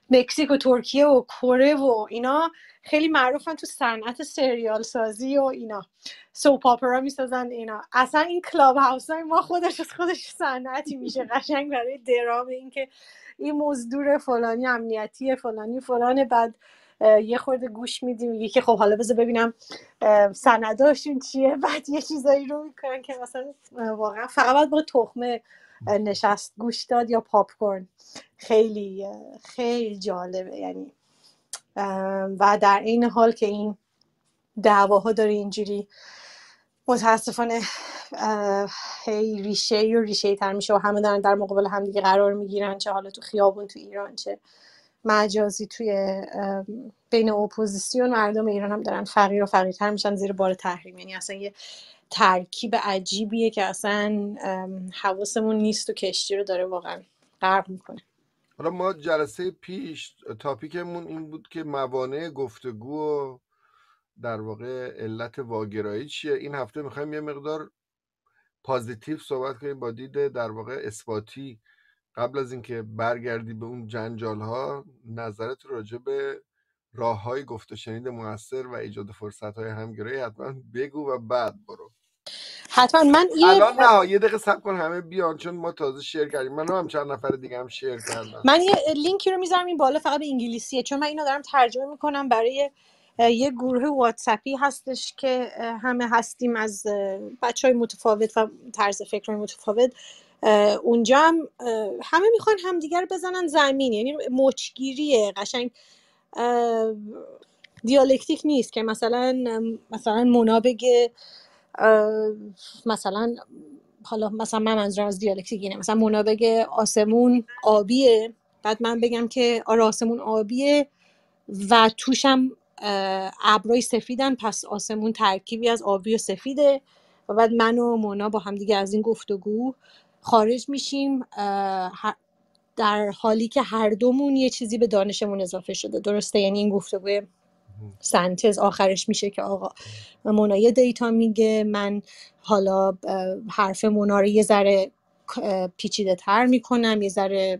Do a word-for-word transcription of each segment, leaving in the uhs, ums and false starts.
مکزیک و ترکیه و کره و اینا خیلی معروفن تو صنعت سریال سازی و اینا، سوپ اپرا میسازن اینا. اصلا این کلاب هاوس های ما خودش از خودش صنعتی میشه قشنگ برای درام، این که این مزدور فلانی امنیتی فلانی فلانه، بعد یه خورده گوش میدیم میگه که خب حالا بذار ببینم سنداشون چیه، بعد یه چیزایی رو میکنن که مثلا واقعا فقط باید با تخمه نشست گوش داد یا پاپ کورن. خیلی خیلی جالبه یعنی. و در این حال که این دعواها داره اینجوری متاسفانه هی ریشه و ریشه تر میشه و همه دارن در مقابل همدیگه قرار میگیرن، چه حالا تو خیابون تو ایران چه مجازی توی بین اپوزیسیون. مردم ایران هم دارن فقیر و فقیرتر میشن زیر بار تحریم. یعنی اصلا یه ترکیب عجیبیه که اصلا حواسمون نیست و کشتی رو داره واقعا غرق میکنه. حالا ما جلسه پیش تاپیکمون این بود که موانع گفتگو و در واقع علت واگرایی چیه. این هفته میخوایم یه مقدار پازیتیو صحبت کنیم با دید در واقع اثباتی. قبل از اینکه برگردی به اون جنجال ها، نظرت راجع به راه های گفت و شنید موثر و ایجاد فرصت های همگرایی حتما بگو و بعد برو. حتما. من یه الان نه یه دقیقه صبر کن همه بیان چون ما تازه شیر کردیم. من هم چند نفر دیگه هم شیر کردم. من یه لینکی رو میذارم این بالا فقط به انگلیسیه چون من اینو دارم ترجمه میکنم برای یه گروه واتساپی هستش که همه هستیم از بچهای متفاوت و طرز فکرهای متفاوت. اونجا هم همه میخوان همدیگر بزنن زمین، یعنی مچگیریه قشنگ، دیالکتیک نیست که مثلا مثلا مونا بگه مثلا حالا مثلا من منظورم از دیالکتیک اینه، مثلا مونا بگه آسمون آبیه، بعد من بگم که آره آسمون آبیه و توشم ابرای سفیدن، پس آسمون ترکیبی از آبی و سفیده و بعد من و مونا با هم دیگه از این گفتگو خارج میشیم در حالی که هر دومون یه چیزی به دانشمون اضافه شده. درسته؟ یعنی این گفتگو سنتز آخرش میشه که آقا مونا یه دیتا میگه، من حالا حرف مونا رو یه ذره پیچیده تر میکنم، یه ذره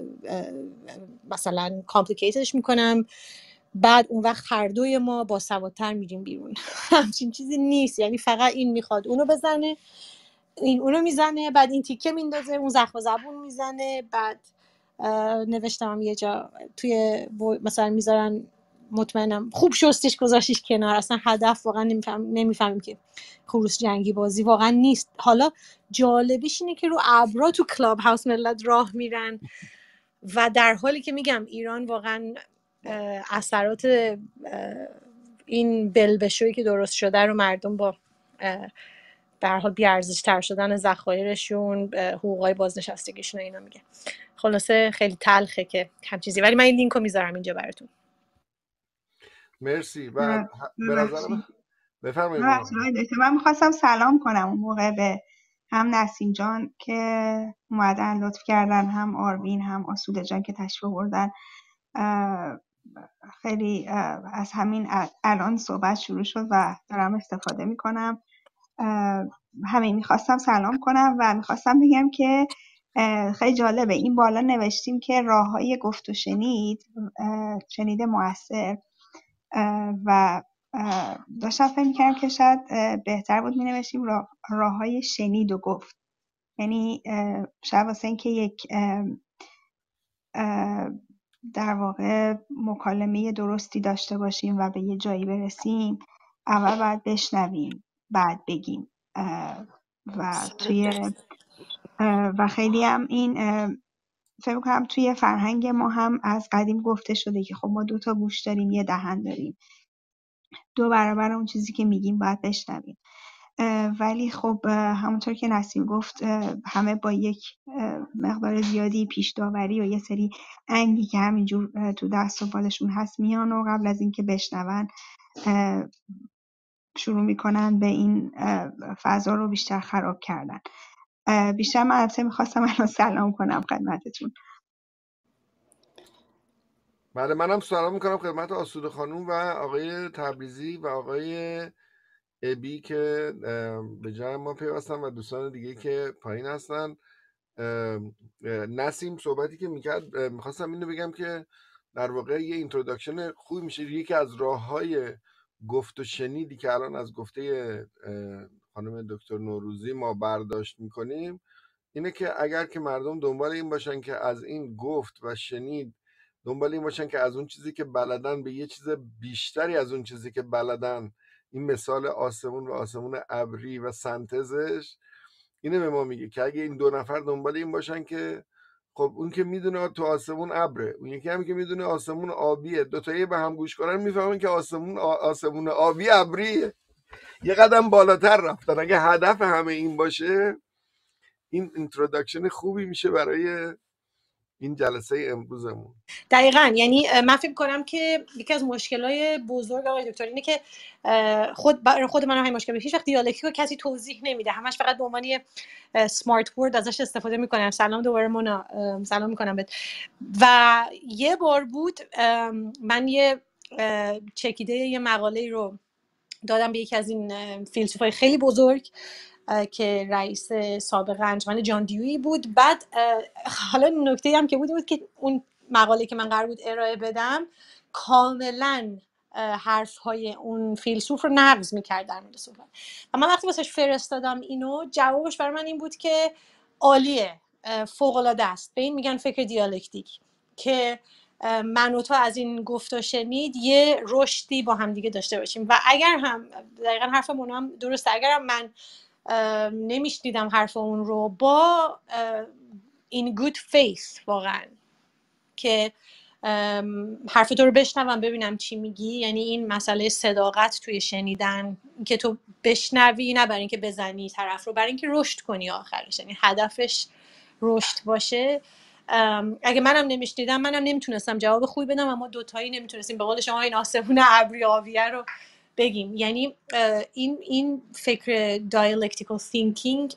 مثلا کامپلیکیتدش میکنم، بعد اون وقت هر دوی ما با سوادتر میریم بیرون. همچین چیزی نیست، یعنی فقط این میخواد اونو بزنه، این اونو میزنه، بعد این تیکه میندازه، اون زخم زبون میزنه. بعد نوشتم یه جا توی مثلا میذارن مطمئنم خوب شستش گذاشتیش کنار، اصلا هدف واقعا نمیفهم نمیفهمیم که خروس جنگی بازی واقعا نیست. حالا جالبیش اینه که رو ابرا تو کلاب هاوس ملت راه میرن و در حالی که میگم ایران واقعا اثرات این بلبشویی که درست شده رو مردم با در حال بیارزش تر شدن ذخایرشون، حقوقای بازنشستگیشون اینا میگه. خلاصه خیلی تلخه که هم چیزی، ولی من این لینکو میذارم اینجا براتون. مرسی. و به نظرم بفرمایید. من میخواستم سلام کنم اون موقع به هم نسیم جان که اومدن لطف کردن، هم آروین هم آسوده جان که تشریف آوردن. خیلی از همین الان صحبت شروع شد و دارم استفاده میکنم. همین میخواستم سلام کنم و میخواستم بگم که خیلی جالبه این بالا نوشتیم که راههای گفت و شنید شنید مؤثر و داشتم فکر می‌کردم که شاید بهتر بود می‌نوشتیم راه راههای شنید و گفت، یعنی شاید واسه اینکه یک در واقع مکالمه درستی داشته باشیم و به یه جایی برسیم اول باید بشنویم بعد بگیم و توی و خیلی هم این فکر می‌کنم توی فرهنگ ما هم از قدیم گفته شده که خب ما دو تا گوش داریم یه دهن داریم، دو برابر اون چیزی که میگیم باید بشنویم. ولی خب همونطور که نسیم گفت همه با یک مقدار زیادی پیش داوری و یه سری انگی که همینجور تو دست و بالشون هست میان و قبل از اینکه بشنون شروع میکنن به این فضا رو بیشتر خراب کردن. بیشتر من البته میخواستم الان سلام کنم خدمتتون. بله منم سلام میکنم خدمت آسوده خانوم و آقای تبریزی و آقای ابی که به جای ما پیوستن و دوستان دیگه که پایین هستن. نسیم صحبتی که میکرد میخواستم اینو بگم که در واقع یه اینتروداکشن خوبی میشه. یکی از راه‌های گفت و شنیدی که الان از گفته خانم دکتر نوروزی ما برداشت میکنیم اینه که اگر که مردم دنبال این باشن که از این گفت و شنید دنبال این باشن که از اون چیزی که بلدن به یه چیز بیشتری از اون چیزی که بلدن، این مثال آسمون و آسمون ابری و سنتزش اینه به ما میگه که اگه این دو نفر دنبال این باشن که خب اون که میدونه تو آسمون ابره، اون یکی هم که میدونه آسمون آبیه، دوتایی به هم گوش کنن میفهمن که آسمون آسمون آبی ابریه، یه قدم بالاتر رفتن. اگه هدف همه این باشه این اینتروداکشن خوبی میشه برای این جلسه امروزمون. دقیقاً، یعنی من فکر کنم که یکی از مشکلای بزرگ آقای دکتر اینه که خود برای خود من هم مشکل، هیچ وقت دیالکتیک رو کسی توضیح نمیده، همش فقط به عنوان سمارت ورد ازش استفاده میکنن. سلام دوباره مونا، سلام میکنم بهت. و یه بار بود من یه چکیده یه مقاله رو دادم به یکی از این فیلسوفای خیلی بزرگ که رئیس سابق انجمن جان دیوی بود. بعد حالا نکته هم که بود بود که اون مقاله که من قرار بود ارائه بدم کاملا حرفهای اون فیلسوف رو نقض می‌کرد در مورد صحبت. و من وقتی واسش فرستادم اینو، جوابش برای من این بود که عالیه، فوق‌العاده است، به این میگن فکر دیالکتیک، که من و تو از این گفت و شنید یه رشدی با هم دیگه داشته باشیم. و اگر هم دقیقا حرف مونا هم درسته، اگر هم من نمیشنیدم حرف اون رو با in good faith واقعا که حرف تو رو بشنوم ببینم چی میگی، یعنی این مسئله صداقت توی شنیدن که تو بشنوی، نه برای اینکه بزنی طرف رو، برای اینکه رشد کنی آخرش، یعنی هدفش رشد باشه. اگه منم نمیشنیدم منم نمیتونستم جواب خوبی بدم، اما دوتایی نمیتونستیم به قول شما این آسمون ابری آبیه رو بگیم. یعنی این این فکر dialectical thinking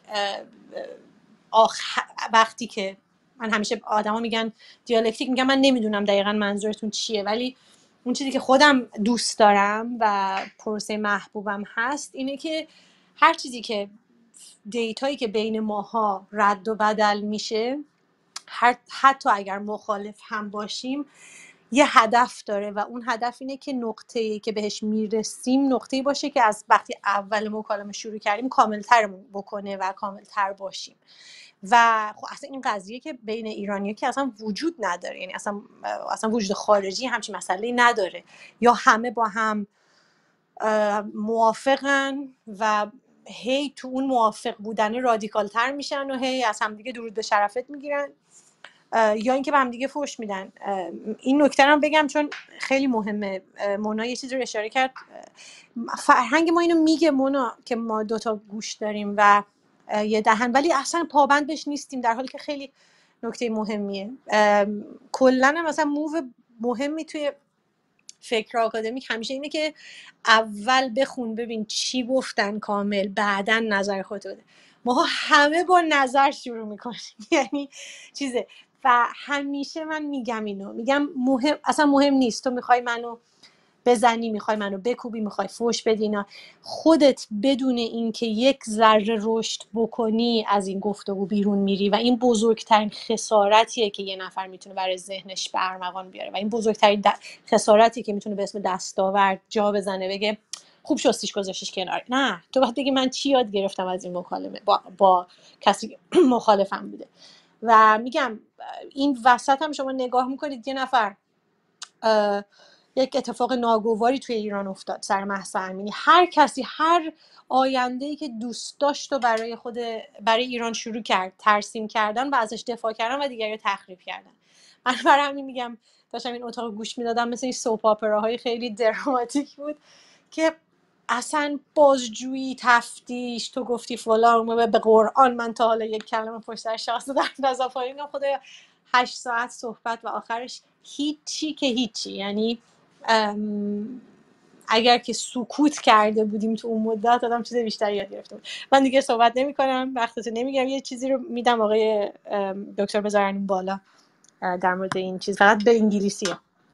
آخ... وقتی که من همیشه آدما میگن دیالکتیک، میگم من نمیدونم دقیقاً منظورتون چیه، ولی اون چیزی که خودم دوست دارم و پروسه محبوبم هست اینه که هر چیزی که دیتایی که بین ماها رد و بدل میشه، هر حتی اگر مخالف هم باشیم، یه هدف داره و اون هدف اینه که نقطه‌ای که بهش میرسیم نقطه‌ای باشه که از وقتی اول مکالمه شروع کردیم کاملترمون بکنه و کاملتر باشیم. و خب اصلا این قضیه که بین ایرانی‌ها که اصلا وجود نداره، یعنی اصلا اصلا وجود خارجی همچین مسئله‌ای نداره، یا همه با هم موافقن و هی تو اون موافق بودن رادیکال تر میشن و هی از هم دیگه درود به شرفت میگیرن، یا اینکه به هم دیگه فحش میدن. این نکته رو بگم چون خیلی مهمه. مونا یه چیزی رو اشاره کرد، فرهنگ ما اینو میگه مونا که ما دوتا گوش داریم و یه دهن، ولی اصلا پابند بهش نیستیم، در حالی که خیلی نکته مهمیه. کلا مثلا موو مهمی توی فکر آکادمیک همیشه اینه که اول بخون ببین چی گفتن کامل، بعدن نظر خودت بده. ما همه با نظر شروع میکنیم یعنی چیزه. و همیشه من میگم اینو، میگم مهم اصلا مهم نیست تو میخوای منو بزنی، میخوای منو بکوبی، میخوای فوش بدی، نه، خودت بدون اینکه یک ذره رشد بکنی از این گفتگو بیرون میری و این بزرگترین خسارتیه که یه نفر میتونه برای ذهنش به ارمغان بیاره و این بزرگترین خسارتی که میتونه به اسم دستاورد جا بزنه، بگه خوب شستیش گذاشتیش کنار. نه، تو باید بگی من چی یاد گرفتم از این مکالمه با, با کسی مخالفم بوده. و میگم این وسط هم شما نگاه میکنید یه نفر یک اتفاق ناگواری توی ایران افتاد سر مهسا امینی، هر کسی هر آینده‌ای که دوست داشت و برای خود برای ایران شروع کرد ترسیم کردن و ازش دفاع کردن و دیگری رو تخریب کردن. من برای همین میگم داشتم این اتاق گوش میدادم، مثل این سوپ اپراهای خیلی دراماتیک بود که اصلا بازجویی، تفتیش، تو گفتی فلان، به قرآن من تا حالا یک کلمه پشت سر شخص در نظر پایین میگم خدایا هشت ساعت صحبت و آخرش هیچی که هیچی. یعنی اگر که سکوت کرده بودیم تو اون مدت آدم چیز بیشتری یاد گرفته بود. من دیگه صحبت نمی کنم، وقتتو نمیگیرم، یه چیزی رو میدم آقای دکتر بذارن بالا در مورد این چیز، فقط به انگلیسیه.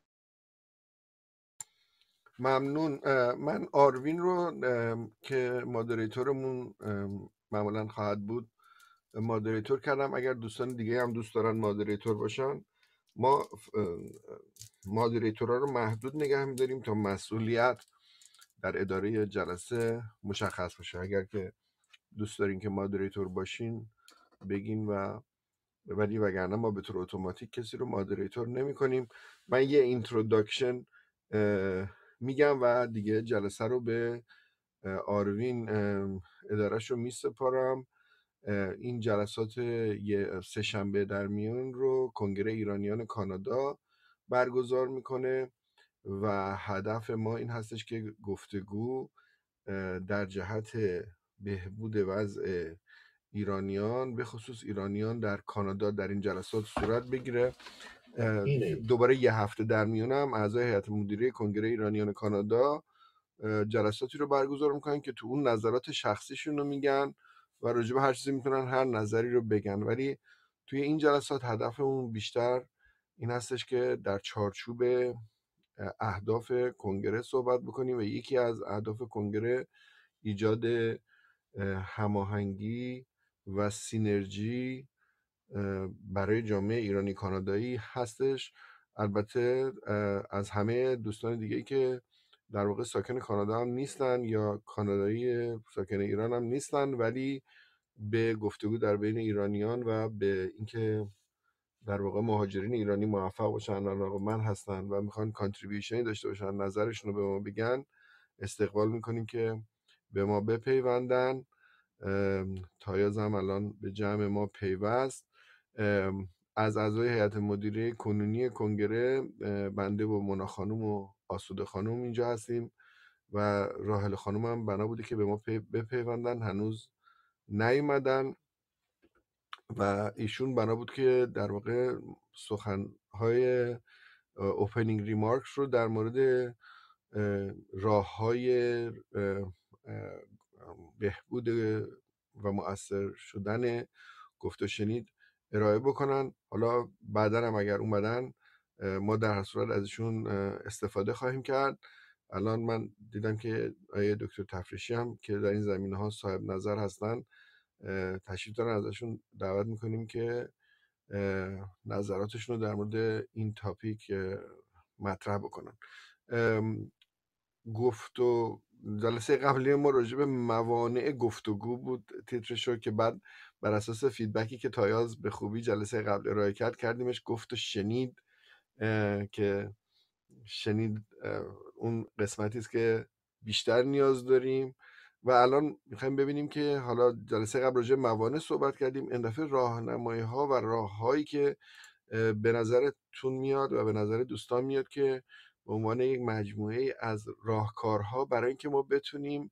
ممنون. من آروین رو که مادریتورمون معمولا خواهد بود مادریتور کردم. اگر دوستان دیگه هم دوست دارن مادریتور باشن ما مادریتورها رو محدود نگه می‌داریم تا مسئولیت در اداره جلسه مشخص باشه. اگر که دوست دارین که مادریتور باشین بگین و ولی وگرنه ما به طور اتوماتیک کسی رو مادریتور نمی کنیم. من یه اینتروداکشن میگم و دیگه جلسه رو به آروین ادارهش رو می سپارم. این جلسات یه سه شنبه در میون رو کنگره ایرانیان کانادا برگزار میکنه و هدف ما این هستش که گفتگو در جهت بهبود وضع ایرانیان به خصوص ایرانیان در کانادا در این جلسات صورت بگیره. دوباره یه هفته در میونم اعضای هیئت مدیره کنگره ایرانیان کانادا جلساتی رو برگزار میکنن که تو اون نظرات شخصیشون رو میگن و راجع به هر چیزی میتونن هر نظری رو بگن، ولی توی این جلسات هدفمون بیشتر این هستش که در چارچوب اهداف کنگره صحبت بکنیم و یکی از اهداف کنگره ایجاد هماهنگی و سینرژی برای جامعه ایرانی کانادایی هستش. البته از همه دوستان دیگه که در واقع ساکن کانادا هم نیستن یا کانادایی ساکن ایران هم نیستن، ولی به گفتگو در بین ایرانیان و به اینکه در واقع مهاجرین ایرانی موفق باشن، علاقه‌مند هستن و میخوان کانتریبیوشنی داشته باشن، نظرشون رو به ما بگن، استقبال میکنیم که به ما بپیوندن. تایاز هم الان به جمع ما پیوست. از اعضای هیئت مدیره کنونی کنگره بنده و مونا خانم و آسوده خانم اینجا هستیم و راحل خانم هم بنا بوده که به ما بپیوندن، هنوز نیومدن و ایشون بنا بود که در واقع سخنهای اوپنینگ ریمارکس رو در مورد راه‌های بهبود و مؤثر شدن گفت و شنید ارائه بکنن. حالا بعدا هم اگر اومدن ما در هر صورت ازشون استفاده خواهیم کرد. الان من دیدم که آیه دکتر تفریشی هم که در این زمینه ها صاحب نظر هستن تشریف دارن، ازشون دعوت میکنیم که نظراتشون رو در مورد این تاپیک مطرح بکنن. گفت و جلسه قبلی ما راجع به موانع گفتگو بود تیترش رو که بعد بر اساس فیدبکی که تایاز به خوبی جلسه قبل ارائه کرد کردیمش گفت و شنید، که شنید اون قسمتی است که بیشتر نیاز داریم و الان میخوایم ببینیم که حالا جلسه قبل راجع به موانع صحبت کردیم، این دفعه راهنمایی ها و راههایی که به نظرتون میاد و به نظر دوستان میاد که به عنوان یک مجموعه از راهکارها برای اینکه ما بتونیم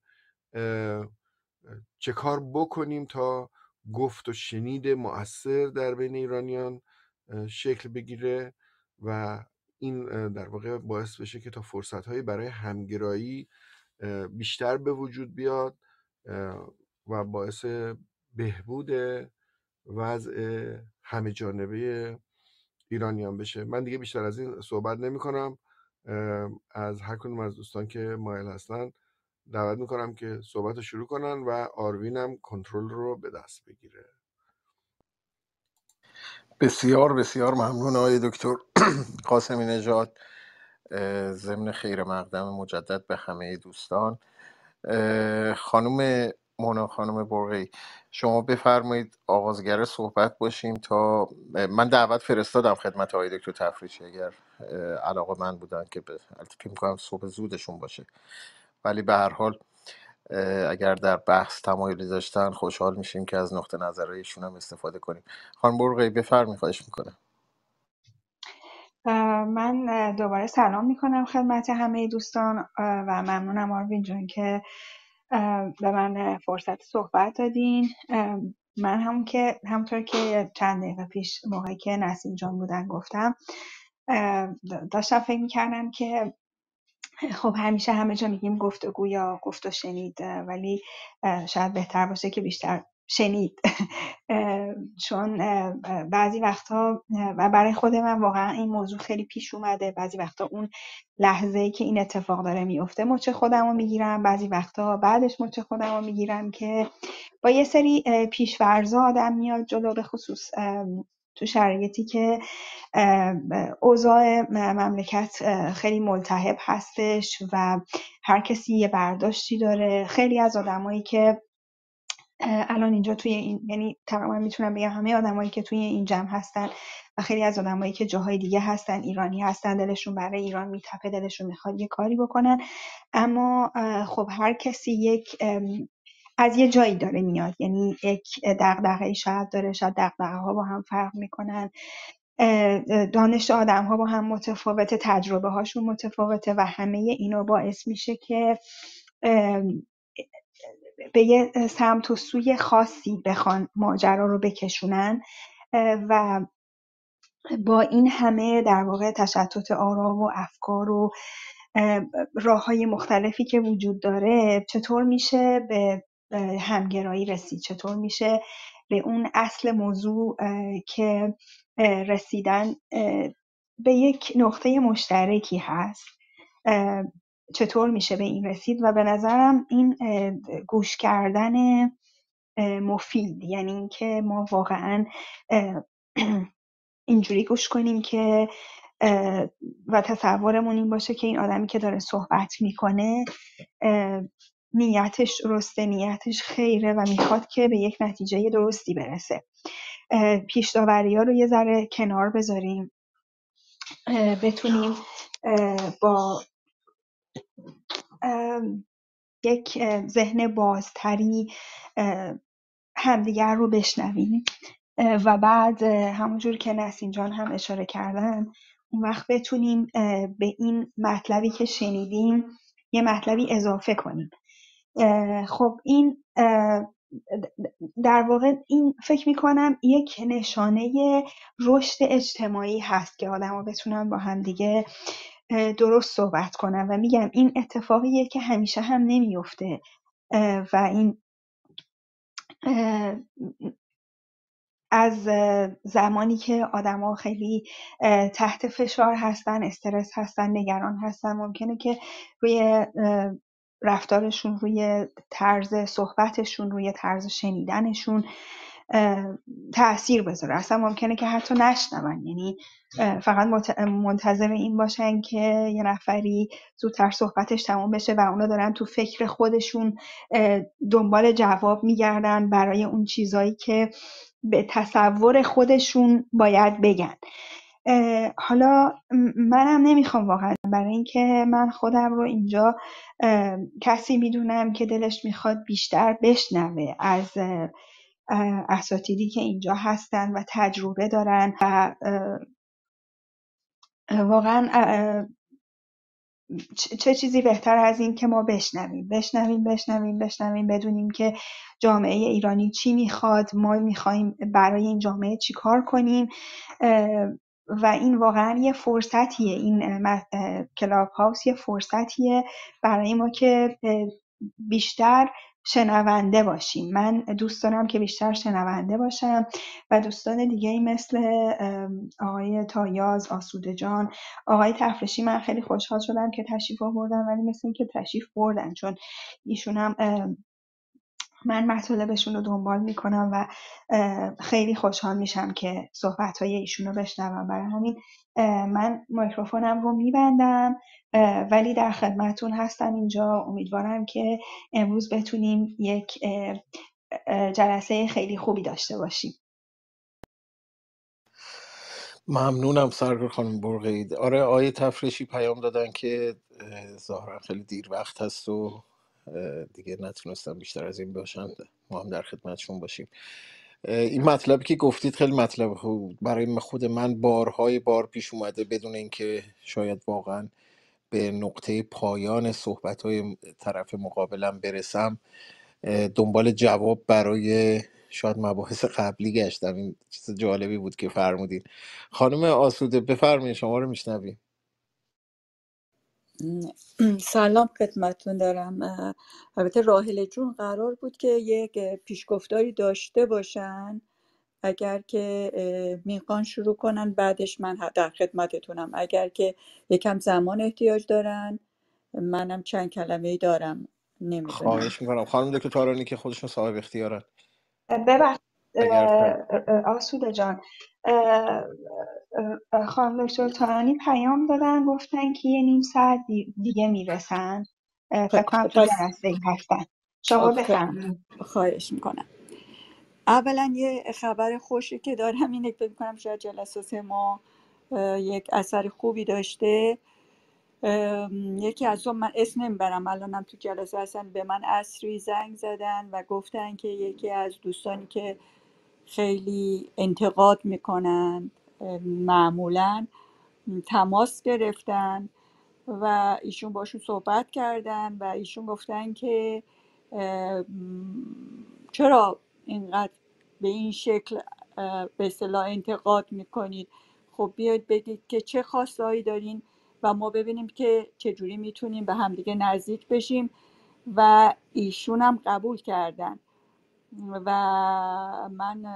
چه کار بکنیم تا گفت و شنید مؤثر در بین ایرانیان شکل بگیره و این در واقع باعث بشه که تا فرصت‌هایی برای همگرایی بیشتر به وجود بیاد و باعث بهبود وضع همه جانبه ایرانیان بشه. من دیگه بیشتر از این صحبت نمی کنم. از هر کدوم از دوستان که مایل هستن دعوت میکنم که صحبت رو شروع کنن و آروین هم کنترل رو به دست بگیره. بسیار بسیار ممنون آقای دکتر قاسمی نژاد. ضمن خیر مقدم مجدد به همه دوستان. خانم مونا خانم برقی شما بفرمایید آغازگر صحبت باشیم تا من دعوت فرستادم خدمت آقای دکتر تفریشی اگر علاقه من بودن که به فکر می‌کنم صبح زودشون باشه، ولی به هر حال اگر در بحث تمایلی داشتن خوشحال میشیم که از نقطه نظرشون هم استفاده کنیم. خانم برقی بفرمایید، خواهش میکنم. من دوباره سلام میکنم خدمت همه دوستان و ممنونم آروین جان که به من فرصت صحبت دادین. من همون که همونطور که چند دقیقه پیش موقعی که نسیم جان بودن گفتم، داشتم فکر میکردم که خب همیشه همه جا میگیم گفتگو یا گفت و شنید، ولی شاید بهتر باشه که بیشتر شنید چون بعضی وقتا و برای خود من واقعا این موضوع خیلی پیش اومده، بعضی وقتا اون لحظه‌ای که این اتفاق داره میفته مچ خودم رو میگیرم، بعضی وقتا بعدش مچ خودم رو میگیرم که با یه سری پیش‌فرض‌ها آدم میاد جلو، به خصوص تو شرایطی که اوضاع مملکت خیلی ملتهب هستش و هر کسی یه برداشتی داره. خیلی از آدمایی که الان اینجا توی این، یعنی تقریبا میتونم بگم همه آدمایی که توی این جمع هستن و خیلی از آدمایی که جاهای دیگه هستن، ایرانی هستن، دلشون برای ایران میتپه، دلشون میخواد یه کاری بکنن، اما خب هر کسی یک از یه جایی داره میاد، یعنی یک دغدغه‌ای شاید داره، شاید دغدغه‌ها با هم فرق میکنن، دانش آدم ها با هم متفاوته، تجربه هاشون متفاوته و همه اینو باعث میشه که به یه سمت و سوی خاصی بخوان ماجرا رو بکشونن و با این همه در واقع تشتت آرا و افکار و راه های مختلفی که وجود داره، چطور میشه به همگرایی رسید؟ چطور میشه به اون اصل موضوع که رسیدن به یک نقطه مشترکی هست، چطور میشه به این رسید؟ و به نظرم این گوش کردن مفید، یعنی اینکه ما واقعا اینجوری گوش کنیم که و تصورمون این باشه که این آدمی که داره صحبت میکنه نیتش درسته، نیتش خیره و میخواد که به یک نتیجه درستی برسه. پیش داوری ها رو یه ذره کنار بذاریم، بتونیم با یک ذهن بازتری همدیگر رو بشنویم و بعد همونجور که نسیم جان هم اشاره کردن، اون وقت بتونیم به این مطلبی که شنیدیم یه مطلبی اضافه کنیم. خب این در واقع این فکر میکنم یک نشانه رشد اجتماعی هست که آدم ها بتونن با هم دیگه درست صحبت کنن و میگم این اتفاقیه که همیشه هم نمیفته و این از زمانی که آدما خیلی تحت فشار هستن، استرس هستن، نگران هستن، ممکنه که روی رفتارشون، روی طرز صحبتشون، روی طرز شنیدنشون تأثیر بذاره. اصلا ممکنه که حتی نشنون، یعنی فقط منتظر این باشن که یه نفری زودتر صحبتش تموم بشه و اونا دارن تو فکر خودشون دنبال جواب میگردن برای اون چیزایی که به تصور خودشون باید بگن. حالا منم نمیخوام واقعا، برای اینکه من خودم رو اینجا کسی میدونم که دلش میخواد بیشتر بشنوه از اساتیدی که اینجا هستن و تجربه دارن و واقعا چه چیزی بهتر از این که ما بشنویم بشنویم بشنویم بشنویم بدونیم که جامعه ایرانی چی میخواد، ما میخوایم برای این جامعه چی کار کنیم و این واقعا یه فرصتیه. این کلاب هاوس یه فرصتیه برای ما که بیشتر شنونده باشیم. من دوست دارم که بیشتر شنونده باشم و دوستان دیگه‌ای مثل آقای تایاز، آسوده جان، آقای تفرشی، من خیلی خوشحال شدم که تشریف آوردن، ولی مثل این که تشریف بردن، چون ایشون هم من مطالبشون رو دنبال میکنم و خیلی خوشحال میشم که صحبت‌های ایشون رو بشنوم. برای همین من میکروفونم رو میبندم، ولی در خدمتون هستم اینجا. امیدوارم که امروز بتونیم یک جلسه خیلی خوبی داشته باشیم. ممنونم سرکار خانم برقید. آره آیه تفرشی پیام دادن که ظاهرا خیلی دیر وقت هست و دیگه نتونستم بیشتر از این باشن، ما هم در خدمتشون باشیم. این مطلبی که گفتید خیلی مطلب خوب برای خود من بارهای بار پیش اومده بدون اینکه شاید واقعا به نقطه پایان صحبت‌های طرف مقابلم برسم دنبال جواب برای شاید مباحث قبلی گشتم. این چیز جالبی بود که فرمودین. خانم آسوده بفرمایید، شما رو میشنویم. سلام خدمتتون دارم. البته راحله جون قرار بود که یک پیشگفتاری داشته باشن، اگر که میخوان شروع کنن بعدش من در خدمتتونم. اگر که یکم زمان احتیاج دارن منم چند کلمه‌ای دارم، نمیدونم. خواهش میکنم. خانم دکتر تارانی که خودشون صاحب اختیارن. ببخشید اگر آسوده جان، خانم دکتر تارانی پیام دادن گفتن که یه نیم ساعت دیگه میرسن، فکر کنم تو پس جلسه ای هستن. شما بفرمایید. خواهش میکنم. اولا یه خبر خوشی که دارم اینه که فکر میکنم شاید جلسات ما یک اثر خوبی داشته. یکی از اون، من اسم نمیبرم الانم تو جلسه هستن، به من عصری زنگ زدن و گفتن که یکی از دوستانی که خیلی انتقاد میکنن معمولا تماس گرفتن و ایشون باشون صحبت کردن و ایشون گفتن که چرا اینقدر به این شکل به اصطلاح انتقاد میکنید، خب بیاید بگید که چه خواستهایی دارین و ما ببینیم که چجوری میتونیم به همدیگه نزدیک بشیم. و ایشون هم قبول کردن و من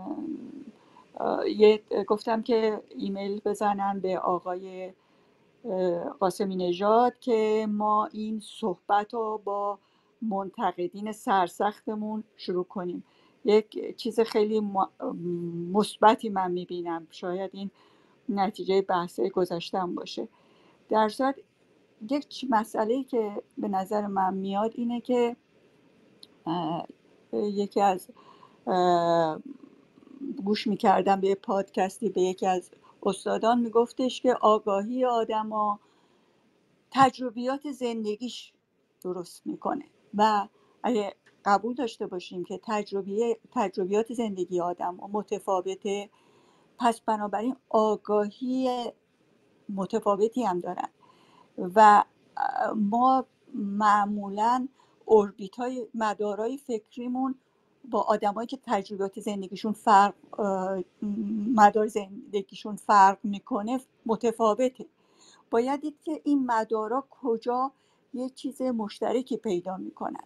یه گفتم که ایمیل بزنن به آقای قاسمی نژاد که ما این صحبت رو با منتقدین سرسختمون شروع کنیم. یک چیز خیلی مثبتی من میبینم، شاید این نتیجه بحثه گذاشتم باشه. در صورت یک مسئله‌ای که به نظر من میاد اینه که یکی از گوش میکردم به پادکستی به یکی از استادان میگفتش که آگاهی آدم ها تجربیات زندگیش درست میکنه و اگه قبول داشته باشیم که تجربیات تجربیات زندگی آدم ها متفاوته، پس بنابراین آگاهی متفاوتی هم دارن و ما معمولاً اوربیت های مدارای فکریمون با آدمایی که تجربیات زندگیشون فرق مدار زندگیشون فرق میکنه متفاوته. باید دید که این مدارا کجا یه چیز مشترکی پیدا میکنن.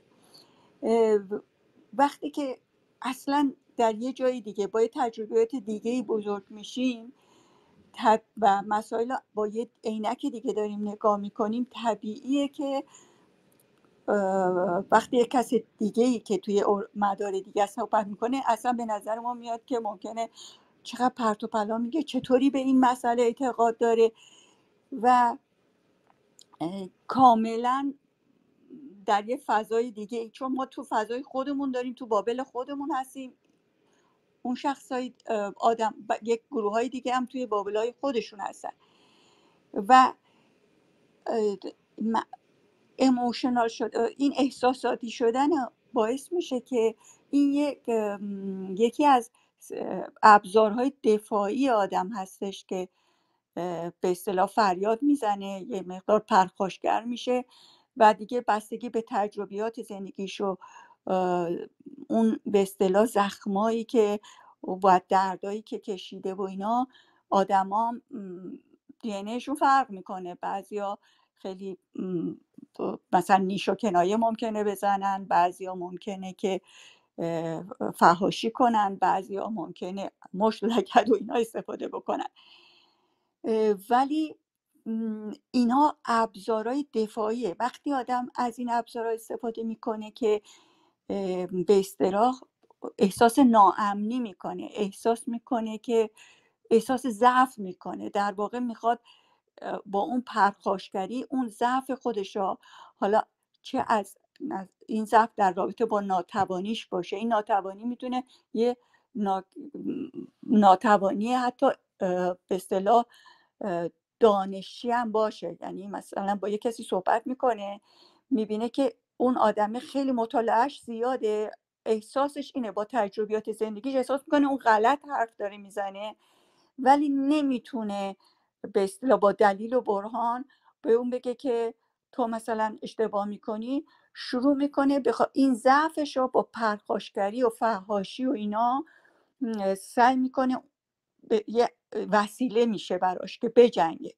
وقتی که اصلا در یه جای دیگه با یه تجربیات دیگه بزرگ میشیم و مسائل با یه عینک دیگه داریم نگاه میکنیم، طبیعیه که وقتی یک کس دیگه ای که توی مدار دیگه صحبت میکنه اصلا به نظر ما میاد که ممکنه چقدر پرت و پلا میگه، چطوری به این مسئله اعتقاد داره و کاملا در یه فضای دیگه، چون ما تو فضای خودمون داریم، تو بابل خودمون هستیم، اون شخصای آدم یک گروه های دیگه هم توی بابل های خودشون هستن و ایموشنال شد، این احساساتی شدن باعث میشه که این یک یکی از ابزارهای دفاعی آدم هستش که به اصطلاح فریاد میزنه، یه مقدار پرخاشگر میشه و دیگه بستگی به تجربیات زندگیشو، اون به اصطلاح زخمایی که و دردایی که کشیده و اینا، آدما دی ان اشون فرق میکنه. بعضیا خیلی مثلا نیش و کنایه ممکنه بزنن، بعضیا ممکنه که فحاشی کنن، بعضیا ممکنه مشت لگد و اینا استفاده بکنن، ولی اینا ابزارهای دفاعیه. وقتی آدم از این ابزارها استفاده میکنه که به اصطلاح احساس ناامنی میکنه، احساس میکنه که احساس ضعف میکنه، در واقع میخواد با اون پرخاشگری اون ضعف خودشو، حالا چه از این ضعف در رابطه با ناتوانیش باشه، این ناتوانی میتونه یه ناتوانی حتی به اصطلاح دانشی هم باشه، یعنی مثلا با یه کسی صحبت میکنه میبینه که اون آدم خیلی مطالعهش زیاده، احساسش اینه، با تجربیات زندگیش احساس میکنه اون غلط حرف داره میزنه، ولی نمیتونه به اصطلاح با دلیل و برهان به اون بگه که تو مثلا اشتباه میکنی. شروع میکنه بخوا... این ضعفش رو با پرخاشگری و فحاشی و اینا سعی میکنه یه وسیله میشه براش که بجنگه.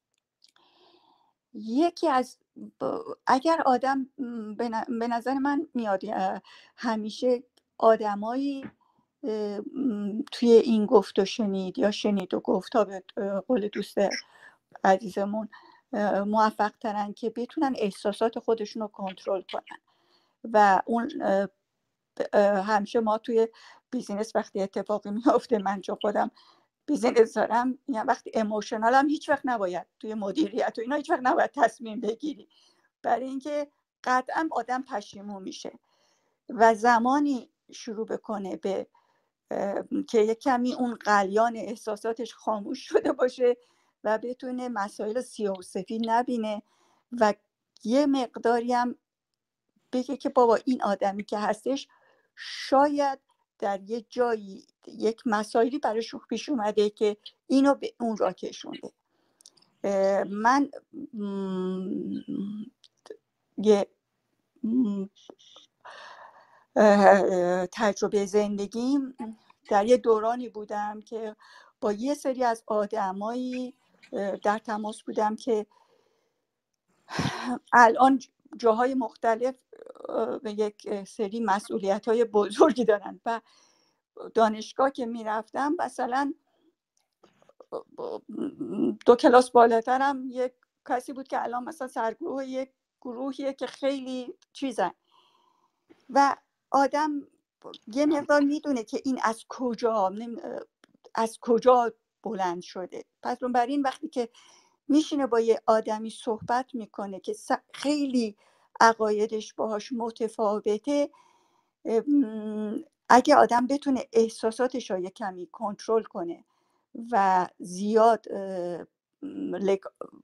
یکی از اگر آدم به نظر من میاد همیشه آدمایی توی این گفت و شنید یا شنید و گفت ها به قول دوست عزیزمون موفق ترن که بتونن احساسات خودشون رو کنترل کنن و اون همیشه ما توی بیزینس وقتی اتفاقی میافته، من چون خودم بیزینس دارم، یعنی وقتی ایموشنال هم هیچ وقت نباید توی مدیریت و اینا هیچ وقت نباید تصمیم بگیری، برای اینکه قطعا آدم پشیمون میشه و زمانی شروع بکنه به که یک کمی اون قلیان احساساتش خاموش شده باشه و بتونه مسائل سیاه و سفید نبینه و یه مقداری هم بگه که بابا این آدمی که هستش شاید در یه جایی یک مسائلی براش پیش اومده که اینو به اون را کشونده. من یه تجربه زندگیم در یه دورانی بودم که با یه سری از آدمایی در تماس بودم که الان جاهای مختلف یک سری مسئولیت‌های بزرگی دارن و دانشگاه که میرفتم مثلا دو کلاس بالاترم یک کسی بود که الان مثلا سرگروه یک گروهیه که خیلی چیزن و آدم یه مقدار میدونه که این از کجا از کجا بلند شده. پس بنابراین وقتی که میشینه با یه آدمی صحبت میکنه که خیلی عقایدش باهاش متفاوته، اگه آدم بتونه احساساتش رو یه کمی کنترل کنه و زیاد لگ...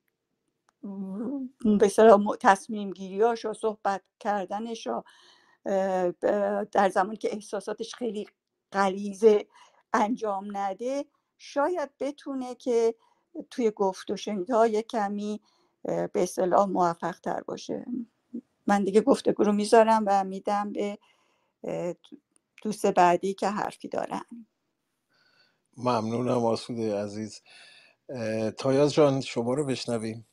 به اصطلاح تصمیم گیریاش و صحبت کردنش رو در زمانی که احساساتش خیلی غلیظه انجام نده، شاید بتونه که توی گفت و شنیدها یه کمی به اصطلاح موفق تر باشه. من دیگه گفتگو رو میذارم و میدم به دوست بعدی که حرفی دارن. ممنونم آسوده عزیز. تایاز جان شما رو بشنویم.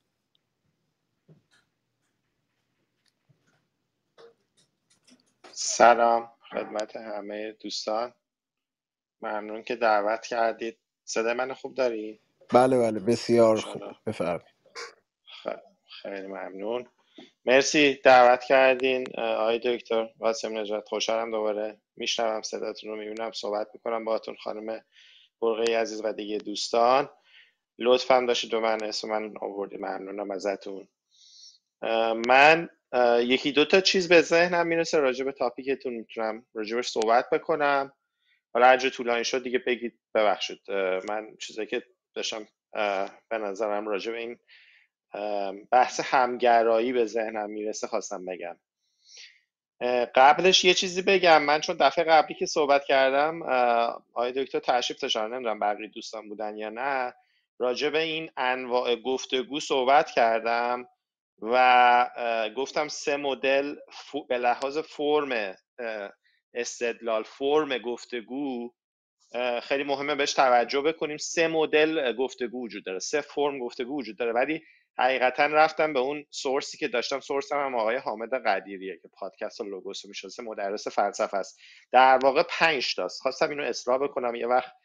سلام خدمت همه دوستان، ممنون که دعوت کردید. صدای من خوب داری؟ بله بله بسیار خوب، بفرمایید. خیلی ممنون، مرسی دعوت کردین آقای دکتر قاسم نژاد. خوشحالم دوباره میشنوم صداتون رو، میبینم صحبت میکنم باهاتون. خانم برقی عزیز و دیگه دوستان، لطفاً داشتید دو من اسم من آوردید، ممنونم ازتون. من یکی دو تا چیز به ذهنم میرسه راجع به تاپیکتون، میتونم راجعش صحبت بکنم. حالا هر جا طولانی شد دیگه بگید ببخشید. من چیزایی که داشتم به نظرم راجع به این بحث همگرایی به ذهنم میرسه خواستم بگم. قبلش یه چیزی بگم، من چون دفعه قبلی که صحبت کردم آقای دکتر تشریف داشتن، نمیدونم بقیه دوستان بودن یا نه، راجع به این انواع گفتگو صحبت کردم و گفتم سه مدل به لحاظ فرم استدلال، فرم گفتگو خیلی مهمه بهش توجه بکنیم. سه مدل گفتگو وجود داره، سه فرم گفتگو وجود داره، ولی حقیقتا رفتم به اون سورسی که داشتم. سورسم هم آقای حامد قدیریه که پادکست و لوگوس میشناسه، مدرس فلسفه است. در واقع پنج تاست. خواستم اینو اصلاح بکنم یه وقت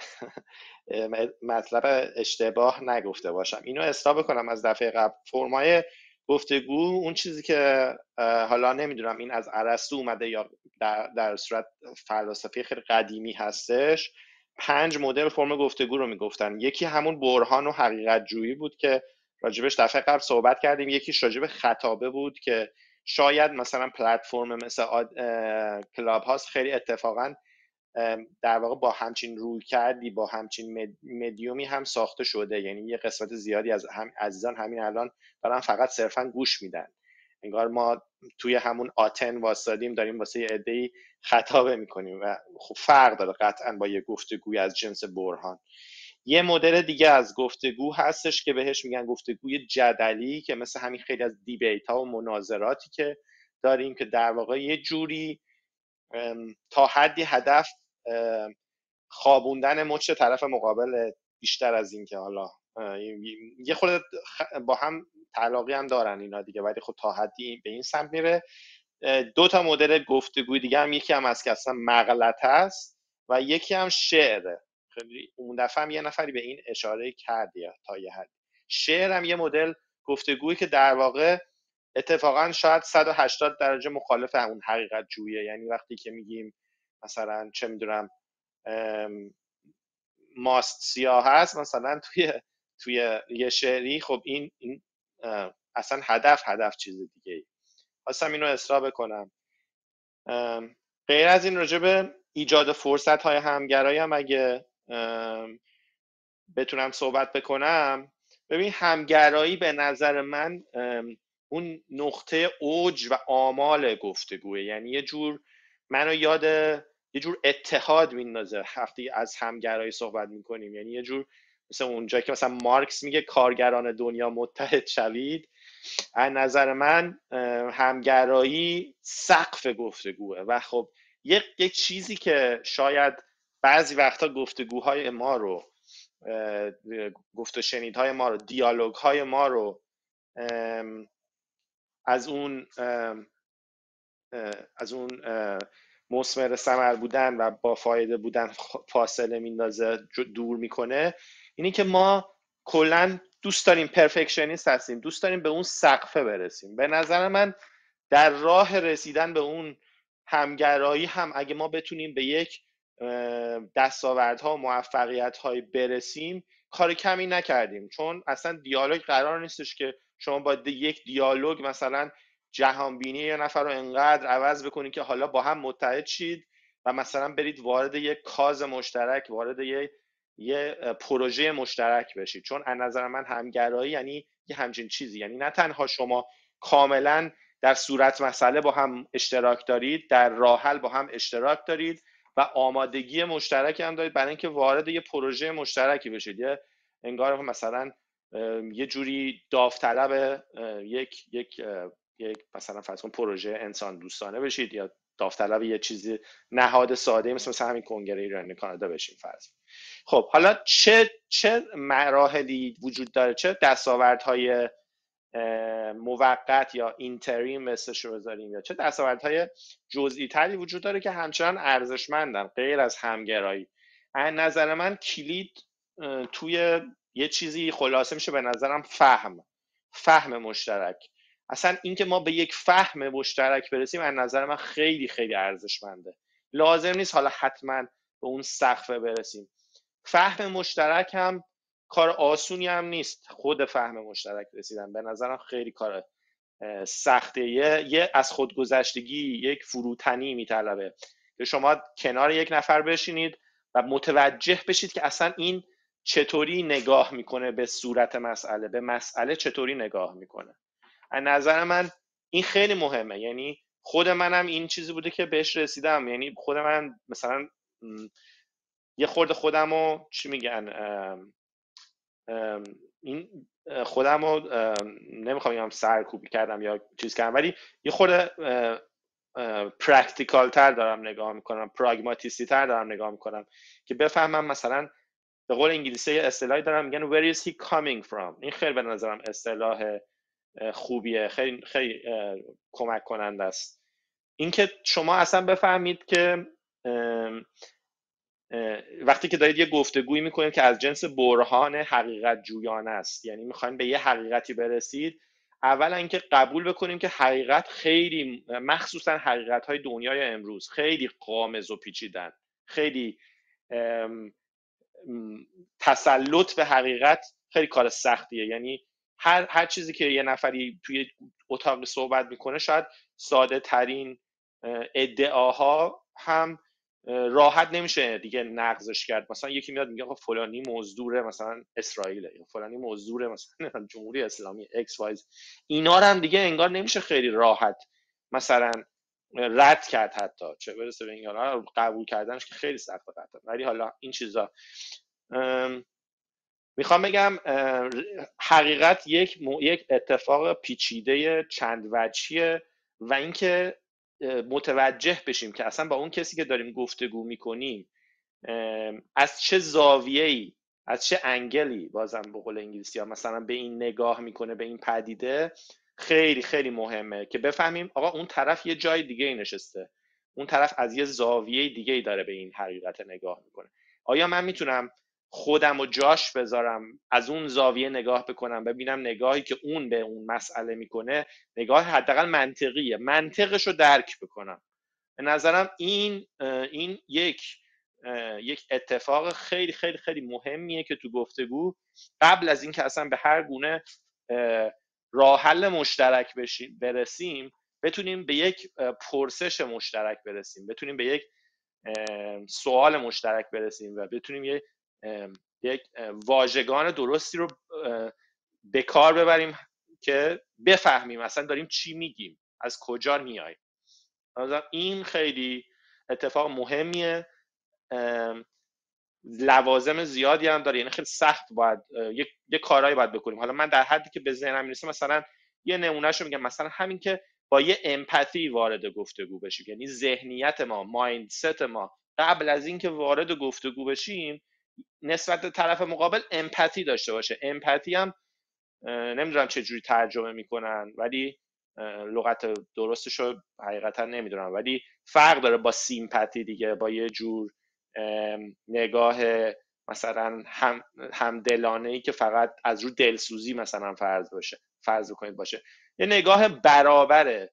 مطلب اشتباه نگفته باشم، اینو اصلاح بکنم از دفعه قبل. فرمای گفتگو اون چیزی که حالا نمیدونم این از ارسطو اومده یا در, در صورت فلسفی خیلی قدیمی هستش، پنج مدل فرم گفتگو رو میگفتن. یکی همون برهان و حقیقت جویی بود که راجبش دفعه قبل صحبت کردیم. یکیش راجب خطابه بود که شاید مثلا پلتفرم مثل کلاب هاست خیلی اتفاقا در واقع با همچین روی کردی، با همچین مدیومی هم ساخته شده. یعنی یه قسمت زیادی از هم عزیزان همین الان دارن فقط صرفا گوش میدن، انگار ما توی همون آتن واسادیم داریم واسه یه عده‌ای خطابه میکنیم و خب فرق داره قطعا با یه گفتگوی از جنس برهان. یه مدل دیگه از گفتگو هستش که بهش میگن گفتگوی جدلی، که مثل همین خیلی از دیبیت ها و مناظراتی که داریم که در واقع یه جوری تا حدی هدف خوابوندن مچ طرف مقابل بیشتر از این که حالا یه خورده با هم تعلاقی هم دارن اینا دیگه، ولی خب تا حدی به این سمت میره. دو تا مدل گفتگوی دیگه هم، یکی هم از که اصلا مغلطه است و یکی هم شعره. خیلی اون دفعه هم یه نفری به این اشاره کردی تا یه حد. شعر هم یه مدل گفتگویی که در واقع اتفاقا شاید صد و هشتاد درجه مخالف اون حقیقت جویه. یعنی وقتی که میگیم مثلا چه میدونم ماست سیاه هست مثلا توی توی یه شعری، خب این این اصلا هدف هدف چیز دیگه ای. خواستم اینو اصلاح بکنم. غیر از این راجع به ایجاد فرصت های همگرایی هم اگه بتونم صحبت بکنم، ببین همگرایی به نظر من اون نقطه اوج و آمال گفتگوه. یعنی یه جور منو یاد یه جور اتحاد میندازه وقتی از همگرایی صحبت میکنیم. یعنی یه جور مثل اونجا که مثلا مارکس میگه کارگران دنیا متحد شوید، از نظر من همگرایی سقف گفتگوه. و خب یک یک چیزی که شاید بعضی وقتا گفتگوهای ما رو، گفت و شنیدهای ما رو، دیالوگهای ما رو از اون از اون مثمر ثمر بودن و با فایده بودن فاصله میندازه، دور میکنه، اینی که ما کلا دوست داریم پرفکشنیست هستیم، دوست داریم به اون سقفه برسیم. به نظر من در راه رسیدن به اون همگرایی هم اگه ما بتونیم به یک دستاوردها و موفقیت‌های برسیم، کار کمی نکردیم. چون اصلا دیالوگ قرار نیستش که شما با یک دیالوگ مثلا جهانبینی یه نفر رو انقدر عوض بکنید که حالا با هم متحد شید و مثلا برید وارد یک کاز مشترک، وارد یک یه پروژه مشترک بشید. چون از نظر من همگرایی یعنی یه همچین چیزی، یعنی نه تنها شما کاملا در صورت مسئله با هم اشتراک دارید، در راه حل با هم اشتراک دارید و آمادگی مشترک هم دارید برای اینکه وارد یه پروژه مشترکی بشید. یه انگار مثلا یه جوری داوطلب یک یک یک مثلا فرض کن پروژه انسان دوستانه بشید، یا داوطلب یه چیزی نهاد ساده مثل مثلا همین کنگره ایران کانادا بشین فرض. خب حالا چه چه مراحلی وجود داره، چه دستاوردهای موقت یا اینتریم مثلش رو بذاریم، یا چه دستاوردهای جزئی تری وجود داره که همچنان ارزشمندن غیر از همگرایی. از نظر من کلید توی یه چیزی خلاصه میشه به نظرم فهم فهم مشترک. اصلا اینکه ما به یک فهم مشترک برسیم از نظر من خیلی خیلی ارزشمنده. لازم نیست حالا حتما به اون سقف برسیم. فهم مشترک هم کار آسونی هم نیست. خود فهم مشترک رسیدن به نظرم خیلی کار سخته. یه, یه از خودگذشتگی، یک فروتنی میطلبه که شما کنار یک نفر بشینید و متوجه بشید که اصلا این چطوری نگاه میکنه به صورت مسئله، به مسئله چطوری نگاه میکنه. از نظر من این خیلی مهمه. یعنی خود منم این چیزی بوده که بهش رسیدم. یعنی خود من مثلا یه خورده خودمو چی میگن ام ام این خودمو نمیخوام بگم سرکوبی کردم یا چیز کردم، ولی یه خورده پرکتیکال تر دارم نگاه میکنم، پراگماتیستی تر دارم نگاه میکنم که بفهمم. مثلا به قول انگلیسی اصطلاحی دارم میگن where is he coming from. این خیلی به نظرم اصطلاح خوبیه، خیلی خیلی کمک کننده است. اینکه شما اصلا بفهمید که وقتی که دارید یه گفتگویی میکنید که از جنس برهان حقیقت جویانه است، یعنی میخواین به یه حقیقتی برسید، اولا اینکه قبول بکنیم که حقیقت خیلی، مخصوصا حقیقت‌های دنیای امروز خیلی غامض و پیچیدن، خیلی تسلط به حقیقت خیلی کار سختیه. یعنی هر هر چیزی که یه نفری توی اتاق صحبت میکنه، شاید ساده ترین ادعاها هم راحت نمیشه دیگه نقضش کرد. مثلا یکی میاد میگه آقا فلانی مزدور مثلا اسرائیل، یا فلانی مزدور مثلا جمهوری اسلامی ایکس وایز، اینا رو هم دیگه انگار نمیشه خیلی راحت مثلا رد کرد، حتی چه برسه به اینا قبول کردنش که خیلی سخته قطعا. ولی حالا این چیزا میخوام بگم حقیقت یک یک اتفاق پیچیده چند وجهیه و اینکه متوجه بشیم که اصلا با اون کسی که داریم گفتگو میکنیم از چه زاویه‌ای، از چه انگلی، بازم به قول انگلیسی ها، مثلا به این نگاه میکنه، به این پدیده، خیلی خیلی مهمه که بفهمیم آقا اون طرف یه جای دیگه ای نشسته، اون طرف از یه زاویه دیگه ای داره به این حقیقت نگاه میکنه. آیا من میتونم خودم و جاش بذارم، از اون زاویه نگاه بکنم، ببینم نگاهی که اون به اون مسئله میکنه نگاه حداقل منطقیه، منطقش رو درک بکنم. به نظرم این این یک یک اتفاق خیلی خیلی خیلی مهمیه که تو گفتگو قبل از اینکه اصلا به هر گونه راه حل مشترک برسیم بتونیم به یک پرسش مشترک برسیم، بتونیم به یک سوال مشترک برسیم و بتونیم یک یک واژگان درستی رو به کار ببریم که بفهمیم اصلا داریم چی میگیم، از کجا میایم. این خیلی اتفاق مهمیه، لوازم زیادی هم داره، یعنی خیلی سخت باید یک یک کارهایی باید بکنیم. حالا من در حدی که به ذهنم میرسه مثلا یه نمونهشو میگم، مثلا همین که با یه امپاتی وارد گفتگو بشیم، یعنی ذهنیت ما، مایندست ما قبل از اینکه وارد گفتگو بشیم نسبت به طرف مقابل امپاتی داشته باشه. امپاتی هم نمیدونم چه جوری ترجمه میکنن، ولی لغت درستش رو حقیقتا نمیدونم، ولی فرق داره با سیمپاتی دیگه، با یه جور نگاه مثلا هم همدلانه ای که فقط از رو دلسوزی مثلا فرض باشه فرض کنید باشه، یه نگاه برابر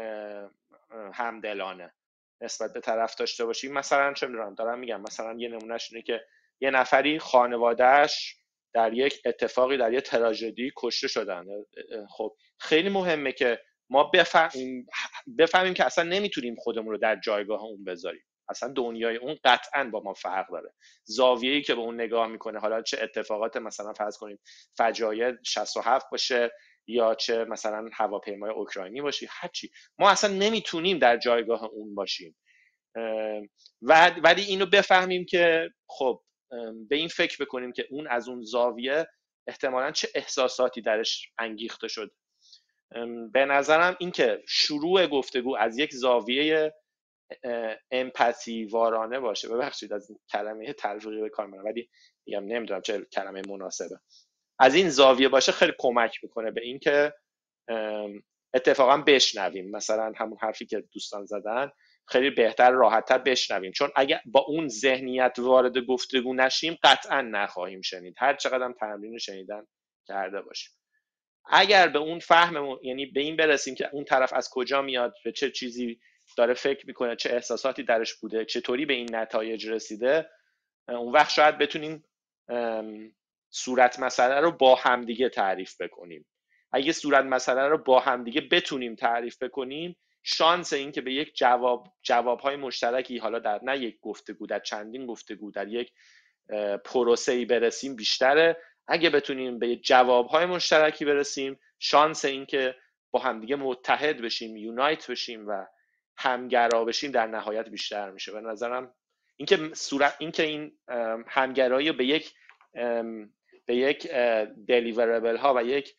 همدلانه نسبت به طرف داشته باشیم. مثلا چه میدونم دارم میگم، مثلا یه نمونهش اینه که یه نفری خانوادهش در یک اتفاقی، در یک تراژدی کشته شدن. خب خیلی مهمه که ما بفهمیم بفهمیم که اصلا نمیتونیم خودمون رو در جایگاه اون بذاریم، اصلا دنیای اون قطعا با ما فرق داره، زاویه‌ای که به اون نگاه میکنه، حالا چه اتفاقات مثلا فرض کنیم فجایع شصت و هفت باشه یا چه مثلا هواپیمای اوکراینی باشه، هرچی، ما اصلا نمیتونیم در جایگاه اون باشیم. و ولی اینو بفهمیم که خب به این فکر بکنیم که اون از اون زاویه احتمالاً چه احساساتی درش انگیخته شد. به نظرم این که شروع گفتگو از یک زاویه امپاتی وارانه باشه، ببخشید از این کلمه تلفیقی به کار میبرم ولی میگم نمیدونم چه کلمه مناسبه، از این زاویه باشه خیلی کمک میکنه به این که اتفاقا بشنویم، مثلا همون حرفی که دوستان زدن خیلی بهتر راحت‌تر بشنویم، چون اگه با اون ذهنیت وارد گفتگو نشیم قطعا نخواهیم شنید هر چقدر هم تمرین شنیدن کرده باشیم. اگر به اون فهم، یعنی به این برسیم که اون طرف از کجا میاد، به چه چیزی داره فکر میکنه، چه احساساتی درش بوده، چطوری به این نتایج رسیده، اون وقت شاید بتونیم صورت مسئله رو با همدیگه تعریف بکنیم. اگه صورت مسئله رو با همدیگه بتونیم تعریف بکنیم، شانس این که به یک جواب جوابهای مشترکی، حالا در نه یک گفتگو، در چندین گفتگو، در یک پروسه‌ای برسیم بیشتره. اگه بتونیم به جوابهای مشترکی برسیم، شانس این که با همدیگه متحد بشیم، یونایت بشیم و همگرا بشیم در نهایت بیشتر میشه. به نظرم اینکه صورت اینکه این همگرایی به یک به یک دلیوربل ها و یک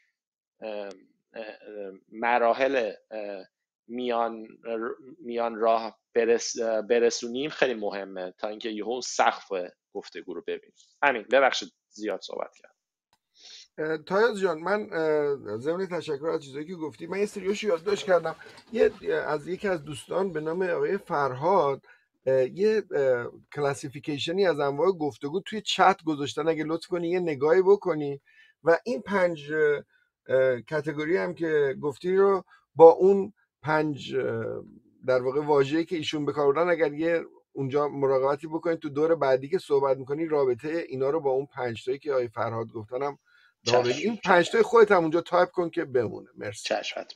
مراحل میان میان راه برس برسونیم خیلی مهمه تا اینکه یهو سقف گفتگو رو ببینیم. همین، ببخشید زیاد صحبت کردم. تایز جان، من ضمن تشکر از چیزایی که گفتی، من یه سریاشو یادداشت کردم. یه از یکی از دوستان به نام آقای فرهاد یه کلاسیفیکیشنی از انواع گفتگو توی چت گذاشتن، اگه لطف کنی یه نگاهی بکنی و این پنج کاتگوری هم که گفتی رو با اون پنج در واقع واژه‌ای که ایشون به کار بردن اگر یه اونجا مراقبتی بکنید تو دور بعدی که صحبت میکنی رابطه اینا رو با اون پنج تایی که آقای فرهاد گفتنم داوری، این پنج تای خودت هم اونجا تایپ کن که بمونه. مرسی. چشمت.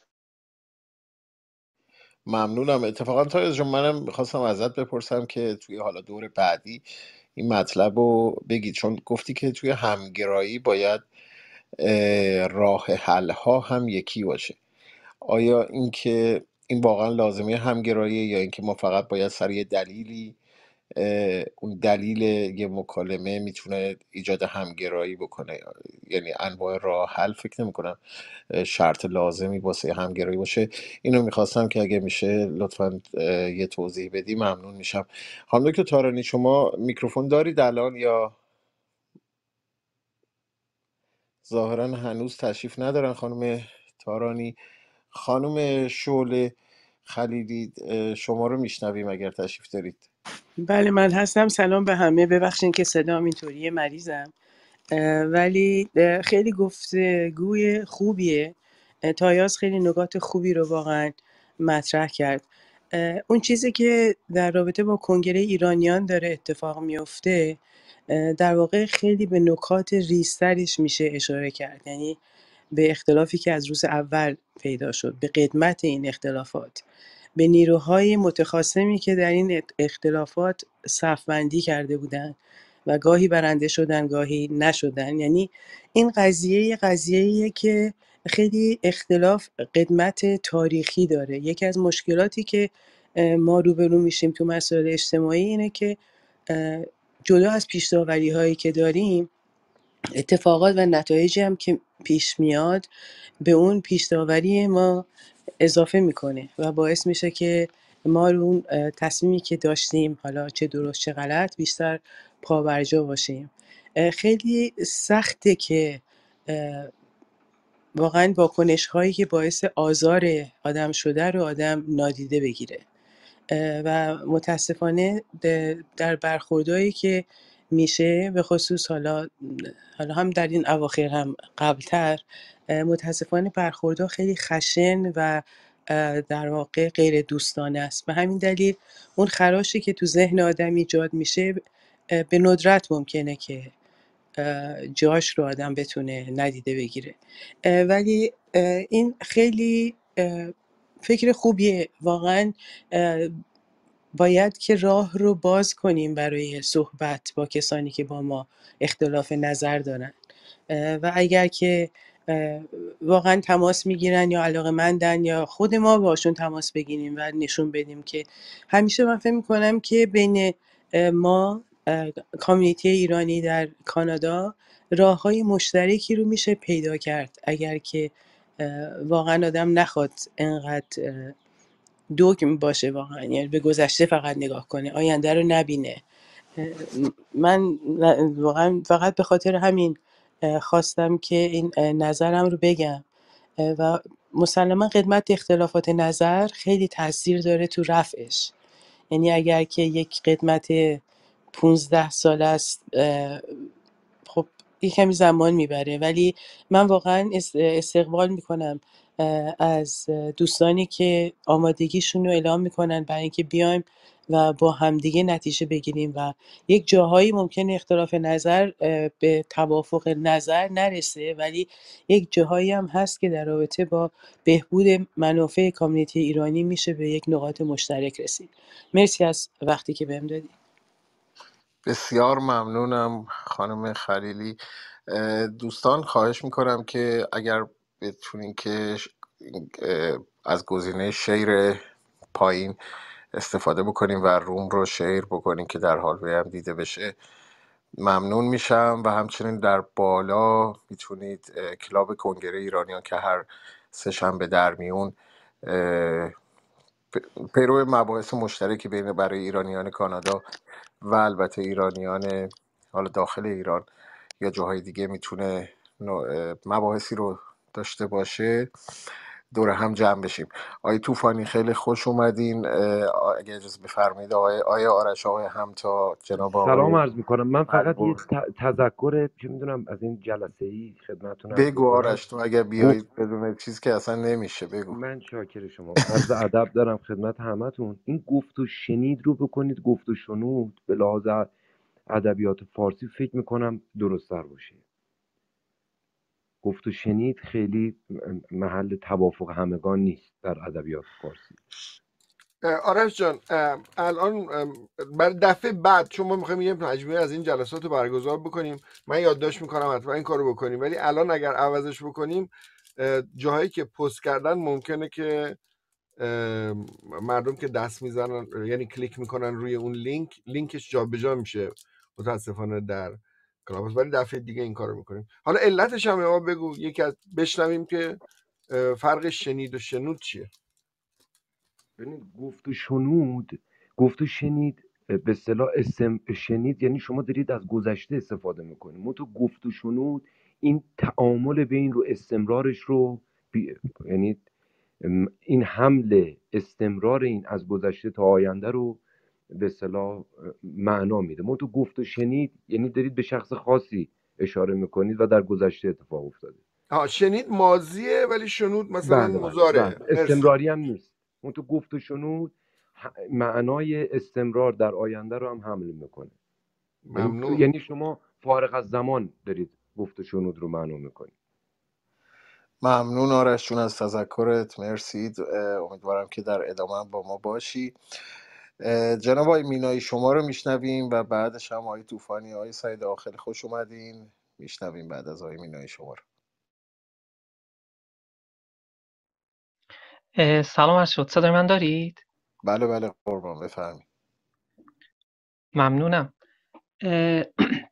ممنونم. اتفاقا تایز جون منم میخواستم ازت بپرسم که توی حالا دور بعدی این مطلب رو بگید، چون گفتی که توی همگرایی باید راه حل ها هم یکی باشه. آیا این که این واقعا لازمه همگراییه یا اینکه ما فقط باید سر یه دلیلی اون دلیل یه مکالمه میتونه ایجاد همگرایی بکنه؟ یعنی انواع راه حل فکر نمی کنم شرط لازمی واسه همگرایی باشه. اینو میخواستم که اگه میشه لطفا یه توضیح بدی ممنون میشم. خانم دکتر تارانی شما میکروفون دارید الان یا ظاهرا هنوز تشریف ندارن خانم تارانی؟ خانم شعله خلیلی شما رو میشنویم اگر تشریف دارید. بله من هستم. سلام به همه. ببخشید که صدام اینطوریه، مریضم. اه، ولی اه، خیلی گفتگوی خوبیه. اه، تایاز خیلی نکات خوبی رو واقعا مطرح کرد. اه، اون چیزی که در رابطه با کنگره ایرانیان داره اتفاق میفته، اه، در واقع خیلی به نکات ریزترش میشه اشاره کرد. یعنی به اختلافی که از روز اول پیدا شد، به قدمت این اختلافات، به نیروهای متخاصمی که در این اختلافات صف‌بندی کرده بودند و گاهی برنده شدن گاهی نشدن. یعنی این قضیه یه قضیه‌ایه که خیلی اختلاف قدمت تاریخی داره. یکی از مشکلاتی که اه، ما روبرو میشیم تو مسائل اجتماعی اینه که اه، جدا از پیش‌داوری‌هایی که داریم، اتفاقات و نتایجی هم که پیش میاد به اون پیش‌داوری ما اضافه میکنه و باعث میشه که ما رو اون اه، تصمیمی که داشتیم، حالا چه درست چه غلط، بیشتر پابرجا باشیم. اه، خیلی سخته که اه، واقعا واکنش هایی که باعث آزار آدم شده رو آدم نادیده بگیره و متاسفانه در برخوردایی که میشه، به خصوص حالا حالا هم در این اواخر هم قبلتر، متاسفانه برخوردها خیلی خشن و در واقع غیر دوستانه است. به همین دلیل اون خراشی که تو ذهن آدم ایجاد میشه به ندرت ممکنه که جاش رو آدم بتونه ندیده بگیره. ولی این خیلی فکر خوبیه واقعا. باید که راه رو باز کنیم برای صحبت با کسانی که با ما اختلاف نظر دارن و اگر که واقعا تماس میگیرن یا علاقه‌مندن، یا خود ما باشون تماس بگیریم و نشون بدیم که همیشه من فکر میکنم که بین ما کامیونیتی ایرانی در کانادا راههای مشترکی رو میشه پیدا کرد، اگر که واقعا آدم نخواد انقدر دوگم باشه واقعا، یعنی به گذشته فقط نگاه کنه، آینده رو نبینه. من واقعا فقط به خاطر همین خواستم که این نظرم رو بگم و مسلما قدمت اختلافات نظر خیلی تاثیر داره تو رفعش. یعنی اگر که یک قدمت پونزده سال است، خب یه کمی زمان میبره، ولی من واقعا استقبال میکنم از دوستانی که آمادگیشون رو اعلام میکنن برای اینکه بیایم و با همدیگه نتیجه بگیریم و یک جاهایی ممکن اختلاف نظر به توافق نظر نرسه، ولی یک جاهایی هم هست که در رابطه با بهبود منافع کامیونیتی ایرانی میشه به یک نقاط مشترک رسید. مرسی از وقتی که بهم دادید. بسیار ممنونم خانم خلیلی. دوستان خواهش میکنم که اگر بتونین که از گزینه شیر پایین استفاده بکنیم و روم رو شیر بکنیم که در حال هم دیده بشه ممنون میشم. و همچنین در بالا میتونید کلاب کنگره ایرانیان که هر سه شنبه در میون پیرو مباحث مشترکی بین برای ایرانیان کانادا و البته ایرانیان حالا داخل ایران یا جاهای دیگه میتونه مباحثی رو داشته باشه، دور هم جمع بشیم. آقای طوفانی خیلی خوش اومدین. اگه اجازه بفرمایید آقای آیا آرش، آقای همتا، جناب سلام آقای عرض میکنم. من فقط یه البرز. ت- تذکر چه میدونم از این جلسه ای خدمتتون عرض بگو بکنم. آرش، تو اگر گفت بیایید بدون چیز که اصلا نمیشه. بگو. من شاکر شما، عرض ادب دارم خدمت همتون. این گفت و شنید رو بکنید گفت و شنود، به لحاظ ادبیات فارسی فکر میکنم درست تر باشه. گفت و شنید خیلی محل توافق همگان نیست در ادبیات فارسی. آرش جان، الان برای دفعه بعد چون ما میخوایم یه مجموعه از این جلسات رو برگزار بکنیم، من یادداشت میکنم حتما این کارو بکنیم، ولی الان اگر عوضش بکنیم جاهایی که پست کردن ممکنه که مردم که دست میزنن، یعنی کلیک میکنن روی اون لینک، لینکش جابجا میشه متاسفانه در کلاباس، ولی دفعه دیگه این کارو میکنیم. حالا علتش هم ما بگو، یکی از بشنویم که فرق شنید و شنود چیه. ببینید گفت و شنود، گفت و شنید به اصطلاح اسم شنید یعنی شما دارید از گذشته استفاده میکنید. منتها گفت و شنود این تعامل بین رو استمرارش رو بی... یعنی این حمل استمرار این از گذشته تا آینده رو به اصطلاح معنا میده. ما تو گفت و شنید یعنی دارید به شخص خاصی اشاره میکنید و در گذشته اتفاق افتاده. ها شنید ماضیه ولی شنود مثلا بله بله مضارعه. بله مرسی. استمراری هم نیست. اون تو گفت و شنود ه- معنای استمرار در آینده رو هم حمل میکنه. یعنی تو ممنون. یعنی شما فارغ از زمان دارید گفت و شنود رو معنا میکنید. ممنون آرش جون از تذکرت، مرسی. امیدوارم که در ادامه با ما باشی. اه، جناب آقای مینایی شما رو میشنویم و بعدش هم آقای طوفانی. آقای سعید داخل خوش اومدین، میشنویم بعد از آقای مینایی شما رو. اه، سلام عرض شد. صدای من دارید؟ بله بله قربان، بفرمایید. ممنونم. اه،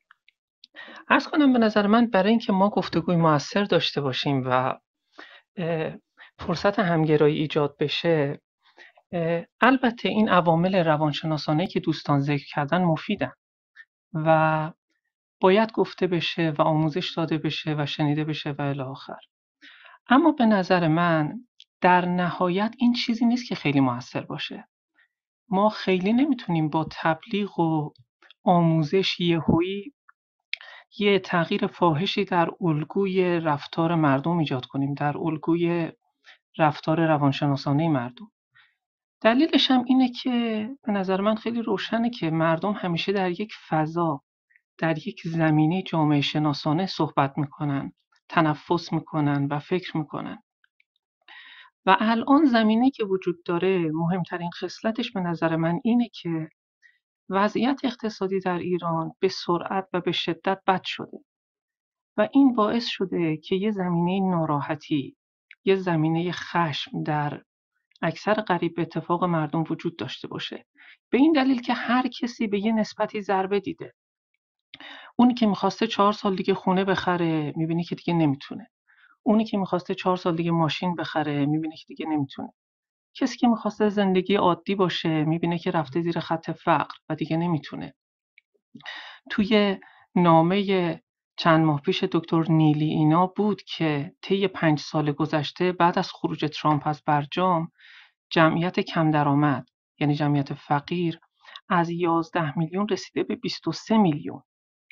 عرض کنم به نظر من برای اینکه ما گفتگوی موثر داشته باشیم و اه، فرصت همگرایی ایجاد بشه، اه، البته این عوامل روانشناسانه‌ای که دوستان ذکر کردن مفیدن و باید گفته بشه و آموزش داده بشه و شنیده بشه و الی آخر. اما به نظر من در نهایت این چیزی نیست که خیلی موثر باشه. ما خیلی نمیتونیم با تبلیغ و آموزش یهویی یه تغییر فاحشی در الگوی رفتار مردم ایجاد کنیم، در الگوی رفتار روانشناسانه مردم. دلیلش هم اینه که به نظر من خیلی روشنه که مردم همیشه در یک فضا، در یک زمینه جامعه شناسانه صحبت میکنن، تنفس میکنن و فکر میکنن. و الان زمینه‌ای که وجود داره، مهمترین خصلتش به نظر من اینه که وضعیت اقتصادی در ایران به سرعت و به شدت بد شده و این باعث شده که یه زمینه ناراحتی، یه زمینه خشم در اکثر قریب به اتفاق مردم وجود داشته باشه. به این دلیل که هر کسی به یه نسبتی ضربه دیده. اونی که میخواسته چهار سال دیگه خونه بخره میبینه که دیگه نمیتونه. اونی که میخواسته چهار سال دیگه ماشین بخره میبینه که دیگه نمیتونه. کسی که میخواسته زندگی عادی باشه میبینه که رفته زیر خط فقر و دیگه نمیتونه. توی نامه چند ماه پیش دکتر نیلی اینا بود که طی پنج سال گذشته بعد از خروج ترامپ از برجام جمعیت کم درآمد یعنی جمعیت فقیر از یازده میلیون رسیده به بیست و سه میلیون،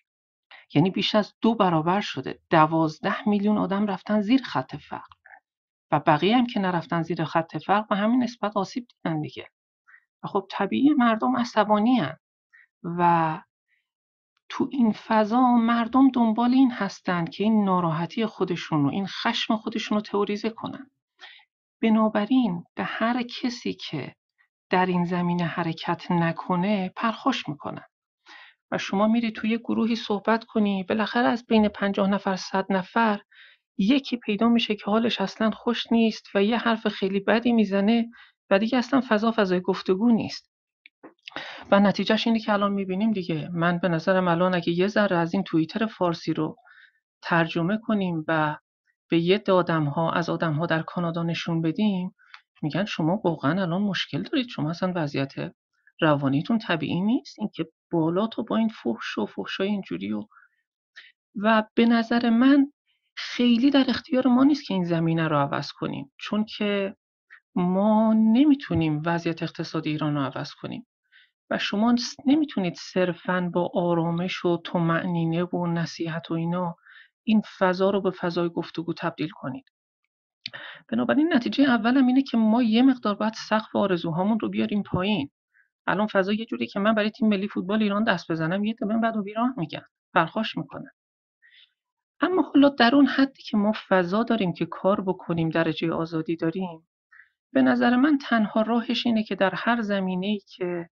یعنی بیش از دو برابر شده. دوازده میلیون آدم رفتن زیر خط فقر و بقیه هم که نرفتن زیر خط فقر به همین نسبت آسیب دیدن دیگه. و خب طبیعی مردم عصبانی هن و تو این فضا مردم دنبال این هستن که این ناراحتی خودشون رو، این خشم خودشون رو تئوریزه کنن. بنابراین به هر کسی که در این زمینه حرکت نکنه پرخوش میکنن و شما میری توی گروهی صحبت کنی، بالاخره از بین پنجاه نفر صد نفر یکی پیدا میشه که حالش اصلا خوش نیست و یه حرف خیلی بدی میزنه و دیگه اصلا فضا فضای گفتگو نیست. و نتیجهش اینه که الان میبینیم دیگه. من به نظرم الان اگه یه ذره از این توییتر فارسی رو ترجمه کنیم و به یه عده آدم‌ها از آدم‌ها در کانادا نشون بدیم، میگن شما واقعا الان مشکل دارید، شما اصلا وضعیت روانیتون طبیعی نیست، اینکه بالا تو با این فحش و فحشای اینجوری و و به نظر من خیلی در اختیار ما نیست که این زمینه رو عوض کنیم، چون که ما نمیتونیم وضعیت اقتصادی ایران رو عوض کنیم و شما نمیتونید صرفاً با آرامش و طمأنینه و نصیحت و اینا این فضا رو به فضای گفتگو تبدیل کنید. بنابراین نتیجه اولم اینه که ما یه مقدار باید سقف آرزوهامون رو بیاریم پایین. الان فضا یه جوری که من برای تیم ملی فوتبال ایران دست بزنم یه تمن بعد و بیراه میگن، پرخاش میکنن. اما حالا در اون حدی که ما فضا داریم که کار بکنیم، درجه آزادی داریم، به نظر من تنها راهش اینه که در هر زمینه‌ای که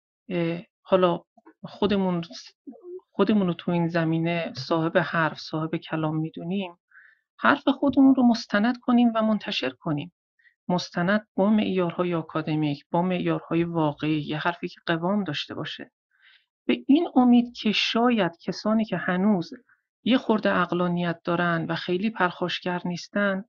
حالا خودمون خودمون رو تو این زمینه صاحب حرف، صاحب کلام میدونیم، حرف خودمون رو مستند کنیم و منتشر کنیم. مستند با معیارهای آکادمیک، با معیارهای واقعی، یه حرفی که قوام داشته باشه. به این امید که شاید کسانی که هنوز یه خورده عقلانیت دارن و خیلی پرخاشگر نیستن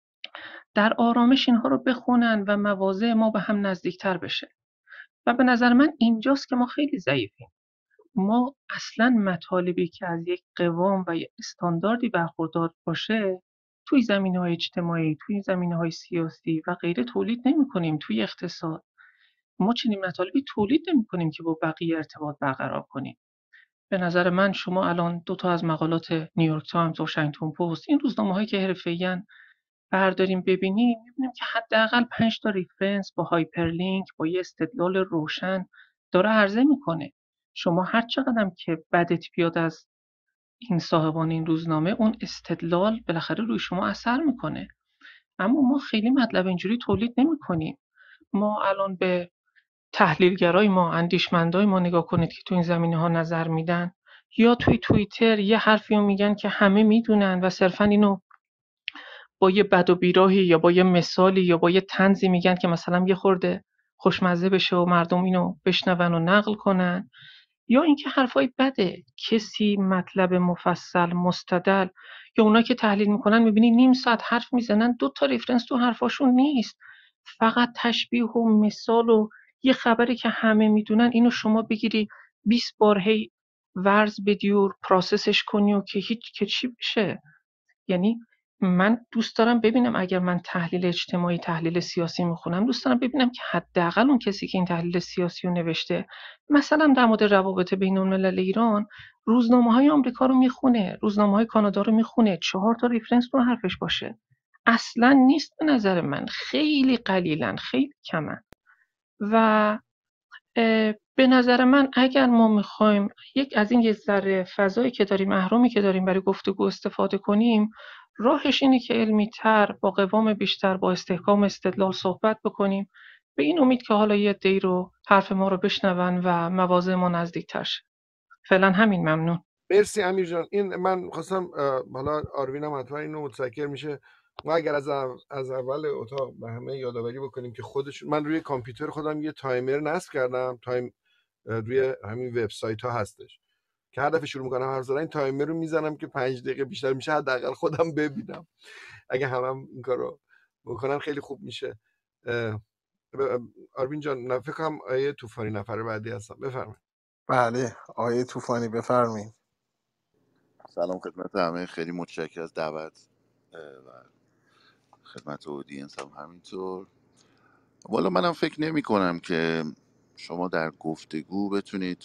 در آرامش اینها رو بخونن و مواضع ما به هم نزدیکتر بشه. و به نظر من اینجاست که ما خیلی ضعیفیم. ما اصلا مطالبی که از یک قوام و یک استانداردی برخوردار باشه توی زمینه‌های اجتماعی، توی زمینه‌های سیاسی و غیره تولید نمی‌کنیم. توی اقتصاد ما چنین مطالبی تولید نمی‌کنیم که با بقیه ارتباط برقرار کنیم. به نظر من شما الان دو تا از مقالات نیویورک تایمز و واشنگتن پست، این روزنامه‌هایی که حرفه‌ای‌ان برداریم ببینیم، می‌بینیم که حداقل پنج تا ریفرنس با هایپرلینک، با یه استدلال روشن داره عرضه میکنه. شما هر چقدرم که بدت بیاد از این صاحبان این روزنامه، اون استدلال بالاخره روی شما اثر میکنه. اما ما خیلی مطلب اینجوری تولید نمی‌کنیم. ما الان به تحلیلگرای ما، اندیشمندای ما نگاه کنید که تو این زمینه‌ها نظر میدن، یا توی توییتر یه حرفی رو میگن که همه میدونن و صرفا اینو با یه بد و بیراهی یا با یه مثالی یا با یه طنزی میگن که مثلا یه خورده خوشمزه بشه و مردم اینو بشنون و نقل کنن، یا اینکه حرفای بده، کسی مطلب مفصل مستدل، یا اونا که تحلیل میکنن میبینی نیم ساعت حرف میزنن، دو تا ریفرنس تو حرفاشون نیست، فقط تشبیه و مثال و یه خبری که همه میدونن اینو شما بگیری بیست بار هی ورز بدی و پروسسش کنی و که هیچ که چی بشه. یعنی من دوست دارم ببینم، اگر من تحلیل اجتماعی، تحلیل سیاسی میخونم، دوست دارم ببینم که حداقل اون کسی که این تحلیل سیاسی رو نوشته، مثلا در مورد روابط بین الملل ایران، روزنامه‌های آمریکا رو میخونه، روزنامه‌های کانادا رو میخونه، چهار تا ریفرنس تو حرفش باشه. اصلا نیست به نظر من، خیلی قلیلن، خیلی کمن. و به نظر من اگر ما میخوایم یک از این یه ذره فضایی که داریم، اهرامی که داریم برای گفتگو استفاده کنیم، راهش اینه که علمی تر، با قوام بیشتر، با استحکام استدلال صحبت بکنیم، به این امید که حالا یه عده‌ای رو حرف ما رو بشنون و مواضع ما نزدیک‌تر شه. فعلا همین. ممنون. مرسی امیر جان. این من خواستم حالا آروین هم حتما اینو متذکر میشه، ما اگر از از اول اتاق به همه یادآوری بکنیم که خودشون، من روی کامپیوتر خودم یه تایمر نصب کردم، تایم روی همین وبسایت ها هستش که هر دفعه شروع میکنم حرف زدن این تایمر رو میزنم که پنج دقیقه بیشتر میشه حداقل خودم ببینم. اگه همم هم این کارو بکنن خیلی خوب میشه. آروین جان، فکر کنم آیه طوفانی نفر بعدی هستم، بفرمایید. بله آیه طوفانی بفرمایید. سلام خدمت همه، خیلی متشکرم از دعوت و خدمت اودینس هم همینطور. والا منم فکر نمی کنم که شما در گفتگو بتونید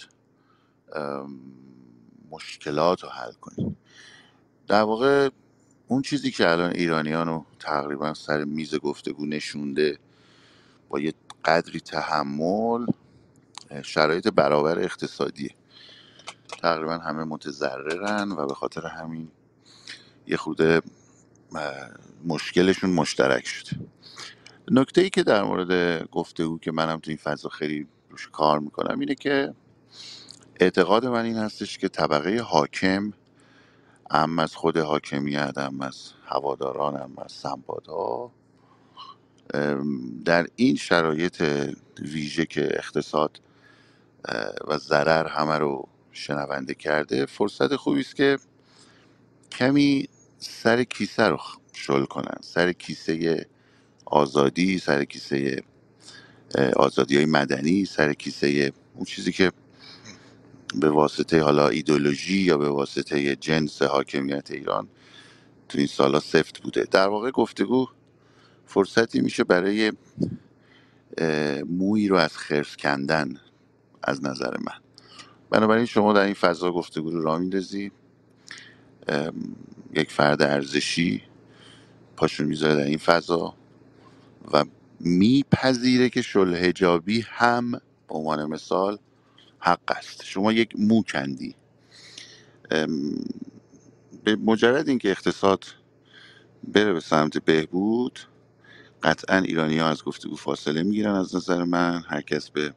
مشکلات رو حل کنید. در واقع اون چیزی که الان ایرانیان رو تقریبا سر میز گفتگو نشونده با یه قدری تحمل، شرایط برابر اقتصادیه. تقریبا همه متضررن و به خاطر همین یه خورده مشکلشون مشترک شده. نکته ای که در مورد گفتگو که منم تو این فضا خیلی روش کار میکنم اینه که اعتقاد من این هستش که طبقه حاکم، ام از خود حاکمیت، ام از هواداران، ام از سمپادها، در این شرایط ویژه که اقتصاد و ضرر همه رو شنونده کرده، فرصت خوبی است که کمی سر کیسه رو شل کنن، سر کیسه آزادی، سر کیسه آزادی های مدنی، سر کیسه اون چیزی که به واسطه حالا ایدئولوژی یا به واسطه جنس حاکمیت ایران تو این سالا سفت بوده. در واقع گفتگو فرصتی میشه برای مویی رو از خرس کندن از نظر من. بنابراین شما در این فضا گفتگو رو راه میندازی، یک فرد ارزشی پاشو میذاره در این فضا و میپذیره که شل حجابی هم به عنوان مثال حق است. شما یک مو کندی. به مجرد اینکه اقتصاد بره به سمت بهبود، قطعا ایرانی ها از گفتگو فاصله میگیرن. از نظر من هر کس به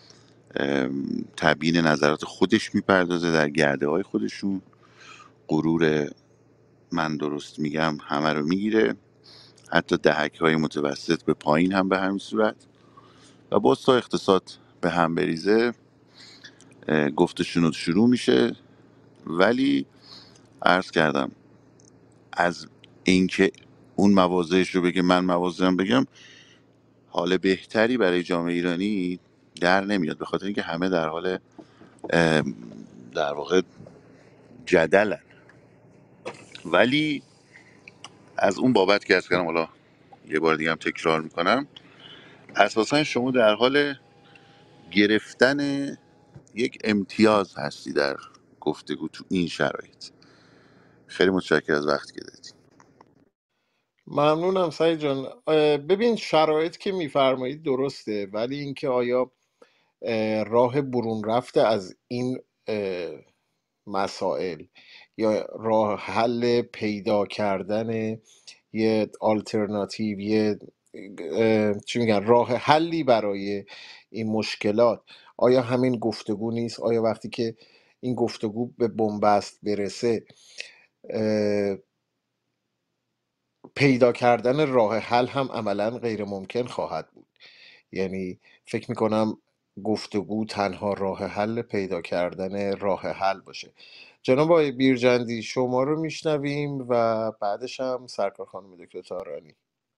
تبیین نظرات خودش میپردازه در گرده های خودشون، غرور من درست میگم همه رو میگیره، حتی دهک های متوسط به پایین هم به همین صورت، و باز تا اقتصاد به هم بریزه گفت شنود شروع میشه. ولی عرض کردم از اینکه اون مواضعش رو بگه من مواضعم بگم، حال بهتری برای جامعه ایرانی در نمیاد، به خاطر اینکه همه در حال در واقع جدلن. ولی از اون بابت که عرض کردم، حالا یه بار دیگه هم تکرار میکنم، اساسا شما در حال گرفتن یک امتیاز هستی در گفتگو تو این شرایط. خیلی متشکرم از وقتی که دادی. ممنونم سعید جان. اه، ببین شرایط که میفرمایید درسته، ولی اینکه آیا اه، راه برون رفته از این اه، مسائل یا راه حل پیدا کردن یه آلترناتیو، یه اه، چی میگن راه حلی برای این مشکلات، آیا همین گفتگو نیست؟ آیا وقتی که این گفتگو به بنبست برسه اه، پیدا کردن راه حل هم عملا غیر ممکن خواهد بود؟ یعنی فکر میکنم گفتگو تنها راه حل پیدا کردن راه حل باشه. جناب آقای بیرجندی شما رو میشنویم و بعدش هم سرکار خانم دکتر تارانی.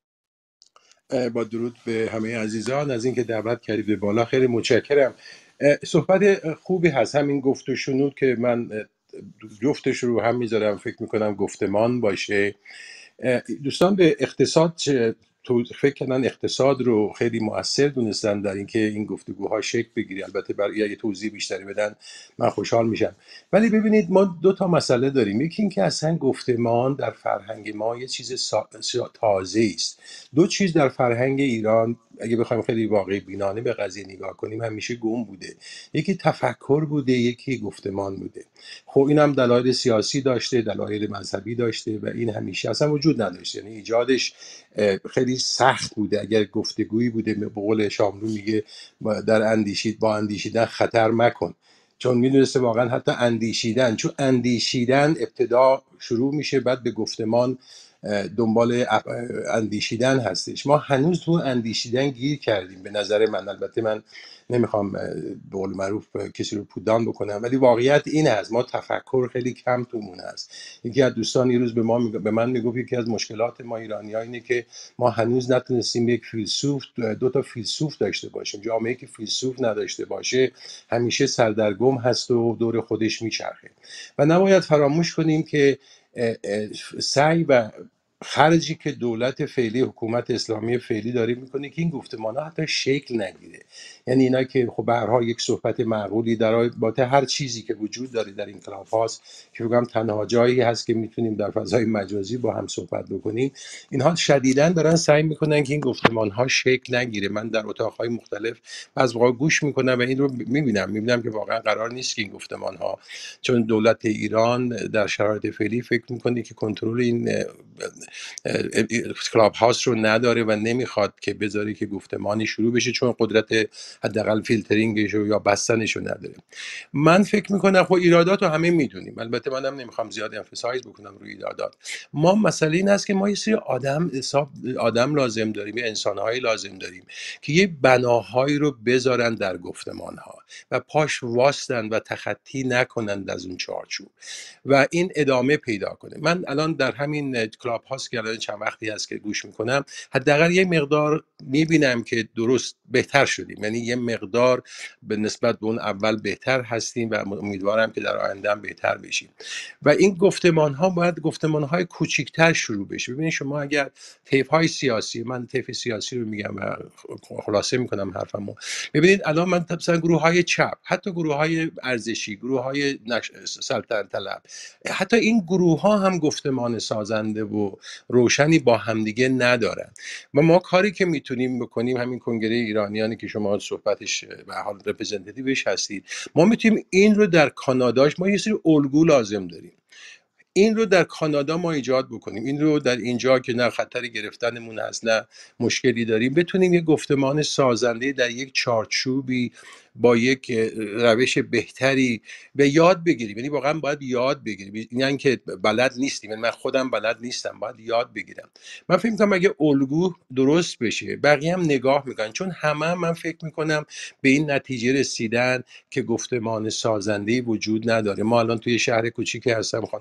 با درود به همه عزیزان از اینکه دعوت کردید به بالا، خیلی متشکرم. اه، صحبت خوبی هست، همین گفت و شنود که من اه، جفتش رو هم میذارم، فکر میکنم گفتمان باشه. اه، دوستان به اقتصاد چه- تو فکر کردن اقتصاد رو خیلی مؤثر دونستن در اینکه این گفتگوها شکل بگیره. البته برای یه توضیح بیشتری بدن من خوشحال میشم. ولی ببینید ما دو تا مسئله داریم. یکی این که اصلا گفتمان در فرهنگ ما یه چیز سا- سا- تازه است. دو چیز در فرهنگ ایران اگه بخوایم خیلی واقعی بینانه به قضیه نگاه کنیم همیشه گم بوده. یکی تفکر بوده، یکی گفتمان بوده. خب این هم دلایل سیاسی داشته، دلایل مذهبی داشته و این همیشه اصلا وجود نداشته. یعنی ایجادش اه، خیلی سخت بوده. اگر گفتگویی بوده به قول شاملو میگه با- در اندیشید با اندیشیدن خطر مکن، چون میدونسته واقعا حتی اندیشیدن، چون اندیشیدن ابتدا شروع میشه بعد به گفتمان اه، دنبال اپ- اندیشیدن هستش. ما هنوز تو اندیشیدن گیر کردیم به نظر من. البته من نمیخوام اه، به قول معروف اه، کسی رو پودان بکنم، ولی واقعیت این هست ما تفکر خیلی کم تومون هست. یکی از دوستان یه روز به ما میگه- به من میگفت یکی از مشکلات ما ایرانی‌ها اینه که ما هنوز نتونستیم یک فیلسوف، دو تا فیلسوف داشته باشیم. جامعه که فیلسوف نداشته باشه همیشه سردرگم هست و دور خودش میچرخه. و نباید فراموش کنیم که اه، اه، سعی و خرجی که دولت فعلی، حکومت اسلامی فعلی داره میکنه که این گفتمان ها حتی شکل نگیره. یعنی اینا که خب به هر حال یک صحبت معقولی در با هر چیزی که وجود داره در این کلاب هاست که بگم تنها جایی هست که میتونیم در فضای مجازی با هم صحبت بکنیم، اینها شدیداً دارن سعی میکنن که این گفتمان ها شکل نگیره. من در اتاقهای مختلف از واقع گوش میکنم و این رو میبینم میبینم که واقعا قرار نیست که این گفتمان ها، چون دولت ایران در شرایط فعلی فکر میکنه که کنترل این کلاب هاوس رو نداره و نمیخواد که بذاره که گفتمانی شروع بشه، چون قدرت حداقل فیلترینگش رو یا بستنش رو نداره. من فکر میکنم خب ایرادات رو همه میدونیم، البته منم نمیخوام زیاد امفسایز بکنم روی ایرادات. ما مسئله این است که ما یه سری آدم حساب آدم لازم داریم، یه انسانهایی لازم داریم که یه بناهایی رو بذارن در گفتمانها و پاش واستن و تخطی نکنند از اون چارچوب و این ادامه پیدا کنه. من الان در همین کلاب هاست که الان چند وقتی هست که گوش میکنم، حداقل یه مقدار میبینم که درست بهتر شدیم. یعنی یه مقدار به نسبت به اون اول بهتر هستیم و امیدوارم که در آینده هم بهتر بشیم. و این گفتمان ها باید گفتمان های کوچیکتر شروع بشه. ببینید شما اگر طیف های سیاسی، من طیف سیاسی رو میگم و خلاصه میکنم حرفمو، ببینید الان من مثلا گروه های چپ، حتی گروه های ارزشی، گروه های نش... سلطنت طلب، حتی این گروه ها هم گفتمان سازنده و روشنی با همدیگه ندارن. و ما کاری که میتونیم بکنیم، همین کنگره ایرانیانی که شما صحبتش به حال رپرزنتیتیوش هستید، ما میتونیم این رو در کاناداش، ما یه سری الگو لازم داریم، این رو در کانادا ما ایجاد بکنیم، این رو در اینجا که نه خطر گرفتنمون هست نه مشکلی داریم، بتونیم یک گفتمان سازنده در یک چارچوبی با یک روش بهتری به یاد بگیریم. یعنی واقعا باید یاد بگیریم، نه که بلد نیستیم. یعنی من خودم بلد نیستم، باید یاد بگیرم. من فکر می‌کنم اگه الگو درست بشه بقیه هم نگاه میکنن، چون همه هم من فکر میکنم به این نتیجه رسیدن که گفتمان سازنده وجود نداره. ما الان توی شهر کوچیکی هستم، خانم راهله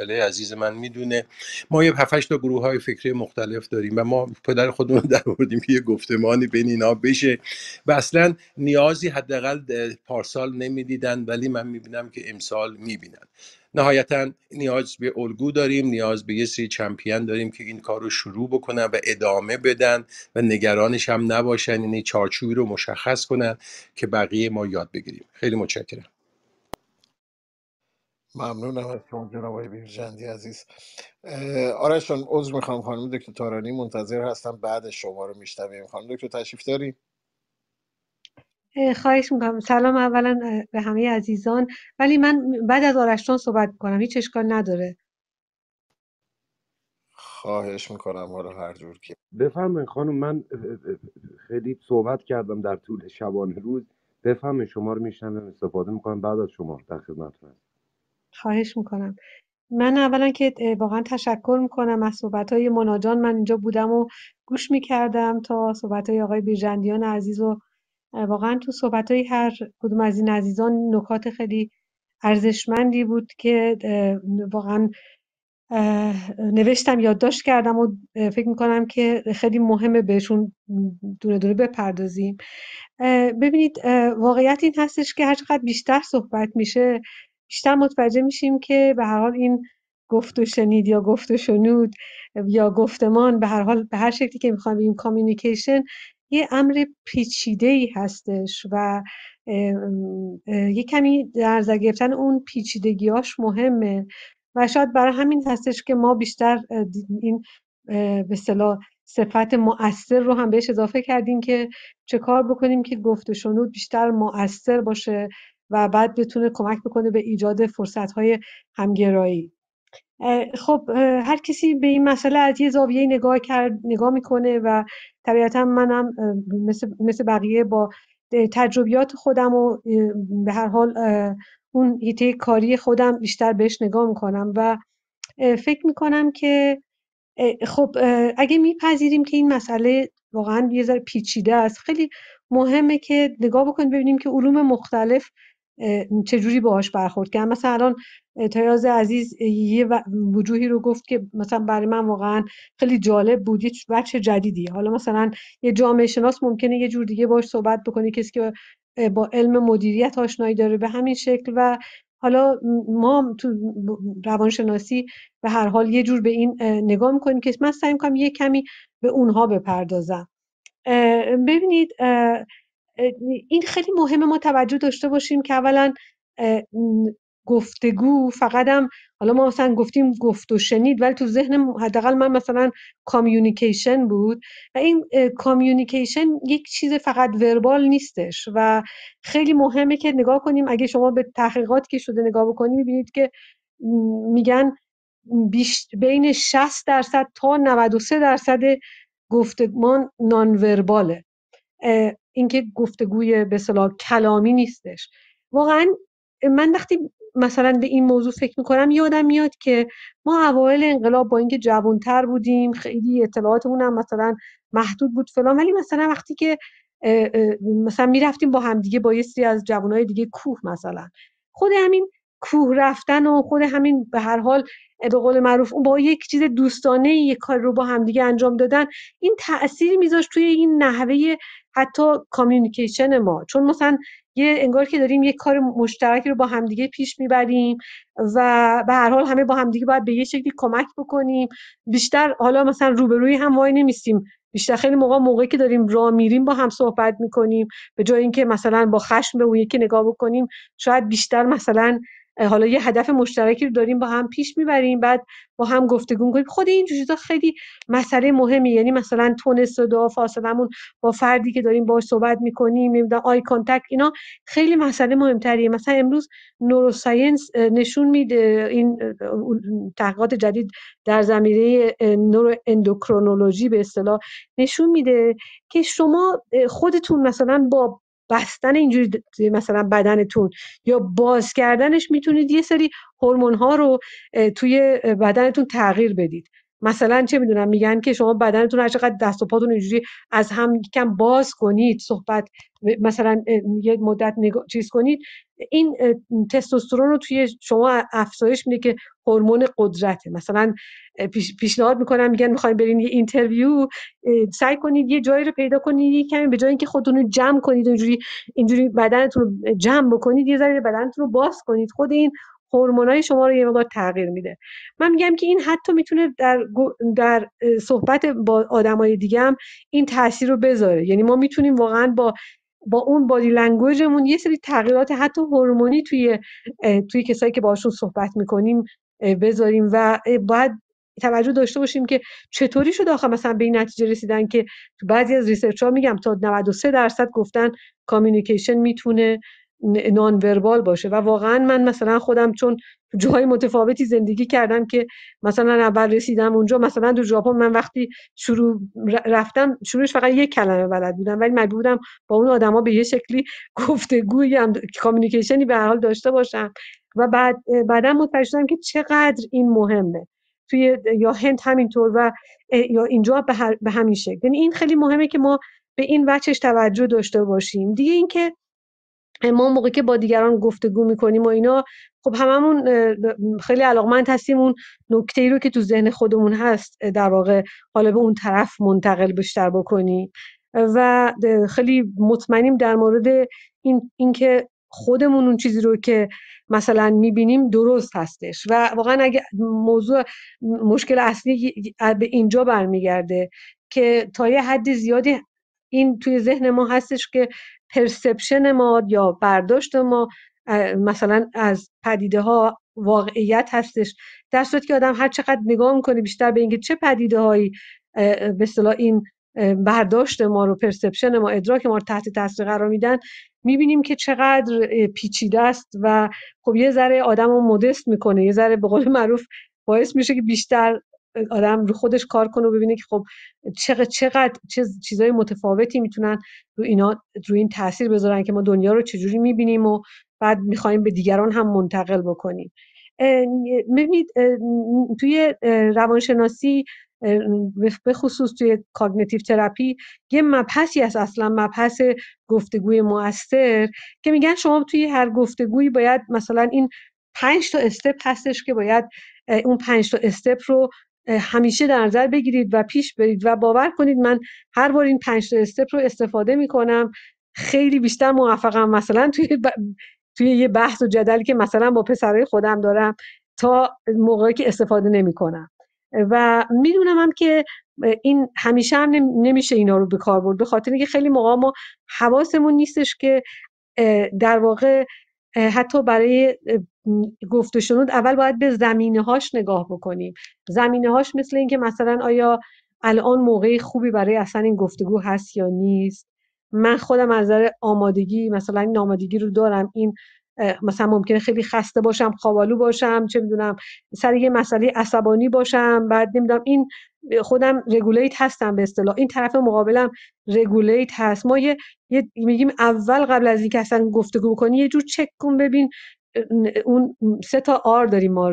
مطالعه عزیز من میدونه ما یه هفت تا گروه های فکری مختلف داریم و ما پدر خودمون رو در آوردیم که یه گفتمانی بین اینا بشه و اصلا نیازی حداقل پارسال نمیدیدن ولی من میبینم که امسال میبینن. نهایتا نیاز به الگو داریم، نیاز به یه سری چمپیون داریم که این کار رو شروع بکنن و ادامه بدن و نگرانش هم نباشن، یعنی چارچوبی رو مشخص کنن که بقیه ما یاد بگیریم. خیلی متشکرم. ممنونم از شما جناب آقای بیرجندی عزیز. آرش جان عذر میخوام، خانم دکتر تارانی منتظر هستم، بعد شما رو میشنویم. خانم دکتر تشریف داری؟ خواهش میکنم. سلام اولا به همه عزیزان، ولی من بعد از آرش جان صحبت کنم، هیچ اشکال نداره. خواهش میکنم، حالا هر جور که بفهمه خانم. من خیلی صحبت کردم در طول شبانه روز. بفهمه شما رو میشنوم، استفاده میکنم، بعد از شما در خدمتتونم. خواهش میکنم. من اولا که واقعا تشکر میکنم از صحبت‌های مونا جان. من اینجا بودم و گوش میکردم تا صحبت‌های آقای بیرجندیان عزیز و واقعا تو صحبت‌های هر کدوم از این عزیزان نکات خیلی ارزشمندی بود که واقعا نوشتم، یادداشت کردم و فکر میکنم که خیلی مهمه بهشون دونه دونه بپردازیم. ببینید واقعیت این هستش که هر چقدر بیشتر صحبت میشه بیشتر متوجه میشیم که به هر حال این گفت و شنید یا گفت و شنود یا گفتمان، به هر حال به هر شکلی که میخوایم بگیم کامیونیکیشن یه امر پیچیده‌ای هستش و یه کمی در نظر گرفتن اون پیچیدگیاش مهمه و شاید برای همین هستش که ما بیشتر این به اصطلاح صفت مؤثر رو هم بهش اضافه کردیم که چه کار بکنیم که گفت و شنود بیشتر مؤثر باشه و بعد بتونه کمک بکنه به ایجاد فرصت‌های همگرایی. خب هر کسی به این مسئله از یه زاویه نگاه کرد نگاه میکنه و طبیعتا منم مثل مثل بقیه با تجربیات خودم و به هر حال اون حیطه کاری خودم بیشتر بهش نگاه میکنم و فکر میکنم که خب اگه میپذیریم که این مسئله واقعا یه ذره پیچیده است، خیلی مهمه که نگاه بکنیم ببینیم که علوم مختلف چجوری باهاش برخورد کردن. مثلا الان تایاز عزیز یه وجوهی رو گفت که مثلا برای من واقعا خیلی جالب بود، یه بچه جدیدی. حالا مثلا یه جامعه شناس ممکنه یه جور دیگه باهاش صحبت بکنه، کسی که با علم مدیریت آشنایی داره به همین شکل. و حالا ما تو روانشناسی به هر حال یه جور به این نگاه میکنیم که من سعی میکنم یه کمی به اونها بپردازم. ببینید این خیلی مهمه ما توجه داشته باشیم که اولا گفتگو فقط هم، حالا ما مثلا گفتیم گفت و شنید، ولی تو ذهن حداقل من مثلا کامیونیکیشن بود و این کامیونیکیشن یک چیز فقط وربال نیستش و خیلی مهمه که نگاه کنیم. اگه شما به تحقیقات که شده نگاه بکنید میبینید که میگن بیش بین شصت درصد تا نود و سه درصد گفتمان نان ورباله. اینکه گفتگوی به اصطلاح کلامی نیستش. واقعا من وقتی مثلا به این موضوع فکر میکنم یادم میاد که ما اوایل انقلاب با اینکه جوانتر بودیم خیلی اطلاعاتمون هم مثلا محدود بود فلان، ولی مثلا وقتی که مثلا میرفتیم با همدیگه با یه سری از جوانای دیگه کوه، مثلا خود همین کوه رفتن و خود همین به هر حال به قول معروف با یک چیز دوستانه یک کار رو با همدیگه انجام دادن، این تأثیر میذاشت توی این نحوه حتی کامیونیکیشن ما. چون مثلا یه انگار که داریم یک کار مشترکی رو با همدیگه پیش میبریم و به هر حال همه با همدیگه باید به یه شکلی کمک بکنیم. بیشتر حالا مثلا روبروی هم وای نمیستیم، بیشتر خیلی موقع موقعی که داریم راه میریم با هم صحبت میکنیم، به جای اینکه مثلا با خشم به اون یکی نگاه بکنیم شاید بیشتر مثلا حالا یه هدف مشترکی رو داریم با هم پیش میبریم، بعد با هم گفتگو می‌کنیم. خود این چیزا خیلی مسئله مهمی، یعنی مثلا تون صدا، فاصلمون با فردی که داریم باهاش صحبت می‌کنیم، نمیدونم آی کانتاکت، اینا خیلی مسئله مهم‌تریه. مثلا امروز نوروساینس نشون میده، این تحقیقات جدید در زمینه نورو اندوکرونولوژی به اصطلاح نشون میده که شما خودتون مثلا با بستن اینجوری مثلا بدنتون یا باز کردنش میتونید یه سری هورمون ها رو توی بدنتون تغییر بدید. مثلا چه میدونم میگن که شما بدنتون هر چقدر دست و پاتون اینجوری از هم یکم باز کنید، صحبت مثلا یه مدت نگاه چیز کنید، این تستوسترون رو توی شما افزایش میده که هورمون قدرته. مثلا پیش، پیشنهاد میکنم، میگن میخواین برین یه اینترویو، سعی کنید یه جایی رو پیدا کنید، یه کمی به جای اینکه خودتون رو جمع کنید اینجوری اینجوری بدنتون رو جمع بکنید، یه ذره بدنتون رو باز کنید، خود این هورمونای شما رو یه مقدار تغییر میده. من میگم که این حتی میتونه در در صحبت با آدمای دیگه هم این تاثیر رو بذاره. یعنی ما میتونیم واقعا با با اون بادی لنگویجمون یه سری تغییرات حتی هورمونی توی توی کسایی که باشون صحبت میکنیم بذاریم و باید توجه داشته باشیم که چطوری شده آخه مثلا به این نتیجه رسیدن که تو بعضی از ریسرچ ها میگم تا نود و سه درصد گفتن کامیونیکیشن میتونه نان وربال باشه. و واقعا من مثلا خودم چون جای متفاوتی زندگی کردم که مثلا اول رسیدم اونجا، مثلا تو ژاپن من وقتی شروع رفتم شروعش فقط یک کلمه بلد بودم، ولی مجبور بودم با اون آدما به یه شکلی گفتگویی هم کامیونیکیشنی به هر حال داشته باشم و بعد بعدا متوجه شدم که چقدر این مهمه توی یا هند همینطور و یا اینجا به, هر به همین شکل. یعنی این خیلی مهمه که ما به این وجهش توجه داشته باشیم. دیگه اینکه ما موقعی که با دیگران گفتگو میکنیم و اینا، خب هممون خیلی علاقمند هستیم اون نکته‌ای رو که تو ذهن خودمون هست در واقع حالا به اون طرف منتقل بیشتر بکنیم و خیلی مطمئنیم در مورد این اینکه خودمون اون چیزی رو که مثلا میبینیم درست هستش. و واقعا اگه موضوع مشکل اصلی به اینجا برمیگرده که تا یه حد زیادی این توی ذهن ما هستش که پرسپشن ما یا برداشت ما مثلا از پدیده ها واقعیت هستش، در صورتی که آدم هر چقدر نگاه میکنه بیشتر به اینکه چه پدیده هایی به اصطلاح این برداشت ما رو، پرسپشن ما، ادراک ما رو تحت تاثیر قرار میدن، میبینیم که چقدر پیچیده است و خب یه ذره آدم رو مودست میکنه، یه ذره به قول معروف باعث میشه که بیشتر آدم رو خودش کار کنه و ببینه که خب چقدر چقدر چه چیزای متفاوتی میتونن رو اینا رو این تاثیر بذارن که ما دنیا رو چجوری میبینیم و بعد میخوایم به دیگران هم منتقل بکنیم. ببینید توی روانشناسی به خصوص توی کاگنیتیو تراپی یه مبحثی هست، اصلا مبحث گفتگوی مؤثر، که میگن شما توی هر گفتگویی باید مثلا این پنج تا استپ هستش که باید اون پنج تا استپ رو همیشه در نظر بگیرید و پیش برید و باور کنید من هر بار این پنج تا استپ رو استفاده میکنم خیلی بیشتر موفقم مثلا توی ب... توی یه بحث و جدلی که مثلا با پسرای خودم دارم تا موقعی که استفاده نمیکنم. و میدونم هم که این همیشه هم نمیشه اینا رو به کار برد، به خاطر اینکه خیلی موقع ما حواسمون نیستش که در واقع حتی برای گفت و شنود اول باید به زمینه‌هاش نگاه بکنیم. زمینه‌هاش مثل این که مثلا آیا الان موقع خوبی برای اصلا این گفتگو هست یا نیست. من خودم از نظر آمادگی مثلا این آمادگی رو دارم، این مثلا ممکنه خیلی خسته باشم، خوابالو باشم، چه میدونم سر یه مسئله عصبانی باشم، بعد نمیدونم این خودم رگولیت هستم به اصطلاح، این طرف مقابلم رگولیت هست. ما یه, یه میگیم اول قبل از اینکه اصلا گفتگو کنی یه جور چک کن ببین اون سه تا آر داریم ما،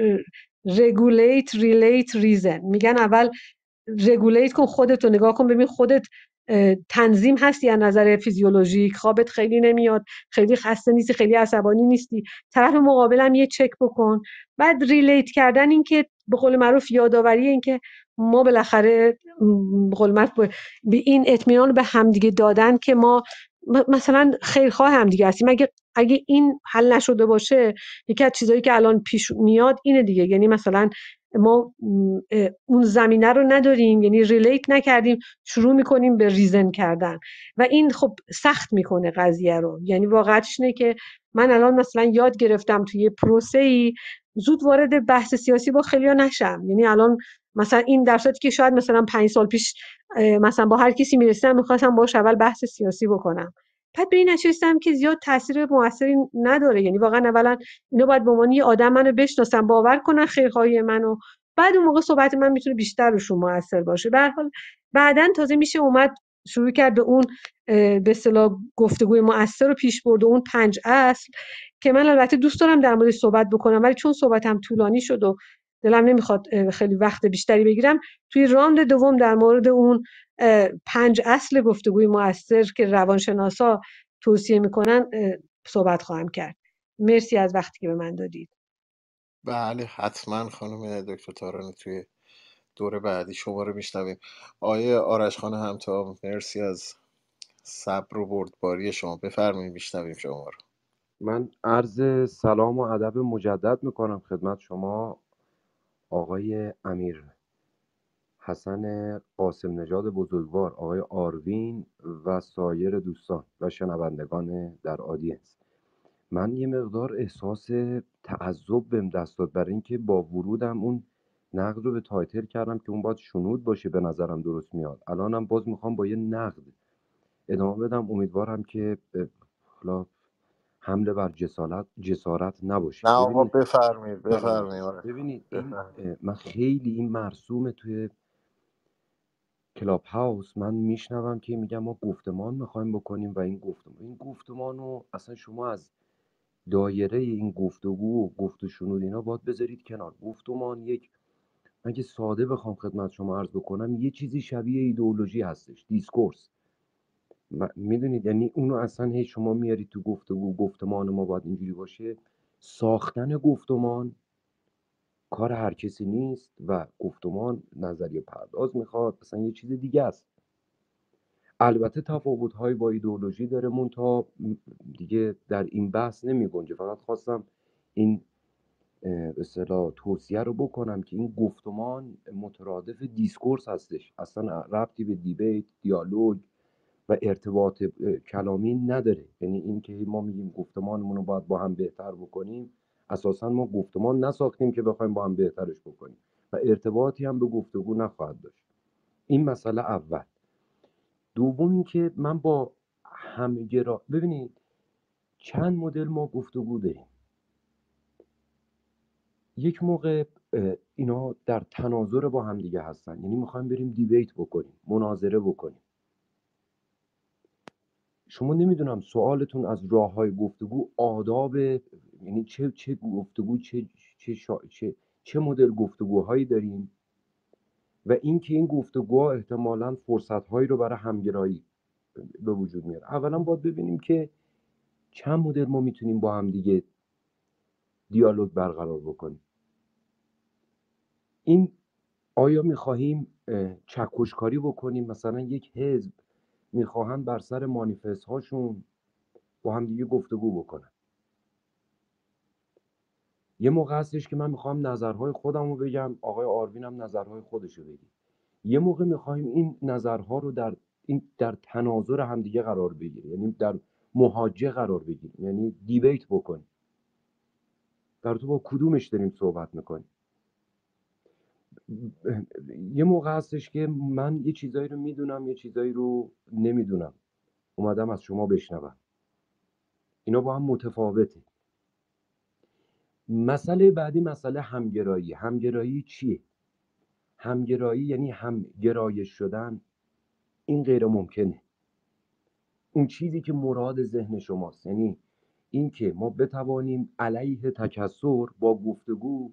رگولیت، ریلیت، ریزن. میگن اول رگولیت کن، خودت رو نگاه کن ببین خودت تنظیم هستی از نظر فیزیولوژیک، خوابت خیلی نمیاد، خیلی خسته نیستی، خیلی عصبانی نیستی، طرف مقابلم یه چک بکن. بعد ریلیت کردن این که به قول معروف یادآوری این که ما بالاخره به قول معروف به این اطمینان به همدیگه دادن که ما مثلا خیرخواه همدیگه هستیم. اگه اگه این حل نشده باشه، یکی از چیزایی که الان پیش میاد اینه دیگه، یعنی مثلا ما اون زمینه رو نداریم، یعنی ریلیت نکردیم، شروع میکنیم به ریزن کردن و این خب سخت میکنه قضیه رو. یعنی واقعیتش اینه که من الان مثلا یاد گرفتم توی پروسه‌ای زود وارد بحث سیاسی با خیلیا نشم. یعنی الان مثلا این در صورتی که شاید مثلا پنج سال پیش مثلا با هر کسی میرسیدم میخواستم باهاش اول بحث سیاسی بکنم، بعد به این نتیجه که زیاد تاثیر موثری نداره. یعنی واقعا اولا اینو باید به عنوان یه آدم منو بشناسن، باور کنن خیرخواهی منو، بعد اون موقع صحبت من میتونه بیشتر روشون موثر باشه. به هر حال بعداً تازه میشه اومد شروع کرد به اون به اصطلاح گفتگوی مؤثر رو پیش برد و اون پنج اصل که من البته دوست دارم در موردش صحبت بکنم، ولی چون صحبتم طولانی شد و دلم نمیخواد خیلی وقت بیشتری بگیرم. توی راند دوم در مورد اون پنج اصل گفتگوی مؤثر که روانشناسا توصیه میکنن صحبت خواهم کرد. مرسی از وقتی که به من دادید. بله حتما خانم دکتر تارانی توی دور بعدی شما رو میشنویم. آیه آرش خان همتا، مرسی از صبر و بردباری شما، بفرمایید میشنویم شما رو. من عرض سلام و ادب مجدد میکنم خدمت شما آقای امیر حسن قاسم نژاد بزرگوار، آقای آروین و سایر دوستان و شنوندگان در آدینس. من یه مقدار احساس تعجب بهم دست داد برای اینکه با ورودم اون نقد رو به تایتل کردم که اون باید شنود باشه، به نظرم درست میاد. الانم باز میخوام با یه نقد ادامه بدم، امیدوارم که حالا حمله بر جسارت جسارت نباشه. نه آقا ببینید بفرمایید فرمایید بفرمایید آره. ببینید این بفرمایید. من خیلی این مرسومه توی کلاب هاوس، من میشنوم که میگم ما گفتمان میخوایم بکنیم و این گفتمان این گفتمان رو اصلا شما از دایره این گفتگو و گفت و شنود اینا باید بذارید کنار. گفتمان یک، من که ساده بخوام خدمت شما عرض بکنم، یه چیزی شبیه ایدئولوژی هستش، دیسکورس. میدونید یعنی اونو اصلا هی شما میارید تو گفتگو، گفتمان ما باید اینجوری باشه. ساختن گفتمان کار هر کسی نیست و گفتمان نظریه پرداز میخواد، اصلا یه چیز دیگه است. البته تفاوت‌های با ایدئولوژی داره، مونتا دیگه در این بحث نمی گنجه. فقط خواستم این به اصطلاح توصیه رو بکنم که این گفتمان مترادف دیسکورس هستش، اصلا ربطی به دیبیت، دیالوگ و ارتباط کلامی نداره. یعنی این که ما میگیم گفتمانمون رو باید با هم بهتر بکنیم، اساسا ما گفتمان نساختیم که بخوایم با هم بهترش بکنیم و ارتباطی هم به گفتگو نخواهد داشت. این مسئله اول. دوم این که من با همگرا ببینید چند مدل ما گفتگو داریم. یک موقع اینا در تناظر با هم دیگه هستن، یعنی میخوایم بریم دیبیت بکنیم، مناظره بکنیم. شما نمیدونم سوالتون از راههای گفتگو، آداب، یعنی چه چه گفتگو چه چه شا... چه چه مدل گفتگوهایی داریم و اینکه این گفتگوها احتمالاً فرصت‌هایی رو برای همگرایی به وجود میاره. اولا باید ببینیم که چند مدل ما میتونیم با هم دیگه دیالوگ برقرار بکنیم. این آیا میخواهیم چکشکاری بکنیم، مثلا یک حزب میخواهند بر سر مانیفست هاشون با هم دیگه گفتگو بکنن. یه موقع هستش که من میخوام نظرهای خودم رو بگم، آقای آروین هم نظرهای خودش رو بگیم. یه موقع میخوایم این نظرها رو در این در تناظر هم دیگه قرار بگیره، یعنی در محاجه قرار بگیریم، یعنی دیبیت بکنیم. در تو با کدومش داریم صحبت میکنیم؟ یه موقع هستش که من یه چیزایی رو میدونم، یه چیزایی رو نمیدونم، اومدم از شما بشنوم. اینا با هم متفاوته. مسئله بعدی مسئله همگرایی. همگرایی چیه؟ همگرایی یعنی همگرایش شدن. این غیر ممکنه. اون چیزی که مراد ذهن شماست، یعنی این که ما بتوانیم علیه تکثر با گفتگو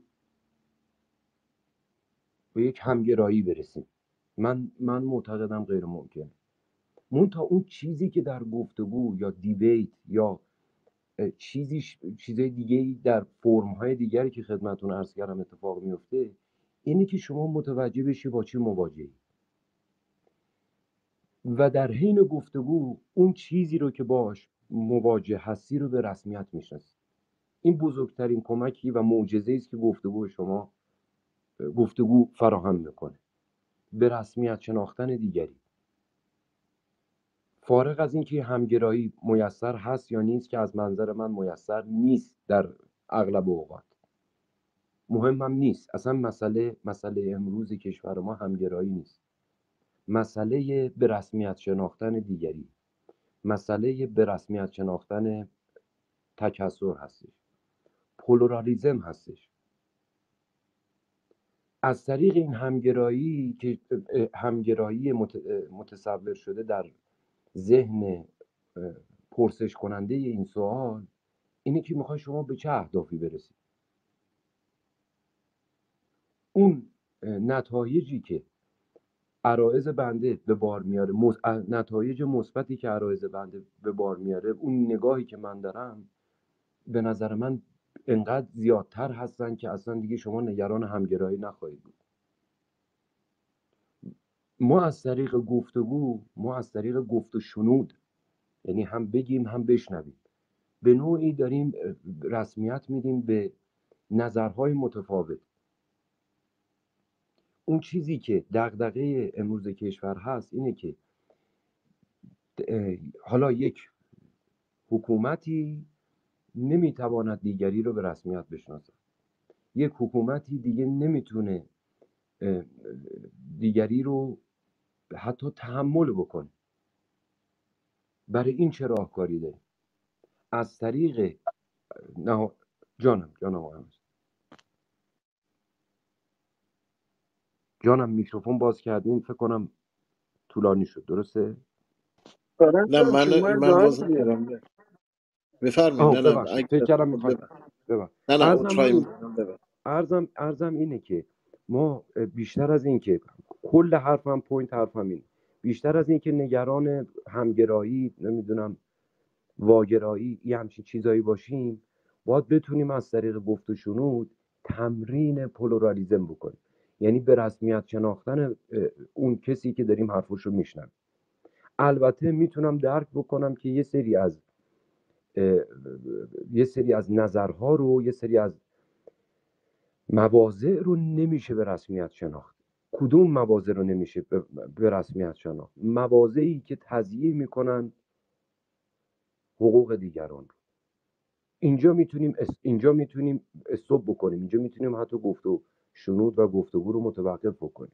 به یک همگرایی برسیم، من من معتقدم غیر ممکنه. منتها اون چیزی که در گفتگو یا دیبیت یا چیزی چیزای دیگه در فرم‌های دیگری که خدمتتون عرض کردم اتفاق میفته، اینه که شما متوجه بشی با چی مواجهی و در حین گفتگو اون چیزی رو که باش مواجه هستی رو به رسمیت میشناسی. این بزرگترین کمکی و معجزه‌ای است که گفتگو شما گفتگو فراهم میکنه، به رسمیت شناختن دیگری. فارغ از اینکه همگرایی میسر هست یا نیست، که از منظر من میسر نیست در اغلب اوقات، مهمم نیست. اصلا مسئله مسئله امروز کشور ما همگرایی نیست، مسئله به رسمیت شناختن دیگری، مسئله به رسمیت شناختن تکثر هستش، پلورالیزم هستش. از طریق این همگرایی که همگرایی متصور شده در ذهن پرسش کننده این سوال، اینه که میخوای شما به چه اهدافی برسید. اون نتایجی که عرایض بنده به بار میاره، نتایج مثبتی که عرایض بنده به بار میاره، اون نگاهی که من دارم به نظر من انقدر زیادتر هستن که اصلا دیگه شما نگران همگرایی نخواهید بود. ما از طریق گفتگو، ما از طریق گفت و شنود، یعنی هم بگیم هم بشنویم، به نوعی داریم رسمیت میدیم به نظرهای متفاوت. اون چیزی که دغدغه امروز کشور هست اینه که حالا یک حکومتی نمیتواند دیگری رو به رسمیت بشناسه، یک حکومتی دیگه نمیتونه دیگری رو حتی تحمل بکنه. برای این چه راهکاری داره؟ از طریق نه جانم جانم آقا جانم میکروفون باز کردین، فکر کنم طولانی شد. درسته؟ نه آرش جان من شما من ادامه باز بده. نمیارم. بفرمایید. آه نه نه ببخشید، فکر اگه کردم میخواید بفرمایید. ببخشید. نه نه عرضم عذرخواهی همین میکنم. ببخشید. عرضم عرضم اینه که ما بیشتر از این که کل حرفم پوینت حرفم اینه، بیشتر از این که نگران همگرایی، نمیدونم واگرایی، یه همچین چیزایی باشیم، باید بتونیم از طریق گفت و شنود تمرین پلورالیزم بکنیم، یعنی به رسمیت شناختن اون کسی که داریم حرفش رو میشنم. البته میتونم درک بکنم که یه سری از یه سری از نظرها رو، یه سری از مواضع رو نمیشه به رسمیت شناخت. کدوم مواضع رو نمیشه به رسمیت شناخت؟ مواضعی که تضییع میکنن حقوق دیگران رو. اینجا میتونیم اینجا میتونیم استوب بکنیم، اینجا میتونیم حتی گفت و شنود و گفتگو رو متوقف بکنیم.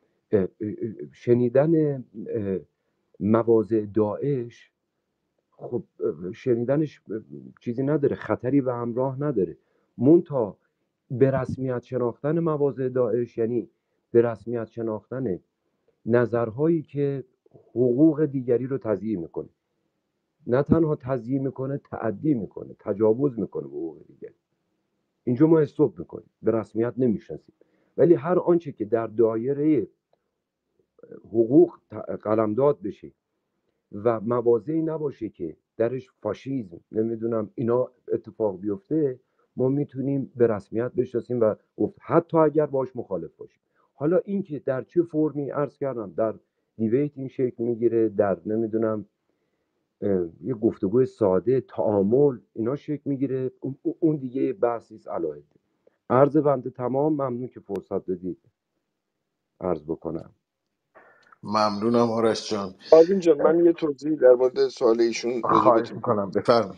شنیدن مواضع داعش، خب شنیدنش چیزی نداره، خطری به همراه نداره. منتها به رسمیت شناختن مواضع داعش یعنی به رسمیت شناختن نظرهایی که حقوق دیگری رو تضییع میکنه، نه تنها تضییع میکنه، تعدی میکنه، تجاوز میکنه به حقوق دیگری. اینجا ما استوب میکنیم، به رسمیت نمیشناسیم. ولی هر آنچه که در دایره حقوق قلمداد بشه و مواضعی نباشه که درش فاشیسم نمیدونم اینا اتفاق بیفته، ما میتونیم به رسمیت بشناسیم و گفت حتی اگر باش مخالف باشیم. حالا این که در چه فرمی، عرض کردم در دیبیت این شکل میگیره، در نمیدونم یه گفتگوی ساده، تعامل، اینا شکل میگیره، اون دیگه بحثیست علاوه. عرض بنده تمام. ممنون که فرصت دادید عرض بکنم. ممنونم آرش جان. آرمین جان من یه توضیح در مورد سوال ایشون راجع به خواهش میکنم. بفرمایید.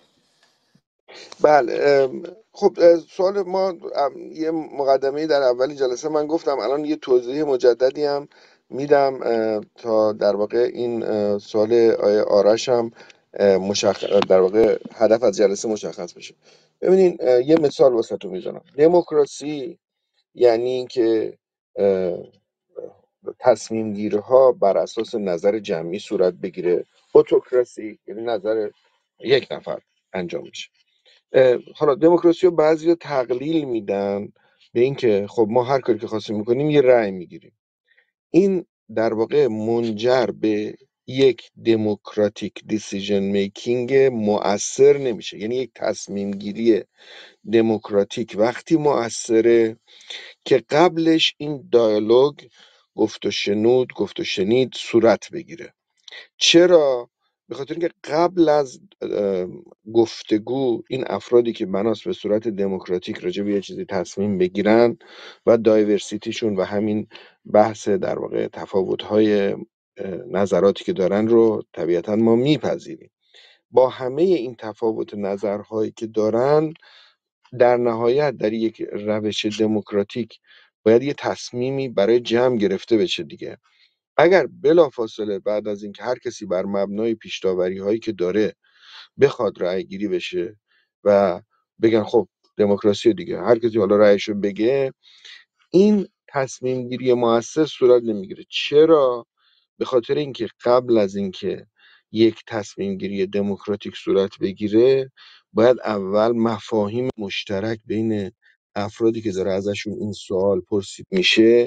بله. خب سوال ما یه مقدمه در اول جلسه من گفتم، الان یه توضیح مجددی هم میدم تا در واقع این سوال آیه آرش هم مشخص، در واقع هدف از جلسه مشخص بشه. ببینین یه مثال واسهتون میزنم. دموکراسی یعنی اینکه تصمیم گیری ها بر اساس نظر جمعی صورت بگیره. اتوکراسی یعنی نظر یک نفر انجام میشه. حالا دموکراسی رو بعضی تقلیل میدن به اینکه خب ما هر کاری که خواستیم میکنیم یه رأی میگیریم. این در واقع منجر به یک دموکراتیک دیسیژن میکینگ مؤثر نمیشه. یعنی یک تصمیم گیری دموکراتیک وقتی مؤثره که قبلش این دیالوگ، گفت و شنود، گفت و شنید صورت بگیره. چرا؟ به خاطر اینکه قبل از گفتگو این افرادی که بناس به صورت دموکراتیک راجع به یه چیزی تصمیم بگیرن و دایورسیتیشون و همین بحث در واقع تفاوت‌های نظراتی که دارن رو طبیعتا ما میپذیریم. با همه این تفاوت نظرهایی که دارن، در نهایت در یک روش دموکراتیک باید یه تصمیمی برای جمع گرفته بشه دیگه. اگر بلافاصله بعد از اینکه هر کسی بر مبنای پیش‌داوری هایی که داره بخواد رأی گیری بشه و بگن خب دموکراسی دیگه، هر کسی حالا رأیشو بگه، این تصمیم گیری موثر صورت نمیگیره. چرا؟ به خاطر اینکه قبل از اینکه یک تصمیم گیری دموکراتیک صورت بگیره، باید اول مفاهیم مشترک بین افرادی که داره ازشون این سوال پرسید میشه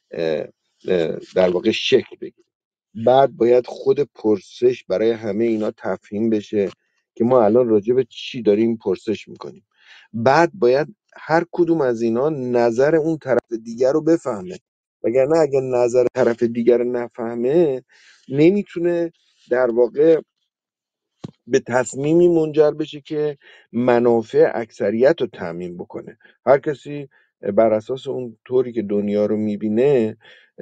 در واقع شکل بگیره. بعد باید خود پرسش برای همه اینا تفهیم بشه که ما الان راجع به چی داریم پرسش میکنیم. بعد باید هر کدوم از اینا نظر اون طرف دیگر رو بفهمه، وگرنه اگه نظر طرف دیگر رو نفهمه نمیتونه در واقع به تصمیمی منجر بشه که منافع اکثریت رو تامین بکنه. هر کسی بر اساس اون طوری که دنیا رو میبینه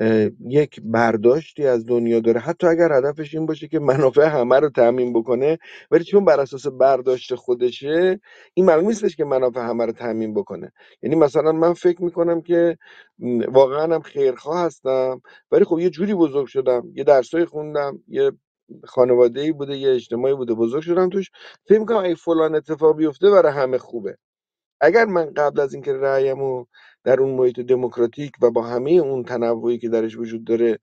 یک برداشتی از دنیا داره، حتی اگر هدفش این باشه که منافع همه رو تامین بکنه، ولی چون بر اساس برداشت خودشه این معلوم نیستش که منافع همه رو تامین بکنه. یعنی مثلا من فکر میکنم که واقعا هم خیرخواه هستم، ولی خب یه جوری بزرگ شدم، یه درسای خوندم، یه خانواده‌ای بوده، یه اجتماعی بوده، بزرگ شدم توش، فکر می‌کنم اگه فلان اتفاق بیفته برای همه خوبه. اگر من قبل از اینکه رأیمو در اون محیط دموکراتیک و با همه اون تنوعی که درش وجود داره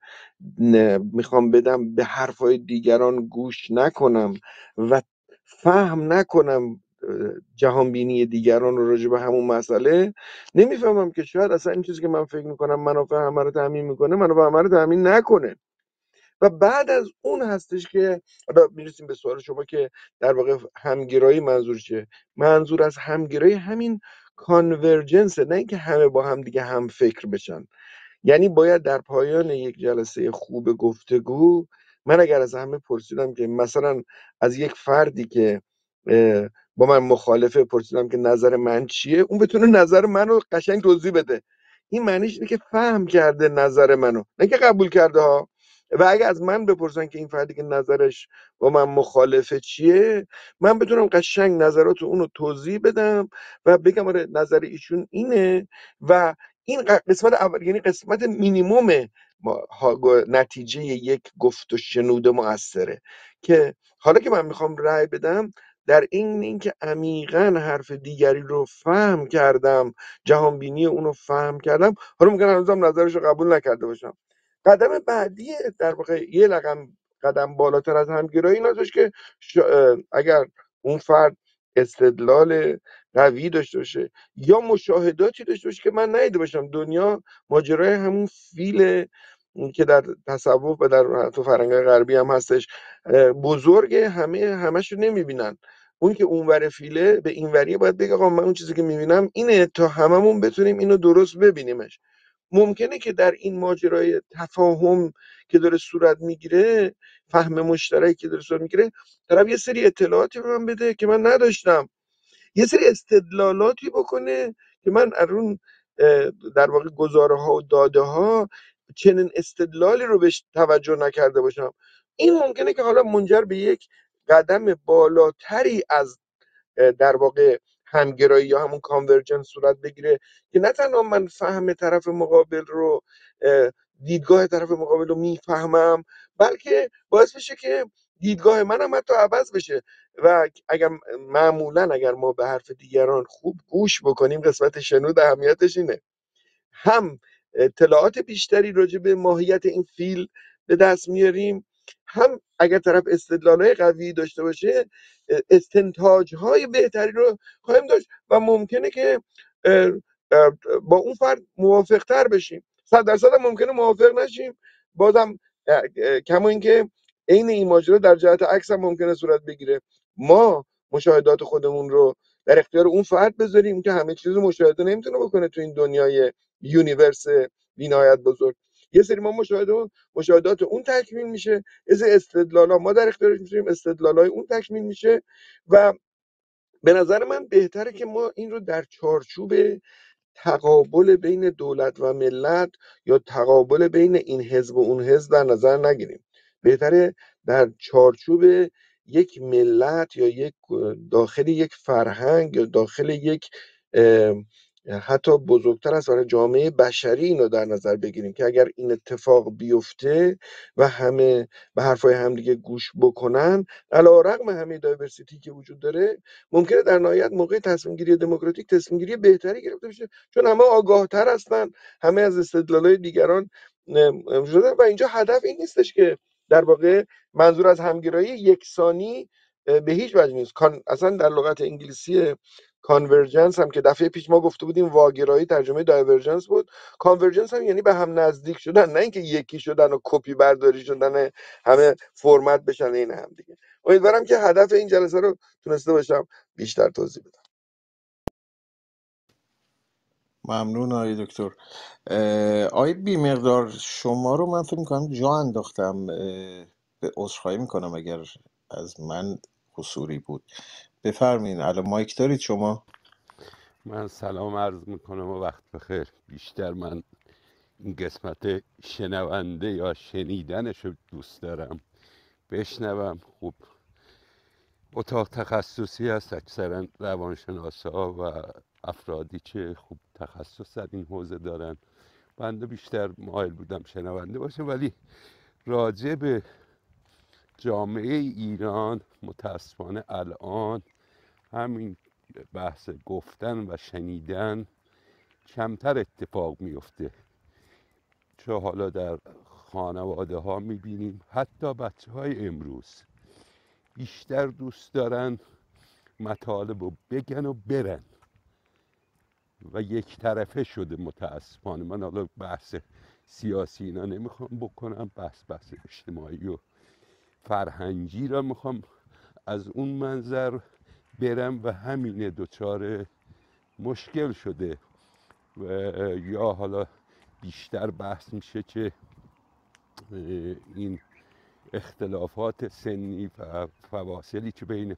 میخوام بدم، به حرفای دیگران گوش نکنم و فهم نکنم جهانبینی دیگران رو راجع به همون مسئله، نمیفهمم که شاید اصلا این چیزی که من فکر میکنم منافع همه رو تامین میکنه منافع همه رو تامین نکنه. و بعد از اون هستش که حالا میرسیم به سوال شما که در واقع همگرایی منظور چیه. منظور از همگرایی همین کانورجنسه، نه اینکه همه با هم دیگه هم فکر بشن. یعنی باید در پایان یک جلسه خوب گفتگو، من اگر از همه پرسیدم که مثلا از یک فردی که با من مخالفه پرسیدم که نظر من چیه، اون بتونه نظر منو قشنگ توضیح بده. این معنیش اینه که فهم کرده نظر منو، نه که قبول کرده ها. و اگه از من بپرسن که این فردی که نظرش با من مخالفه چیه، من بتونم قشنگ نظرات اونو توضیح بدم و بگم آره نظر ایشون اینه و این قسمت اول، یعنی قسمت مینیموم نتیجه یک گفت و شنود مؤثره. که حالا که من میخوام رأی بدم، در این اینکه عمیقاً حرف دیگری رو فهم کردم، جهانبینی اون رو فهم کردم، حالا ممکن هنوزم نظرش رو قبول نکرده باشم. قدم بعدی در واقع یه رقم قدم بالاتر از همگرایی این هستش که اگر اون فرد استدلال قوی داشته باشه یا مشاهداتی داشته باشه که من ندیده باشم. دنیا ماجرای همون فیل که در تصوف و در تو فرهنگ غربی هم هستش بزرگ، همه همشو نمیبینن. اون که اونور فیله به اینوریه باید بگه آقا من اون چیزی که میبینم اینه تا هممون بتونیم اینو درست ببینیمش. ممکنه که در این ماجرای تفاهم که داره صورت میگیره، فهم مشترکی که داره صورت میگیره، طرف یه سری اطلاعاتی به من بده که من نداشتم، یه سری استدلالاتی بکنه که من ارون در واقع گزاره ها و داده ها چنین استدلالی رو بهش توجه نکرده باشم. این ممکنه که حالا منجر به یک قدم بالاتری از در واقع همگرایی یا همون کانورجنس صورت بگیره که نه تنها من فهم طرف مقابل رو، دیدگاه طرف مقابل رو میفهمم، بلکه باعث بشه که دیدگاه منم حتی عوض بشه. و اگر معمولا اگر ما به حرف دیگران خوب گوش بکنیم، قسمت شنود اهمیتش اینه، هم اطلاعات بیشتری راجع به ماهیت این فیل به دست میاریم، هم اگر طرف استدلالهای قوی داشته باشه استنتاجهای بهتری رو خواهیم داشت و ممکنه که با اون فرد موافق تر بشیم. صد درصد هم ممکنه موافق نشیم، بازم کما اینکه عین این ماجرا در جهت عکس هم ممکنه صورت بگیره. ما مشاهدات خودمون رو در اختیار اون فرد بذاریم که همه چیز رو مشاهده نمیتونه بکنه تو این دنیای یونیورس بی‌نهایت بزرگ. یه سری ما مشاهدات مشاهدات اون تکمیل میشه، از استدلالا ما در اختیارش میذاریم، استدلالای اون تکمیل میشه. و به نظر من بهتره که ما این رو در چارچوب تقابل بین دولت و ملت یا تقابل بین این حزب و اون حزب در نظر نگیریم. بهتره در چارچوب یک ملت یا یک داخل یک فرهنگ یا داخل یک حتی بزرگتر از برای جامعه بشری اینو در نظر بگیریم که اگر این اتفاق بیفته و همه به حرفای همدیگه گوش بکنن، علیرغم همه دایورسیتی که وجود داره، ممکنه در نهایت موقع تصمیم گیری دموکراتیک تصمیم گیری بهتری گرفته بشه، چون همه آگاه تر هستن، همه از استدلالای دیگران شدن. و اینجا هدف این نیستش که در واقع منظور از همگرایی یکسانی به هیچ وجه نیست. اصلا در لغت انگلیسی کانورجنس هم که دفعه پیش ما گفته بودیم واگرایی ترجمه دایورجنس بود، کانورجنس هم یعنی به هم نزدیک شدن، نه اینکه یکی شدن و کپی برداری شدن همه فرمت بشن این هم دیگه. امیدوارم که هدف این جلسه رو تونسته باشم بیشتر توضیح بدم. ممنون آقای دکتر. اه، آقای بی مقدار، شما رو من فکر میکنم جا انداختم، اه، به عذرخواهی میکنم اگر از من قصوری بود. بفرمایید، الان مایک دارید شما. من سلام عرض میکنم و وقت بخیر. بیشتر من این قسمت شنونده یا شنیدنش رو دوست دارم، بشنوم. خوب اتاق تخصصی هست، اکثرا روانشناسا و افرادی که خوب تخصص در این حوزه دارن. بنده بیشتر مایل بودم شنونده باشه، ولی راجع به جامعه ایران متاسفانه الان همین بحث گفتن و شنیدن کمتر اتفاق میفته. چه حالا در خانواده ها میبینیم، حتی بچه های امروز بیشتر دوست دارن مطالب رو بگن و برن و یک طرفه شده متاسفانه. من حالا بحث سیاسی اینا نمیخوام بکنم، بحث بحث اجتماعی و فرهنگی را میخوام از اون منظر برم و همینه دوچار مشکل شده. و یا حالا بیشتر بحث میشه که این اختلافات سنی و فواصلی که بین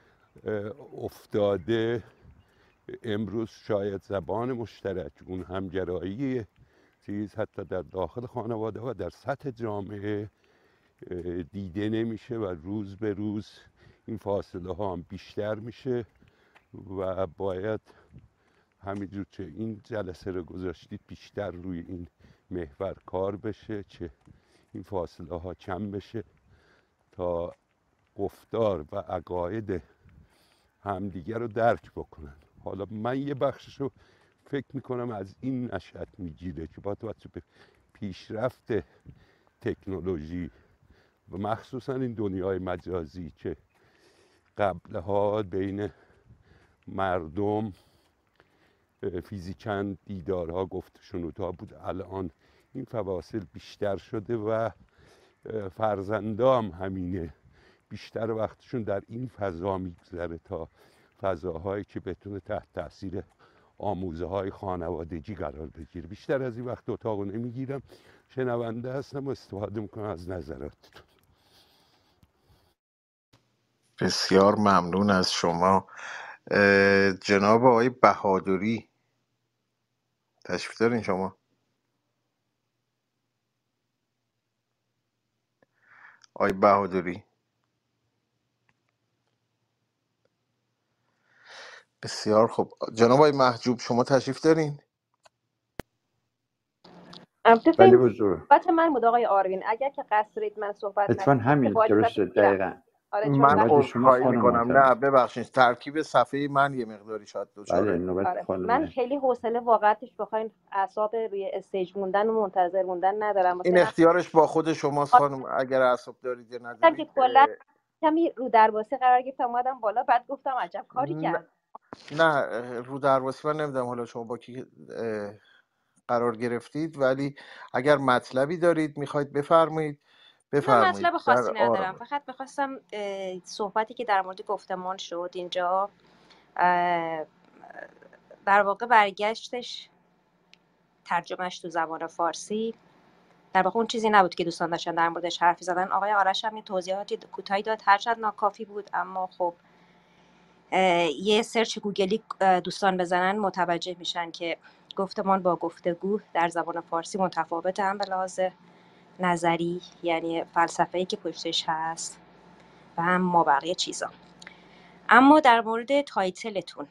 افتاده، امروز شاید زبان مشترک، اون همگرایی چیز حتی در داخل خانواده و در سطح جامعه دیده نمیشه و روز به روز این فاصله ها هم بیشتر میشه و باید همینجور که این جلسه رو گذاشتید بیشتر روی این محور کار بشه که این فاصله ها کم بشه تا گفتار و عقاید همدیگر رو درک بکنن. حالا من یه بخشش رو فکر میکنم از این نشأت میگیره که با توجه به پیشرفت تکنولوژی و مخصوصا این دنیای مجازی که قبلها بین مردم فیزیکاً دیدارها گفت شنودها بود، الان این فواصل بیشتر شده و فرزندام همینه، بیشتر وقتشون در این فضا میگذره تا فضاهایی که بتونه تحت تاثیر آموزه های خانوادگی قرار بگیره. بیشتر از این وقت اتاقو نمیگیرم، شنونده هستم و استفاده میکنم از نظراتتون. بسیار ممنون از شما. جناب آقای بهادری تشریف دارین شما؟ آقای بهادری. بسیار خوب. جناب آقای محجوب شما تشریف دارین؟ بله بزرگ. صحبت من بود آقای آروین، اگر که قصد دارید من صحبت نکنم اتفاقا همین درسته دقیقاً. آره من عذرخواهی میکنم، نه ببخشید ترکیب صفحه من یه مقداری شاید دوچاره. بله نوبت آره. خانم. من خیلی حوصله واقعاش بخواین اعصاب روی استیج موندن و منتظر موندن ندارم. این اختیارش با خود شماست خانم، اگر اعصاب دارید یا ندارید. که کلا کمی رو درواسی قرار گرفتم اومدم بالا، بعد گفتم عجب کاری کردم. نه رو درواسی من نمیدونم حالا شما با کی قرار گرفتید، ولی اگر مطلبی دارید میخواید بفرمایید بفرمایید. نه مطلب خاصی ندارم، فقط میخواستم صحبتی که در مورد گفتمان شد اینجا در واقع برگشتش ترجمهش تو زبان فارسی در واقع اون چیزی نبود که دوستان داشتن در موردش حرفی زدن. آقای آرش هم این توضیحاتی کوتاهی داد، هرچند ناکافی بود، اما خب یه سرچ گوگلی دوستان بزنن متوجه میشن که گفتمان با گفتگو در زبان فارسی متفاوته، هم به لحاظ نظری یعنی فلسفه‌ای که پشتش هست و هم ما بقیه چیزا. اما در مورد تایتلتون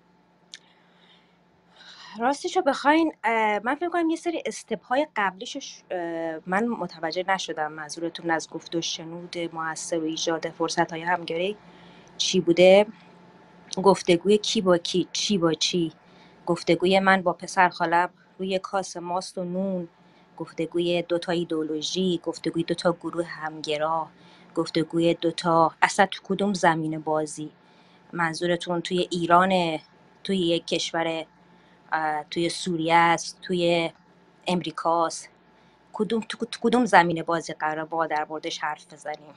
راستشو بخواین من فکر کنم یه سری استپ های قبلیش من متوجه نشدم. منظورتون از گفت و شنود مؤثر و ایجاد فرصت های همگرایی چی بوده؟ گفتگوی کی با کی، چی با چی، گفتگوی من با پسر خالم روی کاس ماست و نون، گفتگوی دوتا ایدئولوژی، گفتگوی دوتا گروه همگرا، گفتگوی دوتا اصلا تو کدوم زمین بازی. منظورتون توی ایران توی یک کشور توی سوریه است، توی امریکاست، کدوم تو کدوم زمین بازی قرار با در موردش حرف بزنیم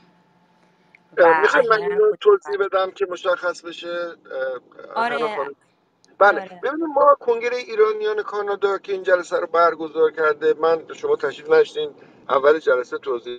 و میخوام من احیانا اینو توضیح بدم که مشخص بشه هر آره خانم. آره بله، آره ببینید ما کنگره ایرانیان کانادا که این جلسه رو برگزار کرده، من شما تشریف نداشتین، اول جلسه توضیح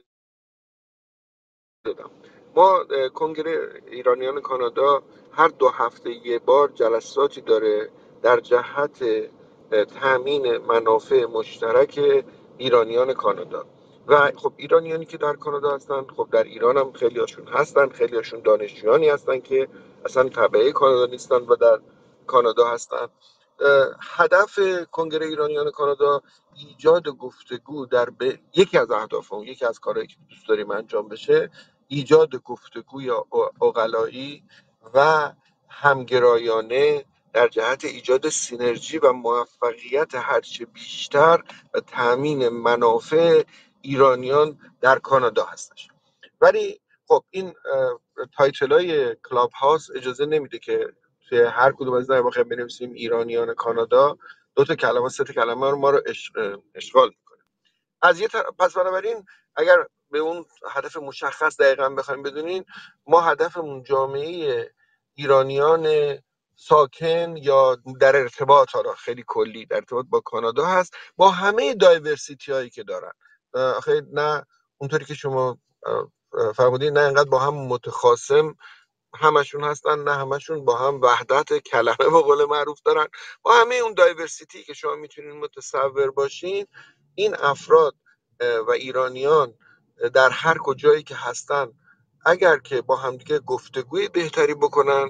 دادم. ما کنگره ایرانیان کانادا هر دو هفته یه بار جلساتی داره در جهت تامین منافع مشترک ایرانیان کانادا. و خب ایرانیانی که در کانادا هستن، خب در ایران هم خیلی هاشون هستن، خیلی هاشون دانشجویانی هستن که اصلا تبعه کانادا نیستن و در کانادا هستن. هدف کنگره ایرانیان کانادا ایجاد گفتگو در ب... یکی از اهداف اون، یکی از کارهایی که دوست داریم انجام بشه، ایجاد گفتگوی عقلایی و همگرایانه در جهت ایجاد سینرژی و موفقیت هرچه بیشتر و تأمین منافع ایرانیان در کانادا هستش. ولی خب این تایتل های کلاب هاوس اجازه نمیده که توی هر کدوم از این واقع بنویسیم ایرانیان کانادا، دو تا کلمه سه تا کلمه رو ما رو اشغال میکنه از یه طرف. پس بنابراین اگر به اون هدف مشخص دقیقا بخوایم بدونین، ما هدفمون جامعه ایرانیان ساکن یا در ارتباط، حالا خیلی کلی در ارتباط با کانادا هست، با همه دایورسیتی هایی که دارن. خیلی نه اونطوری که شما فرمودین، نه انقدر با هم متخاصم همشون هستن، نه همشون با هم وحدت کلمه به قول معروف دارن. با همه اون دایورسیتی که شما میتونین متصور باشین، این افراد و ایرانیان در هر کجایی که هستن، اگر که با همدیگه گفتگوی بهتری بکنن،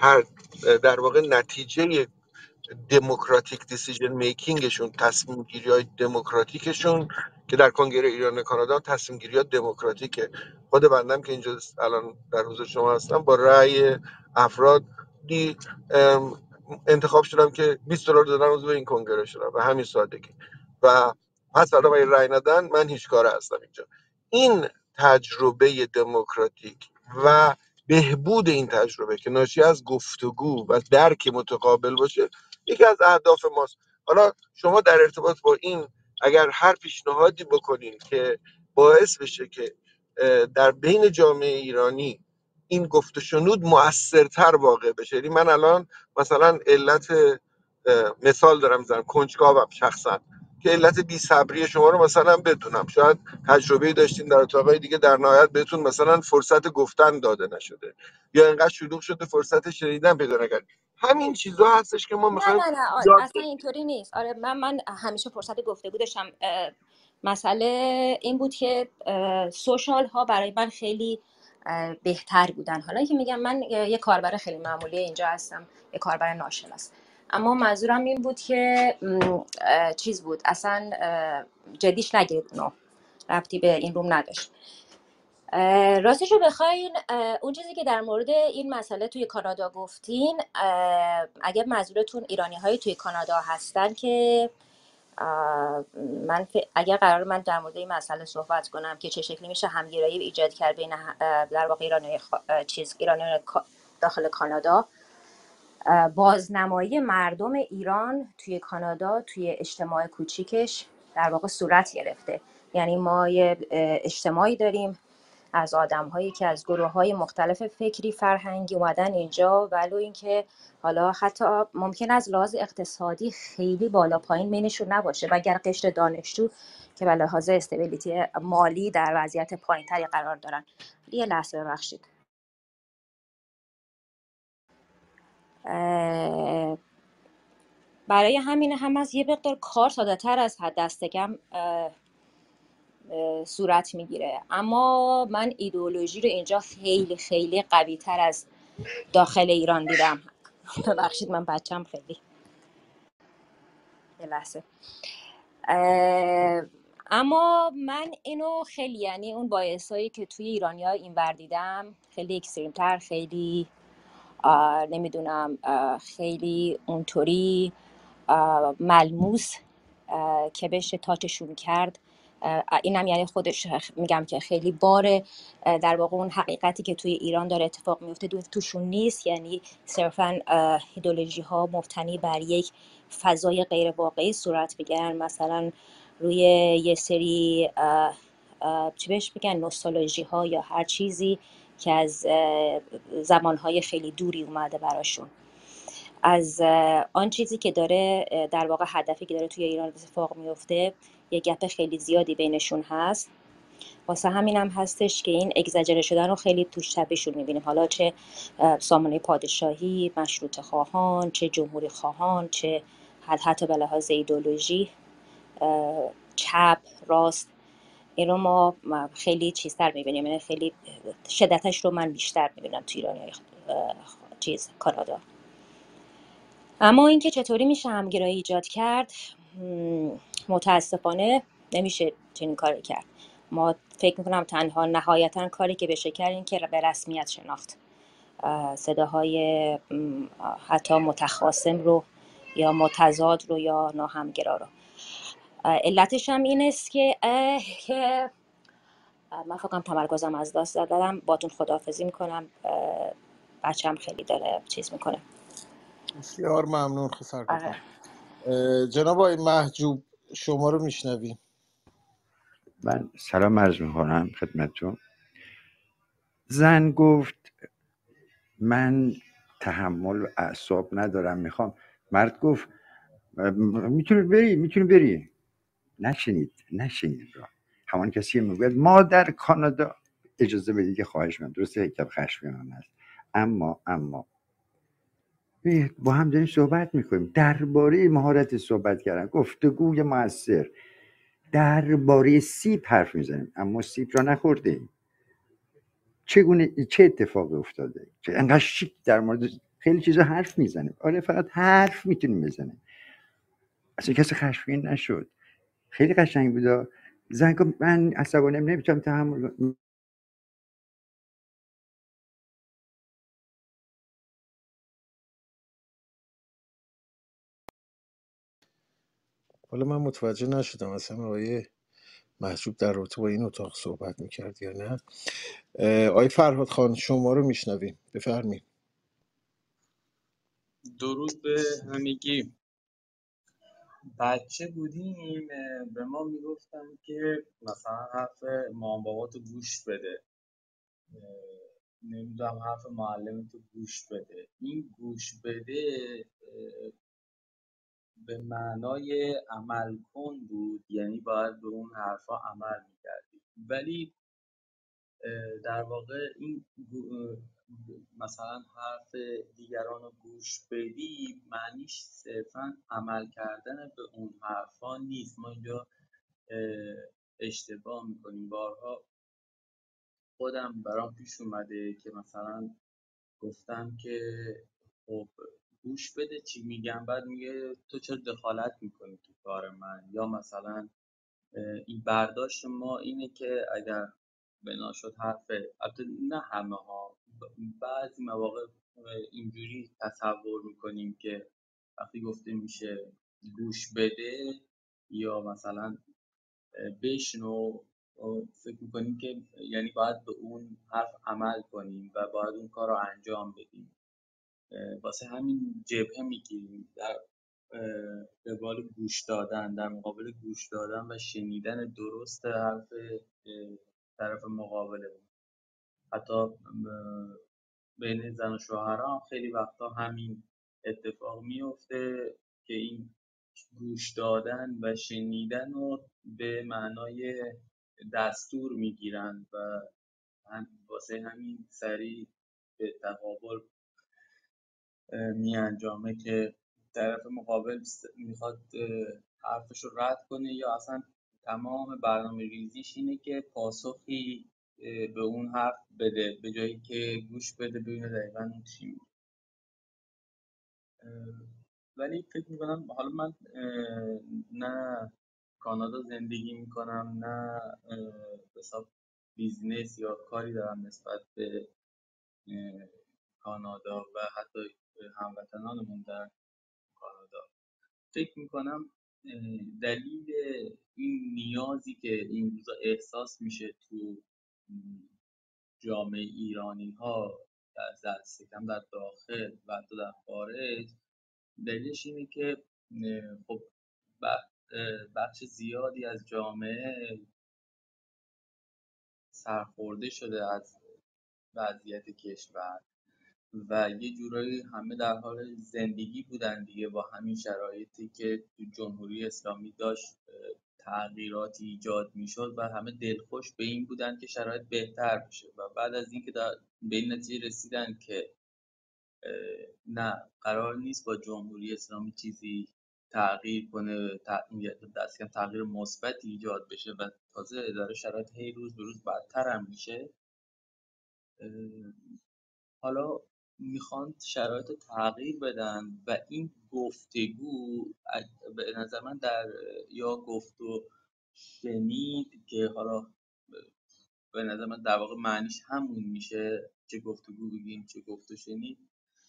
در واقع نتیجه دموکراتیک دیسیژن میکینگشون، تصمیم گیری های دموکراتیکشون که در کنگره ایران کانادا تصمیم گیری ها دموکراتیکه. خود بندم که اینجا الان در حضور شما هستم، با رأی افراد دی انتخاب شدم که بیست دلار دادن عضو این کنگره شدم، و همین سادگی. و پس حالا اگه رأی ندن، من هیچ کاره هستم اینجا. این تجربه دموکراتیک و بهبود این تجربه که ناشی از گفتگو و درک متقابل باشه، یکی از اهداف ماست. حالا شما در ارتباط با این اگر هر پیشنهادی بکنین که باعث بشه که در بین جامعه ایرانی این گفت و شنود مؤثرتر واقع بشه، یعنی من الان مثلا علت مثال دارم میزنم، کنجکاوم شخصا که علت بی صبری شما رو مثلا بدونم، شاید تجربه داشتین در اتاقای دیگه، در نهایت بهتون مثلا فرصت گفتن داده نشده، یا اینقدر شلوغ شده فرصت شنیدن پیدا نکردید. همین چیزا هستش که ما نه میخوایم نه نه یاد اصلا اینطوری نیست. آره من من همیشه فرصت گفتگو داشتم. مسئله این بود که سوشال ها برای من خیلی بهتر بودن. حالا که میگم من یه کاربر خیلی معمولی اینجا هستم، یه کاربر ناشناس، اما منظورم این بود که چیز بود، اصلا جدیش نگیرید، اونو ربطی به این روم نداشت. راستش رو بخواین، اون چیزی که در مورد این مسئله توی کانادا گفتین، اگر منظورتون ایرانی های توی کانادا هستن، که من اگر قرار من در مورد این مسئله صحبت کنم که چه شکلی میشه همگرایی ایجاد کرد بین در واقع ایرانی چیز ایرانی داخل کانادا، بازنمایی مردم ایران توی کانادا توی اجتماع کوچیکش در واقع صورت گرفته. یعنی ما یه اجتماعی داریم از آدم‌هایی که از گروه‌های مختلف فکری فرهنگی اومدن اینجا، ولو اینکه حالا حتی ممکن از لحاظ اقتصادی خیلی بالا پایین بینشون نباشه، و اگر قشر دانشجو که به لحاظ استبیلیتی مالی در وضعیت پایین‌تری قرار دارن. یه لحظه ببخشید. برای همین هم از یه مقدار کار ساده‌تر از حد دست کم صورت میگیره. اما من ایدئولوژی رو اینجا خیلی خیلی قوی تر از داخل ایران دیدم. ببخشید من بچم خیلی یه لحظه. اما من اینو خیلی، یعنی اون باعثایی که توی ایرانی‌ها اینور دیدم خیلی اکستریم تر، خیلی نمیدونم خیلی اونطوری ملموس که بشه تاچشون کرد اینم یعنی خودش میگم که خیلی باره در واقع اون حقیقتی که توی ایران داره اتفاق میفته دو توشون نیست، یعنی صرفا ایدئولوژی ها مبتنی بر یک فضای غیر واقعی صورت میگیرن، مثلا روی یه سری اه، اه، چی بهش میگن نوستالژی ها یا هر چیزی که از زمان های خیلی دوری اومده براشون. از آن چیزی که داره در واقع هدفی که داره توی ایران اتفاق میفته یه گپ خیلی زیادی بینشون هست. واسه همین هم هستش که این اگزاجره شدن رو خیلی توش شبیهشون میبینیم، حالا چه سامانه پادشاهی، مشروطه خواهان، چه جمهوری خواهان، چه حتی به لحاظ ایدئولوژی چپ راست، این رو ما خیلی چیزتر میبینیم، یعنی خیلی شدتش رو من بیشتر میبینم توی ایران یا چیز کانادا. اما اینکه چطوری میشه همگرایی ایجاد کرد، متاسفانه نمیشه چنین کاری کرد. ما فکر میکنم تنها نهایتا کاری که بشه کرد این که به رسمیت شناخت صداهای حتی متخاصم رو یا متضاد رو یا ناهمگرا رو. علتش هم این است که که من فکرم تمرکزم از دست دادم. باتون خداحافظی میکنم، بچه‌م خیلی داره چیز میکنه. بسیار ممنون خسارت خان. جناب آقای محجوب شما رو میشنویم. من سلام عرض میکنم خدمتتون. زن گفت من تحمل و اعصاب ندارم میخوام. مرد گفت میتونی بری میتونی بری. نشنید نشنید را همون کسی میگوید ما در کانادا اجازه بدید که خواهش من درسته یک کم خشمگین است، اما اما با هم داریم صحبت میکنیم درباره مهارت صحبت کردن، گفتگوی موثر درباره سیب حرف میزنیم، اما سیب را نخورده ایم. چگونه چه اتفاقی افتاده که انقدر شیک در مورد خیلی چیزا حرف میزنیم؟ آره فقط حرف میتونیم بزنیم، اصلا کسی خشمگین نشد. خیلی قشنگ بود. زن گفت من عصبانیم نمیتونم تحمل. حالا من متوجه نشدم اصلا آقای محجوب در رابطه با این اتاق صحبت میکرد یا نه. آقای فرهاد خان شما رو میشنویم، بفرمایید. درود به همگی. بچه بودیم به ما میگفتن که مثلا حرف مام بابا تو گوش بده، نمیدونم حرف معلم تو گوش بده. این گوش بده به معنای عمل کن بود، یعنی باید به اون حرفا عمل میکردی. ولی در واقع این مثلا حرف دیگران رو گوش بدی معنیش صرفا عمل کردن به اون حرفا نیست. ما اینجا اشتباه میکنیم. بارها خودم برام پیش اومده که مثلا گفتم که خب گوش بده چی میگم، بعد میگه تو چرا دخالت میکنی تو کار من. یا مثلا این برداشت ما اینه که اگر بنا شد حرف، البته نه همه ها، بعضی مواقع اینجوری تصور میکنیم که وقتی گفته میشه گوش بده یا مثلا بشنو، فکر میکنیم که یعنی باید به اون حرف عمل کنیم و باید اون کار رو انجام بدیم. واسه همین جبهه میگیریم در قبال گوش دادن، در مقابل گوش دادن و شنیدن درست حرف طرف مقابله. حتی بین زن و شوهران خیلی وقتا همین اتفاق میفته که این گوش دادن و شنیدن رو به معنای دستور میگیرن و هم واسه همین سریع به تقابل می انجامه که طرف مقابل میخواد حرفش رو رد کنه یا اصلا تمام برنامه ریزیش اینه که پاسخی به اون حرف بده به جایی که گوش بده ببینه دقیقا اون چی میگه. ولی فکر میکنم حالا من نه کانادا زندگی میکنم نه حساب بیزنس یا کاری دارم نسبت به کانادا و حتی هموطنانمون در کانادا. فکر میکنم دلیل این نیازی که این روزا احساس میشه تو جامعه ایرانی ها در دست کم در داخل و حتی در خارج، دلیلش اینه که خب بخش زیادی از جامعه سرخورده شده از وضعیت کشور و یه جورایی همه در حال زندگی بودن دیگه با همین شرایطی که تو جمهوری اسلامی داشت تغییراتی ایجاد میشد و همه دلخوش به این بودن که شرایط بهتر بشه و بعد از اینکه به این نتیجه رسیدن که نه قرار نیست با جمهوری اسلامی چیزی تغییر کنه، دست کم تغییر مثبتی ایجاد بشه و تازه داره شرایط هی روز به روز بدتر هم میشه، حالا میخوان شرایط رو تغییر بدن و این گفتگو به نظر من در یا گفت و شنید که حالا به نظر من در واقع معنیش همون میشه، چه گفتگو بگیم چه گفت و شنید،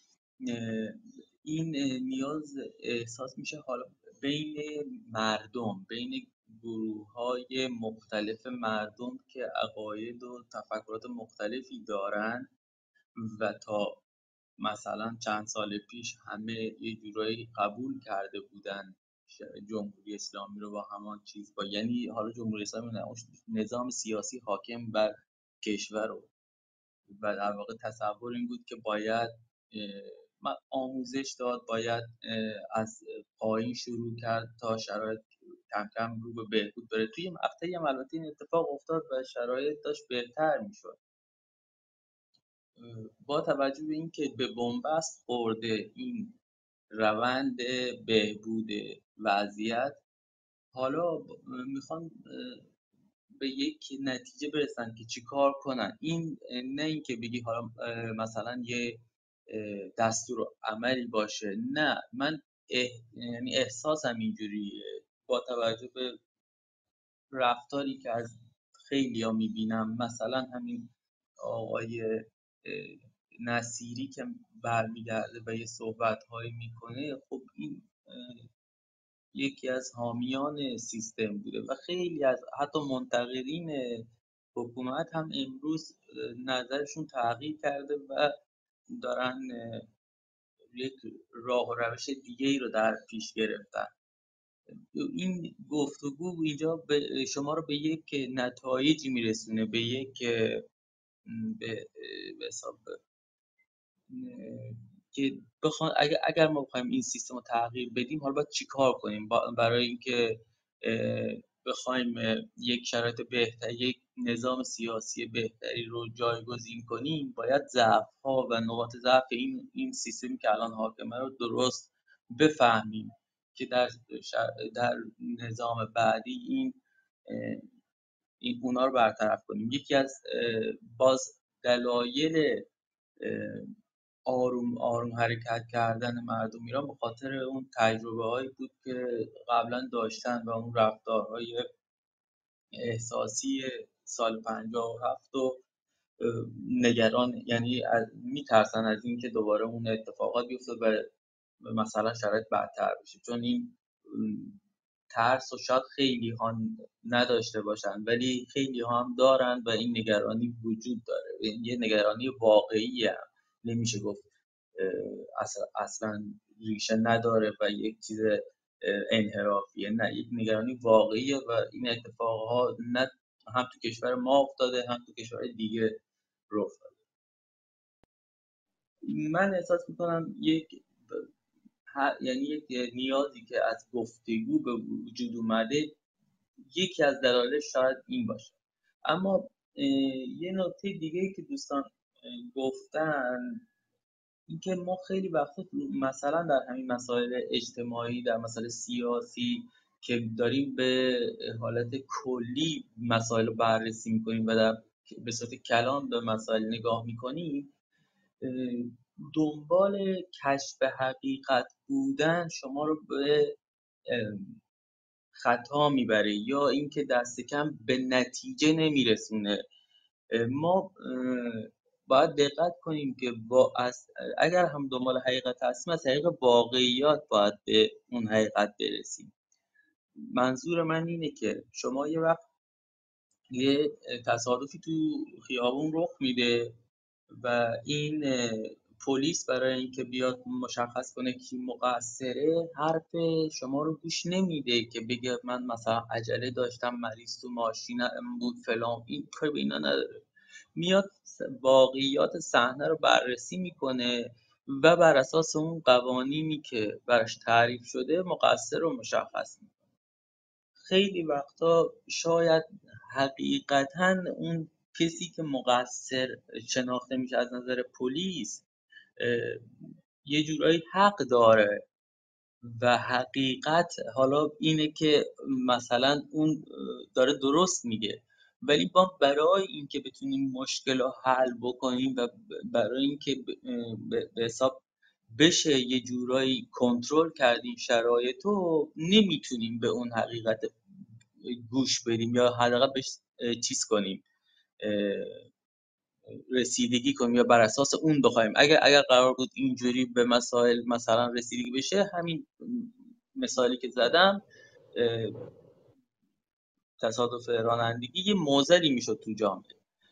این نیاز احساس میشه حالا بین مردم، بین گروه های مختلف مردم که عقاید و تفکرات مختلفی دارن و تا مثلا چند سال پیش همه یه جورایی قبول کرده بودن جمهوری اسلامی رو با همان چیز با یعنی حالا جمهوری اسلامی نه، نظام سیاسی حاکم بر کشور رو و در واقع تصور این بود که باید آموزش داد، باید از پایین شروع کرد تا شرایط کم کم رو به بهبود بره. توی مقطعی هم البته این اتفاق افتاد و شرایط داشت بهتر میشد. با توجه به اینکه به بنبست خورده این روند بهبود وضعیت، حالا میخوان به یک نتیجه برسن که چی کار کنن. این نه اینکه بگی حالا مثلا یه دستور عملی باشه، نه، من اح... یعنی احساسم اینجوریه با توجه به رفتاری که از خیلی ها میبینم، مثلا همین آقای نصیری که برمیگرده و یه صحبت هایی میکنه، خب این یکی از حامیان سیستم بوده و خیلی از حتی منتقدین حکومت هم امروز نظرشون تغییر کرده و دارن یک راه و روش دیگه ای رو در پیش گرفتن. این گفتگو اینجا به شما رو به یک نتایجی میرسونه، به یک به حساب که بخوان اگر اگر ما بخوایم این سیستم رو تغییر بدیم، حالا باید چیکار کنیم برای اینکه بخوایم یک شرایط بهتر، یک نظام سیاسی بهتری رو جایگزین کنیم، باید ضعف‌ها و نقاط ضعف این این سیستمی که الان حاکمه رو درست بفهمیم که در در نظام بعدی این این اونا رو برطرف کنیم. یکی از باز دلایل آروم آروم حرکت کردن مردم ایران به خاطر اون تجربه هایی بود که قبلا داشتن و اون رفتارهای احساسی سال پنجاه و هفت و نگران، یعنی میترسن از این که دوباره اون اتفاقات بیفته و مثلا شرایط بدتر بشه، چون این ترس و شاید خیلی ها نداشته باشن ولی خیلی ها هم دارن و این نگرانی وجود داره. یه نگرانی واقعی هم نمیشه گفت اصلا, اصلا ریشه نداره و یک چیز انحرافیه، نه، یک نگرانی واقعیه و این اتفاقها نه هم تو کشور ما افتاده هم تو کشور دیگه رخ داده. من احساس میکنم یک یعنی یک نیازی که از گفتگو به وجود اومده، یکی از دلایلش شاید این باشه. اما یه نکته دیگه که دوستان گفتن اینکه ما خیلی وقتا مثلا در همین مسائل اجتماعی، در مسائل سیاسی که داریم به حالت کلی مسائل رو بررسی میکنیم و در به صورت کلان به مسائل نگاه میکنیم، دنبال کشف حقیقت بودن شما رو به خطا میبره یا اینکه دست کم به نتیجه نمیرسونه. ما باید دقت کنیم که با اگر هم دنبال حقیقت هستیم، از طریق واقعیات باید به اون حقیقت برسیم. منظور من اینه که شما یه وقت یه تصادفی تو خیابون رخ میده و این پلیس برای اینکه بیاد مشخص کنه کی مقصره حرف شما رو گوش نمیده که بگه من مثلا عجله داشتم، مریض تو ماشینم بود فلان. این کار به اینا نداره. میاد واقعیات صحنه رو بررسی میکنه و بر اساس اون قوانینی که براش تعریف شده مقصر رو مشخص میکنه. خیلی وقتا شاید حقیقتا اون کسی که مقصر شناخته میشه از نظر پلیس یه جورایی حق داره و حقیقت حالا اینه که مثلا اون داره درست میگه، ولی ما برای اینکه بتونیم مشکل رو حل بکنیم و برای اینکه به حساب بشه یه جورایی کنترل کردیم شرایط رو، نمیتونیم به اون حقیقت گوش بدیم یا حداقل بهش چیز کنیم، رسیدگی کنیم یا بر اساس اون بخوایم. اگر اگر قرار بود اینجوری به مسائل مثلا رسیدگی بشه، همین مثالی که زدم تصادف رانندگی یه معضلی میشد تو جامعه.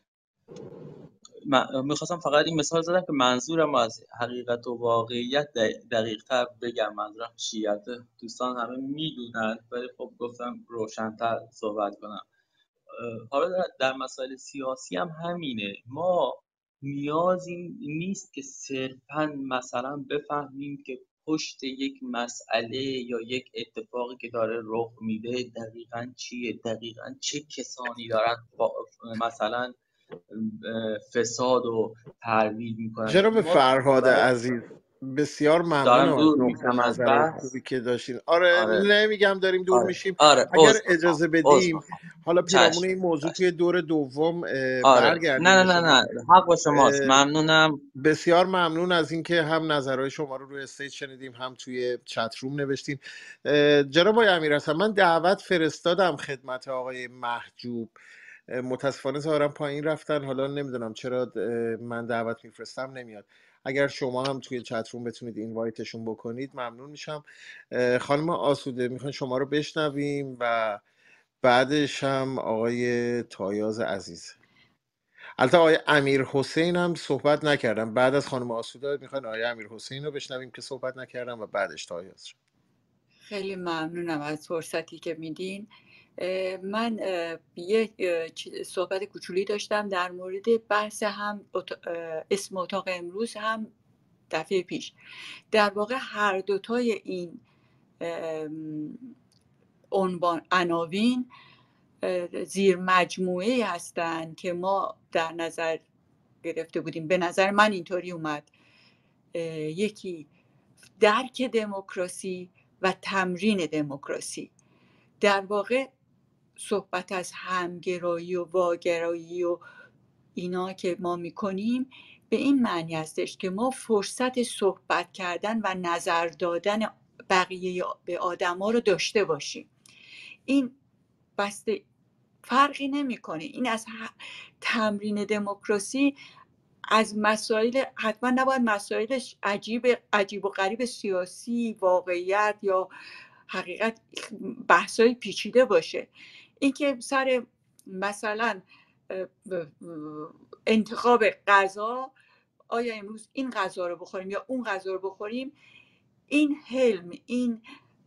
من میخواستم فقط این مثال زدم که منظورم از حقیقت و واقعیت دقیق تر بگم. منظورم چیه؟ دوستان همه میدونن ولی خب گفتم روشن‌تر صحبت کنم. حالا در مسائل سیاسی هم همینه. ما نیازی نیست که صرفاً مثلا بفهمیم که پشت یک مسئله یا یک اتفاقی که داره رخ میده دقیقاً چیه، دقیقاً چه کسانی دارن مثلا فساد و ترویج میکنن. جناب ما فرهاد برای عزیز بسیار دارم ممنونم از دور نقطه میشم از نظر بحث. خوبی که داشتین. آره آره نمیگم داریم دور آره میشیم. آره اگر عذر میخوام اجازه عذر بدیم میخوام حالا پیرامون چشم این موضوع چشم. توی دور دوم اه، آره نه برگردیم نه به نه شما. نه حق با شماست. اه، ممنونم. بسیار ممنون از اینکه هم نظرهای شما رو روی استیج شنیدیم هم توی چت روم نوشتین. اه، جناب آقای امیرحسن، من دعوت فرستادم خدمت آقای محجوب، اه، متاسفانه ظاهرا پایین رفتن. حالا نمیدونم چرا اه، من دعوت میفرستم نمیاد. اگر شما هم توی چت روم بتونید اینوایتشون بکنید ممنون میشم. اه، خانم آسوده میخواین شما رو بشنویم و بعدش هم آقای تایاز عزیز. البته آقای امیر حسین هم صحبت نکردم. بعد از خانم آسوده میخواین آقای امیر حسین رو بشنویم که صحبت نکردم و بعدش تایاز شد. خیلی ممنونم از فرصتی که میدین. من یه صحبت کوچولی داشتم در مورد بحث هم اسم اتاق امروز هم دفعه پیش. در واقع هر دوتای این عنوان عناوین زیر مجموعه هستند که ما در نظر گرفته بودیم. به نظر من اینطوری اومد: یکی درک دموکراسی و تمرین دموکراسی. در واقع صحبت از همگرایی و واگرایی و اینا که ما میکنیم به این معنی هستش که ما فرصت صحبت کردن و نظر دادن بقیه به آدم ها رو داشته باشیم. این بسته فرقی نمیکنه. این از تمرین دموکراسی از مسائل، حتما نباید مسائلش عجیب عجیب و غریب سیاسی، واقعیت یا حقیقت بحثای پیچیده باشه. اینکه سر مثلا انتخاب غذا، آیا امروز این غذا رو بخوریم یا اون غذا رو بخوریم، این حلم، این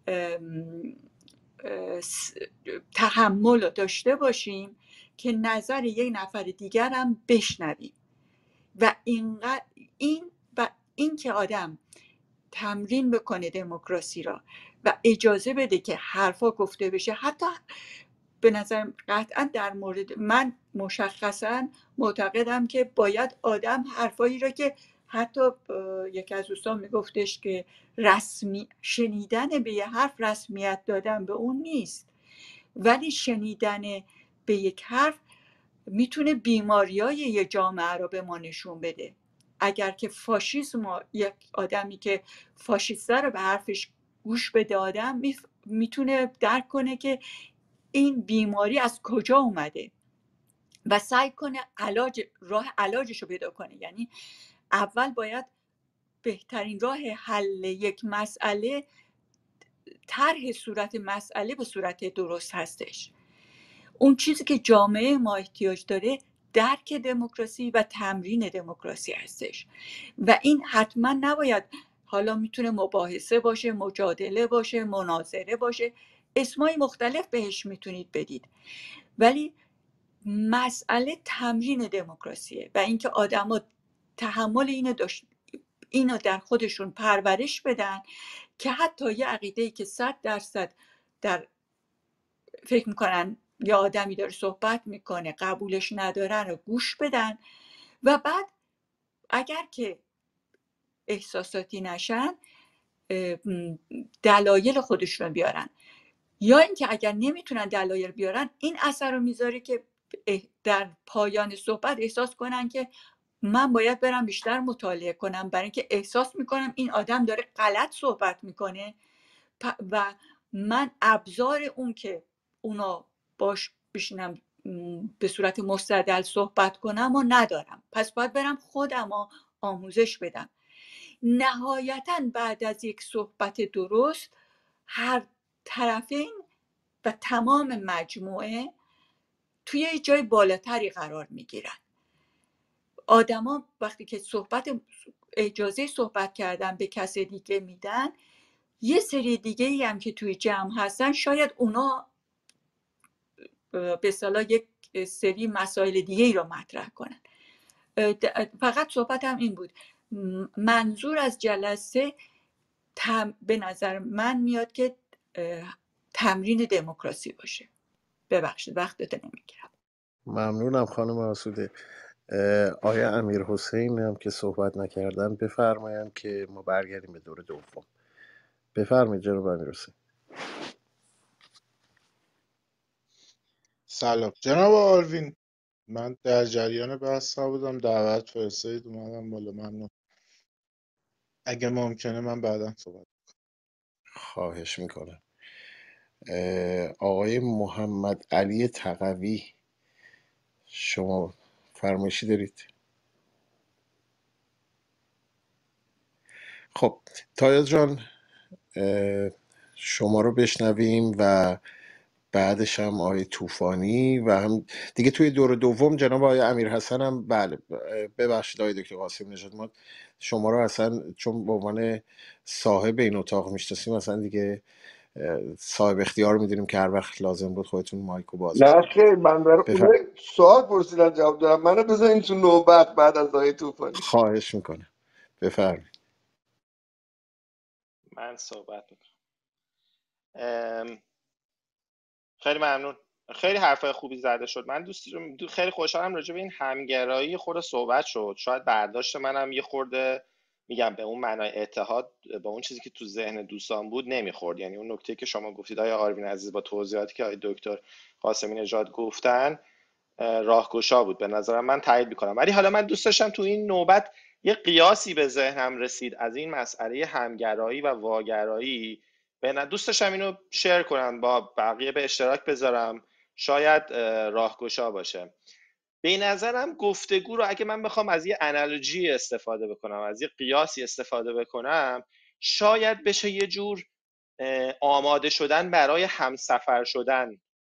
تحمل رو داشته باشیم که نظر یک نفر دیگر هم بشنویم. و اینقدر این و این که آدم تمرین بکنه دموکراسی را و اجازه بده که حرفا گفته بشه. حتی به نظر قطعا در مورد من مشخصا معتقدم که باید آدم حرفایی را که حتی یکی از دوستان میگفتش که رسمی شنیدن به یه حرف رسمیت دادن به اون نیست، ولی شنیدن به یک حرف میتونه بیماریای یه جامعه رو به ما نشون بده. اگر که فاشیسم، یک آدمی که فاشیسته رو به حرفش گوش بده، آدم میتونه درک کنه که این بیماری از کجا اومده و سعی کنه علاج راه علاجش رو پیدا کنه. یعنی اول باید بهترین راه حل یک مسئله طرح صورت مسئله به صورت درست هستش. اون چیزی که جامعه ما احتیاج داره درک دموکراسی و تمرین دموکراسی هستش و این حتما نباید، حالا میتونه مباحثه باشه، مجادله باشه، مناظره باشه، اسمای مختلف بهش میتونید بدید، ولی مسئله تمرین دموکراسیه و اینکه آدما تحمل اینو داشت اینو در خودشون پرورش بدن که حتی یه عقیده‌ای که صد درصد در فکر میکنن یا آدمی داره صحبت میکنه قبولش ندارن رو گوش بدن و بعد اگر که احساساتی نشن دلایل خودشون بیارن، یا اینکه اگر نمیتونن دلایل بیارن این اثر رو میذاره که در پایان صحبت احساس کنن که من باید برم بیشتر مطالعه کنم برای اینکه احساس میکنم این آدم داره غلط صحبت میکنه و من ابزار اون که اونا باش بشینم به صورت مستدل صحبت کنم و ندارم، پس باید برم خودم رو آموزش بدم. نهایتاً بعد از یک صحبت درست هر طرفین و تمام مجموعه توی یه جای بالاتری قرار میگیرن. آدما وقتی که صحبت اجازه صحبت کردن به کس دیگه میدن، یه سری دیگه ای هم که توی جمع هستن شاید اونا به اصطلاح یک سری مسائل دیگه ای رو مطرح کنن. فقط صحبتم این بود، منظور از جلسه تم... به نظر من میاد که تمرین دموکراسی باشه. ببخشید وقتت نمیگیرم. ممنونم خانم آسوده. آیا امیر حسین هم که صحبت نکردن بفرمایند که ما برگردیم به دور دوم. بفرمایید جناب امیر حسین. سلام جناب آلوین، من در جریان بحث بودم، دعوت فرستادید اومدم بالا. ممنون. اگه ممکنه من بعدا صحبت. خواهش میکنم. آقای محمد علی تقوی شما فرمایشی دارید؟ خب تایاز جان شما رو بشنویم و بعدش هم آقای طوفانی و هم دیگه توی دور دوم جناب آقای امیر حسن هم. بله ببخشید آقای دکتر قاسم نژاد، ما شما رو اصلا چون به عنوان صاحب این اتاق میشناسیم اصلا دیگه صاحب اختیار میدونیم که هر وقت لازم بود خودتون مایکو باز نه بکنید. خیر، من برای بفر... سوال پرسیدن جواب دارم، منو بذارین تو نوبت بعد از آقای طوفانی. خواهش میکنم بفرمایید. من صحبت میکنم. خیلی ممنون. خیلی حرفای خوبی زده شد. من دوست خیلی خوشحالم راجع به این همگرایی خود صحبت شد. شاید برداشت منم یه خورده میگم به اون معنای اتحاد با اون چیزی که تو ذهن دوستان بود نمیخورد. یعنی اون نکته که شما گفتید آقای آروین عزیز با توضیحاتی که آقای دکتر قاسمی نژاد گفتن راهگشا بود، به نظرم من تایید میکنم. ولی حالا من دوست داشتم تو این نوبت یه قیاسی به ذهنم رسید از این مسئله همگرایی و واگرایی. به دوست داشتم اینو شیر کنم با بقیه، به اشتراک بذارم، شاید راهگشا باشه. به نظرم گفتگو رو اگه من بخوام از یه انالوجی استفاده بکنم، از یه قیاسی استفاده بکنم، شاید بشه یه جور آماده شدن برای همسفر شدن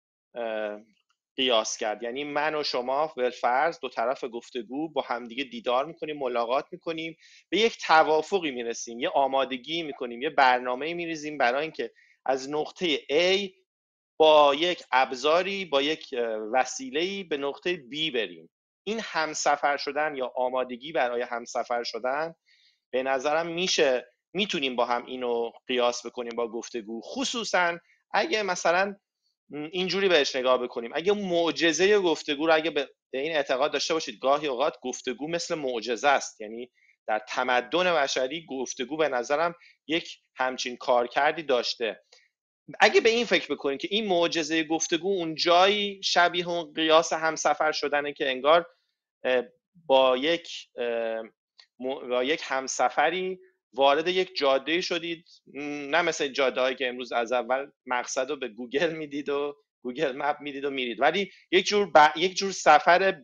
قیاس کرد. یعنی من و شما بالفرض دو طرف گفتگو با همدیگه دیدار میکنیم، ملاقات میکنیم، به یک توافقی میرسیم، یه آمادگی میکنیم، یه برنامه‌ای میریزیم برای اینکه از نقطه A با یک ابزاری، با یک وسیله‌ای به نقطه B بریم. این همسفر شدن یا آمادگی برای همسفر شدن به نظرم میشه، میتونیم با هم اینو قیاس بکنیم با گفتگو، خصوصا اگه مثلا اینجوری بهش نگاه بکنیم، اگه معجزه گفتگو رو اگه به این اعتقاد داشته باشید گاهی اوقات گفتگو مثل معجزه است. یعنی در تمدن بشری گفتگو به نظرم یک همچین کارکردی داشته. اگه به این فکر بکنیم که این معجزه گفتگو اون جایی شبیه اون قیاس همسفر شدنه که انگار با یک با یک همسفری وارد یک جاده شدید، نه مثل جاده هایی که امروز از اول مقصد رو به گوگل میدید و گوگل مپ میدید و میرید، ولی یک جور ب... یک جور سفر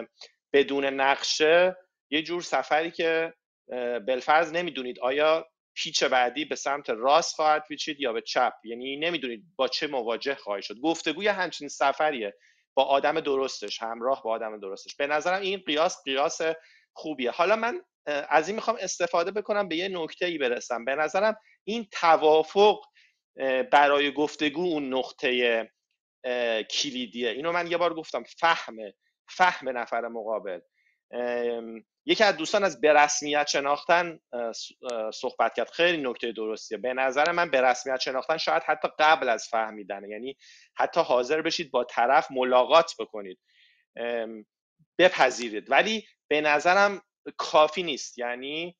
بدون نقشه، یک جور سفری که بالفرض نمیدونید آیا پیچ بعدی به سمت راست خواهد پیچید یا به چپ، یعنی نمیدونید با چه مواجه خواهید شد. گفتگوی همچین سفریه با آدم درستش، همراه با آدم درستش. به نظرم این قیاس قیاس خوبیه. حالا من از این میخوام استفاده بکنم به یه نکته‌ای برسم. به نظرم این توافق برای گفتگو اون نقطه کلیدیه. اینو من یه بار گفتم، فهم فهم نفر مقابل. یکی از دوستان از به رسمیت شناختن صحبت کرد، خیلی نکته درستیه. به نظر من به رسمیت شناختن شاید حتی قبل از فهمیدنه، یعنی حتی حاضر بشید با طرف ملاقات بکنید، بپذیرید، ولی به نظرم کافی نیست. یعنی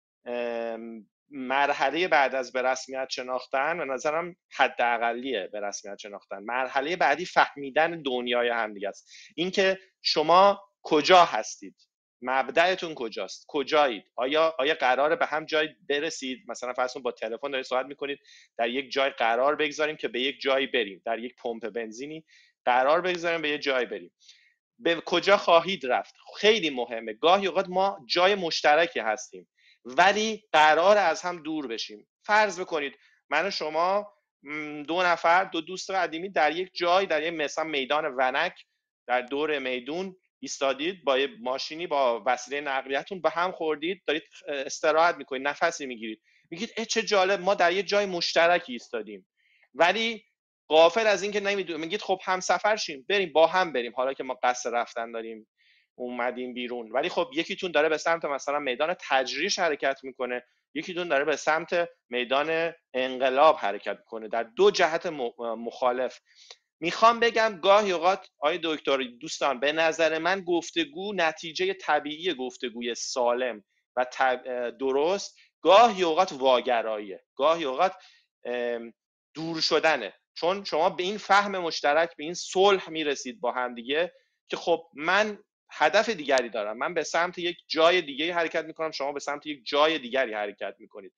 مرحله بعد از به رسمیت شناختن به نظرم حداقلیه. به رسمیت شناختن مرحله بعدی فهمیدن دنیای همدیگه است. اینکه شما کجا هستید، مبدأتون کجاست، کجایید، آیا آیا قراره به هم جای برسید؟ مثلا فرض کنید با تلفن دارید صحبت میکنید، در یک جای قرار بگذاریم که به یک جایی بریم، در یک پمپ بنزینی قرار بگذاریم به یک جای بریم. به کجا خواهید رفت خیلی مهمه. گاهی اوقات ما جای مشترکی هستیم ولی قرار از هم دور بشیم. فرض بکنید من و شما دو نفر، دو دوست قدیمی در یک جای، در یک مثلا میدان ونک در دور میدون ایستادید، با یه ماشینی با وسیله نقلیه‌تون به هم خوردید، دارید استراحت میکنید، نفسی میگیرید، میگید اه چه جالب ما در یه جای مشترکی ایستادیم، ولی غافل از این که نمیدونید، میگید خب هم سفر شیم، بریم با هم بریم، حالا که ما قصد رفتن داریم اومدیم بیرون، ولی خب یکیتون داره به سمت مثلا میدان تجریش حرکت میکنه، یکیتون داره به سمت میدان انقلاب حرکت میکنه، در دو جهت مخالف. میخوام بگم گاهی اوقات آقای دکتر دوستان، به نظر من گفتگو، نتیجه طبیعی گفتگوی سالم و درست گاهی اوقات واگراییه، گاهی اوقات دور شدنه، چون شما به این فهم مشترک، به این صلح میرسید با هم دیگه که خب من هدف دیگری دارم، من به سمت یک جای دیگری حرکت میکنم، شما به سمت یک جای دیگری حرکت میکنید.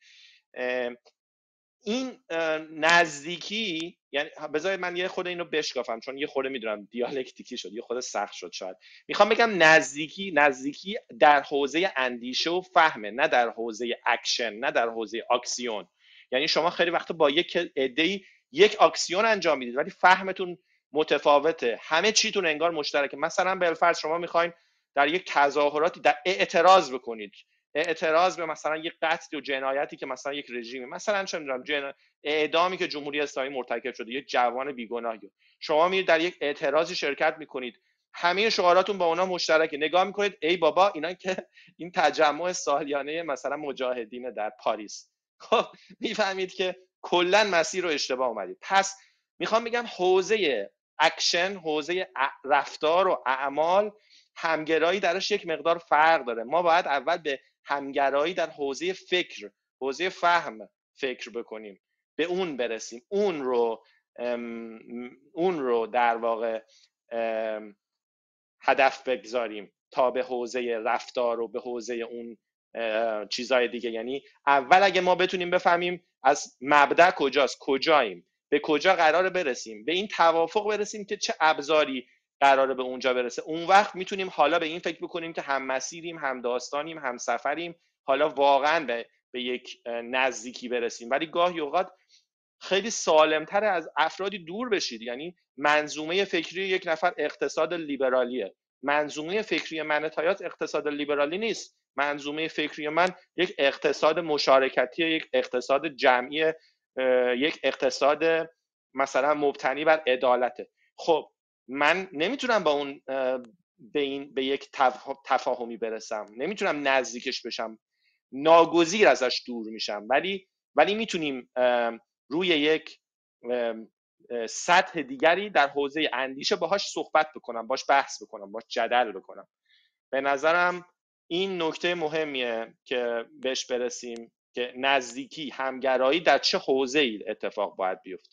این نزدیکی، یعنی بذارید من یه خود اینو بشکافم چون یه خورده میدونم دیالکتیکی شد، یه خورده سخت شد شاید. میخوام بگم نزدیکی نزدیکی در حوزه اندیشه و فهمه، نه در حوزه اکشن، نه در حوزه اکسیون. یعنی شما خیلی وقت با یک عده‌ای یک اکسیون انجام میدید ولی فهمتون متفاوته، همه چیتون انگار مشترکه. مثلا بالفرض شما میخواین در یک تظاهراتی در اعتراض بکنید، اعتراض به مثلا یک قتل و جنایتی که مثلا یک رژیم، مثلا چه میدونم جن... اعدامی که جمهوری اسلامی مرتکب شده، یک جوان بیگناهی، شما میرید در یک اعتراضی شرکت میکنید، همه شعاراتون با اونا مشترکه، نگاه میکنید ای بابا اینا که این تجمع سالیانه مثلا مجاهدین در پاریس، خب میفهمید که کلا مسیر رو اشتباه اومدید. پس میخوام بگم حوزه اکشن، حوزه رفتار و اعمال، همگرایی درش یک مقدار فرق داره. ما باید اول به همگرایی در حوزه فکر، حوزه فهم فکر بکنیم، به اون برسیم، اون رو اون رو در واقع هدف بگذاریم تا به حوزه رفتار و به حوزه اون چیزای دیگه. یعنی اول اگه ما بتونیم بفهمیم از مبدأ کجاست، کجاییم، به کجا قراره برسیم، به این توافق برسیم که چه ابزاری قراره به اونجا برسه، اون وقت میتونیم حالا به این فکر بکنیم که هم مسیریم، هم داستانیم، هم سفریم، حالا واقعا به, به یک نزدیکی برسیم. ولی گاهی اوقات خیلی سالمتر از افرادی دور بشید. یعنی منظومه فکری یک نفر اقتصاد لیبرالیه، منظومه فکری من تایات اقتصاد لیبرالی نیست، منظومه فکری من یک اقتصاد مشارکتی، یک اقتصاد جمعی، یک اقتصاد مثلا مبتنی بر عدالته. خب من نمیتونم با اون به این به یک تفاهمی برسم، نمیتونم نزدیکش بشم، ناگزیر ازش دور میشم، ولی ولی میتونیم روی یک سطح دیگری در حوزه اندیشه باهاش صحبت بکنم، باهاش بحث بکنم، باهاش جدل بکنم. به نظرم این نکته مهمیه که بهش برسیم که نزدیکی، همگرایی در چه حوزه‌ای اتفاق باید بیفته.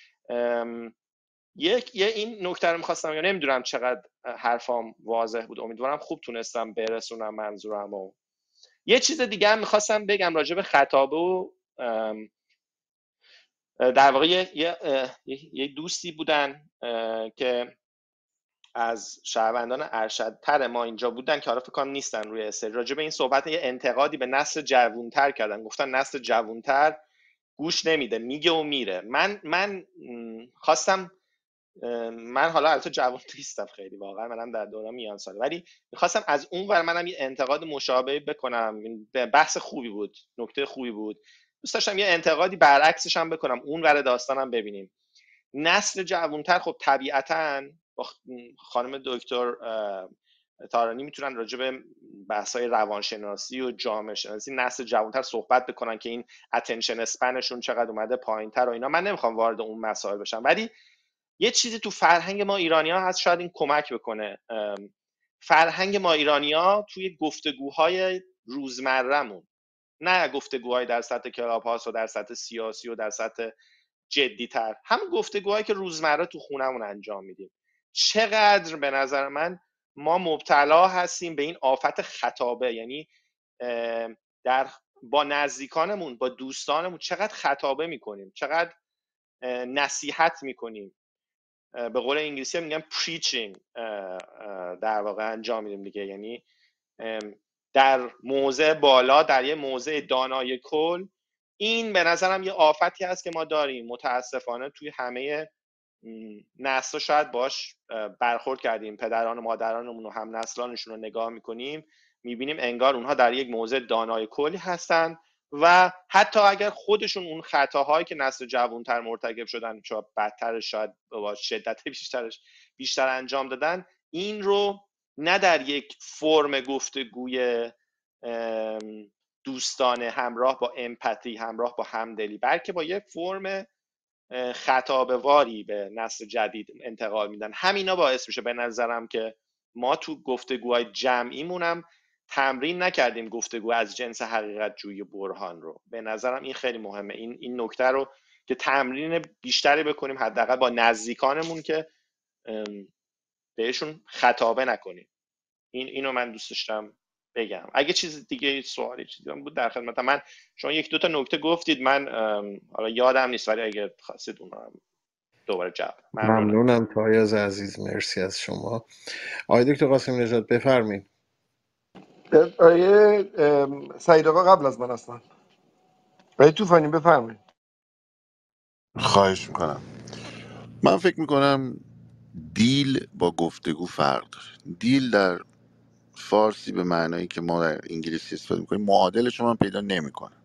یک یه این نکته رو می‌خواستم، یا نمیدونم چقدر حرفام واضح بود، امیدوارم خوب تونستم برسونم منظورمو. یه چیز دیگه هم می‌خواستم بگم راجع به خطابه و در واقع یه, یه دوستی بودن که از شهروندان ارشدتر ما اینجا بودن که حالا فکر کنم نیستن روی استیج، راجع به این صحبت یه انتقادی به نسل جوانتر کردن، گفتن نسل جوانتر گوش نمیده، میگه و میره. من من خواستم من حالا البته جوان نیستم خیلی، واقعا منم در دوران میان ساله، ولی میخواستم از اون ور منم یه انتقاد مشابه بکنم. بحث خوبی بود، نکته خوبی بود، دوست داشتم یه انتقادی برعکسش هم بکنم، اون ور داستانم ببینیم. نسل جوانتر خب طبیعتاً با خانم دکتر تارانی میتونن راجع به بحث‌های روانشناسی و جامعه شناسی نسل جوانتر صحبت بکنن که این اتنشن اسپنشون چقدر اومده پایینتر و اینا. من نمیخوام وارد اون مسائل بشم، ولی یه چیزی تو فرهنگ ما ایرانی‌ها هست، شاید این کمک بکنه. فرهنگ ما ایرانی‌ها توی گفتگوهای روزمره‌مون، نه گفتگوهای در سطح کلاب هاوس و در سطح سیاسی و در سطح جدی‌تر، همون گفتگوهایی که روزمره تو خونمون انجام میدیم، چقدر به نظر من ما مبتلا هستیم به این آفت خطابه. یعنی در با نزدیکانمون، با دوستانمون چقدر خطابه میکنیم، چقدر نصیحت میکنیم، به قول انگلیسی هم میگن preaching در واقع انجام میدیم دیگه. یعنی در موضع بالا، در یه موضع دانای کل. این به نظرم یه آفتی هست که ما داریم، متاسفانه توی همه نسل شاید باش برخورد کردیم. پدران و مادرانمون و هم نسلانشون رو نگاه میکنیم، میبینیم انگار اونها در یک موضع دانای کلی هستن و حتی اگر خودشون اون خطاهایی که نسل جوانتر مرتکب شدن، شاید بدتر، شاید با شدت بیشترش بیشتر انجام دادن، این رو نه در یک فرم گفتگوی دوستانه همراه با امپاتی، همراه با همدلی، بلکه با یک فرم خطابه‌واری به نسل جدید انتقال میدن. همینا باعث میشه به نظرم که ما تو گفتگوهای جمعیمونم تمرین نکردیم گفتگو از جنس حقیقت جوی برهان رو. به نظرم این خیلی مهمه، این این نکته رو که تمرین بیشتری بکنیم، حداقل با نزدیکانمون، که بهشون خطابه نکنیم. این اینو من دوست داشتم بگم. اگه چیز دیگه، سوالی چیزی بود در خدمتم. من شما یک دو تا نکته گفتید، من حالا یادم نیست، ولی اگه خواستید اون رو دوباره جواب. ممنونم. ممنونم تایز عزیز، مرسی از شما. آقای دکتر قاسمی نژاد بفرمایید. آیه سعید آقا قبل از من هستن. آیه طوفانی بفرمایید. خواهش میکنم. من فکر میکنم دیل با گفتگو فرق داره. دیل در فارسی به معنایی که ما در انگلیسی استفاده میکنیم معادلش رو من پیدا نمیکنم.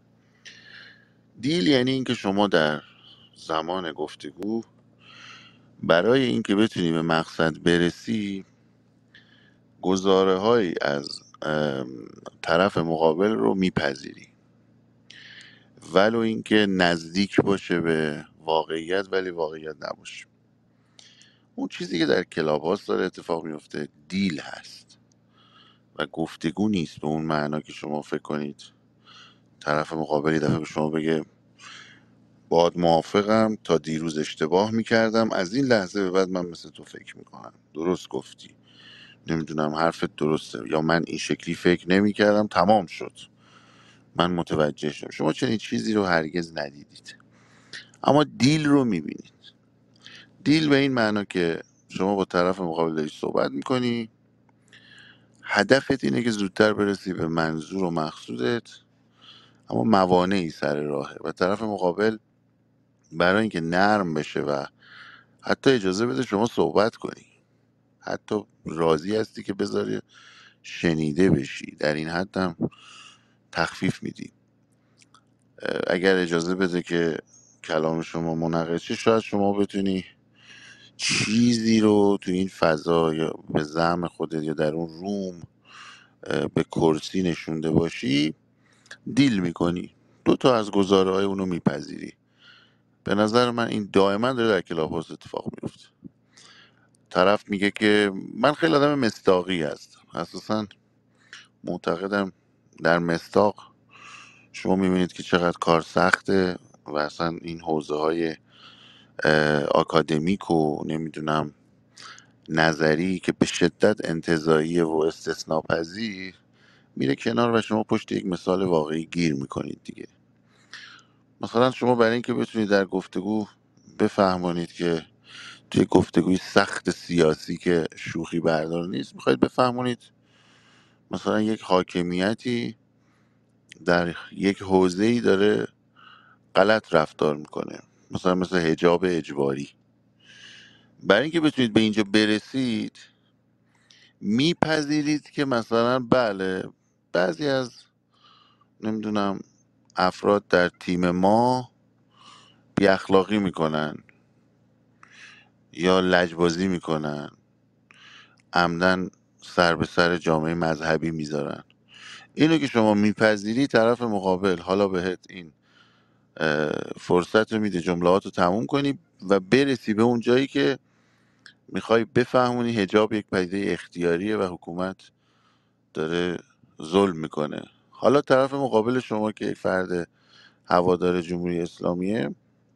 دیل یعنی اینکه شما در زمان گفتگو برای اینکه بتونی به مقصد برسی گزاره هایی از طرف مقابل رو میپذیری، ولو اینکه نزدیک باشه به واقعیت ولی واقعیت نباشه. اون چیزی که در کلاب هاست داره اتفاق میفته دیل هست و گفتگو نیست به اون معنا که شما فکر کنید طرف مقابلی دفعه به شما بگه باهات موافقم، تا دیروز اشتباه میکردم، از این لحظه به بعد من مثل تو فکر میکنم، درست گفتی، نمیدونم حرفت درسته، یا من این شکلی فکر نمیکردم، تمام شد، من متوجه شدم. شما چنین چیزی رو هرگز ندیدید. اما دیل رو میبینید. دیل به این معنا که شما با طرف مقابل داری صحبت میکنی، هدفت اینه که زودتر برسی به منظور و مقصودت، اما موانعی سر راهه و طرف مقابل برای اینکه نرم بشه و حتی اجازه بده شما صحبت کنی، حتی راضی هستی که بذاری شنیده بشی، در این حد هم تخفیف میدی. اگر اجازه بده که کلام شما منعقد شه، شاید شما بتونی چیزی رو تو این فضا یا به زعم خودت یا در اون روم به کرسی نشونده باشی، دیل میکنی، دو تا از گزاره های اونو میپذیری. به نظر من این دائما داره در کلاب هاوس اتفاق میفته. طرف میگه که من خیلی آدم مصداقی هستم، اساسا معتقدم در مصداق شما میبینید که چقدر کار سخته و اصلا این حوزه های آکادمیک و نمیدونم نظری که به شدت انتزاعی و استثناپذیر میره کنار و شما پشت یک مثال واقعی گیر میکنید دیگه. مثلا شما برای اینکه بتونید در گفتگو بفهمانید که توی گفتگوی سخت سیاسی که شوخی بردار نیست میخواید بفهمونید مثلا یک حاکمیتی در یک حوزه‌ای داره غلط رفتار میکنه، مثلا مثل حجاب اجباری. برای اینکه بتونید به اینجا برسید میپذیرید که مثلا بله بعضی از نمیدونم افراد در تیم ما بی اخلاقی میکنن یا لجبازی میکنن، عمدن سر به سر جامعه مذهبی میذارن. اینو که شما میپذیری، طرف مقابل حالا بهت این اه، فرصت رو میده جملات رو تموم کنی و برسی به اون جایی که میخوای بفهمونی حجاب یک پدیده اختیاریه و حکومت داره ظلم میکنه. حالا طرف مقابل شما که یک فرد هوادار جمهوری اسلامیه،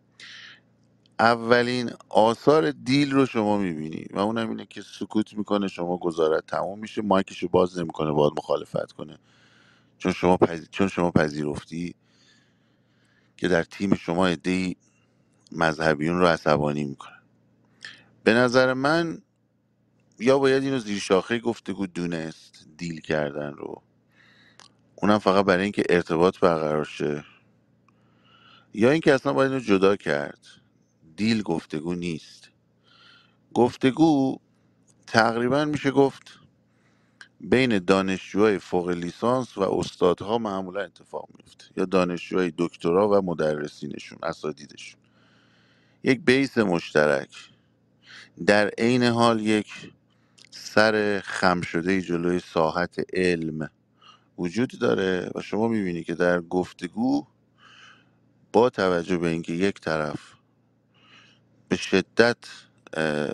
اولین آثار دیل رو شما میبینی و اونم اینه که سکوت میکنه، شما گزارت تموم میشه، مایکشو باز نمیکنه باید مخالفت کنه، چون شما پذ... چون شما پذیرفتی که در تیم شما عده‌ای مذهبیون رو عصبانی میکنه. به نظر من یا باید اینو زیر شاخه گفتگو دونست دیل کردن رو، اونم فقط برای اینکه ارتباط برقرار شه، یا اینکه اصلا باید اینو جدا کرد. دیل گفتگو نیست. گفتگو تقریبا میشه گفت بین دانشجوهای فوق لیسانس و استادها معمولا اتفاق میفته، یا دانشجوهای دکترا و مدرسینشون، اساتیدشون. یک بیس مشترک، در عین حال یک سر خم شده جلوی ساحت علم وجود داره و شما میبینی که در گفتگو با توجه به اینکه یک طرف به شدت اه،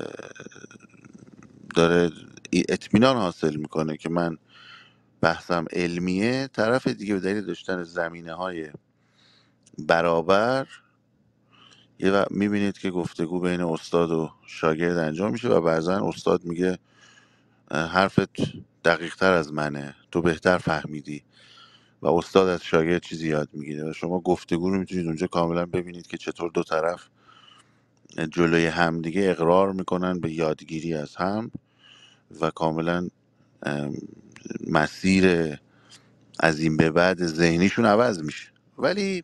داره اطمینان حاصل میکنه که من بحثم علمیه، طرف دیگه به دلیل داشتن زمینه های برابر یه و میبینید که گفتگو بین استاد و شاگرد انجام میشه و بعضا استاد میگه اه، حرفت دقیق تر از منه، تو بهتر فهمیدی، و استاد از شاگرد چیزی یاد میگیره و شما گفتگو رو میتونید اونجا کاملا ببینید که چطور دو طرف جلوی همدیگه اقرار میکنن به یادگیری از هم و کاملا ام، مسیر از این به بعد ذهنیشون عوض میشه. ولی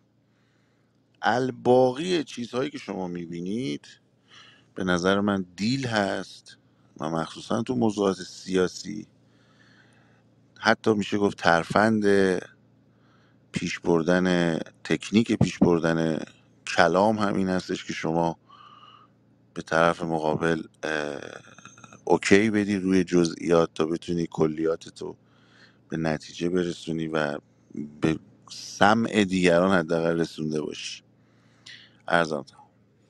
الباقی چیزهایی که شما میبینید به نظر من دیل هست و مخصوصا تو موضوعات سیاسی حتی میشه گفت ترفند پیش بردن تکنیک پیش بردن کلام همین هستش که شما به طرف مقابل اه، اوکی بدی روی جزئیات تا بتونی کلیاتتو به نتیجه برسونی و به سمع دیگران حداقل رسونده باشی. ارزم تمام.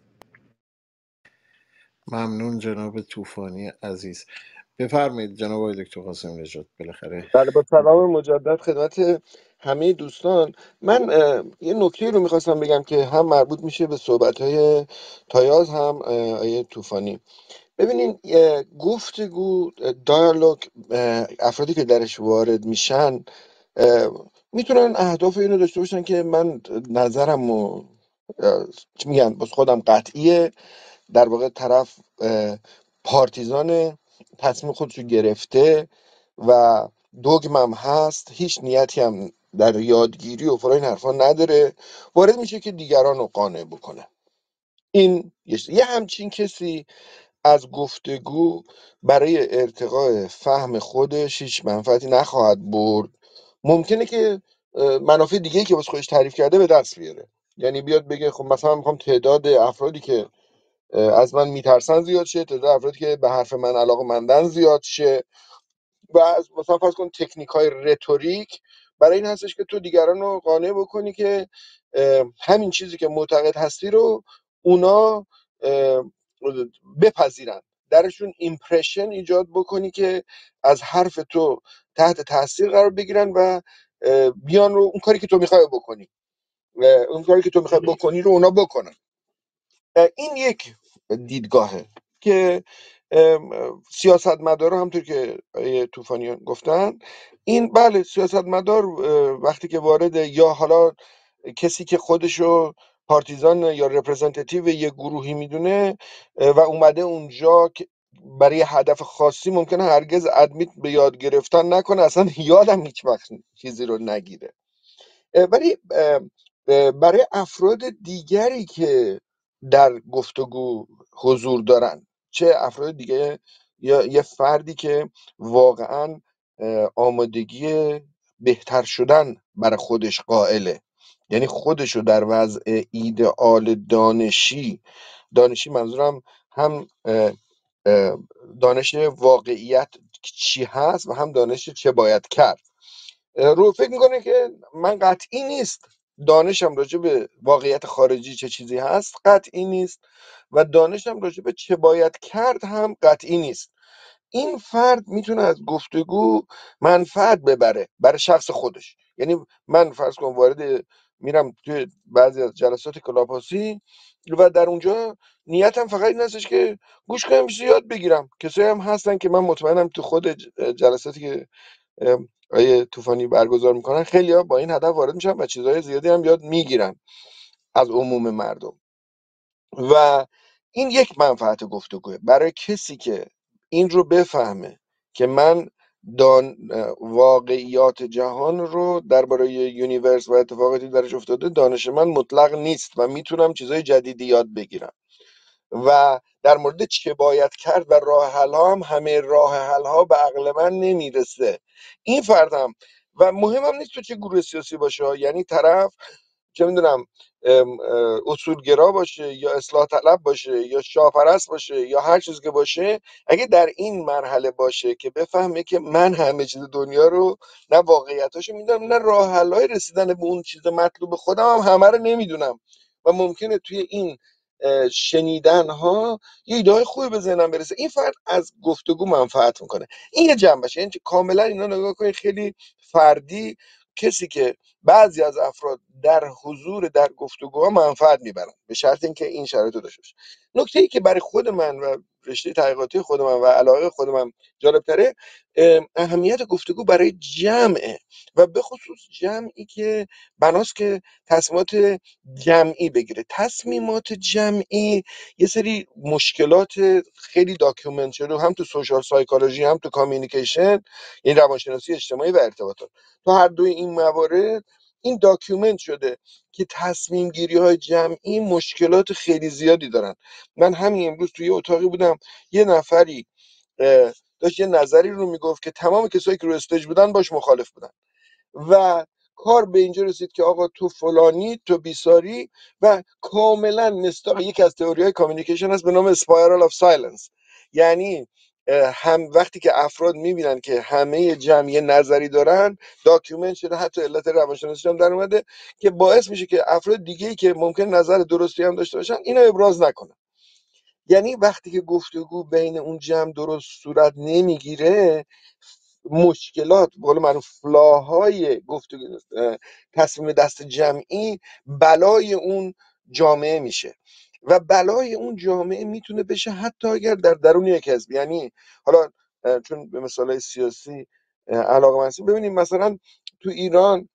ممنون جناب طوفانی عزیز. بفرمایید جناب آقای دکتر قاسم نژاد. بالاخره بله، با سلام مجدد خدمت همه دوستان. من اه، یه نکته رو میخواستم بگم که هم مربوط میشه به صحبت‌های تایاز هم اه، آیه طوفانی. ببینین اه، گفتگو دایالوگ، افرادی که درش وارد میشن اه، میتونن اهداف اینو داشته باشن که من نظرم و اه، چی میگن باز خودم قطعیه، در واقع طرف اه، پارتیزان تصمیم خودشو گرفته و دوگمم هست، هیچ نیتی هم در یادگیری و فرای این حرفا نداره، وارد میشه که دیگران رو قانع بکنه. این یه چیز. یه همچین کسی از گفتگو برای ارتقاء فهم خودش هیچ منفعتی نخواهد برد. ممکنه که اه، منافع دیگه که واسه خودش تعریف کرده به دست بیاره، یعنی بیاد بگه خب مثلا میخوام تعداد افرادی که اه، از من میترسن زیاد شه، تعداد افرادی که به حرف من علاقه‌مندن زیاد شه، و از مثلا فرض کن تکنیک های رتوریک برای این هستش که تو دیگران رو قانع بکنی که اه، همین چیزی که معتقد هستی رو اونا اه، بپذیرن، درشون ایمپرشن ایجاد بکنی که از حرف تو تحت تاثیر قرار بگیرن و اه، بیان رو اون کاری که تو میخوای بکنی، اه، اون کاری که تو میخوای بکنی رو اونا بکنن. این یک دیدگاهه که سیاستمدارا همونطور که آقای طوفانیان گفتن، این بله سیاستمدار اه، وقتی که وارد، یا حالا کسی که خودشو پارتیزان یا رپرزنتیتیو یه گروهی میدونه و اومده اونجا که برای هدف خاصی ممکنه هرگز ادمیت به یاد گرفتن نکنه، اصلا یادم هیچ وقت چیزی رو نگیره. ولی برای افراد دیگری که در گفتگو حضور دارن، چه افراد دیگه یا یه فردی که واقعا آمادگی بهتر شدن برای خودش قائله، یعنی خودشو در وضع ایدئال دانشی، دانشی منظورم هم دانش واقعیت چی هست و هم دانش چه باید کرد، رو فکر میکنه که من قطعی نیست دانشم راجع به واقعیت خارجی چه چیزی هست قطعی نیست و دانشم راجع به چه باید کرد هم قطعی نیست. این فرد میتونه از گفتگو منفعت ببره برای شخص خودش. یعنی من فرض کنم وارد میرم توی بعضی از جلسات کلاپاسی و در اونجا نیتم فقط این هستش که گوش کنم، چیزی یاد بگیرم. کسایی هم هستن که من مطمئنم تو خود جلساتی که آیه طوفانی برگزار میکنن خیلی ها با این هدف وارد میشن و چیزهای زیادی هم یاد میگیرن از عموم مردم و این یک منفعت گفتگوه برای کسی که این رو بفهمه که من دان واقعیات جهان رو درباره یونیورس و اتفاقاتی درش افتاده دانش من مطلق نیست و میتونم چیزهای جدیدی یاد بگیرم و در مورد چه باید کرد و راه حل ها هم همه راه حل ها به عقل من نمیرسه. این فردم و مهمم نیست تو چه گروه سیاسی باشه، یعنی طرف چه میدونم اصولگرا باشه یا اصلاح طلب باشه یا شاهپرست باشه یا هر چیز که باشه، اگه در این مرحله باشه که بفهمه که من همه چیز دنیا رو نه واقعیتاشو میدونم نه راه حل‌های رسیدن به اون چیز مطلوب خودم هم همه رو نمیدونم و ممکنه توی این شنیدن ها یه ایده های خوبی به ذهنم برسه، این فرد از گفتگو منفعت میکنه. این یه جنبشه، یعنی کاملا اینا نگاه کنید خیلی فردی، کسی که بعضی از افراد در حضور در گفتگوها منفعت میبرن به شرط اینکه این شرایط رو داشته باشه. نکته ای که برای خود من و رشته تحقیقاتی خود من و علاقه خود من جالبتره اهمیت گفتگو برای جمعه و به خصوص جمعی که بناست که تصمیمات جمعی بگیره. تصمیمات جمعی یه سری مشکلات خیلی داکیومنت شده هم تو سوشال سایکولوژی هم تو کامیونیکیشن، این روانشناسی اجتماعی و ارتباطات، تو هر دوی این موارد این داکیومنت شده که تصمیم گیری های جمعی مشکلات خیلی زیادی دارن. من همین امروز توی اتاقی بودم یه نفری داشت یه نظری رو میگفت که تمام کسایی که رو استیج بودن باش مخالف بودن و کار به اینجا رسید که آقا تو فلانی تو بیساری و کاملا مستاق یکی از تئوری‌های کامیونیکیشن هست به نام اسپایرال آف سایلنس، یعنی هم وقتی که افراد میبینن که همه جمعی نظری دارن داکیومنت شده، حتی علت روانشناسی هم در اومده که باعث میشه که افراد دیگه‌ای که ممکن نظر درستی هم داشته باشن اینا ابراز نکنن. یعنی وقتی که گفتگو بین اون جمع درست صورت نمیگیره مشکلات بالا معروف فلاهای گفتگو تصمیم دست جمعی بلای اون جامعه میشه و بلای اون جامعه میتونه بشه حتی اگر در درون یک حزب. یعنی حالا چون به مثالای سیاسی علاقه من هستیم، ببینیم مثلا تو ایران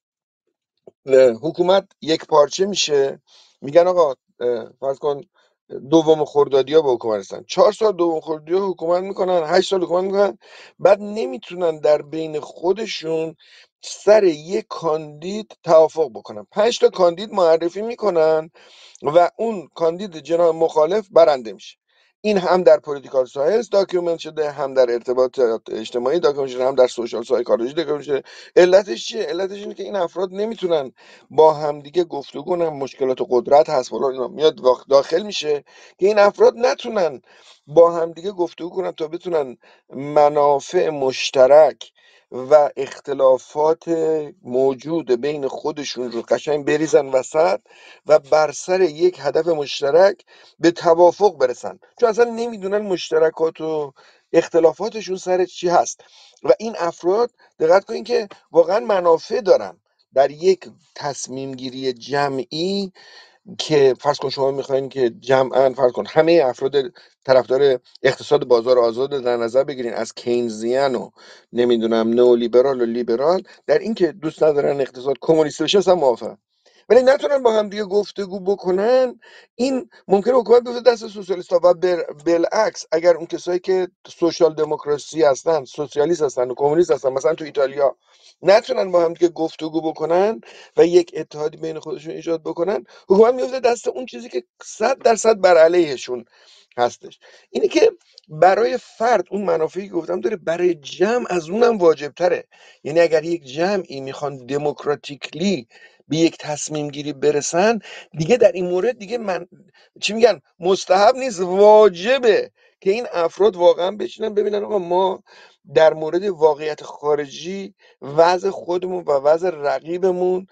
حکومت یک پارچه میشه، میگن آقا فرض کن دوم خردادی ها به حکومت رسن، چهار سال دوم خردادی ها حکومت میکنن، هشت سال حکومت میکنن، بعد نمیتونن در بین خودشون سر یک کاندید توافق بکنن، پنج تا کاندید معرفی میکنن و اون کاندید جناح مخالف برنده میشه. این هم در پولیتیکال ساینس داکیومنت شده، هم در ارتباطات اجتماعی داکیومنت شده، هم در سوشال سایکولوژی داکیومنت شده. علتش چیه؟ علتش اینه که این افراد نمیتونن با همدیگه گفتگو کنن، مشکلات قدرت هست فلان اینا میاد داخل میشه که این افراد نتونن با همدیگه گفتگو کنن تا بتونن منافع مشترک و اختلافات موجود بین خودشون رو قشنگ بریزن وسط و بر سر یک هدف مشترک به توافق برسن، چون اصلا نمیدونن مشترکات و اختلافاتشون سر چی هست. و این افراد دقت کنین که واقعا منافع دارن در یک تصمیم گیری جمعی که فرض کن شما میخواین که جمعاً فرض کن همه افراد طرفدار اقتصاد بازار آزاد در نظر بگیرین، از کینزیان و نمیدونم نئولیبرال و لیبرال، در این که دوست ندارن اقتصاد کمونیستی بشه اصلا موافقم. ولی نتونن با هم دیگه گفتگو بکنن، این ممکنه حکومت بیفته دست سوسیالیست‌ها. و بالعکس اگر اون کسایی که سوشال دموکراسی هستن، سوسیالیست هستن و کمونیست هستن، مثلا تو ایتالیا، نتونن با هم دیگه گفتگو بکنن و یک اتحادی بین خودشون ایجاد بکنن، حکومت میفته دست اون چیزی که صد درصد بر علیهشون هستش. اینه که برای فرد اون منافعی که گفتم داره، برای جمع از اونم واجب تره. یعنی اگر یک جمعی میخوان دموکراتیکلی به یک تصمیم گیری برسن، دیگه در این مورد دیگه من چی میگن، مستحب نیست، واجبه که این افراد واقعا بشینن ببینن آقا ما در مورد واقعیت خارجی وضع خودمون و وضع رقیبمون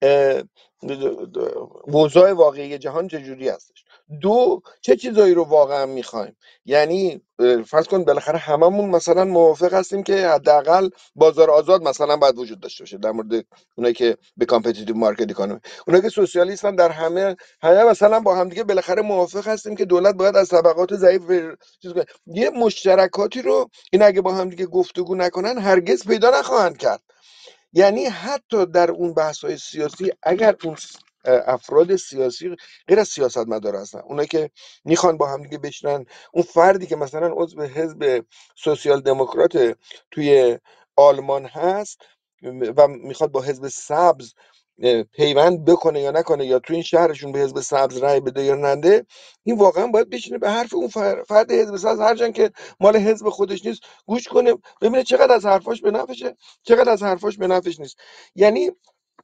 اوضاع واقعی جهان چجوری هستش، دو چه چیزایی رو واقعا میخوایم. یعنی فرض کن بالاخره هممون مثلا موافق هستیم که حداقل بازار آزاد مثلا باید وجود داشته باشه در مورد اونایی که به کامپتیتیو مارکت اکانومی، اونایی که سوسیالیستن در همه همه مثلا با هم دیگه بالاخره موافق هستیم که دولت باید از طبقات ضعیف چیز کنه. یه مشترکاتی رو این اگه با هم دیگه گفتگو نکنن هرگز پیدا نخواهند کرد. یعنی حتی در اون بحث‌های سیاسی اگر اون افراد سیاسی غیر از سیاستمدار هستن، اونایی که میخوان با هم دیگه بشنن، اون فردی که مثلا عضو حزب سوسیال دموکرات توی آلمان هست و میخواد با حزب سبز پیوند بکنه یا نکنه، یا تو این شهرشون به حزب سبز رای بده یا نده، این واقعا باید بشینه به حرف اون فرد حزب سبز، هرچند که مال حزب خودش نیست، گوش کنه ببینه چقدر از حرفاش به نفعشه، چقدر از حرفاش به نفعش نیست. یعنی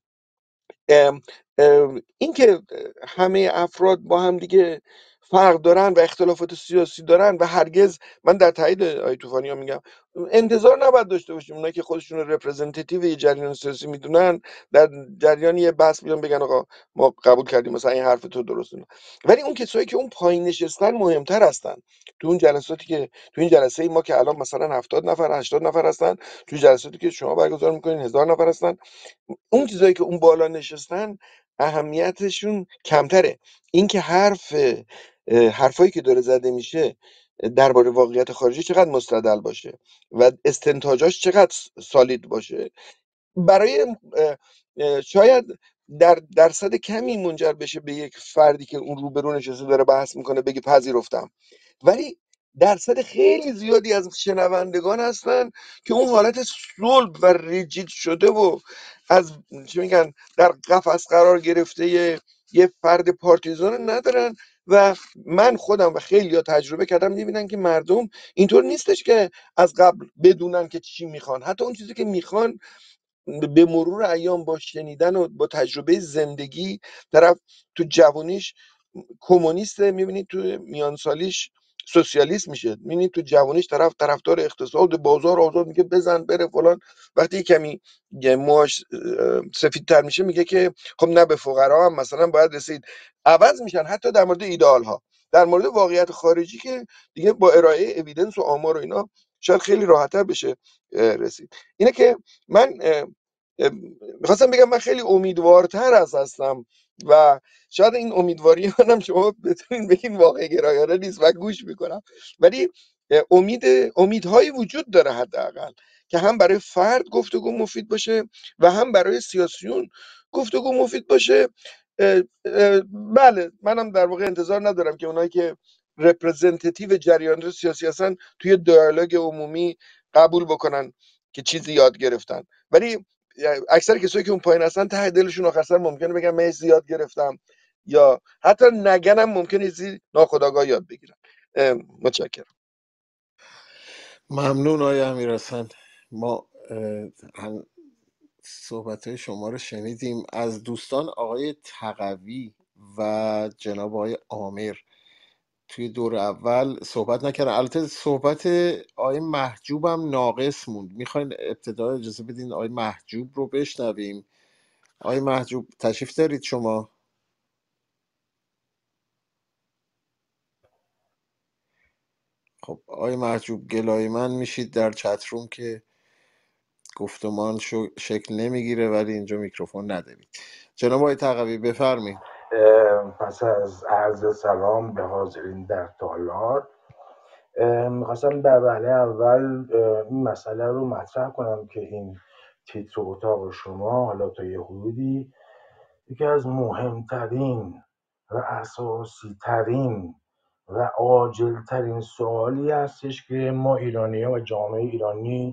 ام ام این که همه افراد با هم دیگه فرق دارن و اختلافات سیاسی دارن و هرگز، من در تایید آقای طوفانی ها میگم، انتظار نباید داشته باشیم اونایی که خودشون رو رپرزنتیتیو یه جریان سیاسی میدونن در جریان یه بحث بیان بگن آقا ما قبول کردیم مثلا این حرف تو درسته. ولی اون کسایی که اون پایین نشستن مهمتر هستن. تو اون جلساتی که تو این جلسه ما که الان مثلا هفتاد نفر هشتاد نفر هستن، تو جلساتی که شما برگزار میکنین هزار نفر هستن، اون چیزایی که اون بالا نشستن اهمیتشون کمتره. این که حرف حرفایی که داره زده میشه درباره واقعیت خارجی چقدر مستدل باشه و استنتاجاش چقدر سالید باشه، برای شاید در درصد کمی منجر بشه به یک فردی که اون روبرو نشسته داره بحث میکنه بگی پذیرفتم، ولی درصد خیلی زیادی از شنوندگان هستن که اون حالت صلب و ریجید شده و از چی میگن در قفس قرار گرفته یه, یه فرد پارتیزان ندارن. و من خودم و خیلی ها تجربه کردم میبینن که مردم اینطور نیستش که از قبل بدونن که چی میخوان، حتی اون چیزی که میخوان به مرور ایام با شنیدن و با تجربه زندگی، طرف تو جوانیش کمونیسته، میبینید تو میان سالیش سوسیالیست میشه، میبینید تو جوانیش طرف طرفدار اقتصاد بازار آزاد میگه بزن بره فلان، وقتی کمی موهاش سفیدتر میشه میگه که خب نه به فقرا هم مثلا باید رسید. عوض میشن حتی در مورد ایدئال ها، در مورد واقعیت خارجی که دیگه با ارائه اوییدنس و آمار و اینا شاید خیلی راحت‌تر بشه رسید. اینه که من میخواستم بگم من خیلی امیدوارتر از هستم و شاید این امیدواری منم شما بتونین بگین واقع گرایانه نیست و گوش میکنم، ولی امید امیدهایی وجود داره حداقل که هم برای فرد گفتگو مفید باشه و هم برای سیاسیون گفتگو مفید باشه. اه اه بله منم در واقع انتظار ندارم که اونایی که رپرزنتیتیو جریان سیاسی هستن توی دیالوگ عمومی قبول بکنن که چیزی یاد گرفتن، ولی اکثر کسایی که اون پایین هستن ته دلشون آخر سر ممکنه بگن من زیاد گرفتم، یا حتی نگنم ممکنه چیزی ناخودآگاه یاد بگیرن. متشکرم. ممنون آقای امیرحسن. ما صحبت های شما رو شنیدیم. از دوستان آقای تقوی و جناب آقای عامر توی دور اول صحبت نکردن. البته صحبت آقای محجوب هم ناقص موند. میخواین ابتدا اجازه بدین آقای محجوب رو بشنویم. آقای محجوب تشریف دارید شما؟ خب آقای محجوب گلای من میشید در چتروم که گفتمان شکل نمیگیره ولی اینجا میکروفون ندارید. جناب آقای تقوی بفرمایید. پس از عرض سلام به حاضرین در تالار، میخواستم در وهله اول این مسئله رو مطرح کنم که این تیتر اتاق شما حالا تا یه حدودی یکی از مهمترین و اساسی ترین و عاجل ترین سوالی هستش که ما ایرانی ها و جامعه ایرانی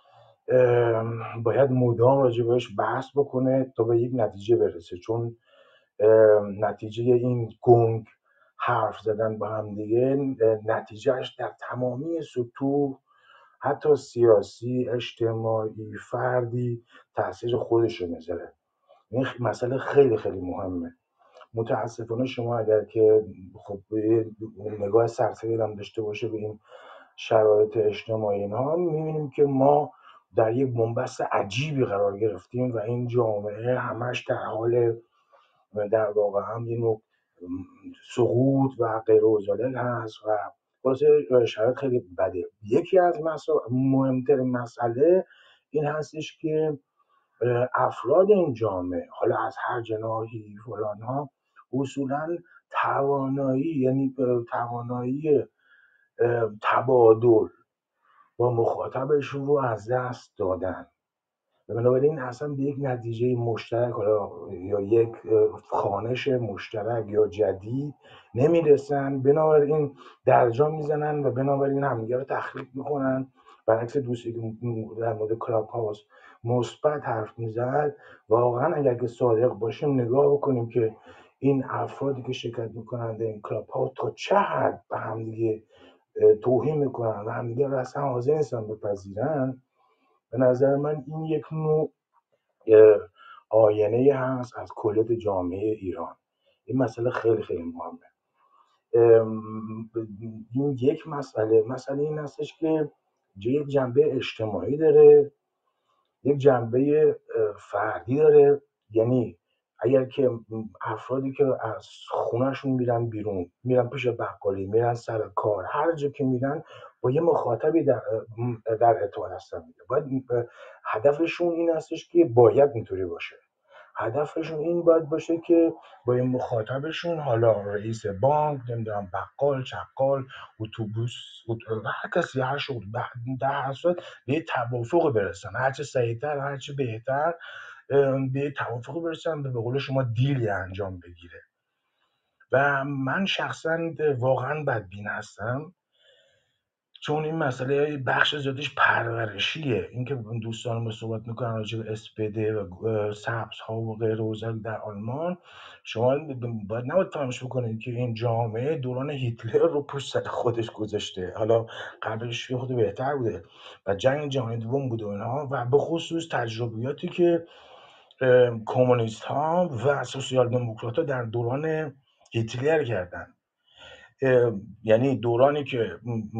باید مدام راجع بهش بحث بکنه تا به یک نتیجه برسه. چون نتیجه این گنگ حرف زدن با هم دیگه، نتیجهش در تمامی سطوح، حتی سیاسی، اجتماعی، فردی، تاثیر خودش رو میذاره. این مسئله خیلی خیلی مهمه. متاسفانه شما اگر که خب نگاه سرسری هم داشته باشه به این شرایط اجتماعی اینها، میبینیم که ما در یک بنبست عجیبی قرار گرفتیم و این جامعه همش در حال در واقع هم یه نوع سقوط و غیر ازاله هست و خلاصه شرایط خیلی بده. یکی از مهمترین مسئله این هستش که افراد این جامعه، حالا از هر جناحی فلان ها، اصولا توانایی یعنی توانایی تبادل با مخاطبشون رو از دست دادن. بنابراین اصلا به یک نتیجه مشترک یا یک خوانش مشترک یا جدید نمیرسن، بنابراین درجا میزنن و بنابراین همدیگه رو تخریب میکنن. برعکس دوستی که در مورد کلاب هاوس مثبت حرف میزد، واقعا اگر که صادق باشیم نگاه بکنیم که این افرادی که شرکت میکنن در این کلاب هاوس تا چه حد به همدیگه توهین میکنن و همدیگه رو اصلا حاضر نیستن بپذیرن، به نظر من این یک نوع آینه هست از کلیت جامعه ایران. این مسئله خیلی خیلی مهمه. این یک مسئله مسئله این هستش که یک جنبه اجتماعی داره، یک جنبه فردی داره. یعنی اگر که افرادی که از خونهشون میرن بیرون، میرن پیش بقالی، میرن سر کار، هر جا که میرن با یه مخاطبی در, در ارتباط هستن. باید هدفشون این هستش که باید اینطوری باشه. هدفشون این باید باشه که با این مخاطبشون، حالا رئیس بانک، نمیدونم بقال، چقال، اتوبوس، هر کسی، هر شغل، در هر صورت به یه توافق برسن. هرچه سریعتر، هرچه بهتر به یه توافق برسن، به قول شما دیلی انجام بگیره. و من شخصا واقعا بدبین هستم، چون این مسئله بخش زیادش پرورشیه. اینکه دوستان ما صحبت میکنن راجع به اسپده و سبز ها و غیر و در آلمان، شما باید نباید فهمش بکنید که این جامعه دوران هیتلر رو پشت سر خودش گذاشته. حالا قبلش یه خود بهتر بوده و جنگ جهانی دوم بوده اینها، و به خصوص تجربیاتی که کمونیست ها و سوسیال دموکرات ها در دوران هیتلر کردن. یعنی دورانی که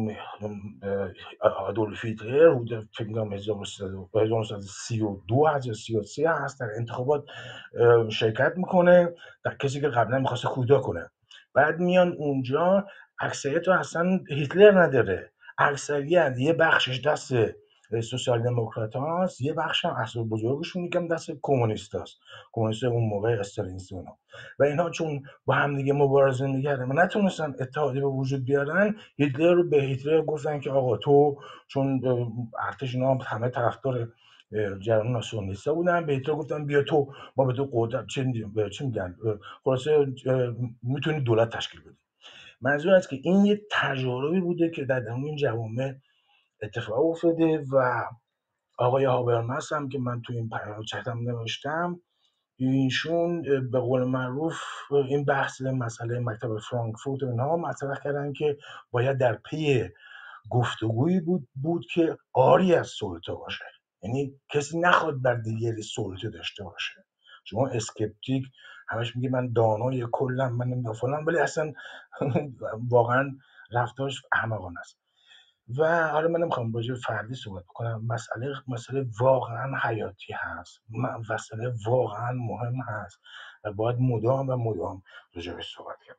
آدولف هیتلر حدود فکر می‌کنم هزار و نهصد و سی و دو یا سی و سه هست، در انتخابات شرکت میکنه، در کسی که قبلا میخواسته کودتا کنه. بعد میان اونجا اکثریت رو اصلا هیتلر نداره، اکثریت یه بخشش دست سوسیال دموکرات هاست، یه بخش هم اصل بزرگشون میگم دست کمونیست هاست، کمونیست اون موقع استالینیسم اونا. و اینها چون با هم دیگه مبارزه میکردن و نتونستن اتحادیه به وجود بیارن، هیتلر رو به هیتلر گفتن که آقا تو، چون ارتش اینا همه طرفدار جریان ناسیونالیستا بودن، به هیتلر گفتن بیا تو، ما به تو قدرت چه چه میگن خلاصه میتونی دولت تشکیل بدی. منظور است که این یه تجربی بوده که در این جوامع اتفاق افتاده. و آقای هابرماس هم که من تو این پیام چتم نوشتم، ایشون به قول معروف این بحث مسئله مکتب فرانکفورت و اینها مطرح کردن که باید در پی گفتگویی بود بود که آری از سلطه باشه، یعنی کسی نخواد بر دیگری سلطه داشته باشه. شما اسکپتیک همش میگه من دانای کلم، من نمیدونم فلان، ولی اصلا واقعا رفتارش احمقانه است. و حالا من نمیخوام راجع به فردی صحبت کنم، مسئله مسئله واقعا حیاتی هست، مسئله واقعا مهم هست و باید مدام و مدام راجع بهش صحبت کرد.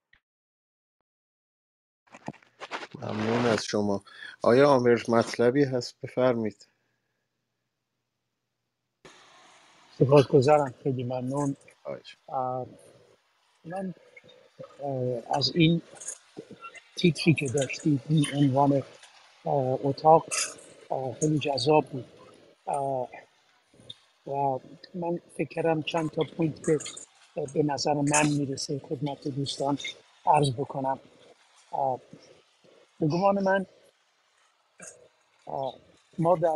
ممنون از شما. آیا عامر مطلبی هست؟ بفرمید. سپاسگزارم، خیلی ممنون. آیش. من از این تیتری که داشتید، این عنوان اتاق خیلی جذاب بود. و من فکر کردم چند تا پوینت که به نظر من میرسه خدمت دوستان عرض بکنم. آه، به گمان من آه، ما در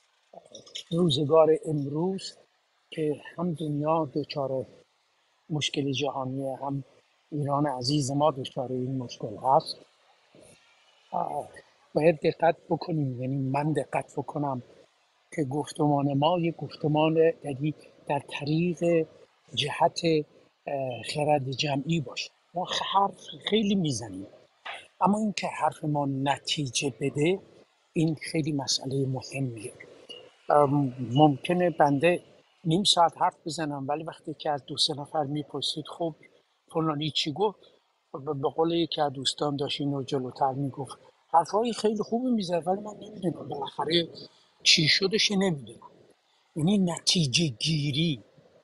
روزگار امروز که هم دنیا دچار مشکل جهانیه، هم ایران عزیز ما دچار این مشکل هست، آه، باید دقت بکنیم، یعنی من دقت بکنم که گفتمان ما یک گفتمان یعنی در طریق جهت اه، خرد جمعی باشه. ما حرف خیلی میزنیم، اما اینکه حرف ما نتیجه بده این خیلی مسئله مهمیه. ام، ممکنه بنده نیم ساعت حرف بزنم، ولی وقتی که از دو سه نفر میپرسید خب فلانی چی گفت، به به قول یکی از دوستان داشت اینو جلوتر میگفت حرفای خیلی خوبی میزد، ولی من نمیدونم بالاخره چی شدش نمیدونم. یعنی نتیجه گیری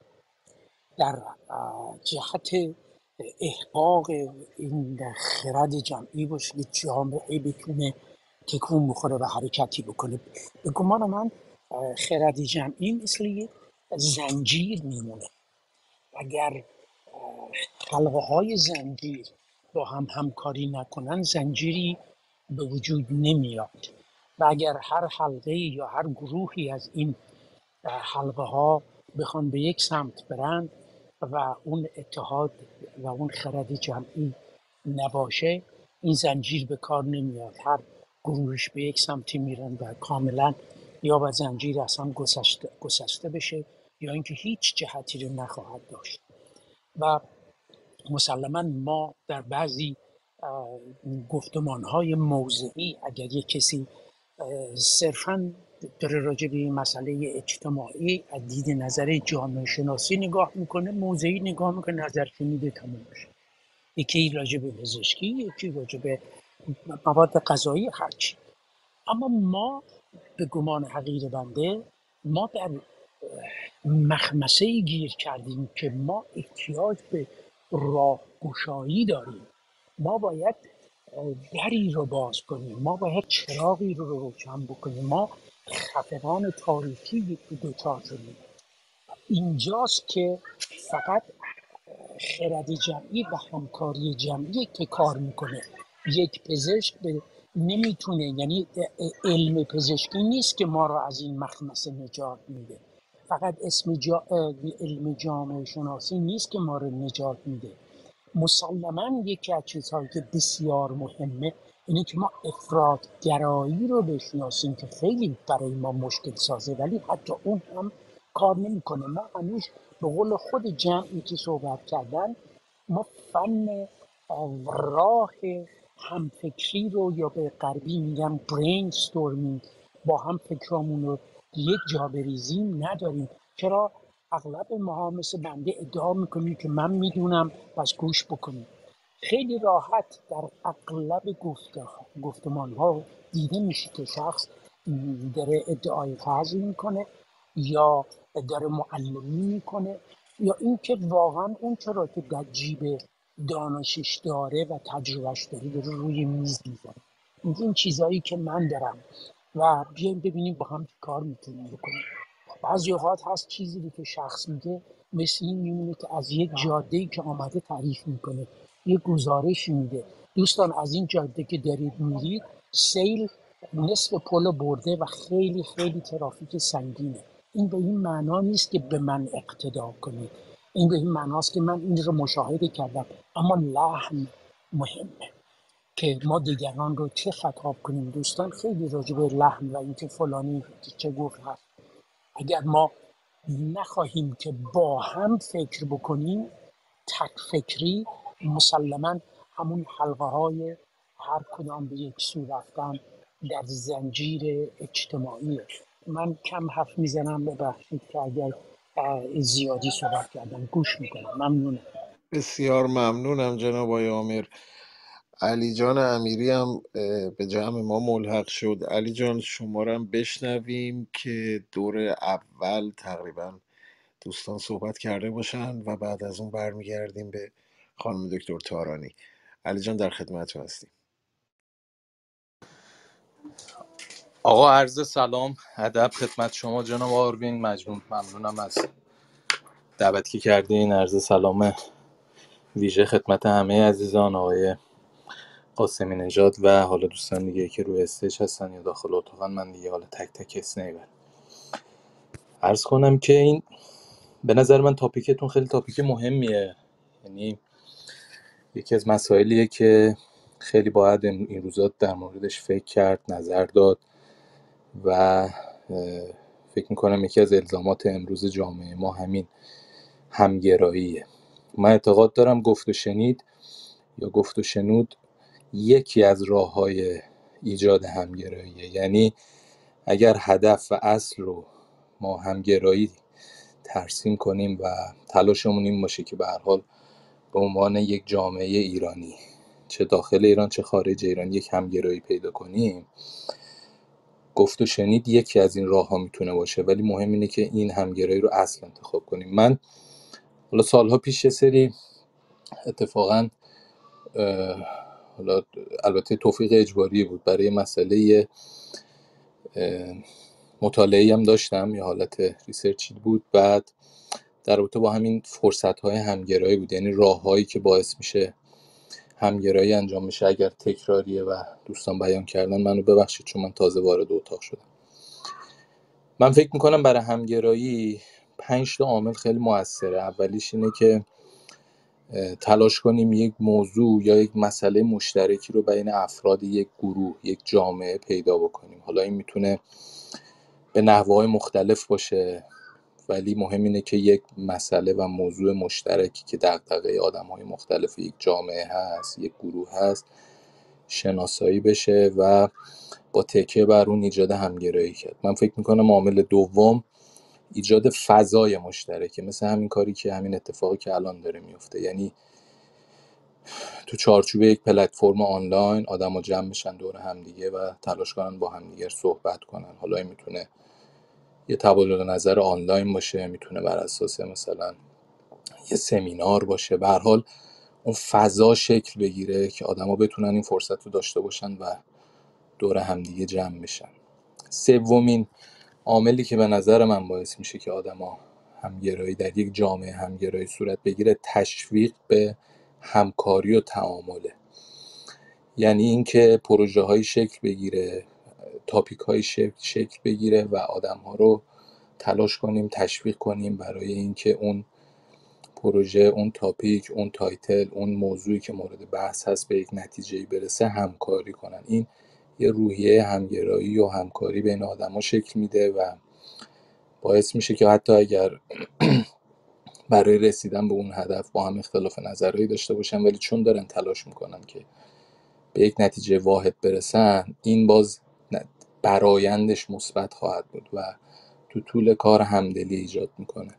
در اه، جهت احقاق این خرد جمعی باشه که جامعه بتونه تکون بخوره و حرکتی بکنه. به گمان من اه، خرد جمعی مثل یک زنجیر میمونه. اگر حلقه های زنجیر با هم همکاری نکنن زنجیری به وجود نمیاد، و اگر هر حلقه یا هر گروهی از این حلقه ها بخوان به یک سمت برند و اون اتحاد و اون خرد جمعی نباشه، این زنجیر به کار نمیاد. هر گروهش به یک سمتی میرن و کاملا یا با زنجیر اصلا گسسته, گسسته بشه یا اینکه هیچ جهتی رو نخواهد داشت. و مسلما ما در بعضی گفتمان های موضعی اگر یک کسی اه، صرفاً داره راجع به این مسئله اجتماعی از دید نظر جامعه شناسی نگاه میکنه، موضعی نگاه میکنه، نظر شنیده تموم میشه. یکی راجع به پزشکی، یکی راجع به مواد غذایی، هرچی. اما ما به گمان حقیر بنده ما در مخمسه گیر کردیم که ما احتیاج به راهگشایی داریم. ما باید دری رو باز کنیم، ما باید چراغی رو روشن بکنیم. ما خفقان تاریکی دوچار شدیم. اینجاست که فقط خرد جمعی و همکاری جمعی که کار میکنه. یک پزشک به نمیتونه، یعنی علم پزشکی نیست که ما را از این مخمسه نجات میده. فقط اسم جا علم جامعه شناسی نیست که ما را نجات میده. مسلما یکی از چیزهایی که بسیار مهمه اینه که ما افراط‌گرایی رو بشناسیم که خیلی برای ما مشکل سازه، ولی حتی اون هم کار نمیکنه. ما هنوز به قول خود جمعی که صحبت کردن، ما فن راه همفکری رو، یا به غربی میگن برین استورمینگ، با هم فکرامون رو یک جا بریزیم نداریم. چرا اغلب ما مثل بنده ادعا میکنیم که من میدونم پس گوش بکنیم؟ خیلی راحت در اغلب گفته گفتمان ها دیده میشه که شخص داره ادعای فضل میکنه یا داره معلمی میکنه، یا اینکه واقعا اون چرا که در جیب دانشش داره و تجربهش داره داره روی میز میذاره. این چیزایی که من دارم و بیایم ببینیم با هم چه کار میتونیم بکنیم. بعضی اوقات هست چیزی رو که شخص میگه مثل این میمونه که از یک جاده‌ای که آمده تعریف میکنه، یک گزارش میده: دوستان از این جاده که دارید میرید سیل نصف پل برده و خیلی خیلی ترافیک سنگینه. این به این معنا نیست که به من اقتدا کنید، این به این معناست که من این رو مشاهده کردم. اما لحن مهمه که ما دیگران رو چه خطاب کنیم. دوستان خیلی راجع به لحن و اینکه فلانی چه گفت هست. اگر ما نخواهیم که با هم فکر بکنیم، تک فکری مسلما همون حلقه های هر کدام به یک سو رفتن در زنجیر اجتماعیه. من کم حرف میزنم، ببخشید که اگر اه، زیادی صحبت کردم. گوش میکنم. ممنونم. بسیار ممنونم جناب آقای عامر. علی جان امیری هم اه، به جمع ما ملحق شد. علی جان شما رو هم بشنویم که دور اول تقریبا دوستان صحبت کرده باشن و بعد از اون برمیگردیم به خانم دکتر تارانی. علی جان در خدمت هستیم. آقا عرض سلام ادب خدمت شما جناب آروین مجنون. ممنونم از دعوت که کردین. عرض سلام ویژه خدمت همه عزیزان، آقای قاسمی نژاد و حالا دوستان دیگه که روی استیج هستن یا داخل اتاقن. من دیگه حالا تک تک اسم نمیبرم. عرض کنم که این به نظر من تاپیکتون خیلی تاپیک مهمیه. یعنی یکی از مسائلیه که خیلی باید این روزا در موردش فکر کرد، نظر داد و اه، فکر میکنم یکی از الزامات امروز جامعه ما همین همگراییه. من اعتقاد دارم گفت و شنید یا گفت و شنود یکی از راه‌های ایجاد همگراییه. یعنی اگر هدف و اصل رو ما همگرایی ترسیم کنیم و تلاشمون این باشه که به هر حال به عنوان یک جامعه ایرانی، چه داخل ایران چه خارج ایران، یک همگرایی پیدا کنیم، گفت و شنید یکی از این راه ها میتونه باشه. ولی مهم اینه که این همگرایی رو اصل انتخاب کنیم. من حالا سالها پیش یه سری اتفاقا اه، حالا البته توفیق اجباری بود، برای مسئله اه، مطالعه‌ای هم داشتم، یه حالت ریسرچی بود. بعد در رابطه با همین فرصت‌های همگرایی بود، یعنی راه‌هایی که باعث میشه همگرایی انجام میشه. اگر تکراریه و دوستان بیان کردن منو ببخشید چون من تازه وارد اتاق شدم. من فکر میکنم برای همگرایی پنج تا عامل خیلی موثره. اولیش اینه که اه، تلاش کنیم یک موضوع یا یک مسئله مشترکی رو بین افراد یک گروه، یک جامعه پیدا بکنیم. حالا این میتونه به نحوه‌های مختلف باشه، ولی مهم اینه که یک مسئله و موضوع مشترکی که دغدغه آدم‌های مختلف یک جامعه هست، یک گروه هست، شناسایی بشه و با تکیه بر اون ایجاد همگرایی کرد. من فکر میکنم عامل دوم ایجاد فضای مشترکه، مثل همین کاری که همین اتفاقی که الان داره میفته. یعنی تو چارچوب یک پلتفرم آنلاین آدم‌ها جمع بشن دور همدیگه و تلاش کنن با همدیگه صحبت کنن. حالا این میتونه یه تبادل نظر آنلاین باشه، میتونه بر اساس مثلا یه سمینار باشه. به هر حال اون فضا شکل بگیره که آدما بتونن این فرصت رو داشته باشن و دور همدیگه جمع بشن. سومین عاملی که به نظر من باعث میشه که آدما همگرایی در یک جامعه همگرایی صورت بگیره، تشویق به همکاری و تعامله. یعنی اینکه پروژه های شکل بگیره، تاپیک های شکل, شکل بگیره و آدم ها رو تلاش کنیم تشویق کنیم برای اینکه اون پروژه، اون تاپیک، اون تایتل، اون موضوعی که مورد بحث هست به یک نتیجه‌ای برسه، همکاری کنن. این یه روحیه همگرایی و همکاری بین آدم‌ها شکل میده و باعث میشه که حتی اگر برای رسیدن به اون هدف با هم اختلاف نظرهایی داشته باشن، ولی چون دارن تلاش میکنن که به یک نتیجه واحد برسن، این باز برآیندش مثبت خواهد بود و تو طول کار همدلی ایجاد میکنه.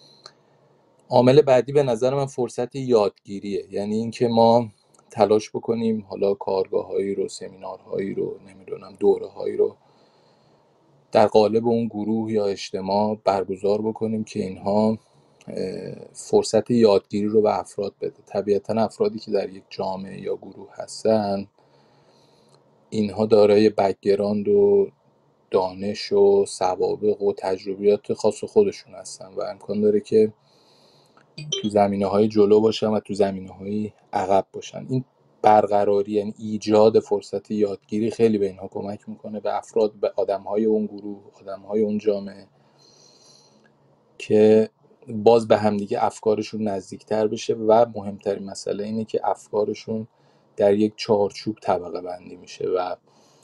عامل بعدی به نظر من فرصت یادگیریه. یعنی اینکه ما تلاش بکنیم حالا کارگاه‌هایی رو، سمینارهایی رو، نمیدونم دوره‌هایی رو در قالب اون گروه یا اجتماع برگزار بکنیم که اینها فرصت یادگیری رو به افراد بده. طبیعتاً افرادی که در یک جامعه یا گروه هستن، اینها دارای بک‌گراند و دانش و سوابق و تجربیات خاص خودشون هستن و امکان داره که تو زمینه‌های جلو باشن و تو زمینه‌های عقب باشن. این برقراری، یعنی ایجاد فرصت یادگیری، خیلی به اینها کمک میکنه، به افراد، به آدم‌های اون گروه، آدم‌های اون جامعه، که باز به همدیگه افکارشون نزدیکتر بشه و مهمترین مسئله اینه که افکارشون در یک چارچوب طبقه بندی میشه و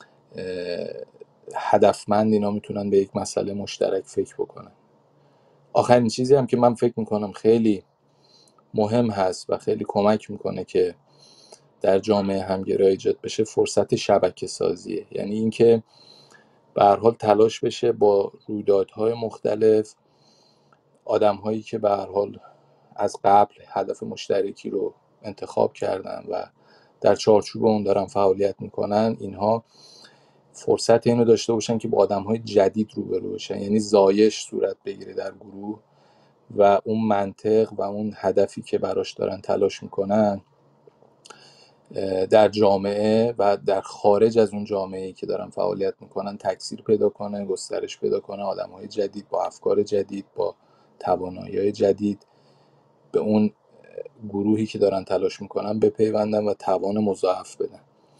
هدفمند اینا میتونن به یک مسئله مشترک فکر بکنن. آخرین چیزی هم که من فکر میکنم خیلی مهم هست و خیلی کمک میکنه که در جامعه همگرایی ایجاد بشه، فرصت شبکه سازیه. یعنی اینکه به هر حال تلاش بشه با رویدادهای مختلف، آدم‌هایی که به هر حال از قبل هدف مشترکی رو انتخاب کردن و در چارچوب اون دارن فعالیت میکنن، اینها فرصت اینو داشته باشن که با آدم‌های جدید روبرو بشن. یعنی زایش صورت بگیره در گروه و اون منطق و اون هدفی که براش دارن تلاش میکنن در جامعه و در خارج از اون جامعه‌ای که دارن فعالیت میکنن تکثیر پیدا کنه، گسترش پیدا کنه، آدم‌های جدید با افکار جدید، با توانایی‌های جدید به اون گروهی که دارن تلاش میکنن بپیوندن و توان مضاعف بدن.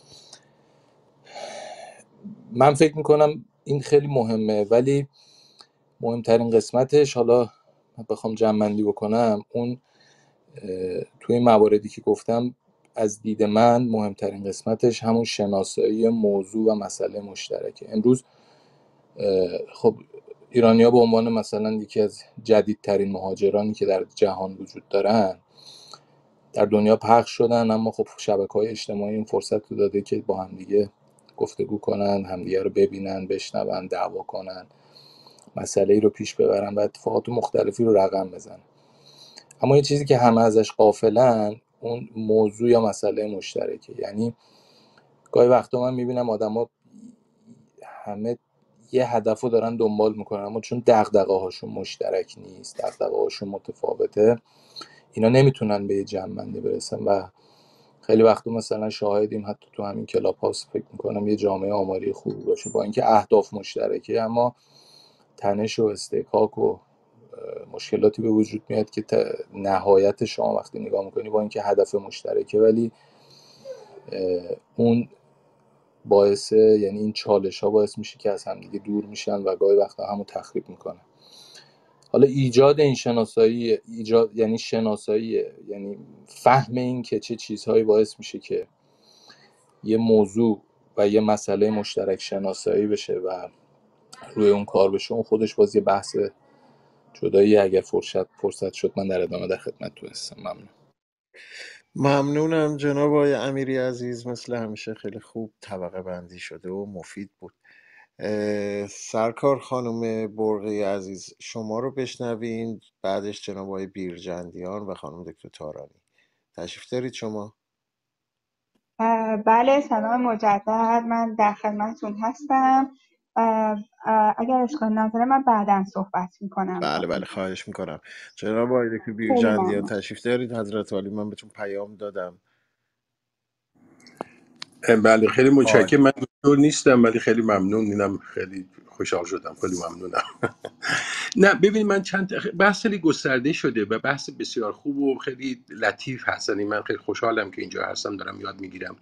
من فکر میکنم این خیلی مهمه، ولی مهمترین قسمتش، حالا بخوام جمع‌بندی بکنم، اون توی مواردی که گفتم از دید من مهمترین قسمتش همون شناسایی موضوع و مسئله مشترکه. امروز خب ایرانی‌ها به عنوان مثلا یکی از جدیدترین مهاجرانی که در جهان وجود دارن در دنیا پخش شدن، اما خب شبکه‌های اجتماعی این فرصت رو داده که با هم دیگه گفتگو کنن، همدیگه رو ببینن، بشنون، دعوا کنن، مسئله‌ای رو پیش ببرن و اتفاقات مختلفی رو رقم بزنن. اما یه چیزی که همه ازش غافلن اون موضوع یا مسئله مشترکه. یعنی گاهی وقتا من میبینم آدما همه یه هدف رو دارن دنبال میکنن، اما چون دغدغه هاشون مشترک نیست، دغدغه هاشون متفاوته، اینا نمیتونن به یه جمع‌بندی برسن. و خیلی وقتا مثلا شاهدیم حتی تو همین کلاب هاوس فکر میکنم یه جامعه آماری خوبی باشه با اینکه اهداف مشترکه، اما تنش و استحقاق و مشکلاتی به وجود میاد که نهایت شما وقتی نگاه میکنی با اینکه هدف مشترکه ولی اون باعث، یعنی این چالش ها باعث میشه که از هم دیگه دور میشن و گاهی وقتا همو تخریب میکنن. حالا ایجاد این شناسایی، ایجاد یعنی شناسایی، یعنی فهم این که چه چیزهایی باعث میشه که یه موضوع و یه مسئله مشترک شناسایی بشه و روی اون کار بشه، اون خودش باز یه بحث جدایی. اگر فرصت فرصت شد من در ادامه در خدمتتون هستم. ممنون. ممنونم جناب آقای امیری عزیز، مثل همیشه خیلی خوب طبقه بندی شده و مفید بود. سرکار خانم برقی عزیز شما رو بشنوین، بعدش جناب آقای بیرجندیان و خانم دکتر تارانی. تشریف دارید شما؟ بله، سلام مجدد، من در خدمتتون هستم. اگر اشکال نداره من بعداً صحبت میکنم. بله بله خواهش میکنم. جناب آقای دکتر خیلی بیرجندیان ممنون. تشریف دارید حضرت عالی، من بهتون پیام دادم. بله خیلی عالی. متشکرم. من دکتر نیستم ولی خیلی ممنون، اینم خیلی خوشحال شدم، خیلی ممنونم. نه ببینید، من چند بحث خیلی گسترده شده و بحث بسیار خوب و خیلی لطیف هستن. من خیلی خوشحالم که اینجا هستم، دارم یاد میگیرم.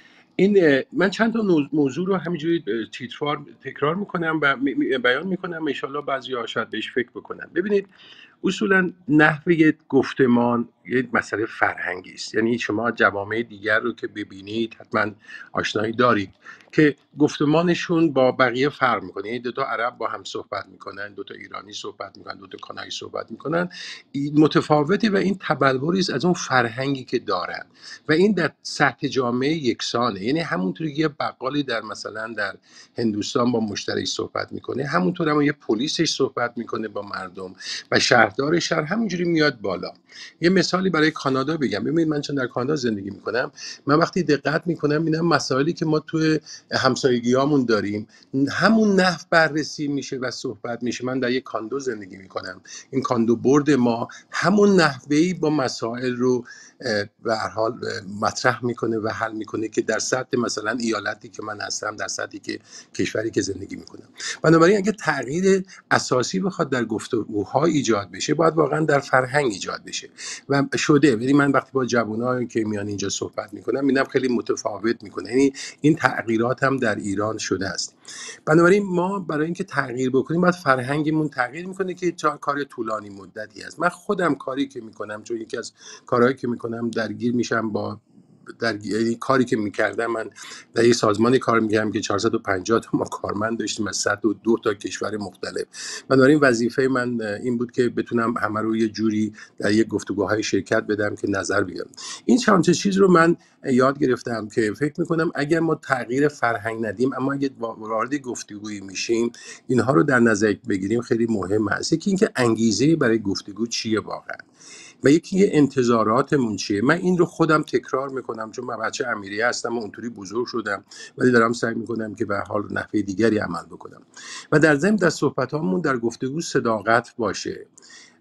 این من چند تا موضوع رو همینجوری تیتروار تکرار میکنم و بیان میکنم، ان شاءالله بعضی‌ها شاید بهش فکر بکنن. ببینید اصولا نحوه گفتمان یه مسئله فرهنگی است. یعنی شما جوامع دیگر رو که ببینید حتما آشنایی دارید که گفتمانشون با بقیه فرق میکنه. یعنی دو تا عرب با هم صحبت میکنن، دو تا ایرانی صحبت میکنن، دو تا کانایی صحبت میکنن، متفاوته و این تبلوری است از اون فرهنگی که دارن و این در سطح جامعه یکسانه. یعنی همونطوری که یه بقالی در مثلا در هندوستان با مشتری صحبت میکنه، همونطور هم یه پلیسش صحبت میکنه با مردم و شهردار شهر همینجوری میاد بالا. یه مثالی برای کانادا بگم. ببینید من چون در کانادا زندگی میکنم، من وقتی دقت میکنم میبینم مسائلی که ما تو همسایگیامون داریم همون نحو بررسی میشه و صحبت میشه. من در یک کاندو زندگی میکنم، این کاندو برد ما همون نحوهی با مسائل رو به هر حال مطرح میکنه و حل میکنه که در سطح مثلا ایالتی که من هستم، در سطحی که کشوری که زندگی میکنم. بنابراین اگه تغییر اساسی بخواد در گفتگوها ایجاد بشه، باید واقعا در فرهنگ ایجاد بشه و شده. یعنی من وقتی با جوانایی که میان اینجا صحبت میکنم میبینم خیلی متفاوت میکنه. یعنی این تغییرات هم در ایران شده است. بنابراین ما برای اینکه تغییر بکنیم باید فرهنگمون تغییر میکنه که کار طولانی مدتی است. من خودم کاری که میکنم، چون یکی از کارهایی که میکنم درگیر میشم با در یعنی کاری که میکردم، من در یک سازمانی کار میکردم که چهارصد و پنجاه تا ما کارمند داشتیم از صد و دو تا کشور مختلف. بنابراین وظیفه من این بود که بتونم همه رو یه جوری در یک گفتگوهای شرکت بدم که نظر بگم. این چند چیز رو من یاد گرفتم که فکر میکنم اگر ما تغییر فرهنگ ندیم، اما اگه وارد گفتگویی میشیم اینها رو در نظر بگیریم خیلی مهم است. یکی اینکه انگیزه برای گفتگو چیه واقعا و یکی انتظاراتمون چیه. من این رو خودم تکرار میکنم چون من بچه امیری هستم و اونطوری بزرگ شدم، ولی دارم سعی میکنم که به حال نحوه دیگری عمل بکنم و در ضمن در صحبتامون در گفتگو صداقت باشه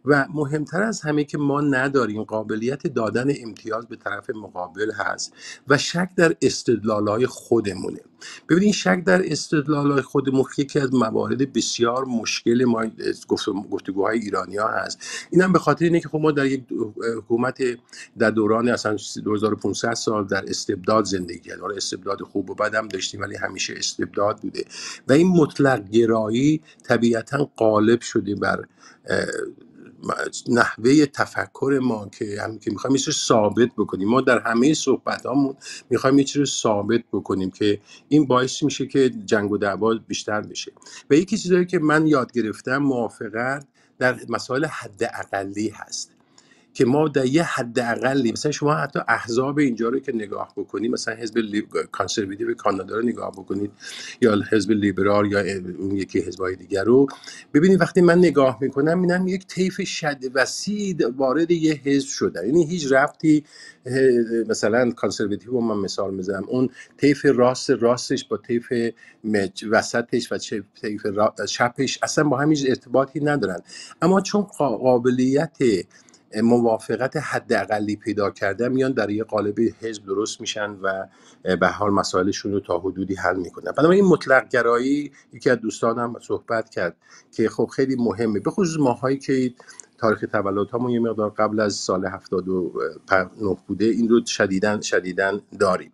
و مهمتر از همه که ما نداریم قابلیت دادن امتیاز به طرف مقابل هست و شک در استدلال‌های خودمونه. ببینید این شک در استدلال‌های خودمون یکی از موارد بسیار مشکل ما گفتگوهای ایرانی‌ها هست. اینم به خاطر اینه که خب ما در یک حکومت در دوران اصلا دو هزار و پانصد سال در استبداد زندگی کردیم. حالا استبداد خوب و بد هم داشتیم ولی همیشه استبداد بوده و این مطلق گرایی طبیعتاً غالب شده بر نحوه تفکر ما که هم که میخوایم یه چیز ثابت بکنیم. ما در همه صحبتامون میخوایم یه چیز ثابت بکنیم که این باعث میشه که جنگ و دعوا بیشتر بشه. و یکی چیزایی که من یاد گرفتم موافقت در مسائل حد اقلی هست که ما در یه حد اقلی، مثلا شما حتی احزاب اینجا رو که نگاه بکنید، مثلا حزب کانسرواتیو کانادا رو نگاه بکنید یا حزب لیبرال یا اون یکی حزب‌های دیگر رو ببینید، وقتی من نگاه میکنم میبینم یک طیف شد وسیع وارد یه حزب شده. یعنی هیچ ربطی مثلا کانسرواتیو رو من مثال میزنم، اون طیف راست راستش با طیف وسطش و طیف چپش اصلا با هم هیچ ارتباطی ندارن، اما چون قابلیت موافقت حداقلی پیدا کردن میان در یه قالب حزب درست میشن و به حال مسائلشون رو تا حدودی حل میکنن. بنابراین این مطلق گرایی یکی از دوستانم صحبت کرد که خب خیلی مهمه، به خصوص ماهایی که تاریخ تولدهامون یه مقدار قبل از سال هفتاد و نه بوده، این رو شدیداً شدیداً داریم.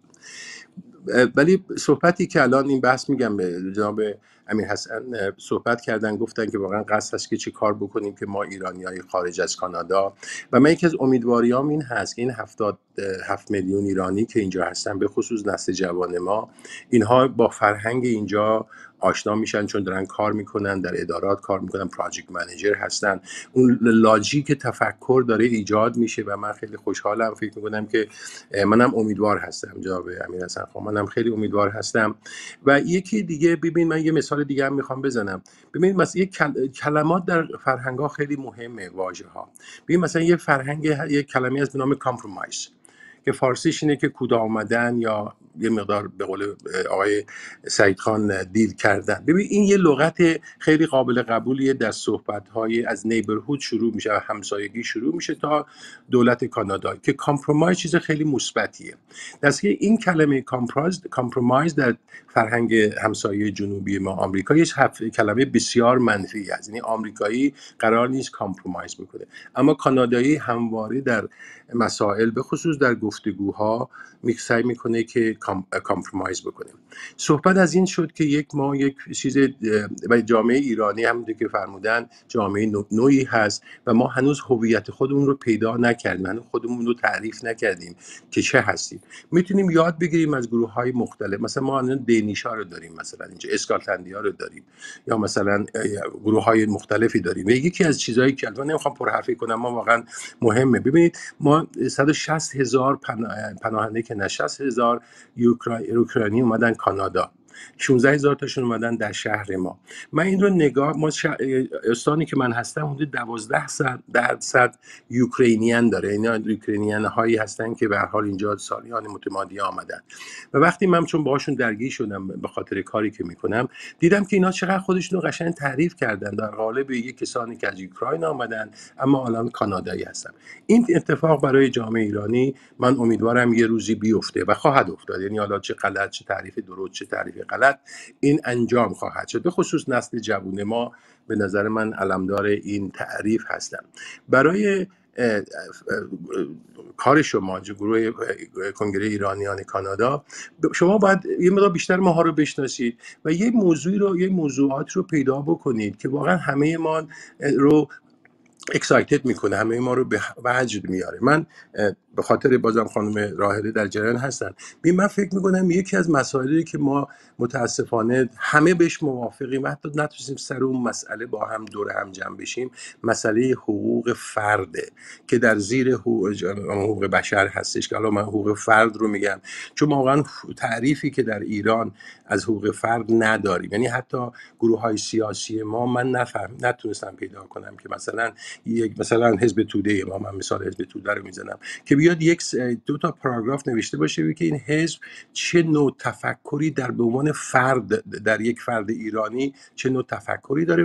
ولی صحبتی که الان این بحث میگم به جناب امیر حسن صحبت کردن، گفتن که واقعا قصد هست که چی کار بکنیم که ما ایرانیای خارج از کانادا، و من یکی از امیدواریام این هست که این هفتاد هفت میلیون ایرانی که اینجا هستن، به خصوص نسل جوان ما، اینها با فرهنگ اینجا آشنا میشن، چون دارن کار میکنن در ادارات کار میکنن، پراجکت منیجر هستن، اون لاجیک تفکر داره ایجاد میشه و من خیلی خوشحالم. فکر میکنم که منم امیدوار هستم جناب امیر حسن خان، منم خیلی امیدوار هستم. و یکی دیگه ببین، من یه مثال دیگه هم میخوام بزنم. ببین مثلا یک کلمات در فرهنگ ها خیلی مهمه، واژه ها. ببین مثلا یه فرهنگ یک کلمه از به نام کامپرومایز که فارسیش اینه که کوتاه آمدن یا یه مقدار به قول آقای سعید خان دیل کردن. ببین این یه لغت خیلی قابل قبولیه در صحبت‌های از نیبرهود شروع میشه، همسایگی شروع میشه تا دولت کانادا، که کامپرومایز چیز خیلی مثبتیه. دست این کلمه کامپرومایز کامپرومایز در فرهنگ همسایه جنوبی ما آمریکا یه کلمه بسیار منفی است. یعنی آمریکایی قرار نیست کامپرومایز بکنه، اما کانادایی همواره در مسائل به خصوص در گفتگوها سعی میکنه که کامپرومایز بکنه. صحبت از این شد که یک ما یک چیز و جامعه ایرانی همونطور که فرمودن جامعه نوعی هست و ما هنوز هویت خودمون رو پیدا نکردیم، هنوز خودمون رو تعریف نکردیم که چه هستیم. میتونیم یاد بگیریم از گروه های مختلف، مثلا ما الان دینیشا رو داریم، مثلا اینجا اسکاتلندیا رو داریم، یا مثلا گروه های مختلفی داریم. و یکی از چیزهایی که الان نمیخوام پرحرفی کنم، ما واقعا مهمه. ببینید ما صد و شصت هزار پناهنده که نه شصت هزار اوکراینی اومدن کانادا، شانزده هزار تاشون اومدن در شهر ما. من این رو نگاه، ما ش... استانی که من هستم حدود دوازده درصد اوکراینیان داره. اینا اوکراینیان هایی هستن که به هر حال اینجا سالیان متمادی آمدن و وقتی من چون باهاشون درگیر شدم به خاطر کاری که میکنم، دیدم که اینا چقدر خودشون رو قشنگ تعریف کردن در قالب یک کسانی که از اوکراین آمدن اما الان کانادایی هستن. این اتفاق برای جامعه ایرانی من امیدوارم یه روزی بیفته و خواهد افتاد. یعنی حالا چه غلط، چه تعریف درست، چه تعریف غلط، این انجام خواهد شد. به خصوص نسل جوان ما به نظر من علمدار این تعریف هستن. برای اه اه اه کار شما گروه کنگره ایرانیان کانادا، شما باید یه مقدار بیشتر ماها رو بشناسید و یه موضوعی رو یه موضوعات رو پیدا بکنید که واقعا همه ما رو اکسایتد میکنه، همه ما رو به وجد میاره. من به خاطر بازم خانم راهله در جریان هستن، ببین من فکر میکنم یکی از مسائلی که ما متاسفانه همه بهش موافقیم و حتی نتونستیم سر اون مسئله با هم دور هم جمع بشیم، مسئله حقوق فرده که در زیر حقوق, حقوق بشر هستش، که حالا من حقوق فرد رو میگم چون واقعا تعریفی که در ایران از حقوق فرد نداریم. یعنی حتی گروه های سیاسی ما من نفهم نتونستم پیدا کنم که مثلا یک مثلا حزب توده ما، من مثال حزب توده رو میزنم، که بیاد یک دو تا پاراگراف نوشته باشه که این حزب چه نوع تفکری در به عنوان فرد در یک فرد ایرانی چه نوع تفکری داره و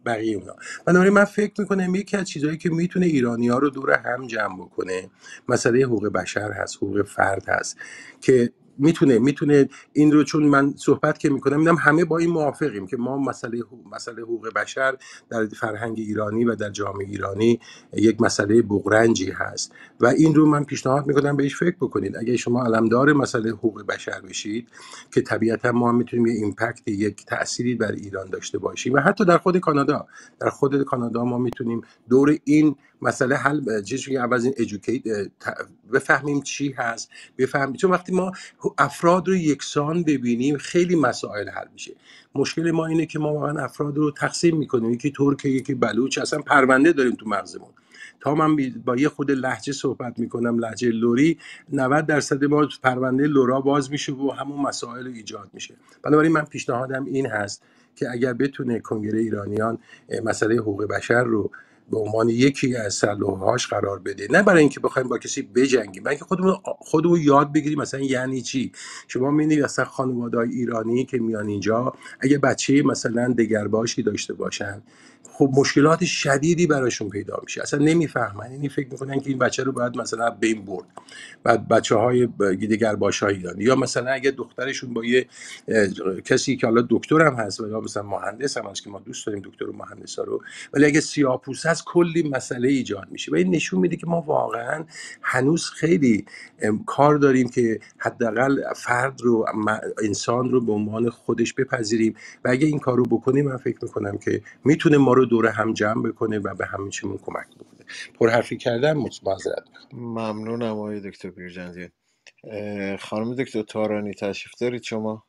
بقیه اونا. بنابراین من فکر میکنم یکی از چیزهایی که میتونه ایرانی‌ها رو دور هم جمع بکنه مسئله حقوق بشر هست، حقوق فرد هست که میتونه میتونه این رو، چون من صحبت که میکنم میدم همه با این موافقیم که ما مسئله حقوق مسئله حقوق بشر در فرهنگ ایرانی و در جامعه ایرانی یک مسئله بغرنجی هست و این رو من پیشنهاد میکنم بهش فکر بکنید. اگه شما علمدار مسئله حقوق بشر بشید که طبیعتا ما هم میتونیم یه ایمپکت، یک تأثیری بر ایران داشته باشیم و حتی در خود کانادا در خود کانادا ما میتونیم دور این مسئله حل چیزی که اول از این ادوکییت بفهمیم چی هست، بفهمیم. چون وقتی ما افراد رو یکسان ببینیم خیلی مسائل حل میشه. مشکل ما اینه که ما واقعا افراد رو تقسیم میکنیم، یکی ترک یکی بلوچ، اصلا پرونده داریم تو مغزمون. تا من با یه خود لهجه صحبت میکنم، لهجه لوری، نود درصد ما پرونده لورا باز میشه و همون مسائل ایجاد میشه. بنابراین من پیشنهادم این هست که اگر بتونه کنگره ایرانیان مسئله حقوق بشر رو به عنوان یکی از سلوهاش قرار بده، نه برای اینکه بخوایم با کسی بجنگیم، بلکه خودمون خودمون یاد بگیریم مثلا یعنی چی. شما می‌بینید مثلا خانواده‌های ایرانی که میان اینجا اگه بچه مثلا دگرباشی داشته باشن، خب مشکلات شدیدی براشون پیدا میشه، اصلا نمیفهمن، یعنی فکر میکنن که این بچه رو باید مثلا بین برد. بعد بچه‌های دگرباشای ایرانی، یا مثلا اگه دخترشون با یه کسی که حالا دکتر هم هست یا مثلا مهندس هم هست که ما دوست داریم دکتر و مهندسا رو، ولی اگه سیاه‌پوست هست کلی مسئله ایجاد میشه و این نشون میده که ما واقعا هنوز خیلی کار داریم که حداقل فرد رو، انسان رو به عنوان خودش بپذیریم و اگه این کارو بکنیم من فکر میکنم که میتونه ما رو دور هم جمع بکنه و به همه چیمون کمک بکنه. پرحرفی کردم، معذرت میخوام. ممنونم آقای دکتر بیرجندی. خانم دکتر تارانی تشریف دارید شما؟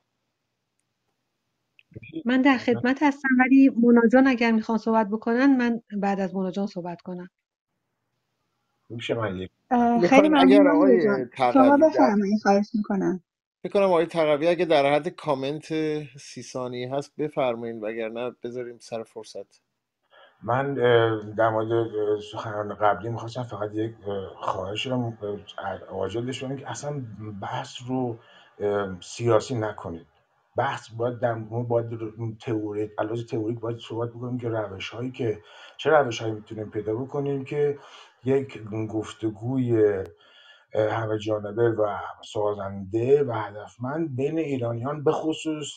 من در خدمت هستم، ولی مونا جان اگر میخوان صحبت بکنن من بعد از مونا جان صحبت کنم. میشه من یک خیلی میخواین ممنون اگر نامیده آقای جان، شما تقوی در بفرمایید، خواهش میکنم. فکر کنم آقای تقوی اگه در حد کامنت سی ثانیه هست بفرمایید، وگرنه بذاریم سر فرصت. من اه، در مورد اه، سخنان قبلی میخواستم فقط یک اه، خواهش رو عاجلش کنم که اصلا بحث رو اه، سیاسی نکنید. بحث باید در مورد باید تئوری، علاوه تئوریک باید صحبت بکنیم که روش هایی که چه روش هایی میتونیم پیدا بکنیم که یک گفتگوی اه، همه جانبه و سازنده و هدفمند بین ایرانیان به خصوص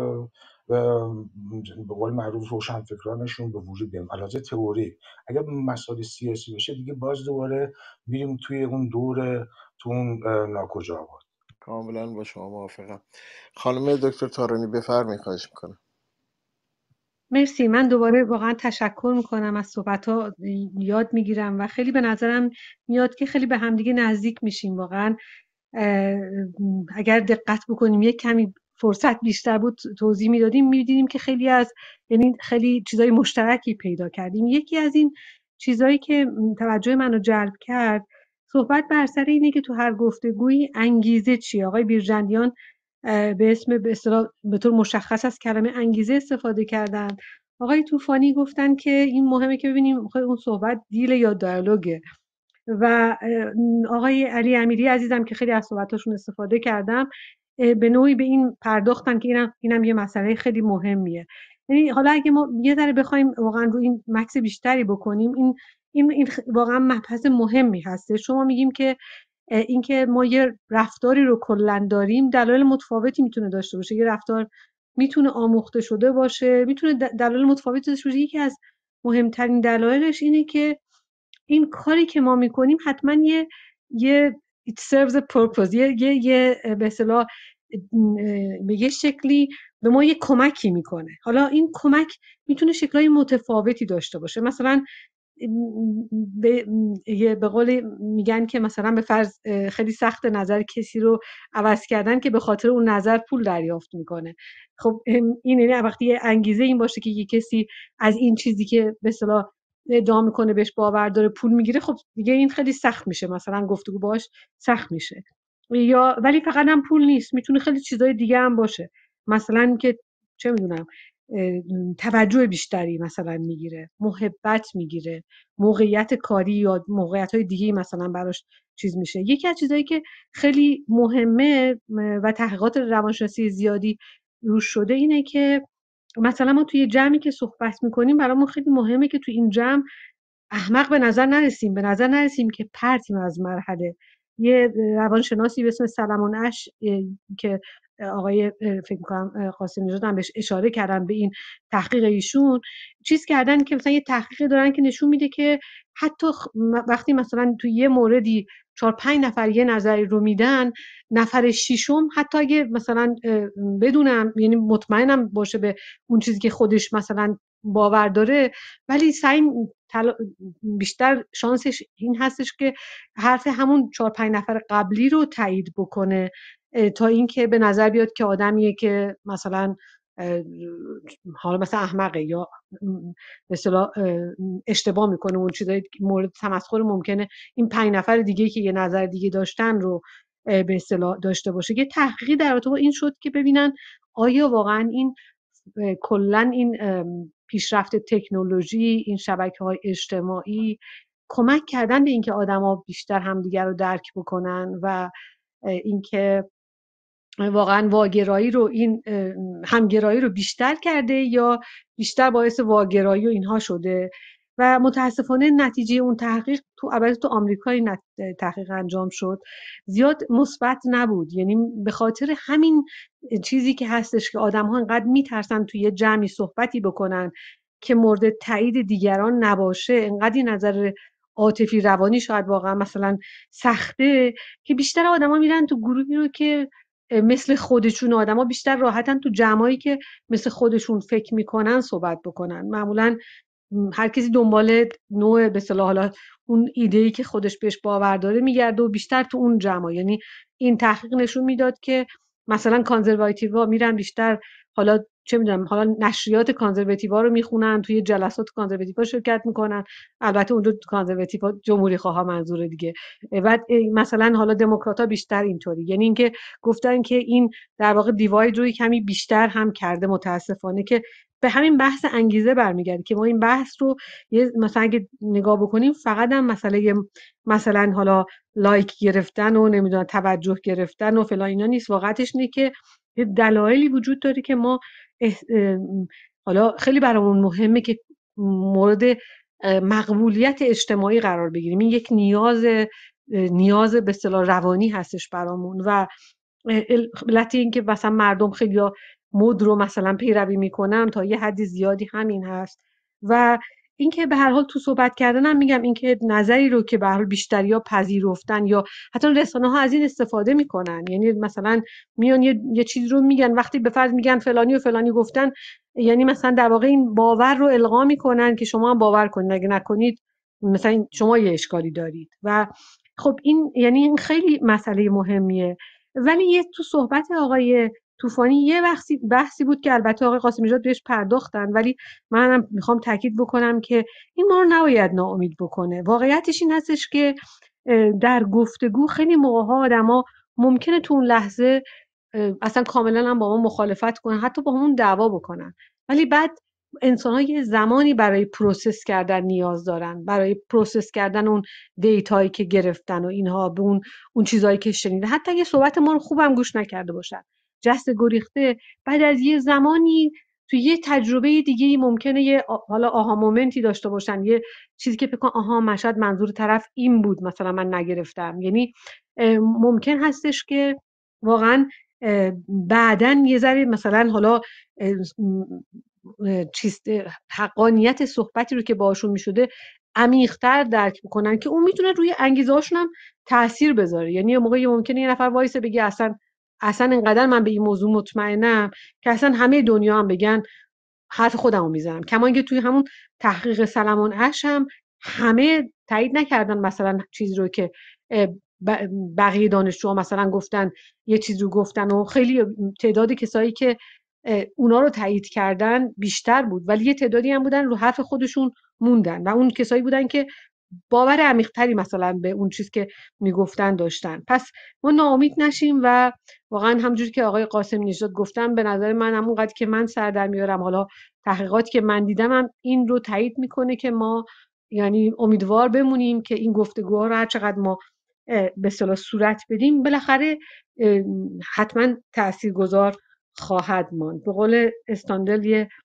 به قول معروف روشنفکرانشون به وجود بیان. علاوه تئوری اگر مسائل سیاسی بشه دیگه باز دوباره میریم توی اون دور، تو اون اه، ناکجا بود. کاملا با شما موافقم. خانم دکتر تارانی بفرمایید، خواهش میکنم. مرسی. من دوباره واقعا تشکر میکنم از صحبت‌ها، یاد میگیرم و خیلی به نظرم میاد که خیلی به همدیگه نزدیک میشیم. واقعا اگر دقت بکنیم یک کمی فرصت بیشتر بود توضیح میدادیم میدیدیم که خیلی از یعنی خیلی چیزای مشترکی پیدا کردیم. یکی از این چیزایی که توجه منو جلب کرد صحبت بر سر اینه که تو هر گفتگویی انگیزه چیه. آقای بیرجندیان به اسم به اصطلاح به طور مشخص از کلمه انگیزه استفاده کردن. آقای طوفانی گفتن که این مهمه که ببینیم اون صحبت دیل یا دیالوگه و آقای علی امیری عزیزم که خیلی از صحبتاشون استفاده کردم به نوعی به این پرداختن که اینم اینم یه مسئله خیلی مهمیه. یعنی حالا اگه ما یه ذره بخوایم واقعا رو این مکس بیشتری بکنیم، این این, این واقعا مبحث مهمی هسته. شما میگیم که اینکه ما یه رفتاری رو کلا داریم دلایل متفاوتی میتونه داشته باشه. یه رفتار میتونه آموخته شده باشه، میتونه دلایل متفاوتی داشته باشه. یکی از مهمترین دلایلش اینه که این کاری که ما میکنیم حتما یه یه it serves a purpose، یه یه, یه به اصطلاح به یه شکلی به ما یه کمکی میکنه. حالا این کمک میتونه شکل‌های متفاوتی داشته باشه. مثلا به به قول میگن که مثلا به فرض خیلی سخت نظر کسی رو عوض کردن که به خاطر اون نظر پول دریافت میکنه. خب این یعنی وقتی یه انگیزه این باشه که یه کسی از این چیزی که به اصطلاح ادعا میکنه بهش باور داره پول میگیره، خب دیگه این خیلی سخت میشه، مثلا گفتگو باهاش سخت میشه. یا ولی فقط هم پول نیست، میتونه خیلی چیزای دیگه هم باشه. مثلا که چه میدونم توجه بیشتری مثلا میگیره، محبت میگیره، موقعیت کاری یا موقعیت‌های دیگه مثلا براش چیز میشه. یکی از چیزایی که خیلی مهمه و تحقیقات روانشناسی زیادی روش شده اینه که مثلا ما توی جمعی که صحبت میکنیم برامون خیلی مهمه که توی این جمع احمق به نظر نرسیم، به نظر نرسیم که پرتیم از مرحله. یه روانشناسی به اسم سلمان اش که آقای فکر می‌کنم قاسم نژاد هم بهش اشاره کردن به این تحقیق ایشون، چیز کردن که مثلا یه تحقیق دارن که نشون میده که حتی وقتی مثلا توی یه موردی چهار پنج نفر یه نظری رو میدن، نفر ششم حتی اگه مثلا بدونم یعنی مطمئنم باشه به اون چیزی که خودش مثلا باور داره، ولی سعی تل... بیشتر شانسش این هستش که حرف همون چهار پنج نفر قبلی رو تایید بکنه تا اینکه به نظر بیاد که آدمیه که مثلا حالا مثلا احمقه یا به اصطلاح اشتباه میکنه، اون چیزای مورد تمسخر ممکنه این پنج نفر دیگه که یه نظر دیگه داشتن رو به اصطلاح داشته باشه. یه تحقیقی در رابطه با این شد که ببینن آیا واقعا این کلا این پیشرفت تکنولوژی، این شبکه‌های اجتماعی کمک کردن به اینکه آدما بیشتر همدیگر رو درک بکنن و اینکه واقعا واگرایی رو این همگرایی رو بیشتر کرده یا بیشتر باعث واگرایی و اینها شده. و متاسفانه نتیجه اون تحقیق تو البته تو آمریکا این تحقیق انجام شد زیاد مثبت نبود، یعنی به خاطر همین چیزی که هستش که آدم‌ها انقدر میترسن توی یه جمعی صحبتی بکنن که مورد تایید دیگران نباشه، انقدر این نظر عاطفی روانی شاید واقعا مثلا سخته که بیشتر آدما میرن تو گروهی رو که مثل خودشون، آدما بیشتر راحتن تو جمعایی که مثل خودشون فکر میکنن صحبت بکنن. معمولا هر کسی دنبال نوع به اصطلاح حالا اون ایده‌ای که خودش بهش باور داره میگرده و بیشتر تو اون جمع. یعنی این تحقیق نشون میداد که مثلا کانزرواتیوها میرن بیشتر حالا چه میدونم حالا نشریات کانزرواتیوها رو میخونن، توی جلسات کانزرواتیوها شرکت میکنن، البته اونجا کانزرواتیوها جمهوری خواه منظوره دیگه. بعد مثلا حالا دموکرات‌ها بیشتر اینطوری، یعنی اینکه گفتن که این در واقع دیواید رو کمی بیشتر هم کرده متاسفانه، که به همین بحث انگیزه برمیگرده که ما این بحث رو یه مثلا اگه نگاه بکنیم فقط هم مسئله مثلا حالا لایک گرفتن و نمیدونم توجه گرفتن و فلان اینا نیست. واقعیتش اینه که دلایلی وجود داره که ما حالا خیلی برامون مهمه که مورد مقبولیت اجتماعی قرار بگیریم. این یک نیاز نیاز به اصطلاح روانی هستش برامون و علت این که مثلا مردم خیلی مد رو مثلا پیروی میکنن تا یه حدی زیادی همین هست. و اینکه به هر حال تو صحبت کردنم میگم اینکه نظری رو که به هر حال بیشتریا پذیرفتن یا حتی رسانه ها از این استفاده میکنن، یعنی مثلا میان یه, یه چیز رو میگن، وقتی به فرض میگن فلانی و فلانی گفتن، یعنی مثلا در واقع این باور رو القا میکنن که شما هم باور کنید، اگه نکنید مثلا شما یه اشکالی دارید. و خب این یعنی این خیلی مسئله مهمیه. ولی یه تو صحبت آقای طوفانی یه بحثی بحثی بود که البته آقای قاسم نژاد بهش پرداختن، ولی منم میخوام تاکید بکنم که این ما رو نباید ناامید بکنه. واقعیتش این هستش که در گفتگو خیلی موقع‌ها آدما ممکنه تو اون لحظه اصلا کاملا هم با ما مخالفت کنن، حتی با همون دعوا بکنن، ولی بعد انسان‌ها یه زمانی برای پروسس کردن نیاز دارن، برای پروسس کردن اون دیتایی که گرفتن و اینها، به اون اون چیزایی که شنیدن، حتی اگه صحبت ما رو خوبم گوش نکرده باشن، جست گریخته، بعد از یه زمانی تو یه تجربه دیگه ممکنه یه حالا آها مومنتی داشته باشن، یه چیزی که فکر کنم آها مشهد منظور طرف این بود مثلا من نگرفتم. یعنی ممکن هستش که واقعا بعدن یه ذره مثلا حالا چیز حقانیت صحبتی رو که باشون میشده عمیق‌تر درک میکنن که اون میتونه روی انگیزه هاشون هم تاثیر بذاره. یعنی یه موقعی ممکنه یه نفر وایسه بگه اصلا اصلا اینقدر من به این موضوع مطمئنم که اصلا همه دنیا هم بگن حرف خودم رو میزنم. کما اینکه توی همون تحقیق سلمان اش هم همه تایید نکردن مثلا چیزی رو که بقیه دانشجوها مثلا گفتن، یه چیز رو گفتن و خیلی تعداد کسایی که اونا رو تایید کردن بیشتر بود، ولی یه تعدادی هم بودن رو حرف خودشون موندن و اون کسایی بودن که باور عمیق‌تری مثلا به اون چیز که میگفتن داشتن. پس ما ناامید نشیم و واقعا همونجوری که آقای قاسم نژاد گفتن، به نظر من همونقدر که من سر در میارم، حالا تحقیقاتی که من دیدم هم این رو تایید میکنه که ما یعنی امیدوار بمونیم که این گفتگوها رو هر چقدر ما به اصطلاح صورت بدیم بالاخره حتما تاثیرگذار خواهد ماند. به قول استاندل یه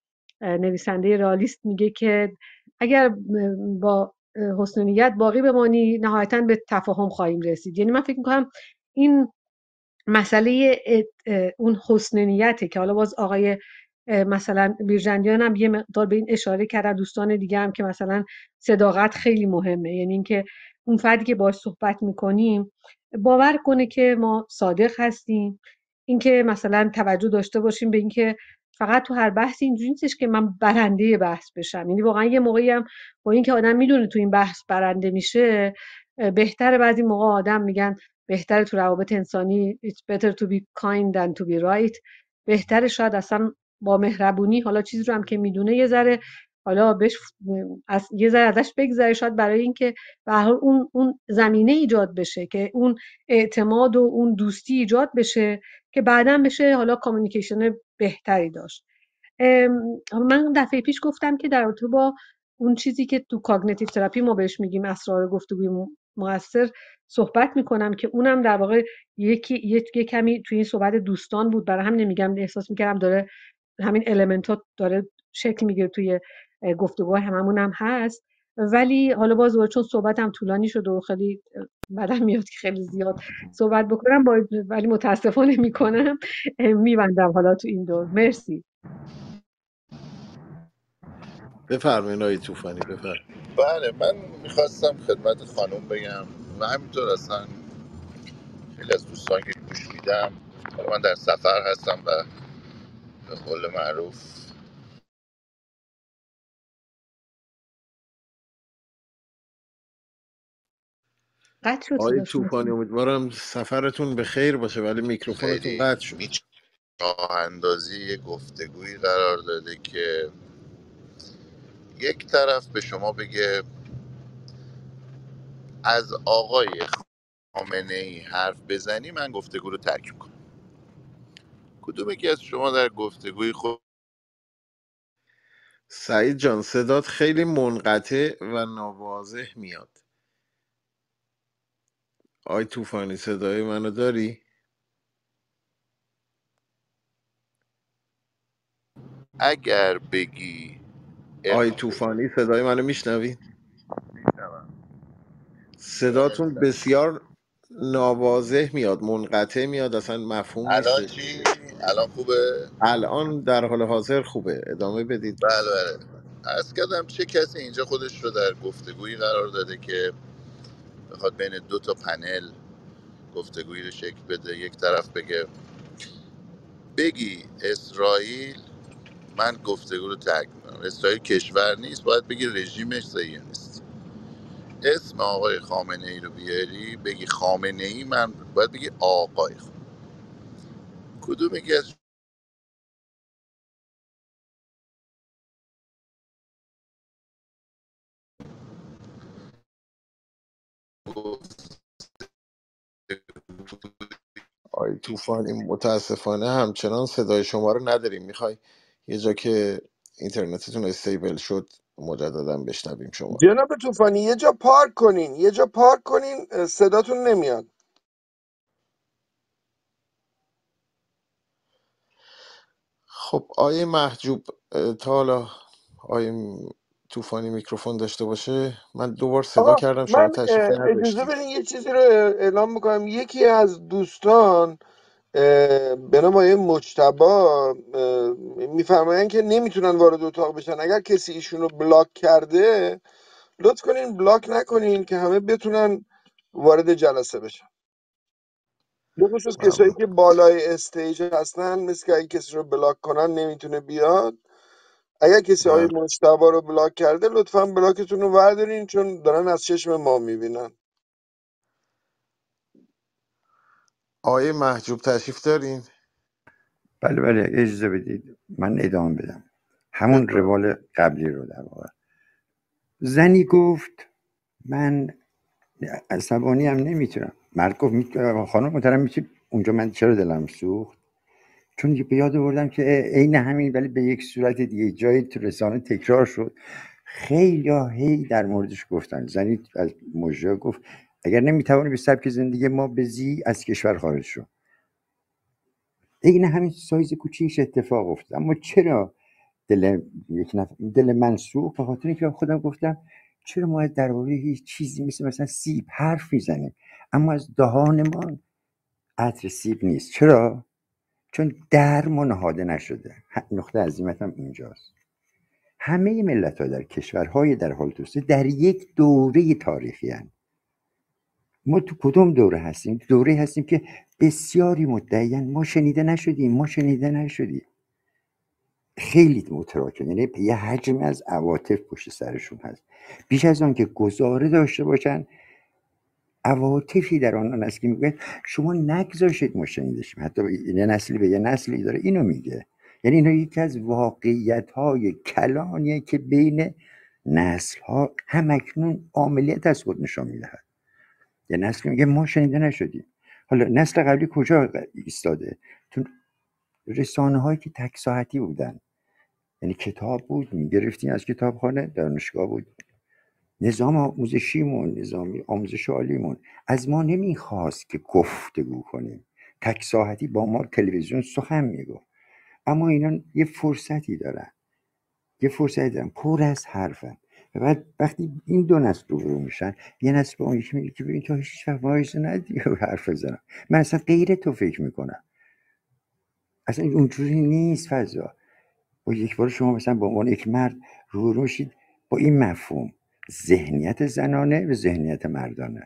نویسنده رئالیست میگه که اگر با حسن نیت باقی بمانی نهایتاً به تفاهم خواهیم رسید. یعنی من فکر میکنم این مسئله اون حسن نیته که حالا باز آقای مثلا بیرجندیان هم یه مقدار به این اشاره کردن، دوستان دیگه هم، که مثلا صداقت خیلی مهمه. یعنی اینکه اون فردی که باهاش صحبت میکنیم باور کنه که ما صادق هستیم، اینکه مثلا توجه داشته باشیم به اینکه فقط تو هر بحثی اینجوری نیستش که من برنده بحث بشم. یعنی واقعا یه موقعی هم با اینکه آدم میدونه تو این بحث برنده میشه، بهتره بعضی موقع آدم میگن بهتره تو روابط انسانی it's better to be kind than to be right، بهتره شاید اصلا با مهربونی حالا چیزی رو هم که میدونه یه ذره حالا بهش از یه ذره ازش بگذره، شاید برای اینکه به هر حال اون اون زمینه ایجاد بشه که اون اعتماد و اون دوستی ایجاد بشه که بعداً بشه حالا کامیونیکیشن بهتری داشت. من دفعه پیش گفتم که در رابطه با اون چیزی که تو کاگنیتیو تراپی ما بهش میگیم اسرار گفتگوی موثر صحبت میکنم که اونم در واقع یکی یک کمی توی این صحبت دوستان بود، برای همین نمیگم، احساس میکردم داره همین المنتات داره شکل میگیره توی گفتگوهای هممون هم هست. ولی حالا باز چون صحبتم طولانی شد و خیلی بعدم میاد که خیلی زیاد صحبت بکنم با... ولی متاسفانه میکنم، میبندم حالا تو این دور. مرسی. بفرمایید آقای طوفانی، بفرمایید. بله، من میخواستم خدمت خانم بگم و همینطور اصلا خیلی از دوستان که گوش میدم، من در سفر هستم و به قول معروف قطع شد آقای صداشون. طوفانی امیدوارم سفرتون به خیر باشه، ولی میکروفونتون خیلی قطع شد. راه اندازی یک گفتگویی قرار داده که یک طرف به شما بگه از آقای خامنه ای حرف بزنی من گفتگو رو ترک میکنم. کدوم یکی از شما در گفتگوی خود؟ سعید جان صدات خیلی منقطع و ناواضح میاد. آقای طوفانی صدای منو داری؟ اگر بگی آقای اخ... طوفانی صدای منو میشنوی؟ صداتون بسیار ناواضح میاد، منقطع میاد، اصلا مفهوم الان نیستش. چی؟ الان خوبه؟ الان در حال حاضر خوبه، ادامه بدید. بله بله. عرض کردم چه کسی اینجا خودش رو در گفتگویی قرار داده که بخواد بین دو تا پنل گفتگویی رو شکل بده، یک طرف بگه بگی اسرائیل من گفتگو رو ترک میکنم، اسرائیل کشور نیست، باید بگی رژیمش صهیونیست. اسم آقای خامنه ای رو بیاری بگی خامنه ای، من باید بگی آقای خامنه. کدوم یکی از آقای طوفانی متاسفانه همچنان صدای شما رو نداریم. میخوای یه جا که اینترنتتون استیبل شد مجددا بشنویم شما رو؟ جناب طوفانی یه جا پارک کنین، یه جا پارک کنین، صداتون نمیاد. خب آیه محجوب، تا حالا آیه طوفانی میکروفون داشته باشه؟ من دوبار صدا آقا کردم شما من تشریفی اجازه نداشتید. بدین یه چیزی رو اعلام میکنم. یکی از دوستان به نام آقای مجتبی میفرمایند که نمیتونن وارد اتاق بشن. اگر کسی ایشون رو بلاک کرده لطف کنین بلاک نکنین که همه بتونن وارد جلسه بشن، به خصوص کسایی ممنون. که بالای استیج هستن، مثل که اگه کسی رو بلاک کنن نمیتونه بیاد. اگر کسی آقای بله. مجتبی رو بلاک کرده لطفا بلاکتون رو وردارین، چون دارن از چشم ما میبینن. آیه محجوب تشریف دارین؟ بله بله اجازه بدید من ادامه بدم همون بفرمایید. روال قبلی رو. در واقع زنی گفت من عصبانی هم نمیتونم. مرد گفت می... خانم محترم میتونی اونجا من چرا دلم سوخت؟ چون به یاد آوردم که عین همین ولی به یک صورت دیگه جایی تو رسانه تکرار شد. خیلی هی در موردش گفتن. زنی از مژده گفت اگر نمیتوانی به سبک زندگی ما بزی از کشور خارج شو. عین همین سایز کوچیکش اتفاق افتاد. اما چرا دل یک نفر دل من سوخت به خاطر اینکه خودم گفتم چرا ما از درباره هیچ چیزی مثل مثلا سیب حرف میزنیم اما از دهانمان عطر سیب نیست. چرا؟ چون در ما نهاده نشده. نقطه عظیمتم اینجاست. همه ملت ها در کشورهای در حال توسعه در یک دوره تاریخی هستند. ما تو کدوم دوره هستیم؟ دوره هستیم که بسیاری مدعیان ما شنیده نشدیم ما شنیده نشدیم. خیلی متراکم، یعنی یه حجم از عواطف پشت سرشون هست. بیش از آن که گزاره داشته باشن عواطفی در آنان هست که میگه شما نگذاشید ما شنیده شیم. حتی یه نسلی به یه نسلی داره اینو میگه. یعنی اینو یکی از واقعیت های کلانیه که بین نسل ها همکنون عاملیت از خود نشان میدهد. یه نسل میگه ما شنیده نشدیم. حالا نسل قبلی کجا ایستاده؟ تو رسانه هایی که تک ساعتی بودن، یعنی کتاب بود میگرفتیم از کتابخانه، دانشگاه بود. نظام آموزشیمون، نظام آموزش عالیمون از ما نمیخواست که گفتگو کنیم. تک ساعتی با ما تلویزیون سخن میگفت. اما اینا یه فرصتی دارن یه فرصتی دارن پر از حرفن. و بعد وقتی این دو نسل رو رو میشن، یه نسل به اون یکی میگه که ببین تو هیچ وقت وایس ندی حرف بزنم، من اصلا غیر تو فکر میکنم. اصلا اونجوری نیست فضا. و یک بار شما مثلا با عنوان یک مرد رو رو شید با این مفهوم ذهنیت زنانه و ذهنیت مردانه.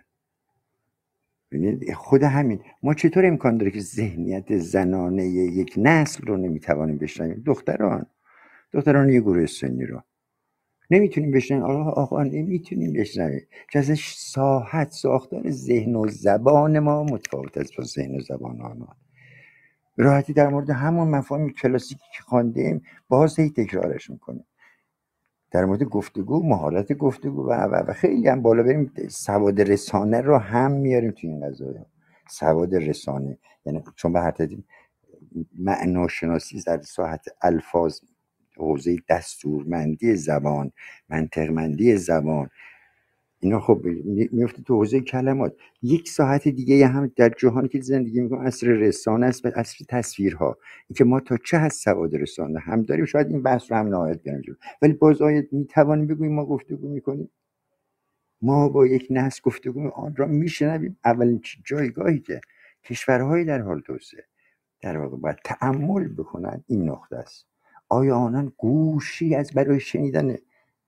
ببینید خود همین ما چطور امکان داره که ذهنیت زنانه یک نسل رو نمیتوانیم بشنویم؟ دختران دختران یه گروه سنی رو نمیتونیم بشنویم. آقا آقا نمیتونیم بشنویم چون ازش ساحت ساختار ذهن و زبان ما متفاوت است با ذهن و زبان آنها. راحتی در مورد همون مفاهیم کلاسیکی که خواندیم باز هی تکرارش میکنیم. در مورد گفتگو، مهارت گفتگو و و و خیلی هم بالا بریم. سواد رسانه رو هم میاریم تو این قضايا. سواد رسانه یعنی چون به هر ترتیب معناشناسی در ساحت الفاظ، حوزه دستورمندی زبان، منطقمندی زبان، اینا خب میفته تو حوزه کلمات. یک ساعت دیگه هم در جهانی که زندگی میکنم عصر رسانه است و عصر تصویرها. اینکه ما تا چه حد سواد رسانه هم داریم شاید این بحث رو هم نهایت کنیم، ولی باز آید میتوانیم بگوییم ما گفتگو میکنیم. ما با یک نسل گفتگو آن را میشنویم. اولین جایگاهی که کشورهای در حال توسعه در واقع باید تأمل بکنن این نقطه است. آیا آنان گوشی از برای شنیدن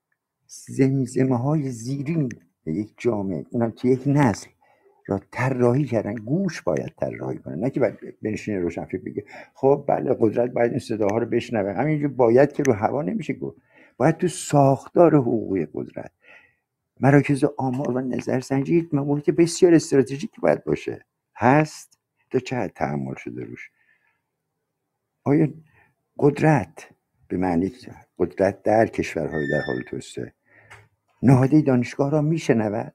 زمزمه های زیرین یک جامعه، اونم که یک نسل را طراحی کردن، گوش باید طراحی کنن، نه که باید بنشینه روشنفکر بگه خب بله قدرت باید این صداها رو بشنوه. همینجور باید که رو هوا نمیشه گفت. باید تو ساختار حقوقی قدرت، مراکز آمار و نظرسنجی یک محیط بسیار استراتژیکی باید باشه. هست تا چه حد تحمل شده روش؟ آیا قدرت به معنی قدرت در کشورهای در حال توسعه نهاده دانشگاه را میشنود؟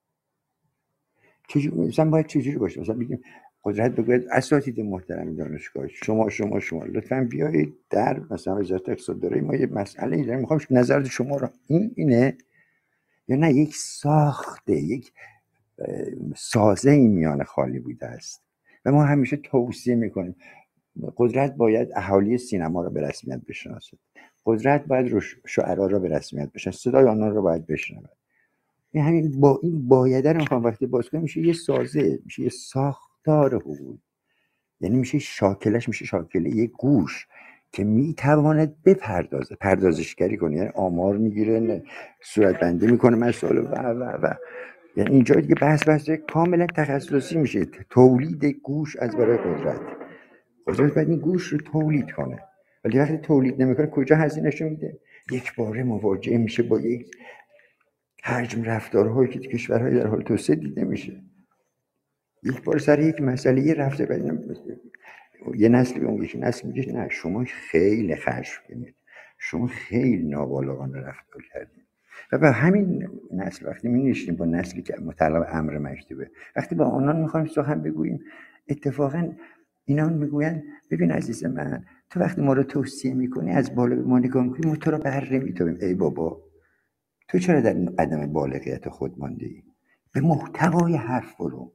چجوری مثلا باید چجوری باشه؟ مثلا بگیم قدرت بگوید اساتید محترم دانشگاه شما شما شما لطفاً بیایید در مثلا وزارت اقتصاد داره ما یه مسئله ای داریم میخوام نظر شما را. این اینه یا نه یک ساخته، یک سازه این میان خالی بوده است و ما همیشه توصیه میکنیم قدرت باید اهالی سینما را به رسمیت بشناسد. قدرت باید شعرا را به رسمیت بشناسد. صدای آنها را باید بشنود. این همین با این بایده رو میخوام وقتی باز کنیم میشه یه سازه، میشه یه ساختار حقوقی. یعنی میشه شاکلش میشه شاکله یه گوش که میتواند بپردازه، پردازشگری کنه، یعنی آمار میگیره، صورت بندی میکنه مسائل و و و یعنی اینجا دیگه بحث بحث کاملا تخصصی میشه. تولید گوش از برای قدرت. قدرت باید این گوش رو تولید کنه، ولی وقتی تولید نمیکنه کجا هزینه‌شو میده؟ یک باره مواجه میشه با یک حجم رفتارهایی که کشورهای در حال توسعه دیده میشه. یک بار سر یک مسئله یه رفته بدیم یه نسل به اون یکی نسل میگه نه شما خیلی خشمگینید، شما خیلی نابالغانه رفتار کردید. و به همین نسل وقتی می نشینیم با نسلی که متعلق امر مکتوبه، وقتی با آنان میخوایم سخن بگوییم اتفاقا اینا میگوین ببین عزیز من تو وقتی ما رو توصیه میکنی از بالا به ما نگاه میکنی ما تو رو بر نمیتابیم. ای بابا تو چرا در عدم بالغیت خود مانده ای؟ به محتوای حرف برو.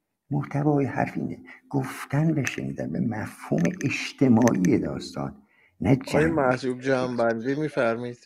محتوای حرف اینه گفتن و شنیدن به مفهوم اجتماعی داستان. نه آقای جنبش. محجوب جمع‌بندی میفرمایید.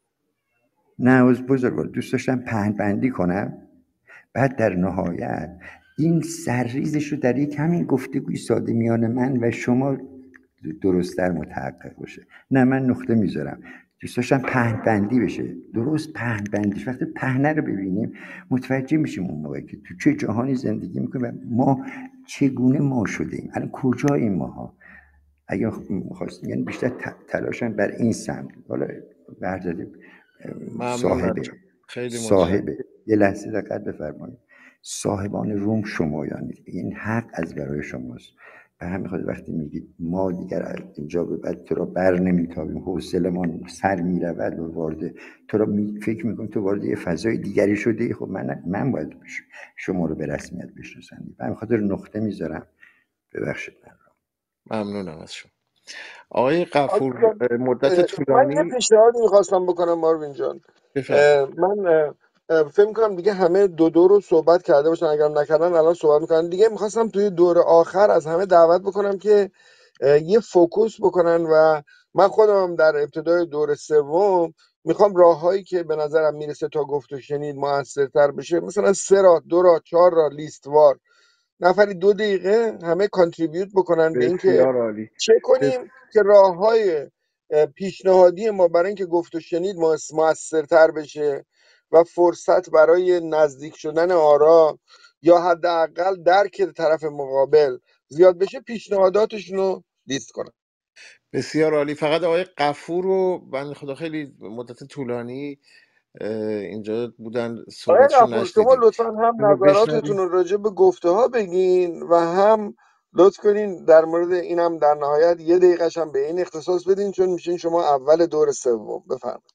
نه از بزرگوار دوست داشتم پهن بندی کنم. بعد در نهایت این سرریزش رو در یک همین گفتگوی ساده میان من و شما درست‌تر متحقق باشه. نه من نقطه میذارم، دوست داشتم پهن بندی بشه. درست پهن بندیش وقتی پهنه رو ببینیم متوجه میشیم اون موقع که تو چه جهانی زندگی میکنیم و ما چگونه ما شدیم، الان کجاییم ماها. اگه خواستیم یعنی بیشتر ت- تلاشم بر این سمت. حالا برداریم ممنون صاحبه بچه، خیلی متشکرم. صاحبه یه لحظه دقت بفرمایید، صاحبان روم شمایانید، این حق از برای شماست. به همین خاطر وقتی میگید ما دیگر از اینجا به بعد تو را بر نمیتابیم، حوصله‌مان سر میرود و وارد تو را می فکر میکنیم تو وارد یه فضای دیگری شده، خب من من باید بش- شما رو به رسمیت بشناسم. به همین خاطر نقطه میذارم. ببخشید من ممنونم از شما. آقای آرمین غفور جان، مدت اه، من یه طولانی پیشنهادی میخواستم بکنم ماروین جان. بفرمایید. اه، من اه، اه، فکر میکنم دیگه همه دو دو رو صحبت کرده باشن، اگر نکردن الان صحبت میکنن دیگه. میخواستم توی دور آخر از همه دعوت بکنم که اه، یه فوکوس بکنن و من خودم در ابتدای دور سوم میخوام راههایی که به نظرم میرسه تا گفت و شنید موثرتر بشه، مثلا سه را دو را چهار را لیست وار نفری دو دقیقه همه کانتریبیوت بکنن به اینکه بسیار عالی. چه بس... کنیم که راه های پیشنهادی ما برای اینکه گفت و شنید موثرتر بشه و فرصت برای نزدیک شدن آرا یا حداقل درک طرف مقابل زیاد بشه، پیشنهاداتشون رو لیست کنن. بسیار عالی. فقط آقای غفور رو بنده خدا خیلی مدت طولانی اه، اینجا بودن، آقای صحبتشون غفور شما نشنیدیم. لطفا هم اما نظراتتون بشنویم. رو راجع به گفته ها بگین و هم لطف کنین در مورد اینم در نهایت یه دقیقش هم به این اختصاص بدین، چون میشین شما اول دور سوم. بفرمایید.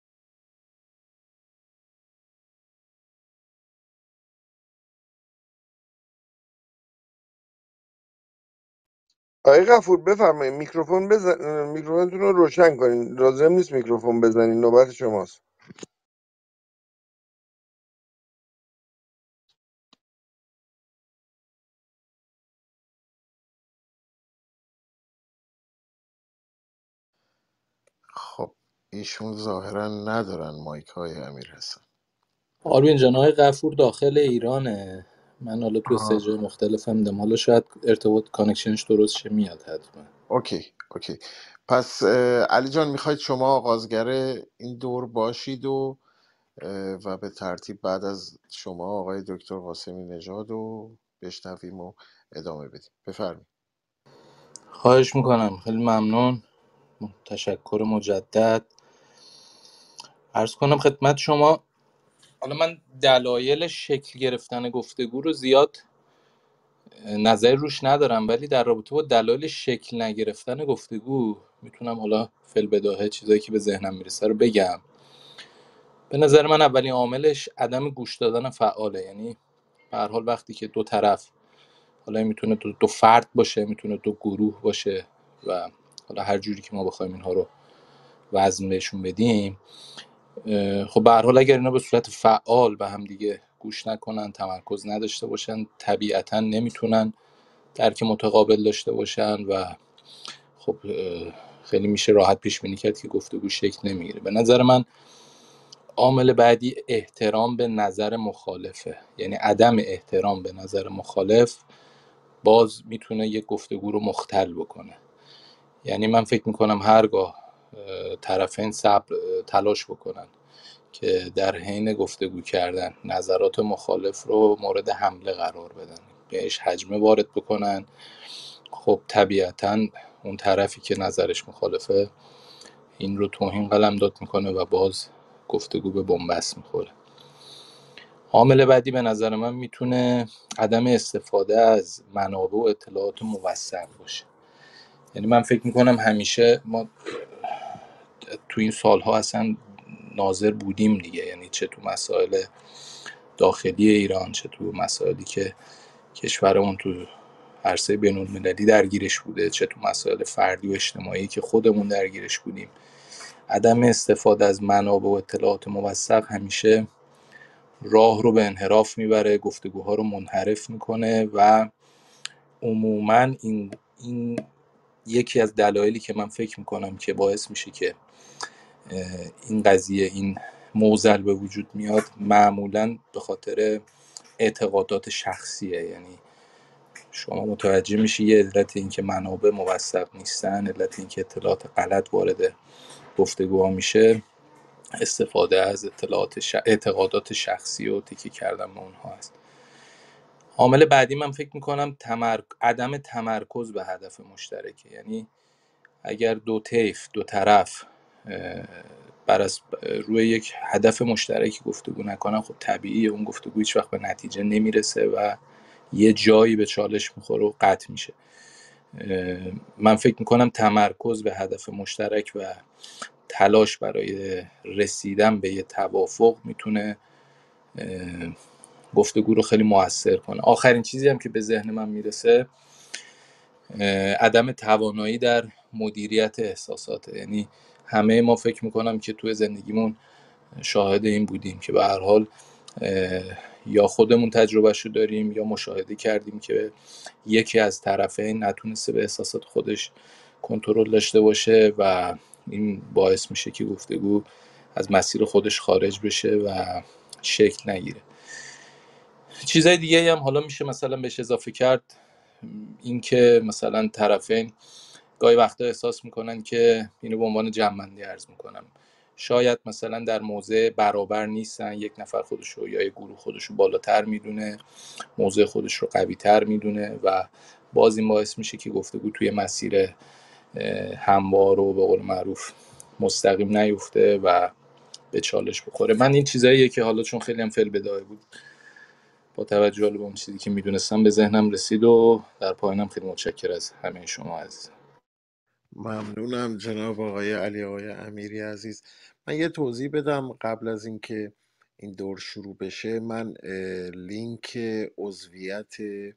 آقای غفور بفرمایید، میکروفون بزن، میکروفونتون رو روشن کنین، لازم نیست میکروفون بزنین، نوبت شماست. خب ایشون ظاهرا ندارن مایک های امیر حسن. آرمین جان، آقای غفور داخل ایرانه. من حالا تو سه آها. جای مختلفم دیدم، حالا شاید ارتباط کانکشنش درست شه، میاد حتما. اوکی اوکی. پس اه، علی جان میخواید شما آغازگر این دور باشید و اه، و به ترتیب بعد از شما آقای دکتر قاسمی نژاد رو بشنویم و ادامه بدیم. بفرمایید. خواهش میکنم، خیلی ممنون. تشکر مجدد عرض کنم خدمت شما. حالا من دلایل شکل گرفتن گفتگو رو زیاد نظر روش ندارم، ولی در رابطه با دلایل شکل نگرفتن گفتگو میتونم حالا فل بداهه چیزایی که به ذهنم میرسه رو بگم. به نظر من اولین عاملش عدم گوش دادن فعاله. یعنی به هر حال وقتی که دو طرف، حالا این میتونه دو, دو فرد باشه، میتونه دو گروه باشه و حالا هر جوری که ما بخوایم اینها رو وزن بهشون بدیم، اه، خب به هر حال اگر اینا به صورت فعال به هم دیگه گوش نکنن، تمرکز نداشته باشن، طبیعتا نمیتونن درک متقابل داشته باشن و خب اه، خیلی میشه راحت پیش بینی کرد که گفتگو شکل نمیگیره. به نظر من عامل بعدی احترام به نظر مخالفه. یعنی عدم احترام به نظر مخالف باز میتونه یک گفتگو رو مختل بکنه. یعنی من فکر میکنم هرگاه اه، طرفین صبر اه، تلاش بکنن که در حین گفتگو کردن نظرات مخالف رو مورد حمله قرار بدن، بهش هجمه وارد بکنن، خب طبیعتاً اون طرفی که نظرش مخالفه این رو توهین قلمداد میکنه و باز گفتگو به بنبست میخوره. عامل بعدی به نظر من میتونه عدم استفاده از منابع و اطلاعات موثق باشه. یعنی من فکر میکنم همیشه ما تو این سالها اصلا ناظر بودیم دیگه، یعنی چه تو مسائل داخلی ایران چه تو مسائلی که کشورمون تو عرصه بین‌المللی درگیرش بوده، چه تو مسائل فردی و اجتماعی که خودمون درگیرش بودیم. عدم استفاده از منابع و اطلاعات موثق همیشه راه رو به انحراف میبره، گفتگوها رو منحرف میکنه و عموماً این این یکی از دلایلی که من فکر میکنم که باعث میشه که این قضیه این معضل به وجود میاد معمولاً به خاطر اعتقادات شخصیه. یعنی شما متوجه میشی یه علت این که منابع موثق نیستن، علت این که اطلاعات غلط وارد گفتگوها میشه، استفاده از اطلاعات ش... اعتقادات شخصی و تکیه کردن به اونها هست. عامل بعدی من فکر میکنم تمر... عدم تمرکز به هدف مشترکه. یعنی اگر دو طیف دو طرف بر از روی یک هدف مشترکی گفتگو نکنن، خب طبیعیه اون گفتگو هیچ وقت به نتیجه نمیرسه و یه جایی به چالش میخوره و قطع میشه. من فکر میکنم تمرکز به هدف مشترک و تلاش برای رسیدن به یه توافق میتونه گفتگو رو خیلی مؤثر کنه. آخرین چیزی هم که به ذهن من میرسه عدم توانایی در مدیریت احساساته. یعنی همه ما فکر میکنم که توی زندگیمون شاهد این بودیم که به هر حال یا خودمون تجربهشو داریم یا مشاهده کردیم که یکی از طرفین نتونسته به احساسات خودش کنترل داشته باشه و این باعث میشه که گفتگو از مسیر خودش خارج بشه و شکل نگیره. چیزای دیگه هم حالا میشه مثلا بهش اضافه کرد، این که مثلا طرفین گاهی وقتا احساس میکنن که اینو به عنوان جمع‌بندی عرض میکنم، شاید مثلا در موضع برابر نیستن، یک نفر خودشو یا یک گروه خودشو بالاتر میدونه، موضع خودش رو قوی تر میدونه و باز این باعث میشه که گفتگو توی مسیر هموار و به قول معروف مستقیم نیفته و به چالش بخوره. من این چیزاییه که حالا چون خیلی هم فعل بداهه بود با توجه به اون چیزی که میدونستم به ذهنم رسید و در پایانم خیلی متشکرم از همه شما عزیزان. ممنونم جناب آقای علی آقای امیری عزیز. من یه توضیح بدم قبل از اینکه این دور شروع بشه. من لینک عضویت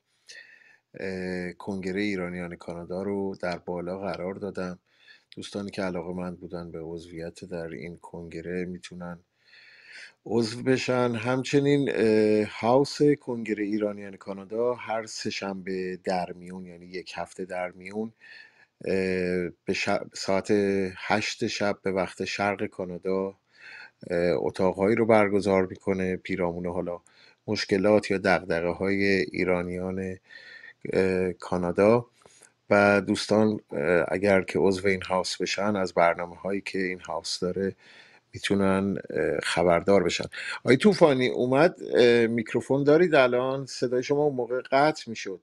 کنگره ایرانیان کانادا رو در بالا قرار دادم. دوستانی که علاقه‌مند بودن به عضویت در این کنگره میتونن عضو بشن. همچنین هاوس کنگره ایرانیان کانادا هر سه شنبه در میون، یعنی یک هفته در میون، به ساعت هشت شب به وقت شرق کانادا اتاقهایی رو برگزار میکنه پیرامون حالا مشکلات یا دغدغه های ایرانیان کانادا و دوستان اگر که عضو این هاوس بشن از برنامه هایی که این هاوس داره میتونن خبردار بشن. آقای طوفانی اومد، میکروفون دارید الان؟ صدای شما اون موقع قطع میشد.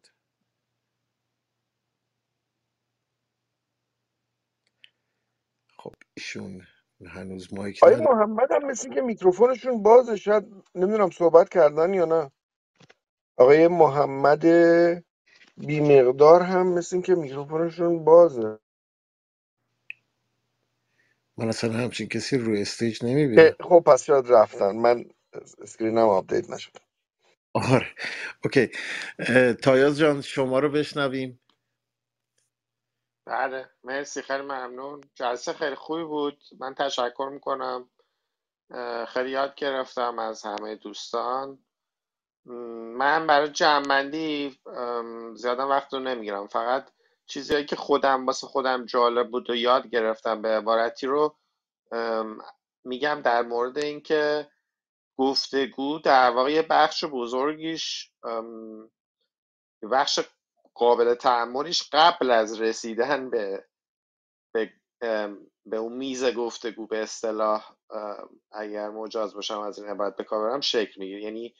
خب ایشون هنوز مایک آقای نداره. محمد هم مثل که میکروفونشون بازه، شاید نمیدونم صحبت کردن یا نه. آقای محمد بی مقدار هم مثل که میکروفونشون بازه. من اصلا همچین کسی روی استیج نمیبینم. خب پس شاید رفتن، من اسکرینم آپدیت نشد. آره اوکی. تایاز جان شما رو بشنویم. بله مرسی، خیلی ممنون. جلسه خیلی خوبی بود. من تشکر میکنم، خیلی یاد گرفتم از همه دوستان. من برای جمع‌بندی زیادم وقت رو نمیگیرم، فقط چیزهایی که خودم واسه خودم جالب بود و یاد گرفتم به عبارتی رو میگم در مورد اینکه گفتگو در واقع یه بخش بزرگیش، بخش قابل تأملیش قبل از رسیدن به به, به اون میز گفتگو به اصطلاح، اگر مجاز باشم از این عبارت به کار برم، شکل میگیره. یعنی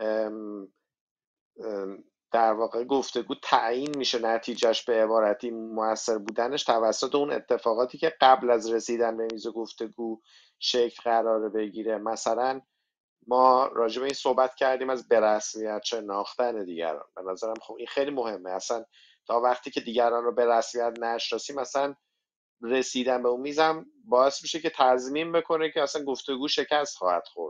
در واقع گفتگو تعیین میشه نتیجهش به عبارتی موثر بودنش توسط اون اتفاقاتی که قبل از رسیدن به میز گفتگو شکل قرار بگیره. مثلا ما راجع به این صحبت کردیم از به رسمیت شناختن دیگران. به نظرم خب این خیلی مهمه. اصلا تا وقتی که دیگران رو به رسمیت نشناسیم، مثلا رسیدن به اون میزم باعث میشه که تضمین بکنه که اصلا گفتگو شکست خواهد خورد،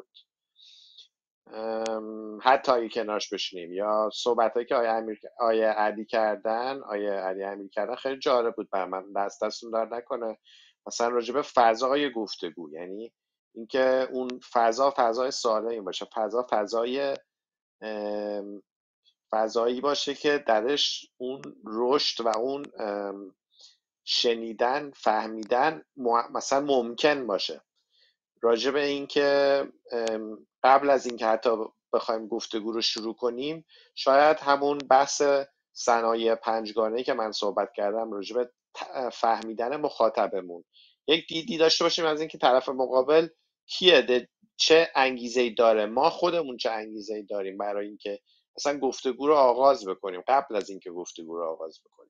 حتی اگه کنارش بشینیم. یا صحبتایی که آیه امیر آیه علی کردن آیه علی امیر کردن خیلی جالب بود بر من، دست دستون در نکنه. مثلا راجع به فضای گفتگو، یعنی اینکه اون فضا فضای سالمی باشه، فضا فضای فضایی باشه که درش اون رشد و اون شنیدن فهمیدن مثلا ممکن باشه. راجع به این که قبل از اینکه حتی بخوایم گفتگو رو شروع کنیم شاید همون بحث صنایع پنجگانه‌ای که من صحبت کردم راجع به فهمیدن مخاطبمون یک دیدی داشته باشیم از اینکه طرف مقابل کیه، چه انگیزه‌ای داره، ما خودمون چه انگیزه‌ای داریم برای اینکه مثلا گفتگو رو آغاز بکنیم قبل از اینکه گفتگو رو آغاز بکنیم.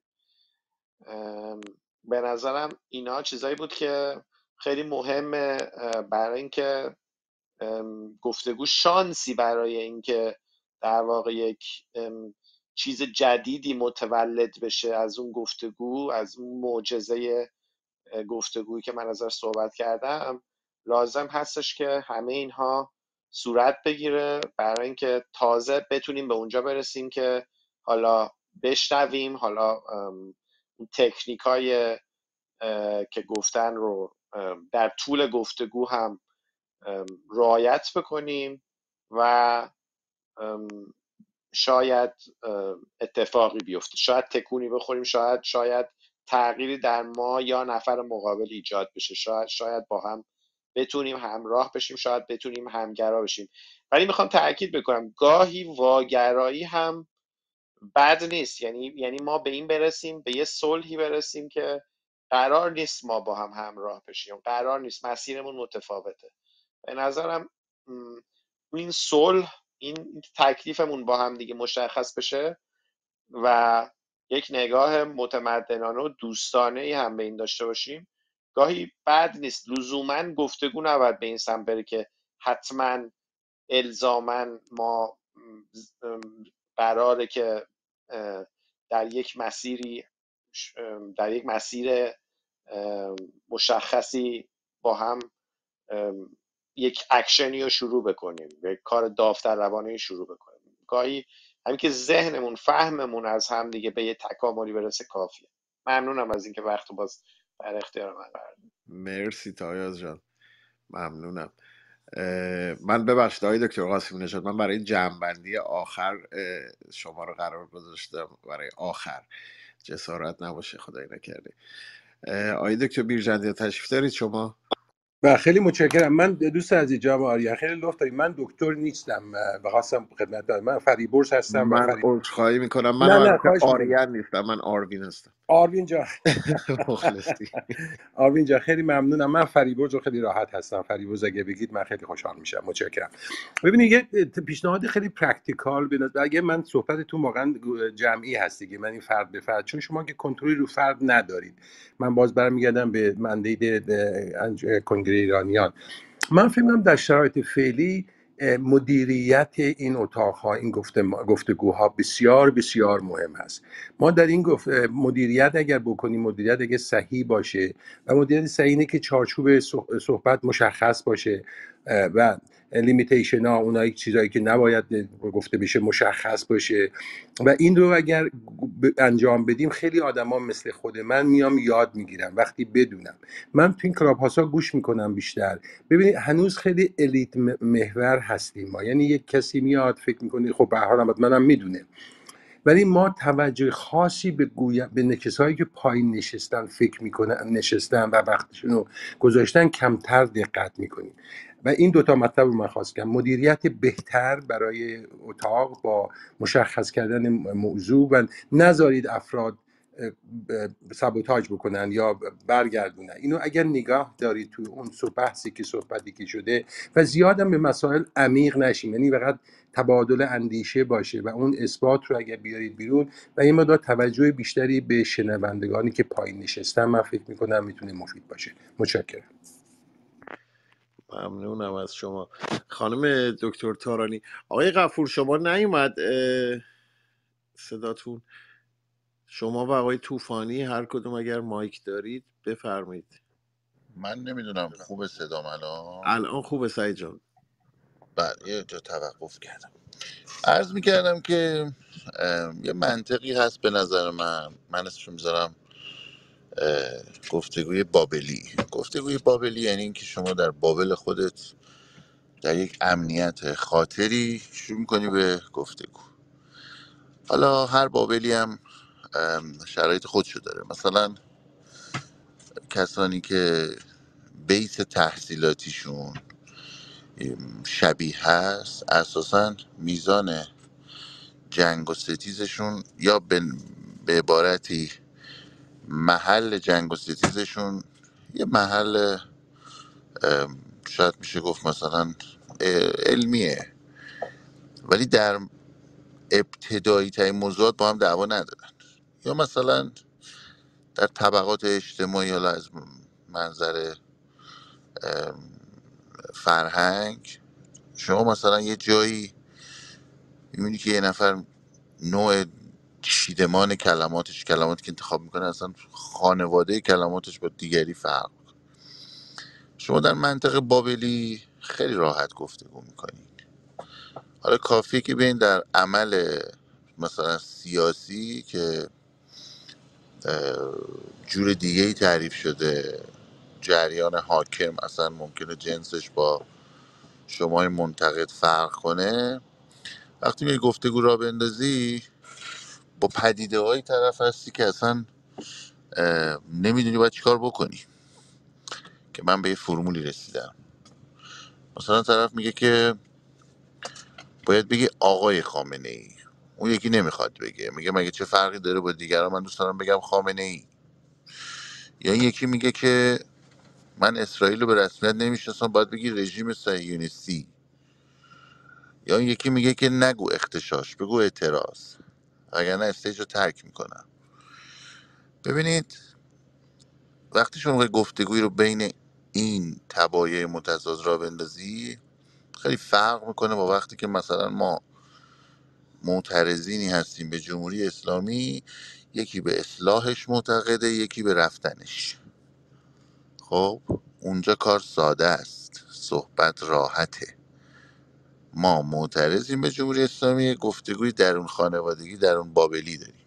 به نظرم اینا چیزایی بود که خیلی مهمه برای اینکه گفتگو شانسی برای اینکه در واقع یک چیز جدیدی متولد بشه از اون گفتگو، از اون معجزه گفتگویی که من ازش صحبت کردم، لازم هستش که همه اینها صورت بگیره برای اینکه تازه بتونیم به اونجا برسیم که حالا بشنویم، حالا اون تکنیک های که گفتن رو در طول گفتگو هم رعایت بکنیم و شاید اتفاقی بیفته، شاید تکونی بخوریم، شاید شاید تغییری در ما یا نفر مقابل ایجاد بشه، شاید شاید با هم بتونیم همراه بشیم، شاید بتونیم همگرا بشیم. ولی میخوام تاکید بکنم گاهی واگرایی هم بد نیست، یعنی یعنی ما به این برسیم، به یه صلحی برسیم که قرار نیست ما با هم همراه بشیم، قرار نیست مسیرمون متفاوته. به نظرم این صلح، این تکلیفمون با هم دیگه مشخص بشه و یک نگاه متمدنانه و دوستانه هم به این داشته باشیم، گاهی بد نیست. لزوما گفتگو نباید به این سمت بره که حتما الزاما ما قراره که در یک مسیری در یک مسیر مشخصی با هم یک اکشنی رو شروع بکنیم، یک کار داوطلبانه شروع بکنیم. گاهی همین که ذهنمون فهممون از هم دیگه به یه تکاملی برسه کافیه. ممنونم از اینکه وقت باز در اختیار من قرار دادید. مرسی تایاز جان، ممنونم. من ببخشید آقای دکتر قاسمی نژاد، من برای جمع‌بندی آخر شما رو قرار گذاشتم برای آخر، جسارت نباشه خدای نکرده. آقای دکتر بیرجندی تشریف دارید شما؟ و خیلی متشکرم. من دوست عزیز جناب آریا خیلی لطف دارید. من دکتر نیستم و خواستم خدمت دارم. من فریبرز هستم و من فری... عذرخواهی میکنم، من نه نه البته خواهش میکنم. آریان نیستم، من آروین هستم. آروین جان مخلصی. آروین جان خیلی ممنونم. من فریبرز رو خیلی راحت هستم. فریبرز اگه بگید من خیلی خوشحال میشم. متشکرم. ببینید یه پیشنهاد خیلی پرکتیکال به نظر اگه من صحبتتون واقعا جمعی هست دیگه، من این فرد به فرد، چون شما که کنترلی رو فرد ندارید. من باز برمیگردم به مندید کنگره ایرانیان. من فکر می‌کنم در شرایط فعلی مدیریت این اتاق‌ها، این گفتگوها بسیار بسیار مهم است. ما در این گفت مدیریت اگر بکنیم، مدیریت اگر صحیح باشه و مدیریت صحیح اینه که چارچوب صحبت مشخص باشه و لیمیتیشن ها، اونایی چیزایی که نباید گفته بشه مشخص باشه و این رو اگر انجام بدیم، خیلی آدما مثل خود من میام یاد میگیرم وقتی بدونم. من تو این کلاب هاوس‌ها گوش میکنم بیشتر. ببینید هنوز خیلی الیت محور هستیم ما، یعنی یک کسی میاد فکر میکنه خب به هر حال منم میدونه، ولی ما توجه خاصی به گویا به کسایی که پایین نشستن فکر میکنن نشستن و وقتشون رو گذاشتن کمتر دقت میکنیم. و این دوتا مطلب رو من خواستم، مدیریت بهتر برای اتاق با مشخص کردن موضوع و نذارید افراد سابوتاژ بکنن یا برگردونن. اینو اگر نگاه دارید تو اون بحثی که صحبتی که شده و زیادم به مسائل عمیق نشیم، یعنی فقط تبادل اندیشه باشه و اون اثبات رو اگر بیارید بیرون و این مقدار توجه بیشتری به شنوندگانی که پایین نشستن، من فکر میکنم میتونه مفید باشه. متشکرم. ممنونم از شما خانم دکتر تارانی. آقای غفور شما نیومد صداتون، شما و آقای طوفانی هر کدوم اگر مایک دارید بفرمایید. من نمیدونم خوبه صدام الان؟ الان خوبه سعید جان. بله یه جا توقف کردم. عرض میکردم که یه منطقی هست به نظر من، من اسمشو میذارم گفتگوی بابلی. گفتگوی بابلی یعنی این که شما در بابل خودت در یک امنیت خاطری شروع میکنی به گفتگو. حالا هر بابلی هم شرایط خودشو داره. مثلا کسانی که بیس تحصیلاتیشون شبیه هست اساسا میزان جنگ و ستیزشون یا به به عبارتی محل جنگ و ستیزشون یه محل ام، شاید میشه گفت مثلا اه، علمیه، ولی در ابتدایی ترین موضوعات با هم دعوا ندارن. یا مثلا در طبقات اجتماعی، حالا از منظر ام، فرهنگ، شما مثلا یه جایی میبینی که یه نفر نوع چیدمان کلماتش، کلماتی که انتخاب میکنه اصلا خانواده کلماتش با دیگری فرق. شما در منطقه بابلی خیلی راحت گفتگو میکنی. حالا کافیه که ببین در عمل مثلا سیاسی که اه، جور دیگه ای تعریف شده، جریان حاکم اصلا ممکنه جنسش با شمای منتقد فرق کنه. وقتی میری گفتگو را بندازی با پدیده های طرف هستی که اصلا اه، نمیدونی باید چیکار بکنی. که من به یه فرمولی رسیدم، مثلا طرف میگه که باید بگی آقای خامنه ای، اون یکی نمیخواد بگه، میگه مگه چه فرقی داره با دیگران، من دوست دارم بگم خامنه ای. یا این یکی میگه که من اسرائیل رو به رسمیت نمیشناسم، باید بگی رژیم صهیونیستی. یا این یکی میگه که نگو اختشاش، بگو اعتراض، وگرنه استیج رو ترک میکنم. ببینید وقتی شما گفتگوی رو بین این تبایع متضاد را بندازی خیلی فرق میکنه با وقتی که مثلا ما معترضینی هستیم به جمهوری اسلامی، یکی به اصلاحش معتقده، یکی به رفتنش. خب اونجا کار ساده است، صحبت راحته. ما معترضیم به جمهوری اسلامی، گفتگوی درون خانوادگی درون بابلی داریم.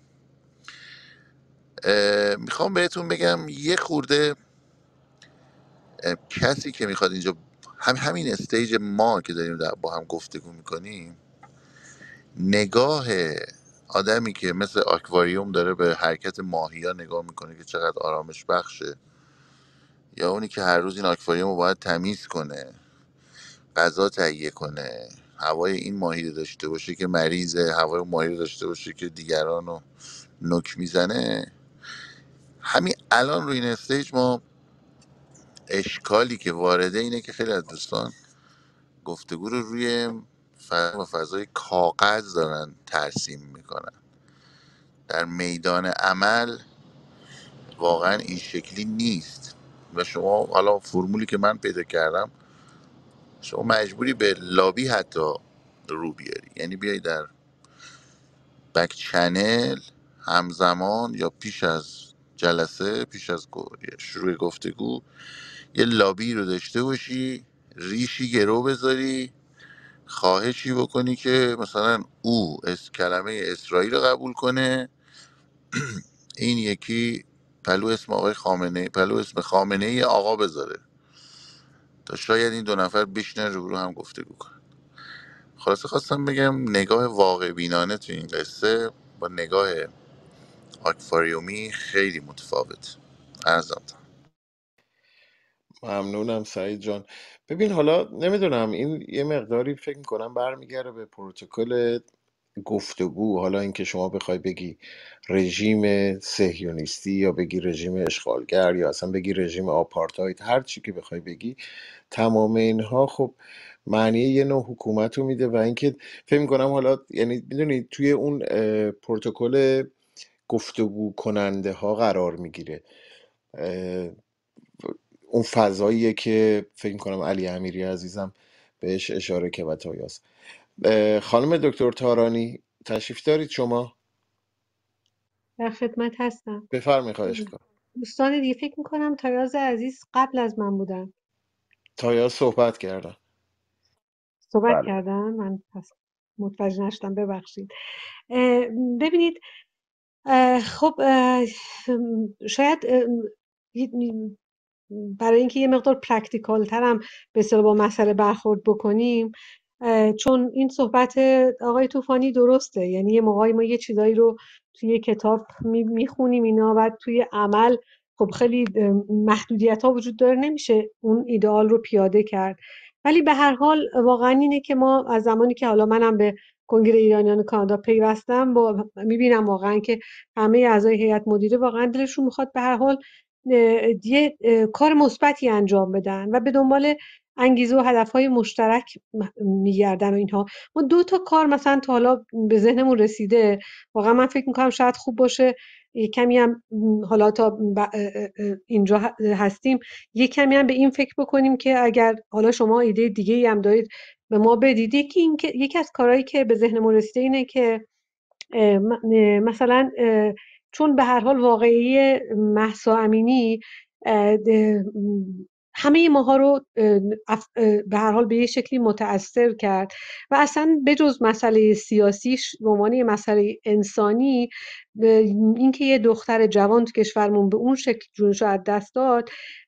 اه، میخوام بهتون بگم یه خورده اه، کسی که میخواد اینجا هم همین استیج ما که داریم در- با هم گفتگو میکنیم، نگاه آدمی که مثل آکواریوم داره به حرکت ماهیا نگاه میکنه که چقدر آرامش بخشه، یا اونی که هر روز این آکواریوم رو باید تمیز کنه، غذا تهیه کنه، هوای این ماهی رو داشته باشه که مریضه، هوای اون ماهی رو داشته باشه که دیگران رو نوک میزنه، همین الان روی این استیج ما اشکالی که وارده اینه که خیلی از دوستان گفتگو رو روی فضا و فضای کاغذ دارن ترسیم میکنن. در میدان عمل واقعا این شکلی نیست و شما حالا فرمولی که من پیدا کردم، شما مجبوری به لابی حتی رو بیاری، یعنی بیای در بک چنل همزمان یا پیش از جلسه، پیش از شروع گفتگو یه لابی رو داشته باشی، ریشی گرو بذاری، خواهشی بکنی که مثلا او از کلمه اسرائیل رو قبول کنه، این یکی پلو اسم آقای خامنه پلو اسم خامنه ای آقا بذاره تا شاید این دو نفر بشنن رو هم گفتگو کنن. خلاصه خواستم بگم نگاه واقع بینانه تو این قصه با نگاه آکواریومی خیلی متفاوت. ارزم. ممنونم سعید جان. ببین حالا نمیدونم، این یه مقداری فکر میکنم برمیگرده به پروتکل گفتگو. حالا اینکه شما بخوای بگی رژیم صهیونیستی یا بگی رژیم اشغالگر یا اصلا بگی رژیم آپارتاید، هر چی که بخوای بگی، تمام اینها خب معنی یه نوع حکومت رو میده. و اینکه فکر میکنم حالا یعنی میدونی توی اون اه، پروتکل گفتگو کننده ها قرار میگیره. اون فضاییه که فکر میکنم علی امیری عزیزم بهش اشاره که و تایاست. خانم دکتر تارانی تشریف دارید شما؟ در خدمت هستم. بفرمایید. خواهش کنم. دوستان دیگه فکر میکنم تایاز عزیز قبل از من بودن. تایاز صحبت کردن. صحبت بله. کردن؟ من پس متوجه نشدم، ببخشید. اه، ببینید اه، خب اه، شاید اه، یه- برای اینکه یه مقدار پرکتیکال ترم به اصطلاح با مسئله برخورد بکنیم، اه، چون این صحبت آقای طوفانی درسته، یعنی یه موقعی ما یه چیزایی رو توی کتاب میخونیم اینا، بعد توی عمل خب خیلی محدودیت ها وجود داره، نمیشه اون ایدئال رو پیاده کرد. ولی به هر حال واقعا اینه که ما از زمانی که حالا منم به کنگره ایرانیان کانادا پیوستم با میبینم واقعا که همه اعضای هیئت مدیره واقعا دلشون میخواد به هر حال یه کار مثبتی انجام بدن و به دنبال انگیزه و هدفهای مشترک میگردن و اینها. ما دو تا کار مثلا تا حالا به ذهنمون رسیده، واقعا من فکر میکنم شاید خوب باشه یه کمی هم حالا تا اینجا هستیم یه کمی هم به این فکر بکنیم که اگر حالا شما ایده دیگه هم دارید به ما بدید. یکی این که یکی از کارهایی که به ذهنمون رسیده اینه که مثلا چون به هر حال واقعی مهسا امینی همه ماها رو به هر حال به یه شکلی متأثر کرد و اصلا بجز مسئله سیاسیش به عنوان مسئله انسانی، اینکه یه دختر جوان تو کشورمون به اون شکل جونش رو از دست داد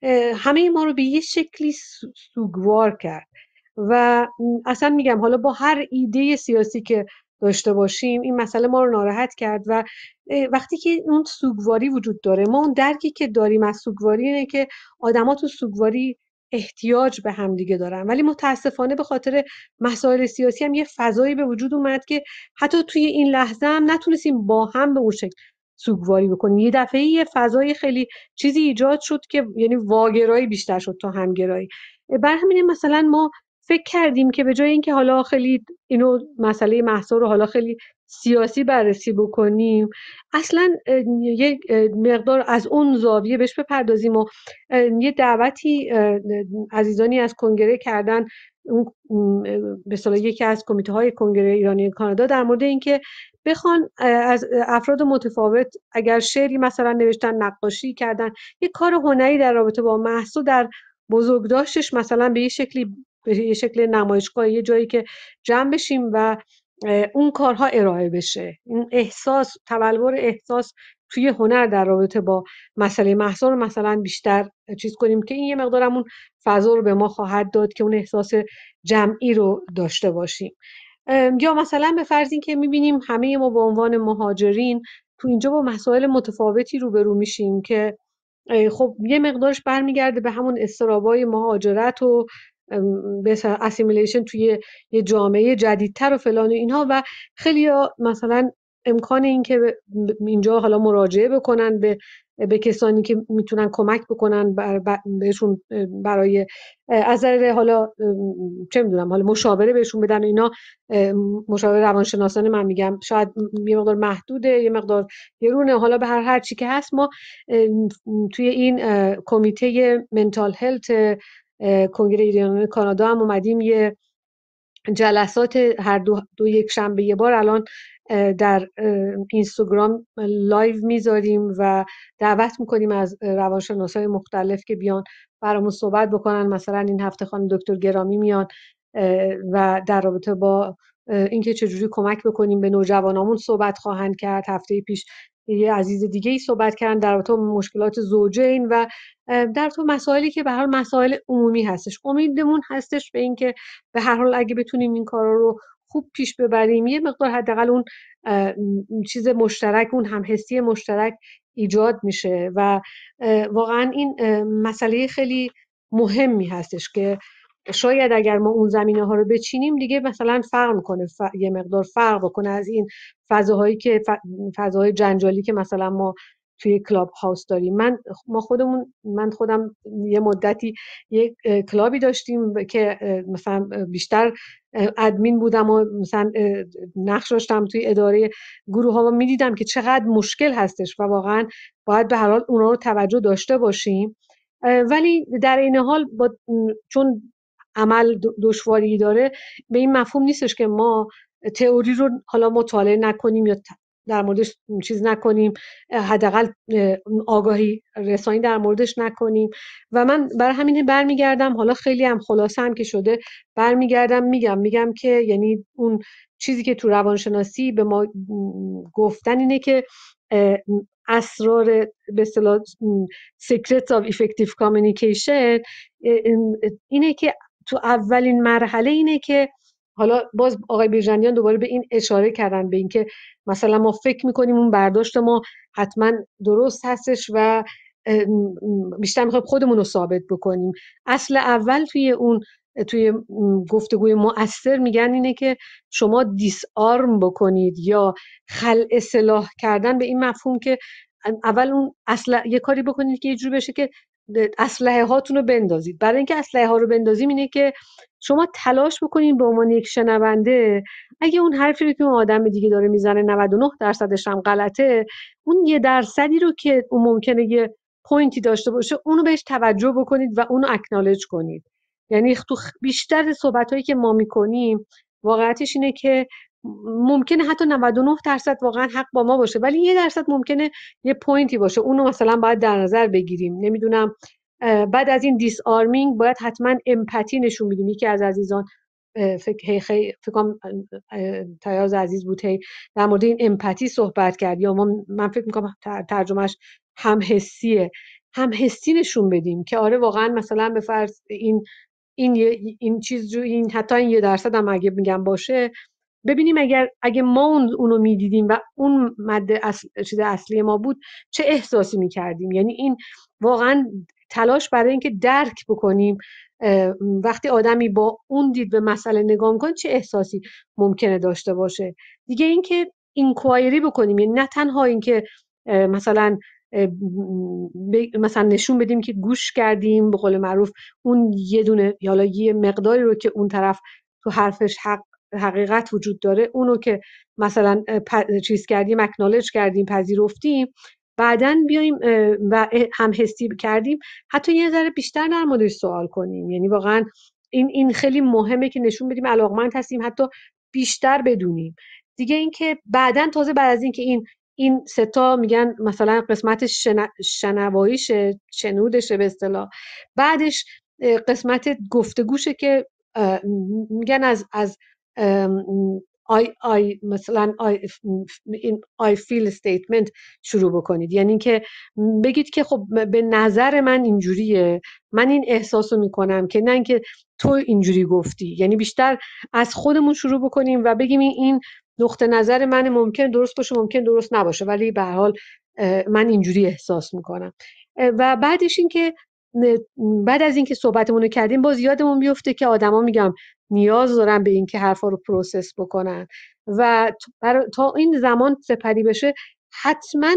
همه ما رو به یه شکلی سوگوار کرد و اصلا میگم حالا با هر ایده سیاسی که داشته باشیم این مسئله ما رو ناراحت کرد و وقتی که اون سوگواری وجود داره، ما اون درکی که داریم از سوگواری اینه که آدما تو سوگواری احتیاج به هم دیگه دارن، ولی متاسفانه به خاطر مسائل سیاسی هم یه فضایی به وجود اومد که حتی توی این لحظه هم نتونستیم با هم به اون شکل سوگواری بکنیم. یه دفعه یه فضای خیلی چیزی ایجاد شد که یعنی واگرایی بیشتر شد تا همگرایی. بر همین مثلا ما فکر کردیم که به جای اینکه حالا خیلی اینو مسئله مهسا رو حالا خیلی سیاسی بررسی بکنیم، اصلا یک مقدار از اون زاویه بهش بپردازیم و یه دعوتی عزیزانی از کنگره کردن، اون به اصطلاح یکی از کمیته های کنگره ایرانی کانادا در مورد اینکه بخوان از افراد متفاوت اگر شعری مثلا نوشتن، نقاشی کردن، یه کار هنری در رابطه با مهسا در بزرگداشتش مثلا به یه شکلی به یه شکل نمایشگاه یه جایی که جمع بشیم و اون کارها ارائه بشه، این احساس تبلور احساس توی هنر در رابطه با مسئله مهسا رو مثلا بیشتر چیز کنیم که این یه مقدارمون فضا رو به ما خواهد داد که اون احساس جمعی رو داشته باشیم. یا مثلا به فرض این که میبینیم همه ما به عنوان مهاجرین تو اینجا با مسائل متفاوتی روبرو میشیم که خب یه مقدارش برمیگرده به همون اضطرابای مهاجرت و به اسیمیلیشن توی یه جامعه جدیدتر و فلان و اینها، و خیلی مثلا امکان این که اینجا حالا مراجعه بکنن به به کسانی که میتونن کمک بکنن بر بهشون برای از نظر حالا چه میدونم حالا مشاوره بهشون بدن اینا. مشاوره روانشناسانه من میگم شاید یه مقدار محدوده، یه مقدار گرونه، حالا به هر هر چی که هست ما توی این کمیته منتال هلت کنگره ایرانیان کانادا هم اومدیم یه جلسات هر دو, دو یک شنبه یه بار الان در اینستاگرام لایو میذاریم و دعوت میکنیم از روانشناسای مختلف که بیان برامون صحبت بکنن. مثلا این هفته خانم دکتر گرامی میان و در رابطه با اینکه چجوری کمک بکنیم به نوجوانامون صحبت خواهند کرد. هفته پیش یه عزیز دیگه ای صحبت کردن در رابطه با مشکلات زوجین و در تو مسائلی که به هر حال مسائل عمومی هستش. امیدمون هستش به این که به هر حال اگه بتونیم این کارا رو خوب پیش ببریم یه مقدار حداقل اون چیز مشترک، اون همحسی مشترک ایجاد میشه و واقعا این مسئله خیلی مهمی هستش که شاید اگر ما اون زمینه ها رو بچینیم دیگه مثلا فرق میکنه، ف... یه مقدار فرق بکنه از این فضاهایی که ف... فضاهای جنجالی که مثلا ما توی کلاب هاوس داریم. من ما خودمون من خودم یه مدتی یک کلابی داشتیم که مثلا بیشتر ادمین بودم و مثلا نقش داشتم توی اداره گروه ها و میدیدم که چقدر مشکل هستش و واقعا باید به هر حال اونها رو توجه داشته باشیم. ولی در این حال با چون عمل دشواری داره به این مفهوم نیستش که ما تئوری رو حالا مطالعه نکنیم یا در موردش چیز نکنیم، حداقل آگاهی رسانی در موردش نکنیم. و من برای همین برمیگردم، حالا خیلی هم خلاصه هم که شده برمیگردم میگم میگم که یعنی اون چیزی که تو روانشناسی به ما گفتن اینه که اسرار به اصطلاح secrets of effective communication اینه که تو اولین مرحله اینه که حالا باز آقای بیژنیان دوباره به این اشاره کردن به این که مثلا ما فکر میکنیم اون برداشت ما حتما درست هستش و بیشتر میخوایم خودمون رو ثابت بکنیم. اصل اول توی اون توی گفتگوی مؤثر میگن اینه که شما دیس آرم بکنید یا خلع سلاح کردن، به این مفهوم که اول اون اصل یه کاری بکنید که یه جوری بشه که اسلحه هاتون رو بندازید. برای اینکه اسلحه ها رو بندازیم اینه که شما تلاش بکنید به عنوان یک شنونده، اگه اون حرفی رو که اون آدم دیگه داره میزنه نود و نه درصدش هم غلطه، اون یه درصدی رو که اون ممکنه یه پوینتی داشته باشه اونو بهش توجه بکنید و اونو اکنالج کنید. یعنی تو بیشتر صحبتایی که ما میکنیم واقعیتش اینه که ممکنه حتی نود و نه درصد واقعا حق با ما باشه، ولی یه درصد ممکنه یه پوینتی باشه، اونو مثلا باید در نظر بگیریم. نمیدونم بعد از این دیس آرمینگ باید حتما امپاتی نشون بدیم. یکی از عزیزان فکر خیلی فکر کنم تایاز عزیز بود هی در مورد این امپاتی صحبت کرد، یا ما من فکر میکنم ترجمهش هم حسیه، هم حسی نشون بدیم که آره واقعا مثلا به فرض این این این چیز رو این حتی این یه درصد هم اگه میگم باشه، ببینیم اگر اگه ما اون اونو میدیدیم و اون ماده اصل چیز اصلی ما بود چه احساسی میکردیم. یعنی این واقعا تلاش برای اینکه درک بکنیم وقتی آدمی با اون دید به مسئله نگاه میکنه چه احساسی ممکنه داشته باشه. دیگه اینکه اینکوایری بکنیم، یعنی نه تنها اینکه مثلا مثلا نشون بدیم که گوش کردیم، به قول معروف اون یه دونه یا یه مقداری رو که اون طرف تو حرفش حق حقیقت وجود داره اونو که مثلا چیز کردیم، اکنالج کردیم، پذیرفتیم، بعداً بیایم و هم حسی کردیم حتی یه ذره بیشتر در موردش سوال کنیم. یعنی واقعا این این خیلی مهمه که نشون بدیم علاقمند هستیم، حتی بیشتر بدونیم. دیگه اینکه بعداً تازه بعد از اینکه این این ستا میگن مثلا قسمت شن... شنواییشه، شنودشه به اصطلاح، بعدش قسمت گفتگوشه که میگن از از آی آی مثلا آی این آی فیل استیتمنت شروع بکنید. یعنی که بگید که خب به نظر من اینجوریه، من این احساسو میکنم، که نه اینکه تو اینجوری گفتی. یعنی بیشتر از خودمون شروع بکنیم و بگیم این نقطه نظر من ممکن درست باشه ممکن درست نباشه، ولی به هر حال من اینجوری احساس میکنم. و بعدش این که بعد از اینکه صحبتمون رو کردیم باز یادمون بیفته که آدما میگم نیاز دارن به این که حرفا رو پروسس بکنن و تا این زمان سپری بشه حتما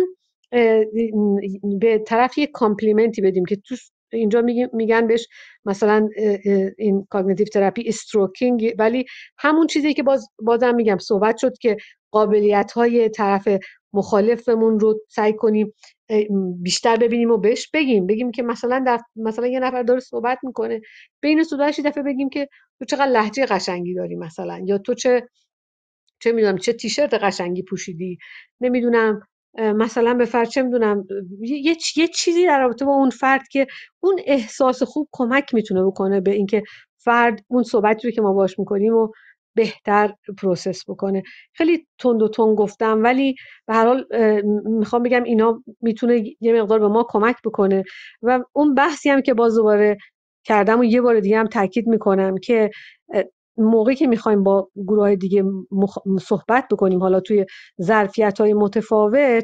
به طرف یک کامپلیمنتی بدیم که تو اینجا میگن بهش مثلا این کاگنیتیو تراپی استروکینگ، ولی همون چیزی که باز بازم میگم صحبت شد که قابلیت‌های طرف مخالفمون رو سعی کنیم بیشتر ببینیم و بهش بگیم بگیم که مثلا در مثلا یه نفر داره صحبت میکنه، بین صحبتش یه دفعه بگیم که تو چقدر لهجه قشنگی داری مثلا، یا تو چه چه میدونم چه تیشرت قشنگی پوشیدی، نمیدونم مثلا به فرض چه میدونم یه یه چیزی در رابطه با اون فرد که اون احساس خوب کمک میتونه بکنه به اینکه فرد اون صحبتی رو که ما باش میکنیم و بهتر پروسس بکنه. خیلی تند و تند گفتم ولی به هر حال میخوام بگم اینا میتونه یه مقدار به ما کمک بکنه. و اون بحثی هم که باز دوباره کردم و یه بار دیگه هم تاکید میکنم که موقعی که میخوایم با گروهای دیگه مخ... صحبت بکنیم حالا توی ظرفیت‌های متفاوت،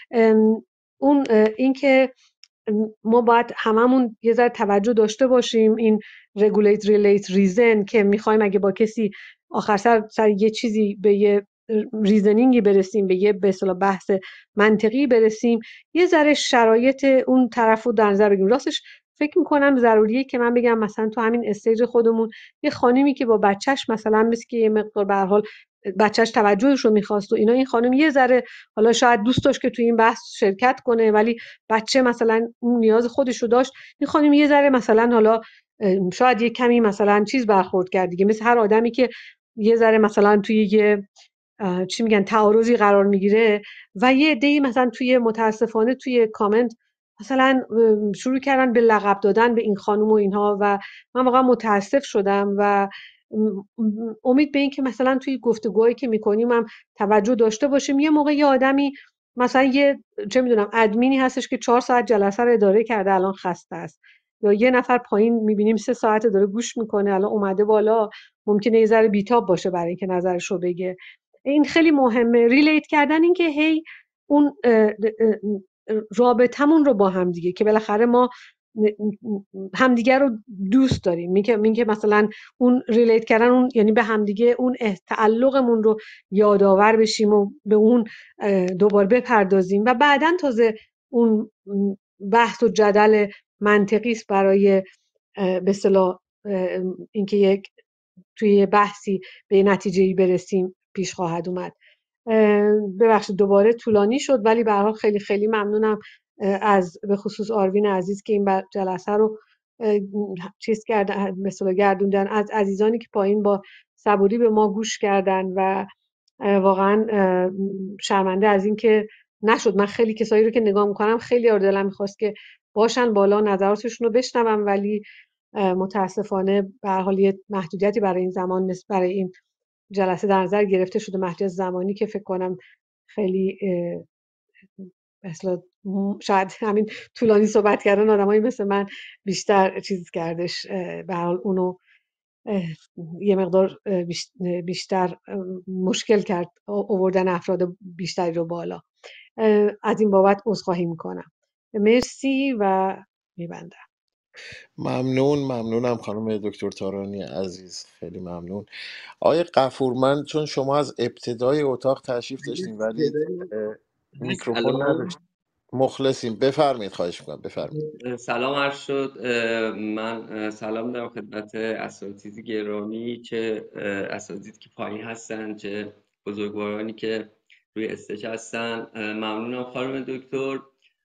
اون این که ما باید هممون یه ذره توجه داشته باشیم این regulate relate reason که میخوایم اگه با کسی آخر سر, سر یه چیزی به یه ریزنینگی برسیم، به یه به اصطلاح بحث منطقی برسیم، یه ذره شرایط اون طرف رو در نظر بگیریم. راستش فکر میکنم ضروریه که من بگم مثلا تو همین استیج خودمون یه خانمی که با بچهش مثلا مثل که یه مقدار به هر حال بچهش توجهش رو میخواست و اینا، این خانم یه ذره حالا شاید دوست داشت که تو این بحث شرکت کنه ولی بچه مثلا اون نیاز خودش رو داشت، این خانم یه ذره مثلا حالا شاید یه کمی مثلا چیز برخورد کرد دیگه، مثل هر آدمی که یه ذره مثلا توی یه چی میگن تعارضی قرار میگیره و یه عده‌ای مثلا توی متاسفانه توی کامنت مثلا شروع کردن به لقب دادن به این خانم و اینها و من واقعا متاسف شدم و امید به این که مثلا توی گفتگوهایی که میکنیم هم توجه داشته باشیم. یه موقع یه آدمی مثلا یه چه میدونم ادمینی هستش که چهار ساعت جلسه رو اداره کرده الان خسته است، یا یه نفر پایین میبینیم سه ساعت داره گوش میکنه الان اومده بالا ممکنه یه ذره بیتاب باشه برای اینکه نظرش رو بگه. این خیلی مهمه ریلیت کردن، این که هی اون رابطمون رو با هم دیگه که بالاخره ما همدیگه رو دوست داریم. میگه میگه مثلا اون ریلیت کردن اون یعنی به همدیگه اون تعلقمون رو یادآور بشیم و به اون دوباره بپردازیم و بعداً تازه اون بحث و جدل منطقی است برای به اصطلاح اینکه یک توی بحثی به نتیجه‌ای برسیم پیش خواهد اومد. ببخشید دوباره طولانی شد، ولی به هر حال خیلی خیلی ممنونم از به خصوص آروین عزیز که این جلسه رو چیز کردن، مثلا گردوندن، از عزیزانی که پایین با صبوری به ما گوش کردن و واقعا شرمنده از این که نشد. من خیلی کسایی رو که نگاه میکنم خیلی آرد دلم میخواست که باشن بالا نظراتشون رو بشنوم، ولی متاسفانه به هر حال یه محدودیتی برای این زمان مثل برای این جلسه در نظر گرفته شده، محدودیت زمانی که فکر کنم خیلی مثلا شاید همین طولانی صحبت کردن آدمایی مثل من بیشتر چیز کردش، به هر حال اونو یه مقدار بیشتر مشکل کرد آوردن افراد بیشتری رو بالا. از این بابت عذرخواهی میکنم. مرسی و میبندم. ممنون ممنونم خانم دکتر تارانی عزیز، خیلی ممنون. آقای غفور، من چون شما از ابتدای اتاق تشریف داشتین ولی میکروفون نداشت. مخلصیم، بفرمایید. خواهش میکنم بفرمایید. سلام عرض شد. من سلام دارم خدمت اساتید گرامی، چه اساتید که پایین هستن چه بزرگوارانی که روی استیج هستن. ممنونم خانم دکتر.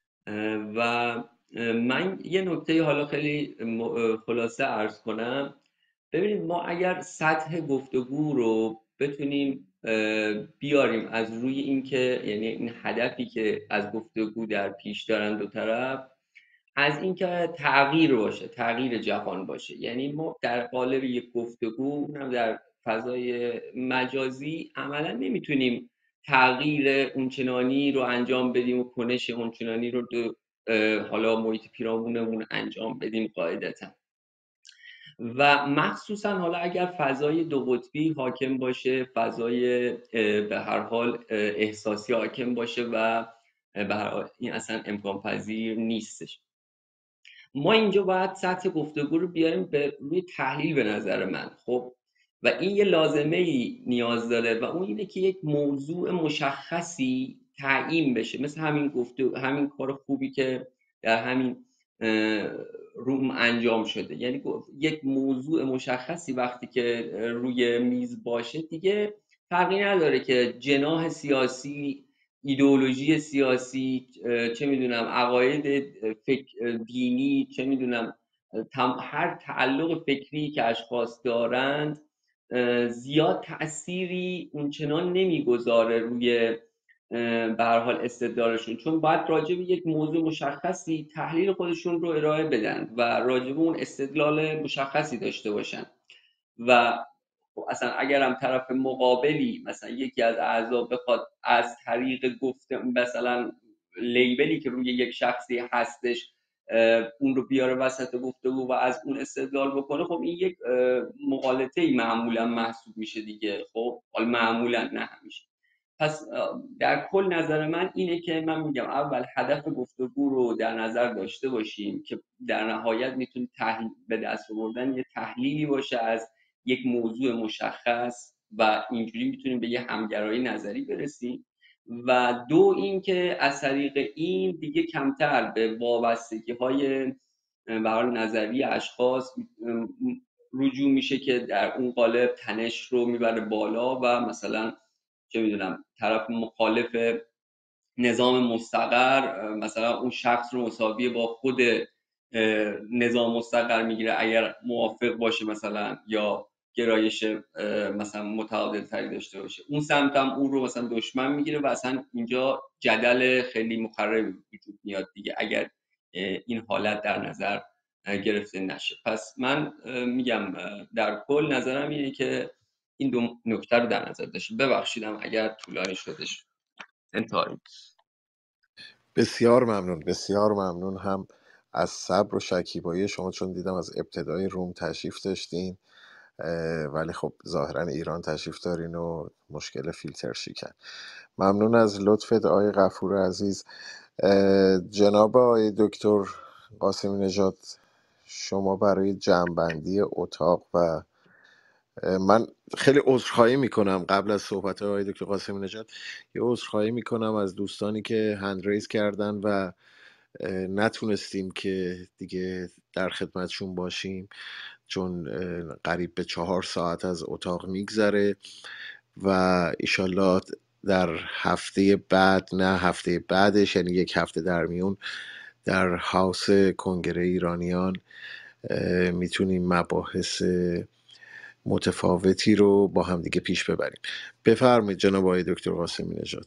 و من یه نکته حالا خیلی خلاصه عرض کنم. ببینید ما اگر سطح گفتگو رو بتونیم بیاریم از روی اینکه یعنی این هدفی که از گفتگو در پیش دارن دو طرف، از اینکه تغییر باشه، تغییر جهان باشه، یعنی ما در قالب یک گفتگو اونم در فضای مجازی عملا نمیتونیم تغییر اونچنانی رو انجام بدیم و کنش اونچنانی رو دو حالا محیط پیرامونمون انجام بدیم قاعدتا. و مخصوصا حالا اگر فضای دو قطبی حاکم باشه، فضای به هر حال احساسی حاکم باشه و به هر حال این اصلا امکان پذیر نیستش. ما اینجا باید سطح گفتگو رو بیاریم به روی تحلیل به نظر من. خب و این یه لازمه ای نیاز داره و اون اینه که یک موضوع مشخصی تعیین بشه، مثل همین گفتگو، همین کار خوبی که در همین روم انجام شده. یعنی یک موضوع مشخصی وقتی که روی میز باشه دیگه فرقی نداره که جناح سیاسی، ایدئولوژی سیاسی، چه میدونم عقاید فکر دینی، چه میدونم هر تعلق فکری که اشخاص دارند زیاد تأثیری اونچنان نمیگذاره روی به هر حال استدلالشون، چون باید راجع به یک موضوع مشخصی تحلیل خودشون رو ارائه بدن و راجع به اون استدلال مشخصی داشته باشن. و اصلا اگرم طرف مقابلی مثلا یکی از اعضا بخواد از طریق گفته مثلا لیبلی که روی یک شخصی هستش اون رو بیاره وسط گفتگو و از اون استدلال بکنه، خب این یک مغالطه‌ای معمولا محسوب میشه دیگه. خب حالا معمولا نه همیشه. پس در کل نظر من اینه که من میگم اول هدف گفتگو رو در نظر داشته باشیم که در نهایت میتونه تحلیل به دست آوردن یه تحلیلی باشه از یک موضوع مشخص و اینجوری میتونیم به یه همگرایی نظری برسیم. و دو این که از طریق این دیگه کمتر به وابستگی‌های به حال نظری اشخاص رجوع میشه که در اون قالب تنش رو میبره بالا و مثلا چه میدونم طرف مخالف نظام مستقر مثلا اون شخص رو مساوی با خود نظام مستقر میگیره اگر موافق باشه مثلا یا گرایش مثلا متعادل تری داشته باشه، اون سمت هم اون رو مثلا دشمن میگیره و اصلا اینجا جدل خیلی مخربی وجود میاد دیگه اگر این حالت در نظر گرفته نشه. پس من میگم در کل نظرم اینه که این دو نکته رو در نظر داشتیم. ببخشیدم اگر طولانی شدش. انتهای. بسیار ممنون، بسیار ممنون هم از صبر و شکیبایی شما، چون دیدم از ابتدای روم تشریف داشتین ولی خب ظاهرا ایران تشریف دارین و مشکل فیلتر شکن. ممنون از لطفت آقای غفور عزیز. اه، جناب آقای دکتر قاسمی نژاد، شما برای جمعبندی اتاق و اه، من خیلی عذرخواهی میکنم قبل از صحبت آقای دکتر قاسمی نژاد، یه عذرخواهی میکنم از دوستانی که هند ریز کردن و اه، نتونستیم که دیگه در خدمتشون باشیم، چون اه، قریب به چهار ساعت از اتاق میگذره و ایشالله در هفته بعد، نه هفته بعدش، یعنی یک هفته در میون، در هاوس کنگره ایرانیان اه، میتونیم مباحث متفاوتی رو با هم دیگه پیش ببریم. بفرمایید جناب آقای دکتر قاسمی نژاد.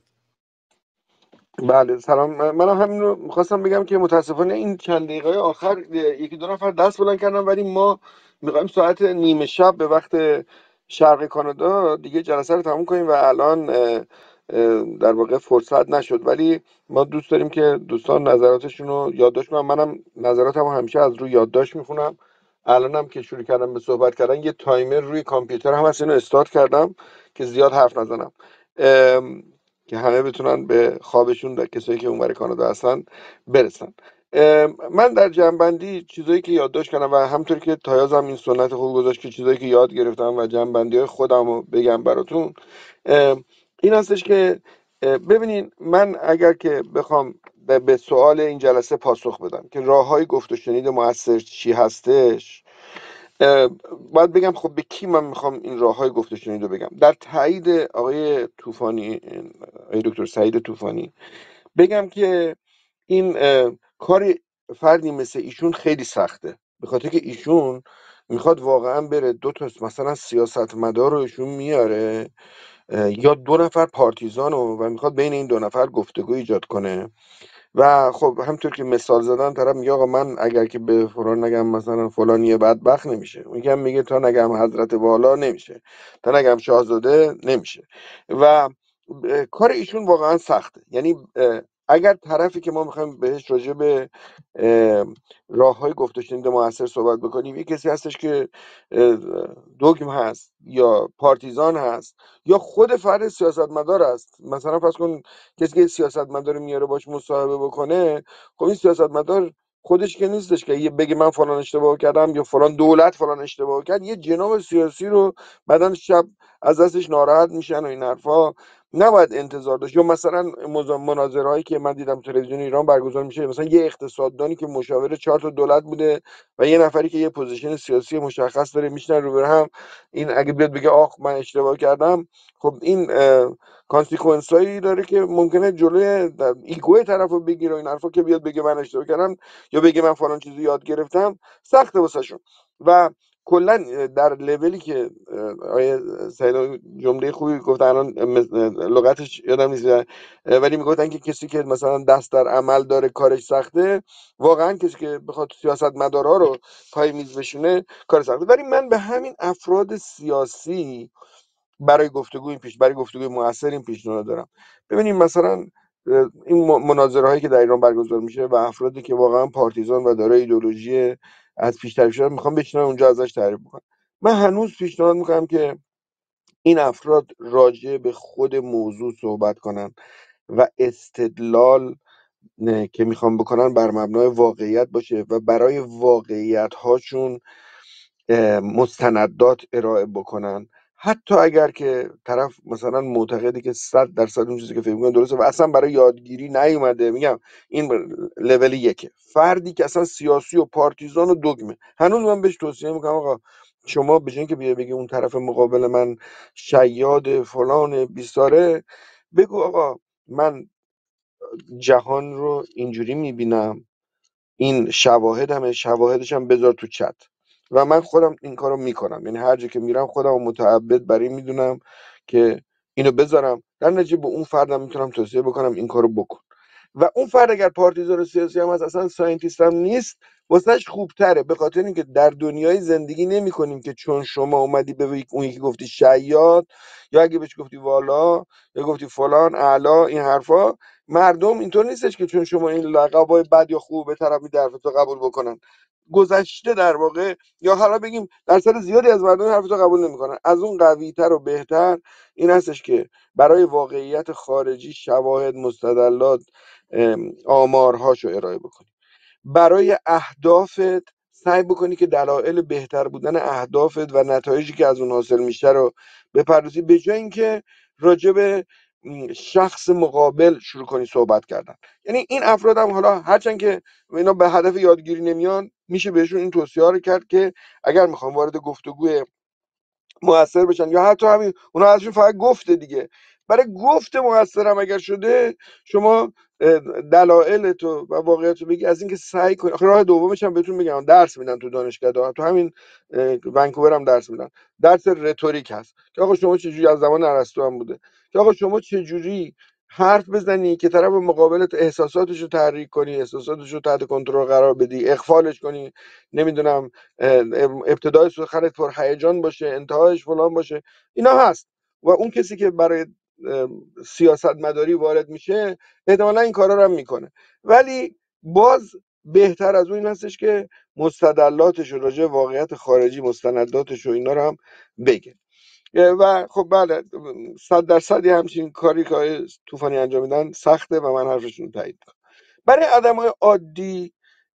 بله سلام. من- منم همین رو میخواستم بگم که متاسفانه این چند دقیقه آخر یکی دو نفر دست بلند کردن، ولی ما میخوایم ساعت نیمه شب به وقت شرق کانادا دیگه جلسه رو تموم کنیم و الان اه، اه، در واقع فرصت نشد، ولی ما دوست داریم که دوستان نظراتشون رو یادداشت کنم. منم نظراتم رو همیشه از روی یادداشت میخونم. الانم که شروع کردم به صحبت کردن یه تایمر روی کامپیوتر هم هست، اینو استارت کردم که زیاد حرف نزنم، ام، که همه بتونن به خوابشون، در کسایی که اونور کانادا هستن، برسن. ام، من در جنبندی چیزایی که یادداشت کردم و همطور که تایازم این سنت خوب گذاشت که چیزایی که یاد گرفتم و جنبندی های خودم رو بگم براتون، ام، این هستش که اه، ببینین، من اگر که بخوام به به سوال این جلسه پاسخ بدم که راه های گفت و شنید مؤثر چی هستش، اه، باید بگم خب به کی من میخوام این راه های گفت و شنید رو بگم. در تایید آقای طوفانی، آقای دکتر سعید طوفانی، بگم که این اه، کار فردی مثل ایشون خیلی سخته، به خاطر که ایشون میخواد واقعا بره دو تا مثلا سیاستمدار رو ایشون میاره، اه، یا دو نفر پارتیزان رو، و میخواد بین این دو نفر گفتگو ایجاد کنه. و خب همطور که مثال زدن، طرف میگه آقا من اگر که به فلان نگم مثلا فلانی بدبخت نمیشه، میگم میگه تا نگم حضرت والا نمیشه، تا نگم شاهزاده نمیشه. و اه، کار ایشون واقعا سخته. یعنی اه، اگر طرفی که ما میخوایم بهش راجع به راه های گفت و شنید موثر صحبت بکنیم، یه کسی هستش که اه، دوگم هست یا پارتیزان هست یا خود فرد سیاستمدار است. مثلا فرض کن کسی که سیاستمدار میاره باش مصاحبه بکنه، خب این سیاستمدار خودش که نیستش که یه بگه من فلان اشتباه کردم یا فلان دولت فلان اشتباه کرد، یه جناب سیاسی رو بعدن شب از دستش ناراحت میشن و این حرفا. نباید انتظار داشت. یا مثلا مناظره هایی که من دیدم تلویزیون ایران برگزار میشه، مثلا یه اقتصاددانی که مشاور چهار تا دولت بوده و یه نفری که یه پوزیشن سیاسی مشخص داره میشنن رو به هم، این اگه بیاد بگه آخ من اشتباه کردم، خب این کانسیکوئنس هایی داره که ممکنه جلوی ایگوی طرف رو بگیره. این حرفا که بیاد بگه من اشتباه کردم یا بگه من فلان چیزی یاد گرفتم، سخته واسهشون. و کلا در لولی که آیه سعید جمله خوبی گفت، الان لغتش یادم نیست، ولی میگفتن که کسی که مثلا دست در عمل داره کارش سخته. واقعا کسی که بخواد سیاست مدارا رو پای میز بشونه کار سخته. ولی من به همین افراد سیاسی برای گفتگو این پیش برای گفتگوی موثر این پیشنهاد دارم. ببینیم مثلا این مناظره هایی که در ایران برگزار میشه و افرادی که واقعا پارتیزان و دارای ایدئولوژی از پیش تعریف شده میخوام بشینن اونجا ازش تعریف بکنم، من هنوز پیشنهاد میکنم که این افراد راجع به خود موضوع صحبت کنن و استدلال که میخوام بکنن بر مبنای واقعیت باشه و برای واقعیت هاشون مستندات ارائه بکنن. حتی اگر که طرف مثلا معتقده که صد درصد اون چیزی که فکر می‌کنه درسته و اصلا برای یادگیری نیومده، میگم این لول یکه. فردی که اصلا سیاسی و پارتیزان و دگمه، هنوز من بهش توصیه میکنم آقا شما به جای اینکه بیا بگی اون طرف مقابل من شیاد فلان بیساره، بگو آقا من جهان رو اینجوری میبینم، این شواهد همه شواهدش هم بذار تو چت و من خودم این کارو میکنم. یعنی هر جا که میرم خودم متعبد برای میدونم که اینو بذارم، در نتیجه به اون فردم میتونم توصیه بکنم این کارو بکن. و اون فرد اگر پارتیزان سیاسی هم هست، اصلا ساینتیست هم نیست، واسهش خوبتره، به خاطر اینکه در دنیای زندگی نمی کنیم که چون شما اومدی به اون یکی گفتی شیاد یا اگه بهش گفتی والا یا گفتی فلان اعلا، این حرفا، مردم اینطور نیستش که چون شما این لقبای بد یا خوب به طرف میده حرفتو قبول بکنن. گذشته در واقع، یا حالا بگیم درصد زیادی از مردم حرفتو قبول نمیکنن. از اون قوی‌تر و بهتر این هستش که برای واقعیت خارجی شواهد، مستدلات، آمارهاشو ارائه بکنی. برای اهدافت سعی بکنی که دلایل بهتر بودن اهدافت و نتایجی که از اون حاصل میشه رو بپردازی، به جای اینکه راجع به شخص مقابل شروع کنی صحبت کردن. یعنی این افراد هم حالا هرچند که اینا به هدف یادگیری نمیان، میشه بهشون این توصیه ها رو کرد که اگر میخوان وارد گفتگوی موثر بشن، یا حتی همین اونا ازشون فقط گفته دیگه، برای گفت موثر هم اگر شده شما دلایل تو و واقعیت رو بگی، از اینکه سعی کنی. آخه راه دومش هم بهتون میگم، درس میدن تو دانشگاه، تو همین ونکوور هم درس میدن، درس رتوریک هست که آقا شما چجوری، از زمان ارسطو هم بوده که آقا شما چجوری حرف بزنی که طرف مقابلت احساساتش رو تحریک کنی، احساساتش رو تحت کنترل قرار بدی، اخفالش کنی، نمیدونم ابتدای سخنت پر هیجان باشه، انتهایش فلان باشه. اینا هست و اون کسی که برای سیاست مداری وارد میشه احتمالا این کارا رو هم میکنه، ولی باز بهتر از اون این هستش که مستدلاتش و راجع واقعیت خارجی مستنداتش و اینا رو هم بگه. و خب بله، صد درصد همچین کاری که طوفانی انجام میدن سخته و من حرفشون رو تایید میکنم. برای آدمای عادی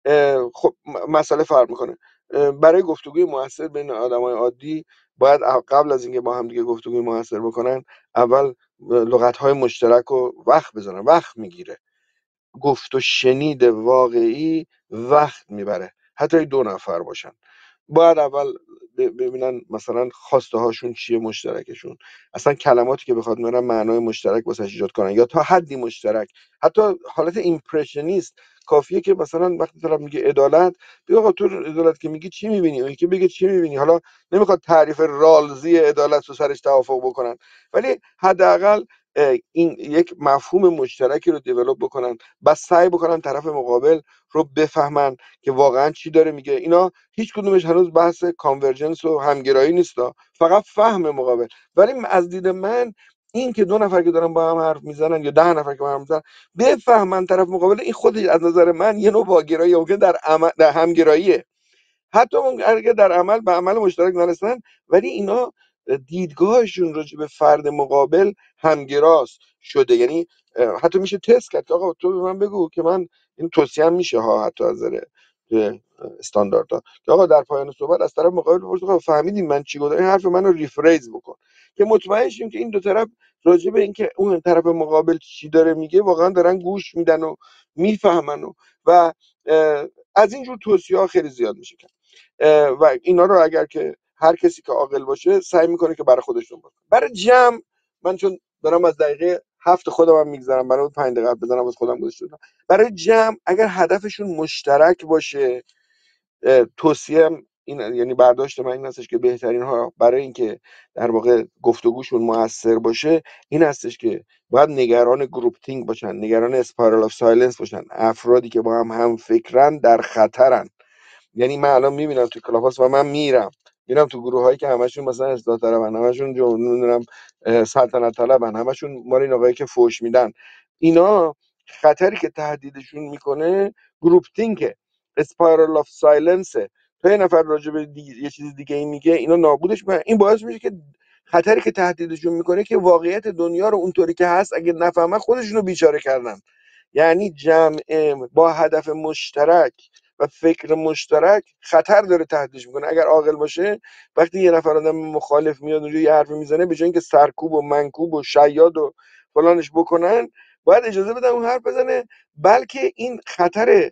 خب مسئله فرق میکنه. برای گفتگوی موثر بین آدمای عادی باید قبل از اینکه با هم دیگه گفتگوی موثر بکنن اول لغت‌های مشترک و وقت بزنن. وقت میگیره، گفت و شنید واقعی وقت میبره، حتی دو نفر باشن باید اول ببینن مثلا خواسته هاشون چیه، مشترکشون، اصلا کلماتی که بخواد میارن معنای مشترک واسه ایجاد کنن یا تا حدی مشترک. حتی حالت ایمپرشنیست کافیه که مثلا وقتی طرف میگه عدالت، بگه آقا تو عدالت که میگی چی میبینی، اون که بگه چی میبینی. حالا نمیخواد تعریف رالزی عدالت رو سرش توافق بکنن، ولی حداقل این یک مفهوم مشترکی رو دیولپ بکنن، بس سعی بکنن طرف مقابل رو بفهمن که واقعا چی داره میگه. اینا هیچ کدومش هنوز بحث کانورجنس و همگرایی نیست، فقط فهم مقابل. ولی از دید من این که دو نفر که دارن با هم حرف میزنن یا ده نفر که با هم میزنن بفهمن طرف مقابل، این خودش از نظر من یه نوع واگرایی ممکن در عمل در همگراییه، حتی اگر در عمل به عمل مشترک نرسن، ولی اینا دیدگاهشون راجع به فرد مقابل همگراست شده. یعنی حتی میشه تست کرد که آقا تو به من بگو که من، این توصیه هم میشه ها حتی از نظر استانداردها، که آقا در پایان صحبت از طرف مقابل بپرس آقا فهمیدین من چی گفتم، این حرف منو ریفریز بکن، که مطمئن شیم که این دو طرف راجع به اینکه اون طرف مقابل چی داره میگه واقعا دارن گوش میدن و میفهمن و, و از اینجور توصیه ها خیلی زیاد میشه کرد و اینا رو اگر که هر کسی که عاقل باشه سعی میکنه که برای خودشون باشه. برای جمع من چون دارم از دقیقه هفت خودم هم میگذرم، برای پنج دقیقه بزنم از خودم گذاشته بودم. برای جمع اگر هدفشون مشترک باشه، توصیه این، یعنی برداشت من این هستش که بهترین ها برای اینکه در واقع گفتگوشون موثر باشه این هستش که باید نگران گروپ تینک باشن، نگران اسپایرال آف سایلنس باشن. افرادی که با هم هم فکرن در خطرن. یعنی من الان میبینم تو کلاپاس و من میرم میرم تو گروه هایی که همشون مثلا اصلاح طلبن، همشون جو نمیدونم سلطنت طلبن، همشون مال این آقایی که فوش میدن. اینا خطری که تهدیدشون میکنه گروپ تینکه، اسپایرال آف سایلنسه. تا یه نفر راجع به یه چیز دیگه ای میگه اینا نابودش میکنن. این باعث میشه که خطری که تهدیدشون میکنه که واقعیت دنیا رو اونطوری که هست اگه نفهمن خودشونو بیچاره کردن. یعنی جمع با هدف مشترک و فکر مشترک خطر داره تهدیدش میکنه. اگر عاقل باشه وقتی یه نفر آدم مخالف میاد اونجا یه حرفی میزنه، به جای اینکه سرکوب و منکوب و شیاد و فلانش بکنن، باید اجازه بدن اون حرف بزنه، بلکه این خطر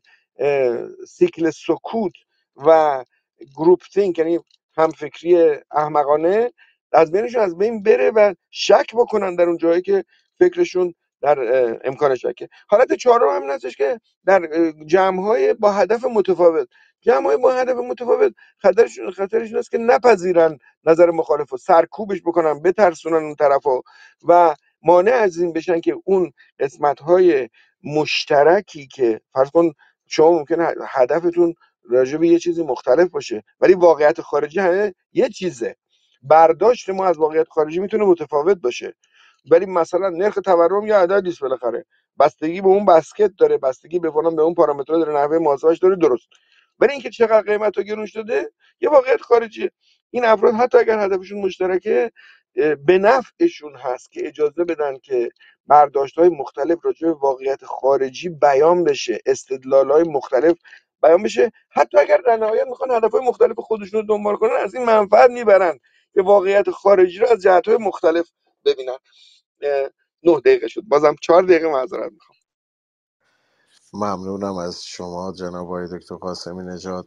سیکل سکوت و گروپ تینک، یعنی همفکری احمقانه، از بینشون از بین بره و شک بکنن در اون جایی که فکرشون در امکان شکه. حالت چهارم هم هستش که در جمع‌های با هدف متفاوت، جمع‌های با هدف متفاوت خطرشون خطرشون است که نپذیرن نظر مخالف و سرکوبش بکنن، بترسونن اون طرفو و مانع از این بشن که اون قسمت‌های مشترکی که فرض کن شما ممکنه هدفتون راجع به یه چیزی مختلف باشه ولی واقعیت خارجی همه یه چیزه، برداشت ما از واقعیت خارجی میتونه متفاوت باشه، ولی مثلا نرخ تورم یا عددی است بالاخره، بستگی به اون بسکت داره، بستگی به فلان به اون پارامترها داره، نحوه محاسبهش داره، درست. ولی اینکه چقدر قیمت ها گرون شده یه واقعیت خارجیه. این افراد حتی اگر هدفشون مشترکه به نفعشون هست که اجازه بدن که برداشت‌های مختلف راجع به واقعیت خارجی بیان بشه، استدلال‌های مختلف بیان بشه، حتی اگر در نهایت میخوان هدفهای مختلف خودشون رو دنبال کنن از این منفعت میبرن که واقعیت خارجی رو از جهت‌های مختلف ببینن. نه دقیقه شد، بازم چهار دقیقه معذرت میخوام. ممنونم از شما جناب آقای دکتر قاسمی نژاد.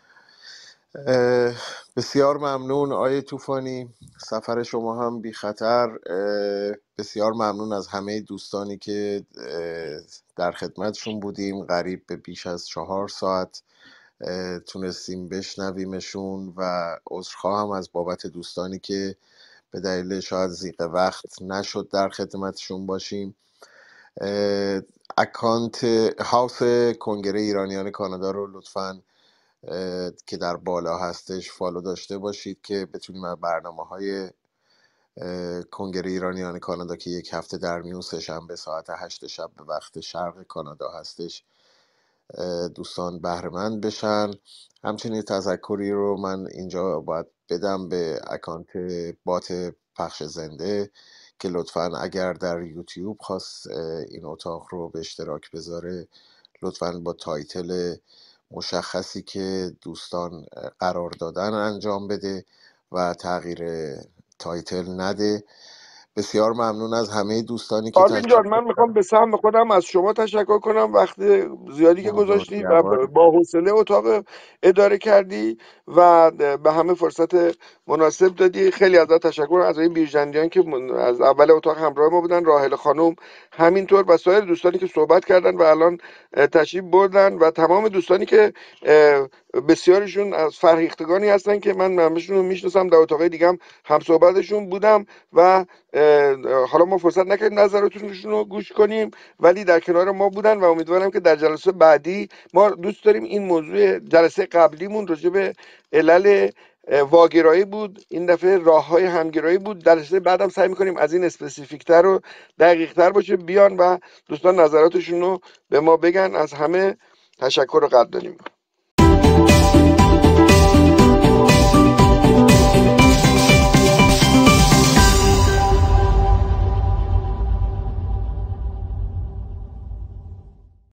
بسیار ممنون آقای طوفانی، سفر شما هم بی خطر. بسیار ممنون از همه دوستانی که در خدمتشون بودیم. قریب به بیش از چهار ساعت تونستیم بشنویمشون و عذرخواهم از بابت دوستانی که به دلیل شاید ضیق وقت نشد در خدمتشون باشیم. اکانت هاوس کنگره ایرانیان کانادا رو لطفاً که در بالا هستش فالو داشته باشید که بتونیم برنامه های کنگره ایرانیان کانادا که یک هفته در میون سه شنبه ساعت هشت شب به وقت شرق کانادا هستش دوستان بهره مند بشن. همچنین تذکری رو من اینجا باید بدم به اکانت بات پخش زنده که لطفاً اگر در یوتیوب خواست این اتاق رو به اشتراک بذاره لطفاً با تایتل مشخصی که دوستان قرار دادن انجام بده و تغییر تایتل نده. بسیار ممنون از همه دوستانی که آرمین جان، تشریف من میخوام به سهم خودم از شما تشکر کنم، وقت زیادی که گذاشتی و بزرگوار با حوصله اتاق اداره کردی و به همه فرصت مناسب دادی. خیلی ازت تشکر. از این بیرجندیان که از اول اتاق همراه ما بودن، راهل خانم همینطور و سایر دوستانی که صحبت کردن و الان تشریف بردن و تمام دوستانی که بسیارشون از فرهیختگانی هستن که من همشون رو میشناسم، در اتاق دیگه هم هم صحبتشون بودم و حالا ما فرصت نکردیم نظراتشون رو گوش کنیم ولی در کنار ما بودن و امیدوارم که در جلسه بعدی ما دوست داریم این موضوع جلسه قبلیمون راجع به علل واگرایی بود، این دفعه راه‌های همگرایی بود. جلسه بعدم سعی می‌کنیم از این اسپسیفیک‌تر و دقیق‌تر باشه، بیان و دوستان نظراتشون رو به ما بگن. از همه تشکر و قدردانی.